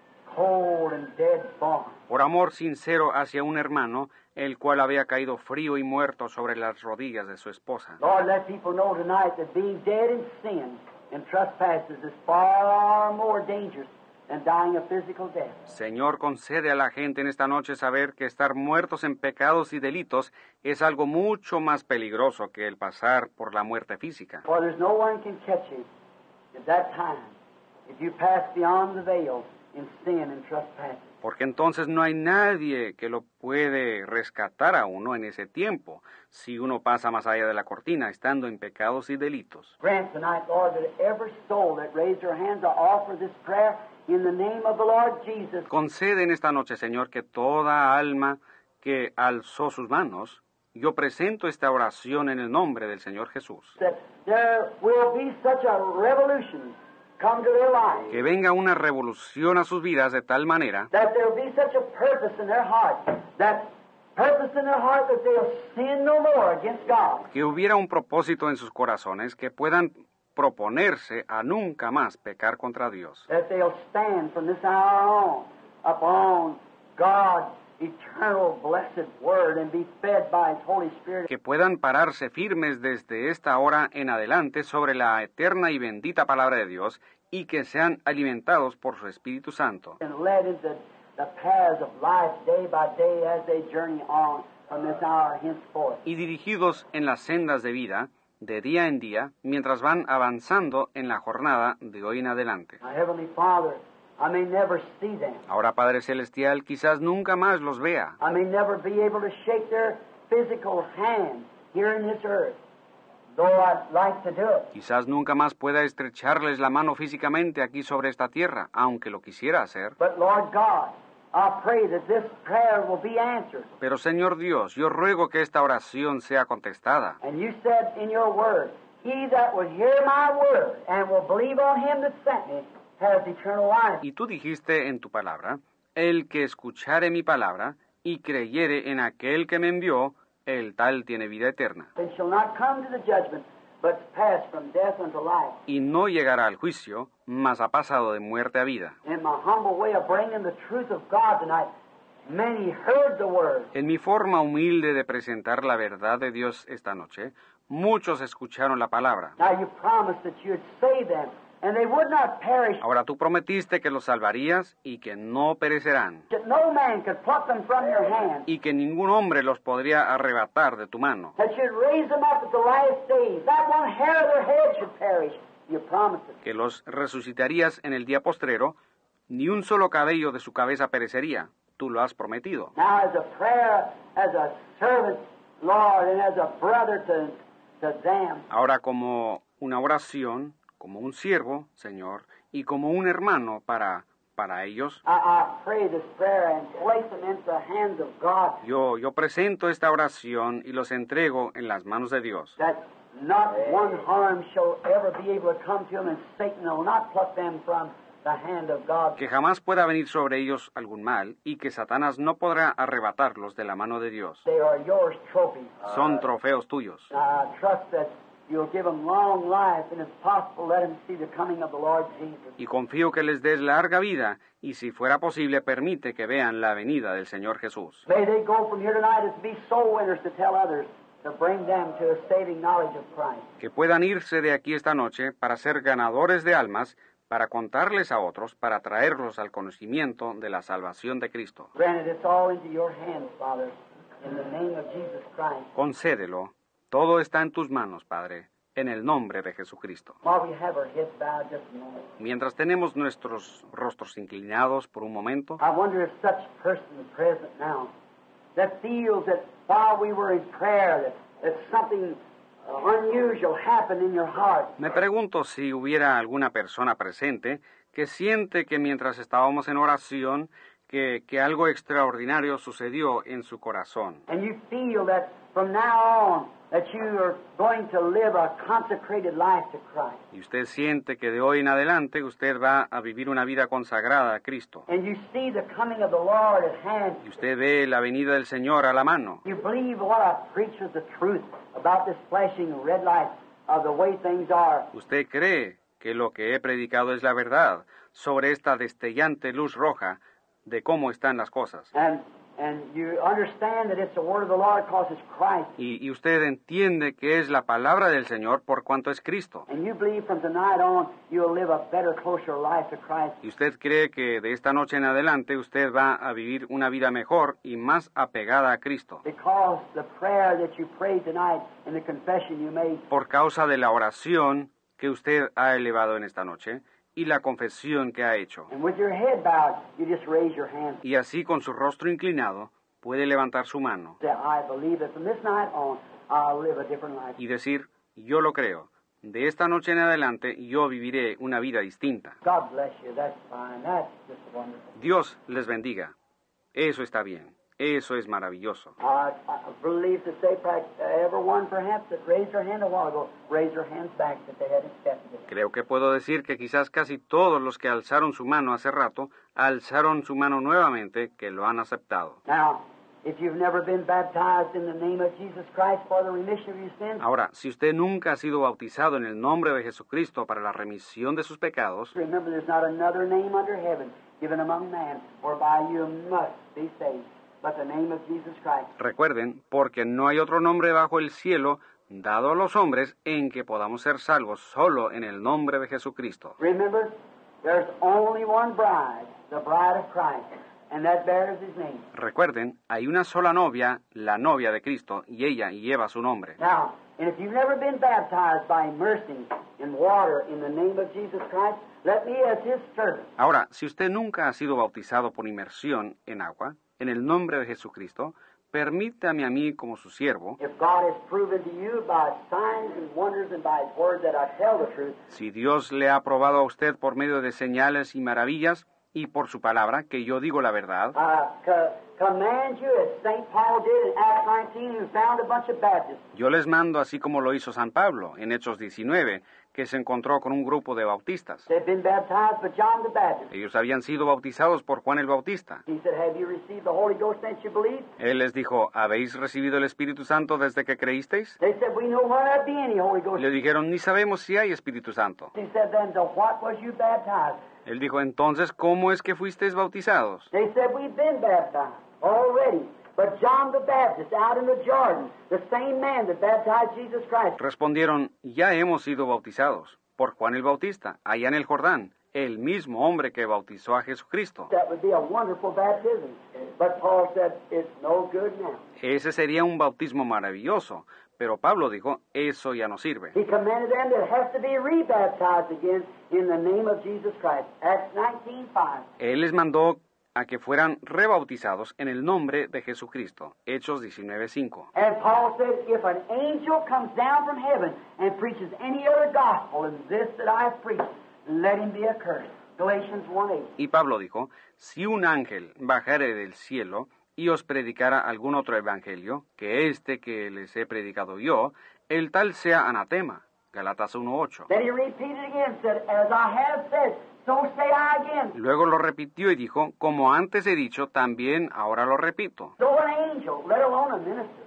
cold and dead born. por amor sincero hacia un hermano, el cual había caído frío y muerto sobre las rodillas de su esposa. Lord, let people know tonight that being dead in sin and trespasses is far more dangerous than dying a physical death. Señor, concede a la gente en esta noche saber que estar muertos en pecados y delitos es algo mucho más peligroso que el pasar por la muerte física. For there's no one can catch you at that time if you pass beyond the veil in sin and trespasses. Porque entonces no hay nadie que lo puede rescatar a uno en ese tiempo, si uno pasa más allá de la cortina, estando en pecados y delitos. Grant tonight, Lord, that every soul that raised their hands to offer this prayer in the name of the Lord Jesus, Concede en esta noche, Señor, que toda alma que alzó sus manos, yo presento esta oración en el nombre del Señor Jesús. that there will be such a revolution come to their lives, Que venga una revolución a sus vidas de tal manera that there will be such a purpose in their heart, that purpose in their heart that they'll sin no more against God. que hubiera un propósito en sus corazones, que puedan proponerse a nunca más pecar contra Dios. That they'll stand from this hour on upon God's eternal blessed word and be fed by His Holy Spirit. Que puedan pararse firmes desde esta hora en adelante sobre la eterna y bendita palabra de Dios y que sean alimentados por su Espíritu Santo And led into the paths of life day by day as they journey on from this hour henceforth. y dirigidos en las sendas de vida de día en día mientras van avanzando en la jornada de hoy en adelante. My Heavenly Father, I may never see them. Ahora, Padre Celestial, quizás nunca más los vea. I may never be able to shake their physical hand here in this earth, though I'd like to do it. Quizás nunca más pueda estrecharles la mano físicamente aquí sobre esta tierra, aunque lo quisiera hacer. But Lord God, I pray that this prayer will be answered. Pero, Señor Dios, yo ruego que esta oración sea contestada. And you said in your word, He that will hear my word and will believe on Him that sent me has eternal life. Y tú dijiste en tu palabra, el que escuchare mi palabra y creyere en aquel que me envió, el tal tiene vida eterna. And shall not come to the judgment, but passed from death unto life. y no llegará al juicio, mas ha pasado de muerte a vida. In my humble way of bringing the truth of God tonight, many heard the word. En mi forma humilde de presentar la verdad de Dios esta noche, muchos escucharon la palabra. Now you promised that you'd save them, and they would not perish, Ahora tú prometiste que los salvarías y que no perecerán, that no man could pluck them from your hand, y que ningún hombre los podría arrebatar de tu mano, that you'd raise them up at the last days. Not one hair of their head should perish. You promised it. que los resucitarías en el día postrero, ni un solo cabello de su cabeza perecería. Tú lo has prometido. Now as a prayer, as a servant, Lord, and as a brother to, to them, Ahora como una oración, como un siervo, Señor, y como un hermano para, para ellos, I, I pray this prayer and place them into the hands of God, yo, yo presento esta oración y los entrego en las manos de Dios. that not one harm shall ever be able to come to them, and Satan will not pluck them from the hand of God. Que jamás pueda venir sobre ellos algún mal y que Satanás no podrá arrebatarlos de la mano de Dios. They are yours trophies. Son trofeos tuyos. I trust that you'll give them long life, and if possible, let them see the coming of the Lord Jesus. Y confío que les des larga vida y si fuera posible permite que vean la venida del Señor Jesús. May they go from here tonight as be soul winners to tell others, to bring them to a saving knowledge of Christ. Que puedan irse de aquí esta noche para ser ganadores de almas, para contarles a otros, para traerlos al conocimiento de la salvación de Cristo. Granted, it's all into your hands, Father, in the name of Jesus Christ. Concédelo. Todo está en tus manos, Padre, en el nombre de Jesucristo. While we have our heads bowed just a moment, Mientras tenemos nuestros rostros inclinados por un momento, I wonder if such person is present now that feels that while we were in prayer, that, that something uh, unusual happened in your heart. me pregunto si hubiera alguna persona presente que siente que mientras estábamos en oración, que, que algo extraordinario sucedió en su corazón. And you feel that from now on, that you are going to live a consecrated life to Christ. Y usted siente que de hoy en adelante usted va a vivir una vida consagrada a Cristo. And you see the coming of the Lord at hand. Y usted ve la venida del Señor a la mano. You believe what I preach is the truth about this flashing red light of the way things are. Usted cree que lo que he predicado es la verdad sobre esta destellante luz roja de cómo están las cosas. And and you understand that it's the word of the Lord because it's Christ. Y, y usted entiende que es la palabra del Señor por cuanto es Cristo. And you believe from tonight on you'll live a better, closer life to Christ. Y usted cree que de esta noche en adelante usted va a vivir una vida mejor y más apegada a Cristo. Because the prayer that you prayed tonight and the confession you made, Por causa de la oración que usted ha elevado en esta noche y la confesión que ha hecho. and with your head bowed, you just raise your hand. Y así con su rostro inclinado puede levantar su mano Say, I believe that from this night on I'll live a different life. y decir, yo lo creo. De esta noche en adelante yo viviré una vida distinta. God bless you. That's fine. That's just wonderful. Dios les bendiga. Eso está bien. Eso es maravilloso. I, I believe to say, perhaps, uh, everyone perhaps that raised their hand a while ago raised their hands back that they had accepted it. Creo que puedo decir que quizás casi todos los que alzaron su mano hace rato, alzaron su mano nuevamente que lo han aceptado. Now, if you've never been baptized in the name of Jesus Christ for the remission of your sins, Ahora, si usted nunca ha sido bautizado en el nombre de Jesucristo para la remisión de sus pecados, remember there's not another name under heaven given among man whereby you must be saved, but the name of Jesus Christ. recuerden, porque no hay otro nombre bajo el cielo dado a los hombres en que podamos ser salvos solo en el nombre de Jesucristo. Remember, there's only one bride, the bride of Christ, and that bears his name. Recuerden, hay una sola novia, la novia de Cristo, y ella lleva su nombre. Now, and if you've never been baptized by immersing in water in the name of Jesus Christ, let me as his servant Ahora, si usted nunca ha sido bautizado por inmersión en agua, en el nombre de Jesucristo, permítame a mí como su siervo, if God has proven to you by signs and wonders and by his word that I tell the truth, si Dios le ha probado a usted por medio de señales y maravillas, y por su palabra, que yo digo la verdad, I co- command you, as Saint Paul did in Acts nineteen, who found a bunch of Baptists, yo les mando, así como lo hizo San Pablo en Hechos diecinueve, que se encontró con un grupo de bautistas. They'd been baptized by John the Baptist. Ellos habían sido bautizados por Juan el Bautista. He said, "Have you received the Holy Ghost since you believed?" Él les dijo, ¿habéis recibido el Espíritu Santo desde que creísteis? They said, "We know where there be any Holy Ghost." Le dijeron, ni sabemos si hay Espíritu Santo. He said, "Then to what was you baptized?" Él dijo, entonces, ¿cómo es que fuisteis bautizados? They said, "We've been baptized already. But John the Baptist out in the Jordan, the same man that baptized Jesus Christ." Respondieron, ya hemos sido bautizados por Juan el Bautista, allá en el Jordán, el mismo hombre que bautizó a Jesucristo. That would be a wonderful baptism. But Paul said, "It's no good now." Ese sería un bautismo maravilloso, pero Pablo dijo, eso ya no sirve. He commanded them that has to be rebaptized again in the name of Jesus Christ. Acts nineteen five. Él les mandó a que fueran rebautizados en el nombre de Jesucristo. Hechos diecinueve cinco. And Paul said, "If an angel comes down from heaven and preaches any other gospel than this that I have preached, let him be accursed." Galatians one eight. Y Pablo dijo, si un ángel bajare del cielo y os predicara algún otro evangelio, que este que les he predicado yo, el tal sea anatema. Galatas uno ocho. Then he repeated again, said, "As I have said, so say I again." Luego lo repitió y dijo, como antes he dicho, también ahora lo repito. So an angel, let alone a minister,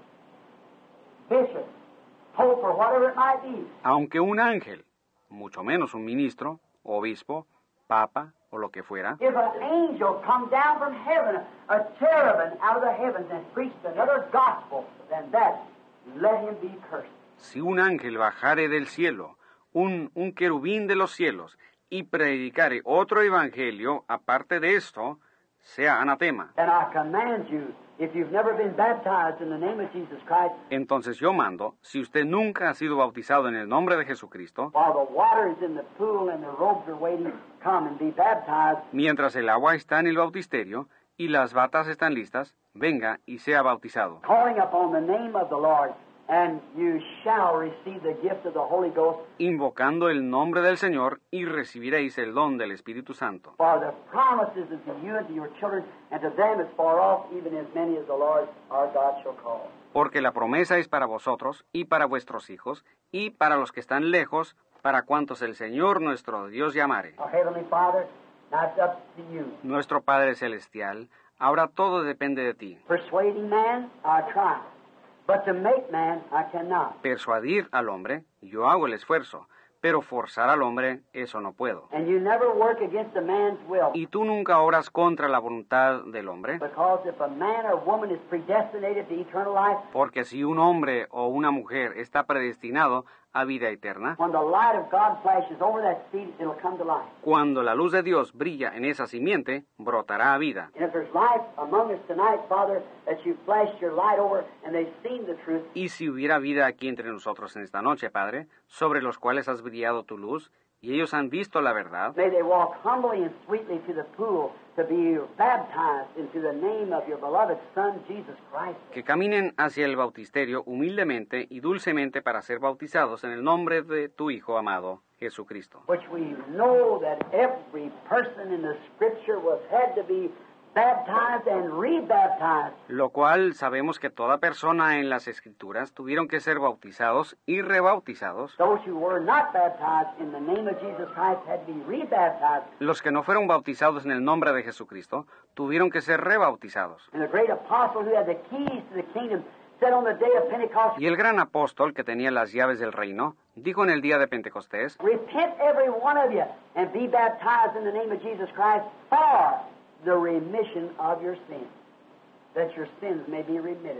bishop, pope, or whatever it might be, Aunque un ángel, mucho menos un ministro, obispo, papa o lo que fuera, if an angel come down from heaven, a cherubim out of the heavens, and preached another gospel than that, let him be cursed. si un ángel bajare del cielo, un, un querubín de los cielos, y predicare otro evangelio aparte de esto, sea anatema. And I command you, if you've never been baptized in the name of Jesus Christ, Entonces yo mando, si usted nunca ha sido bautizado en el nombre de Jesucristo, while the water is in the pool and the robes are waiting, come and be baptized. mientras el agua está en el bautisterio y las batas están listas, venga y sea bautizado, Calling upon the name of the Lord, and you shall receive the gift of the Holy Ghost. invocando el nombre del Señor y recibiréis el don del Espíritu Santo. For the promises is to you and to your children, and to them as far off, even as many as the Lord our God shall call. Porque la promesa es para vosotros y para vuestros hijos y para los que están lejos, para cuantos el Señor nuestro Dios llamare. Our Heavenly Father, now it's up to you. Nuestro Padre Celestial, ahora todo depende de ti. Persuading man, I try. But to make man, I cannot. Persuadir al hombre, yo hago el esfuerzo, pero forzar al hombre, eso no puedo. And you never work against a man's will. Y tú nunca obras contra la voluntad del hombre, Because if a man or woman is predestinated to eternal life, porque si un hombre o una mujer está predestinado a vida eterna, when the light of God flashes over that seed, it'll come to life. cuando la luz de Dios brilla en esa simiente, brotará a vida. And if there's life among us tonight, Father, that you flashed your light over and they've seen the truth, Y si hubiera vida aquí entre nosotros en esta noche, Padre, sobre los cuales has brillado tu luz, y ellos han visto la verdad, may they walk humbly and sweetly to the pool to be baptized into the name of your beloved Son, Jesus Christ. que caminen hacia el bautisterio humildemente y dulcemente para ser bautizados en el nombre de tu Hijo amado, Jesucristo. Which we know that every person in the Scripture was had to be baptized and rebaptized. Lo cual sabemos que toda persona en las Escrituras tuvieron que ser bautizados y rebautizados. Those who were not baptized in the name of Jesus Christ had to be rebaptized. Los que no fueron bautizados en el nombre de Jesucristo tuvieron que ser rebautizados. And the great apostle who had the keys to the kingdom said on the day of Pentecost, Y el gran apóstol que tenía las llaves del reino dijo en el día de Pentecostés, repent every one of you and be baptized in the name of Jesus Christ for the remission of your sins, that your sins may be remitted.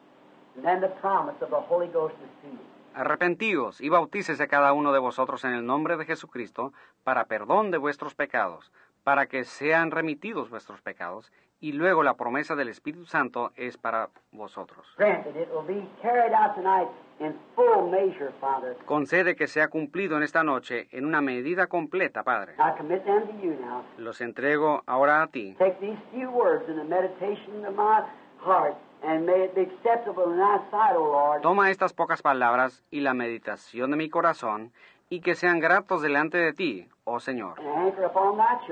And then the promise of the Holy Ghost is to you. arrepentíos y bautícese cada uno de vosotros en el nombre de Jesucristo para perdón de vuestros pecados, para que sean remitidos vuestros pecados, y luego la promesa del Espíritu Santo es para vosotros. Granted, it will be carried out tonight in full measure, Father. Concede que sea cumplido en esta noche en una medida completa, Padre. I commit them to you now. Los entrego ahora a ti. Take these few words in the meditation of my heart, and may it be acceptable in thy sight, O Lord. Toma estas pocas palabras y la meditación de mi corazón, y que sean gratos delante de ti, oh Señor. And anchor upon thy children,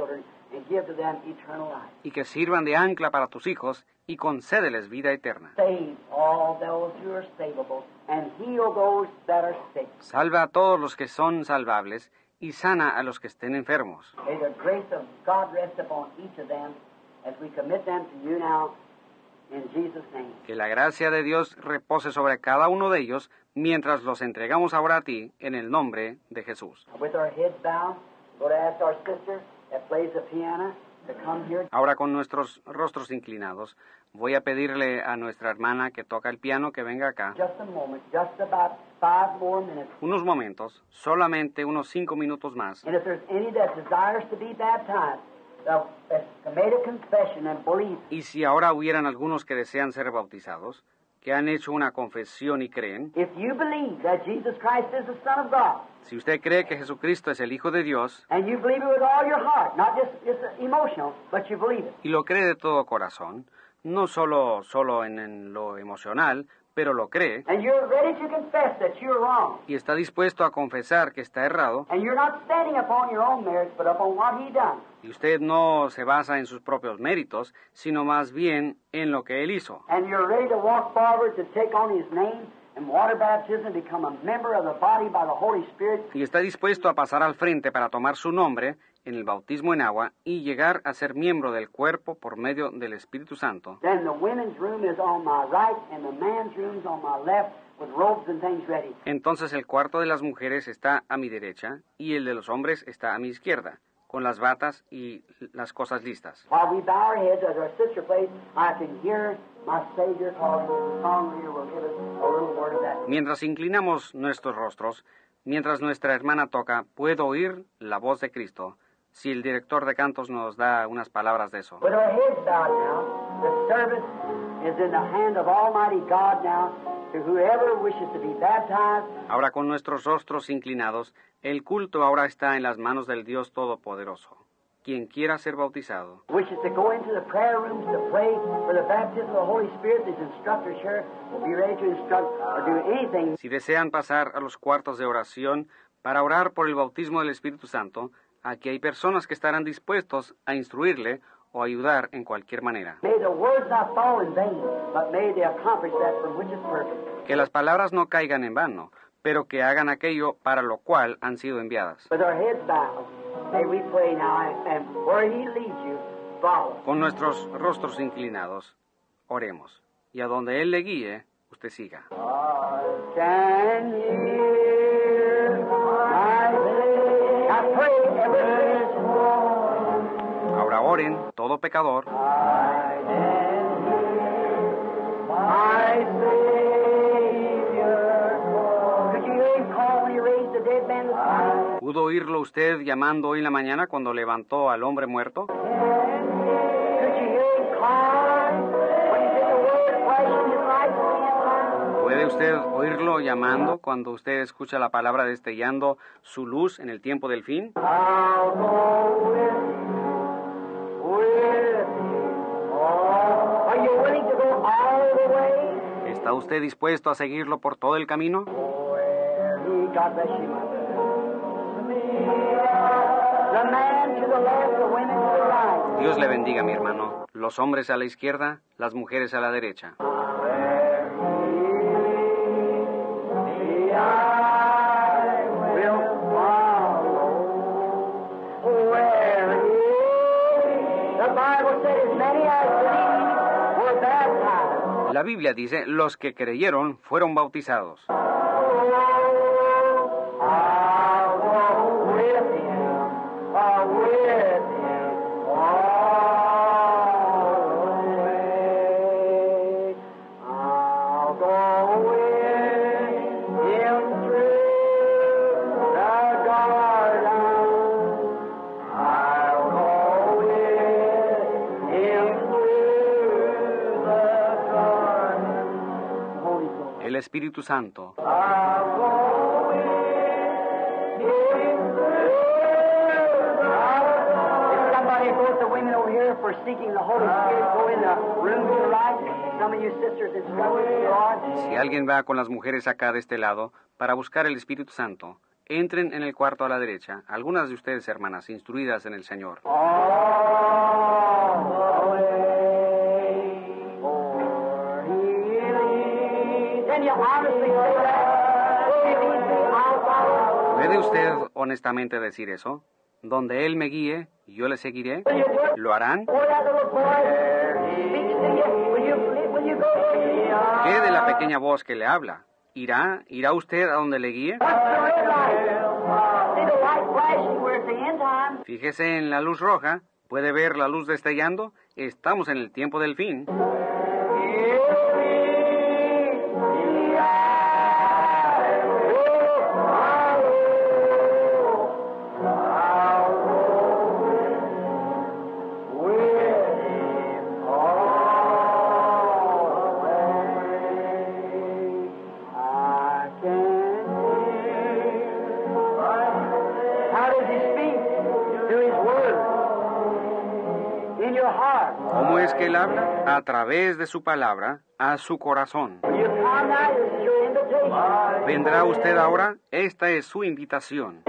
and give to them eternal life. y que sirvan de ancla para tus hijos, y concédeles vida eterna. Save all those who are savable, and heal those that are sick. Salva a todos los que son salvables, y sana a los que estén enfermos. May the grace of God rest upon each of them as we commit them to you now, in Jesus' name. Que la gracia de Dios repose sobre cada uno de ellos, mientras los entregamos ahora a ti, en el nombre de Jesús. With our heads bowed, we're going to ask our sister that plays the piano to come here. Ahora, con nuestros rostros inclinados, voy a pedirle a nuestra hermana que toca el piano que venga acá. Just a moment, just about five more minutes. Unos momentos, solamente unos cinco minutos más. And if there's any that desires to be baptized, uh, that's made a confession and believe. Y si ahora hubieran algunos que desean ser bautizados, que han hecho una confesión y creen, If you believe that Jesus Christ is the Son of God, si usted cree que Jesucristo es el Hijo de Dios, and you believe it with all your heart, not just, just emotional, but you believe it, y lo cree de todo corazón, no solo, solo en, en lo emocional, pero lo cree, and you're ready to confess that you're wrong, y está dispuesto a confesar que está errado, and you're not standing upon your own merits, but upon what He done, y usted no se basa en sus propios méritos, sino más bien en lo que Él hizo, and you're ready to walk forward to take on His name and water baptism, become a member of the body by the Holy Spirit, y está dispuesto a pasar al frente para tomar su nombre en el bautismo en agua y llegar a ser miembro del cuerpo por medio del Espíritu Santo, then the women's room is on my right and the man's room is on my left with robes and things ready. entonces el cuarto de las mujeres está a mi derecha y el de los hombres está a mi izquierda, con las batas y las cosas listas. While we bow our heads as our sister plays, I can hear my Savior calling. The song leader will give us a little word of that. Mientras inclinamos nuestros rostros, mientras nuestra hermana toca, puedo oír la voz de Cristo. Si el director de cantos nos da unas palabras de eso. With our heads bowed now, the service is in the hand of Almighty God now to whoever wishes to be baptized. Ahora, con nuestros rostros inclinados, el culto ahora está en las manos del Dios Todopoderoso. Quien quiera ser bautizado, Wishes to go into the prayer rooms to pray for the baptism of the Holy Spirit. These instructors here will be ready to instruct or do anything. si desean pasar a los cuartos de oración para orar por el bautismo del Espíritu Santo, aquí hay personas que estarán dispuestos a instruirle o ayudar en cualquier manera. May the words not fall in vain, but may they accomplish that from which is perfect. Que las palabras no caigan en vano, pero que hagan aquello para lo cual han sido enviadas. With our heads bowed, may we pray now, and, and where He leads you, follow. Con nuestros rostros inclinados, oremos. Y a donde Él le guíe, usted siga. Can hear my voice. Now pray every Ahora oren, todo pecador, I can hear my Savior. Could you hear Him call when He raised the dead man this morning? ¿pudo oírlo usted llamando hoy en la mañana cuando levantó al hombre muerto? Could you hear Him call when He did the word flashing His light again? ¿Puede usted oírlo llamando cuando usted escucha la palabra destellando su luz en el tiempo del fin? I'll go with you, with you. Oh, are you willing to go all the way? ¿Está usted dispuesto a seguirlo por todo el camino? Where He, God bless you, my brother. The man to the left, the women to the right. Dios le bendiga, mi hermano. Los hombres a la izquierda, las mujeres a la derecha. Where He leads, I will follow. Where He, the Bible said, as many as believed were baptized. La Biblia dice, los que creyeron fueron bautizados. I'll go with Him, uh, with Him all the way. I'll go with Him through the garden. I'll go with Him through the garden. Holy Ghost. El Espíritu Santo. I'll go with Him through the garden. If somebody, both the women over here for seeking the Holy Spirit, go in the room to the right. Some of you sisters instructed you are. Si alguien va con las mujeres acá de este lado para buscar el Espíritu Santo, Entren en el cuarto a la derecha. Algunas de ustedes, hermanas, instruidas en el Señor. ¿Puede usted honestamente decir eso? Donde Él me guíe, yo le seguiré. ¿Lo harán? ¿Qué de la pequeña voz que le habla? ¿Irá? ¿Irá usted a donde le guíe? Fíjese en la luz roja. ¿Puede ver la luz destellando? Estamos en el tiempo del fin. ¿Cómo es que Él habla? A través de su palabra, a su corazón. ¿Vendrá usted ahora? Esta es su invitación.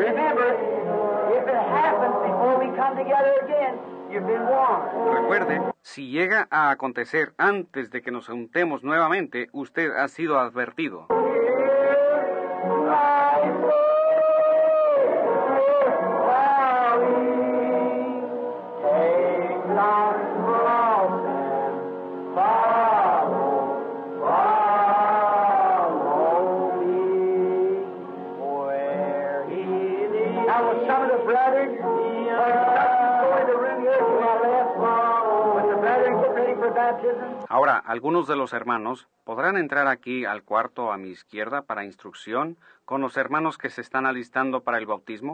Recuerde, si llega a acontecer antes de que nos juntemos nuevamente, usted ha sido advertido. Ahora, algunos de los hermanos podrán entrar aquí al cuarto a mi izquierda para instrucción con los hermanos que se están alistando para el bautismo.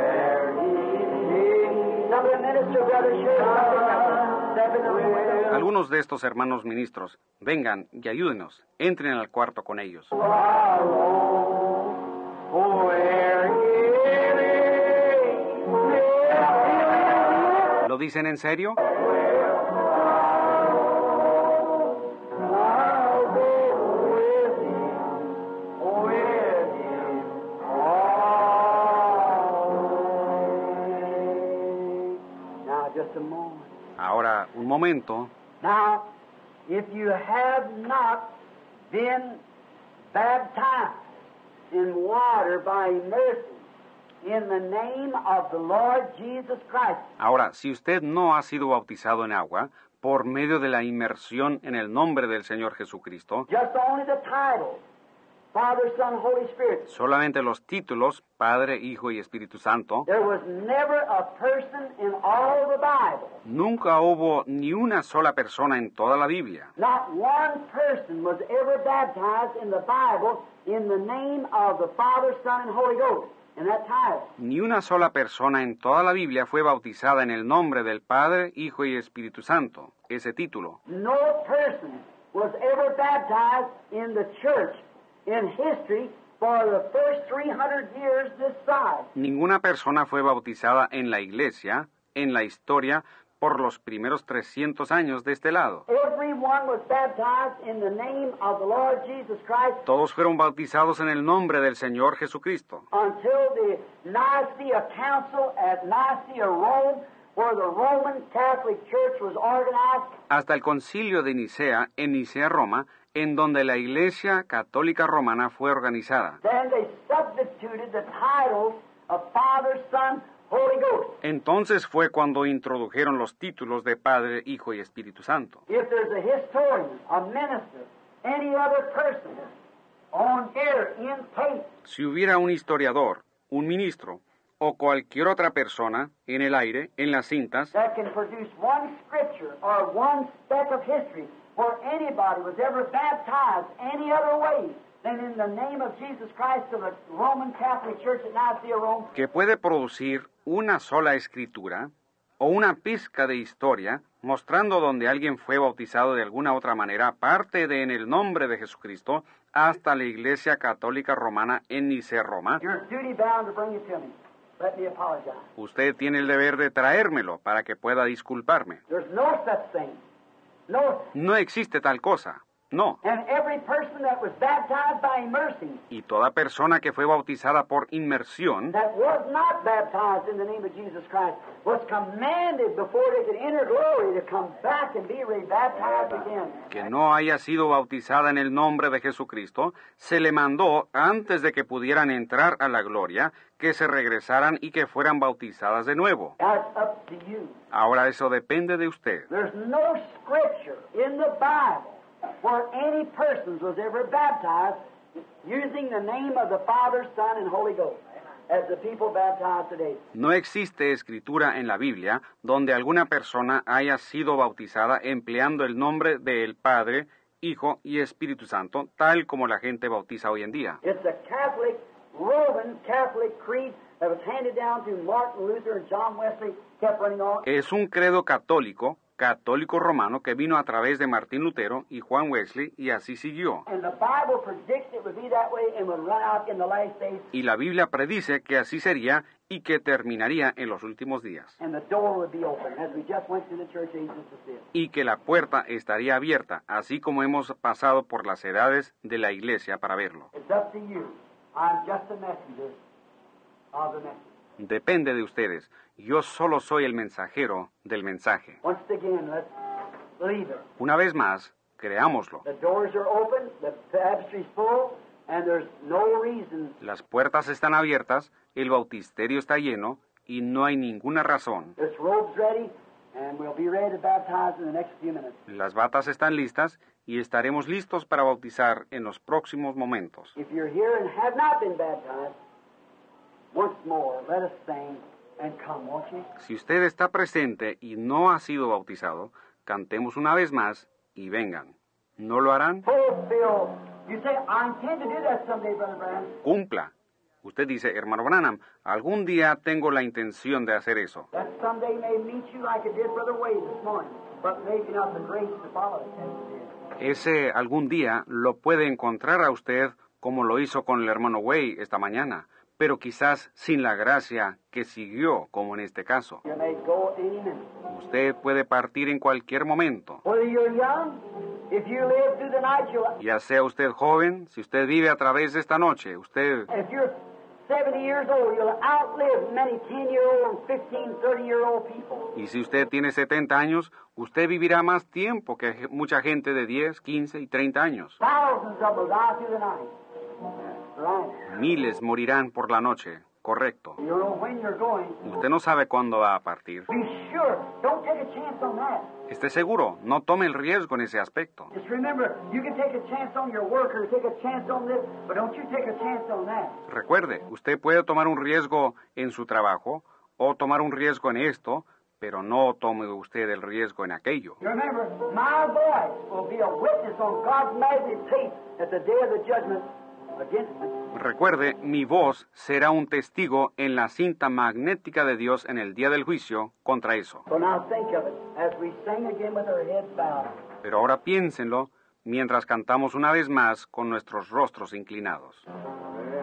Algunos de estos hermanos ministros, vengan y ayúdenos, entren al cuarto con ellos. ¿Lo dicen en serio? Ahora, un momento. Now, if you have not been baptized in water by immersion in the name of the Lord Jesus Christ. Ahora, si usted no ha sido bautizado en agua por medio de la inmersión en el nombre del Señor Jesucristo, Just only the title, Father, Son, Holy Spirit. solamente los títulos, Padre, Hijo y Espíritu Santo, There was never a person in all the Bible, nunca hubo ni una sola persona en toda la Biblia. not one person was ever baptized in the Bible in the name of the Father, Son, and Holy Ghost, in that title. Ni una sola persona en toda la Biblia fue bautizada en el nombre del Padre, Hijo y Espíritu Santo, ese título. No person was ever baptized in the church in history for the first three hundred years this side. Ninguna persona fue bautizada en la iglesia, en la historia, por los primeros trescientos años de este lado. Everyone was baptized in the name of the Lord Jesus Christ Todos fueron bautizados en el nombre del Señor Jesucristo, until the Nicaea Council at Nicaea, Rome, where the Roman Catholic Church was organized. hasta el concilio de Nicea, en Nicea, Roma, en donde la Iglesia Católica Romana fue organizada. Then they substituted the titles of Father, Son, Holy Ghost. Entonces fue cuando introdujeron los títulos de Padre, Hijo y Espíritu Santo. If there's a historian, a minister, any other person on air, in tape, Si hubiera un historiador, un ministro o cualquier otra persona en el aire, en las cintas, that can produce one scripture or one speck of history where anybody was ever baptized any other way than in the name of Jesus Christ of the Roman Catholic Church at Nicaea, Rome, que puede producir una sola escritura o una pizca de historia mostrando donde alguien fue bautizado de alguna otra manera, aparte de en el nombre de Jesucristo, hasta la Iglesia Católica Romana en Nicea, Roma, you're duty bound to bring it to me. Let me apologize. usted tiene el deber de traérmelo para que pueda disculparme. There's no such thing. No, No existe tal cosa. No. And every person that was baptized by immersing, Y toda persona que fue bautizada por inmersión, that was not baptized in the name of Jesus Christ, was commanded before they could enter glory to come back and be rebaptized again. que no haya sido bautizada en el nombre de Jesucristo, se le mandó, antes de que pudieran entrar a la gloria, que se regresaran y que fueran bautizadas de nuevo. That's up to you. Ahora eso depende de usted. There's no scripture in the Bible where any persons was ever baptized using the name of the Father, Son, and Holy Ghost, as the people baptized today. No existe escritura en la Biblia donde alguna persona haya sido bautizada empleando el nombre del Padre, Hijo y Espíritu Santo, tal como la gente bautiza hoy en día. It's a Catholic, Roman Catholic creed that was handed down through Martin Luther and John Wesley, kept running on. Es un credo católico, católico romano, que vino a través de Martín Lutero y Juan Wesley, y así siguió. And the Bible predicts it would be that way and would run out in the last days. Y la Biblia predice que así sería y que terminaría en los últimos días. And the door would be open, as we just went through the church ages to see it. Y que la puerta estaría abierta, así como hemos pasado por las edades de la iglesia para verlo. It's up to you. I'm just a messenger of the message. Depende de ustedes. Yo solo soy el mensajero del mensaje. Once again, let's believe it. Una vez más, creámoslo. The doors are open, the baptistry's full, and there's no reason. Las puertas están abiertas, el bautisterio está lleno y no hay ninguna razón. This robe's ready, and we'll be ready to baptize in the next few minutes. Las batas están listas y estaremos listos para bautizar en los próximos momentos. If you're here and have not been baptized, once more, let us sing and come, won't you? Si usted está presente y no ha sido bautizado, cantemos una vez más y vengan. ¿No lo harán? Fulfill. You say, I intend to do that someday, Brother Branham. Cumpla. Usted dice, hermano Branham, algún día tengo la intención de hacer eso. That someday may meet you like it did Brother Wade this morning, but maybe not the grace to follow it as it did. Ese algún día lo puede encontrar a usted como lo hizo con el hermano Wade esta mañana, pero quizás sin la gracia que siguió, como en este caso. You may go any minute. Usted puede partir en cualquier momento. Whether you're young, if you live through the night, you'll... Ya sea usted joven, si usted vive a través de esta noche, usted... If you're seventy years old, you'll outlive many ten-year-old and fifteen, thirty-year-old people. Y si usted tiene setenta años, usted vivirá más tiempo que mucha gente de diez, quince y treinta años. Thousands of them will die through the night. Right. Miles morirán por la noche, correcto. You don't know when you're going. Usted no sabe cuándo va a partir. Be sure. Don't take a chance on that. Esté seguro, no tome el riesgo en ese aspecto. Just remember, you can take a chance on your work or take a chance on this, but don't you take a chance on that. Recuerde, usted puede tomar un riesgo en su trabajo o tomar un riesgo en esto, pero no tome usted el riesgo en aquello. You remember, my voice will be a witness on God's magnet tape at the day of the judgment against it. Recuerde, mi voz será un testigo en la cinta magnética de Dios en el día del juicio contra eso. So now think of it as we sing again with our heads bowed. Pero ahora piénsenlo mientras cantamos una vez más con nuestros rostros inclinados. Well,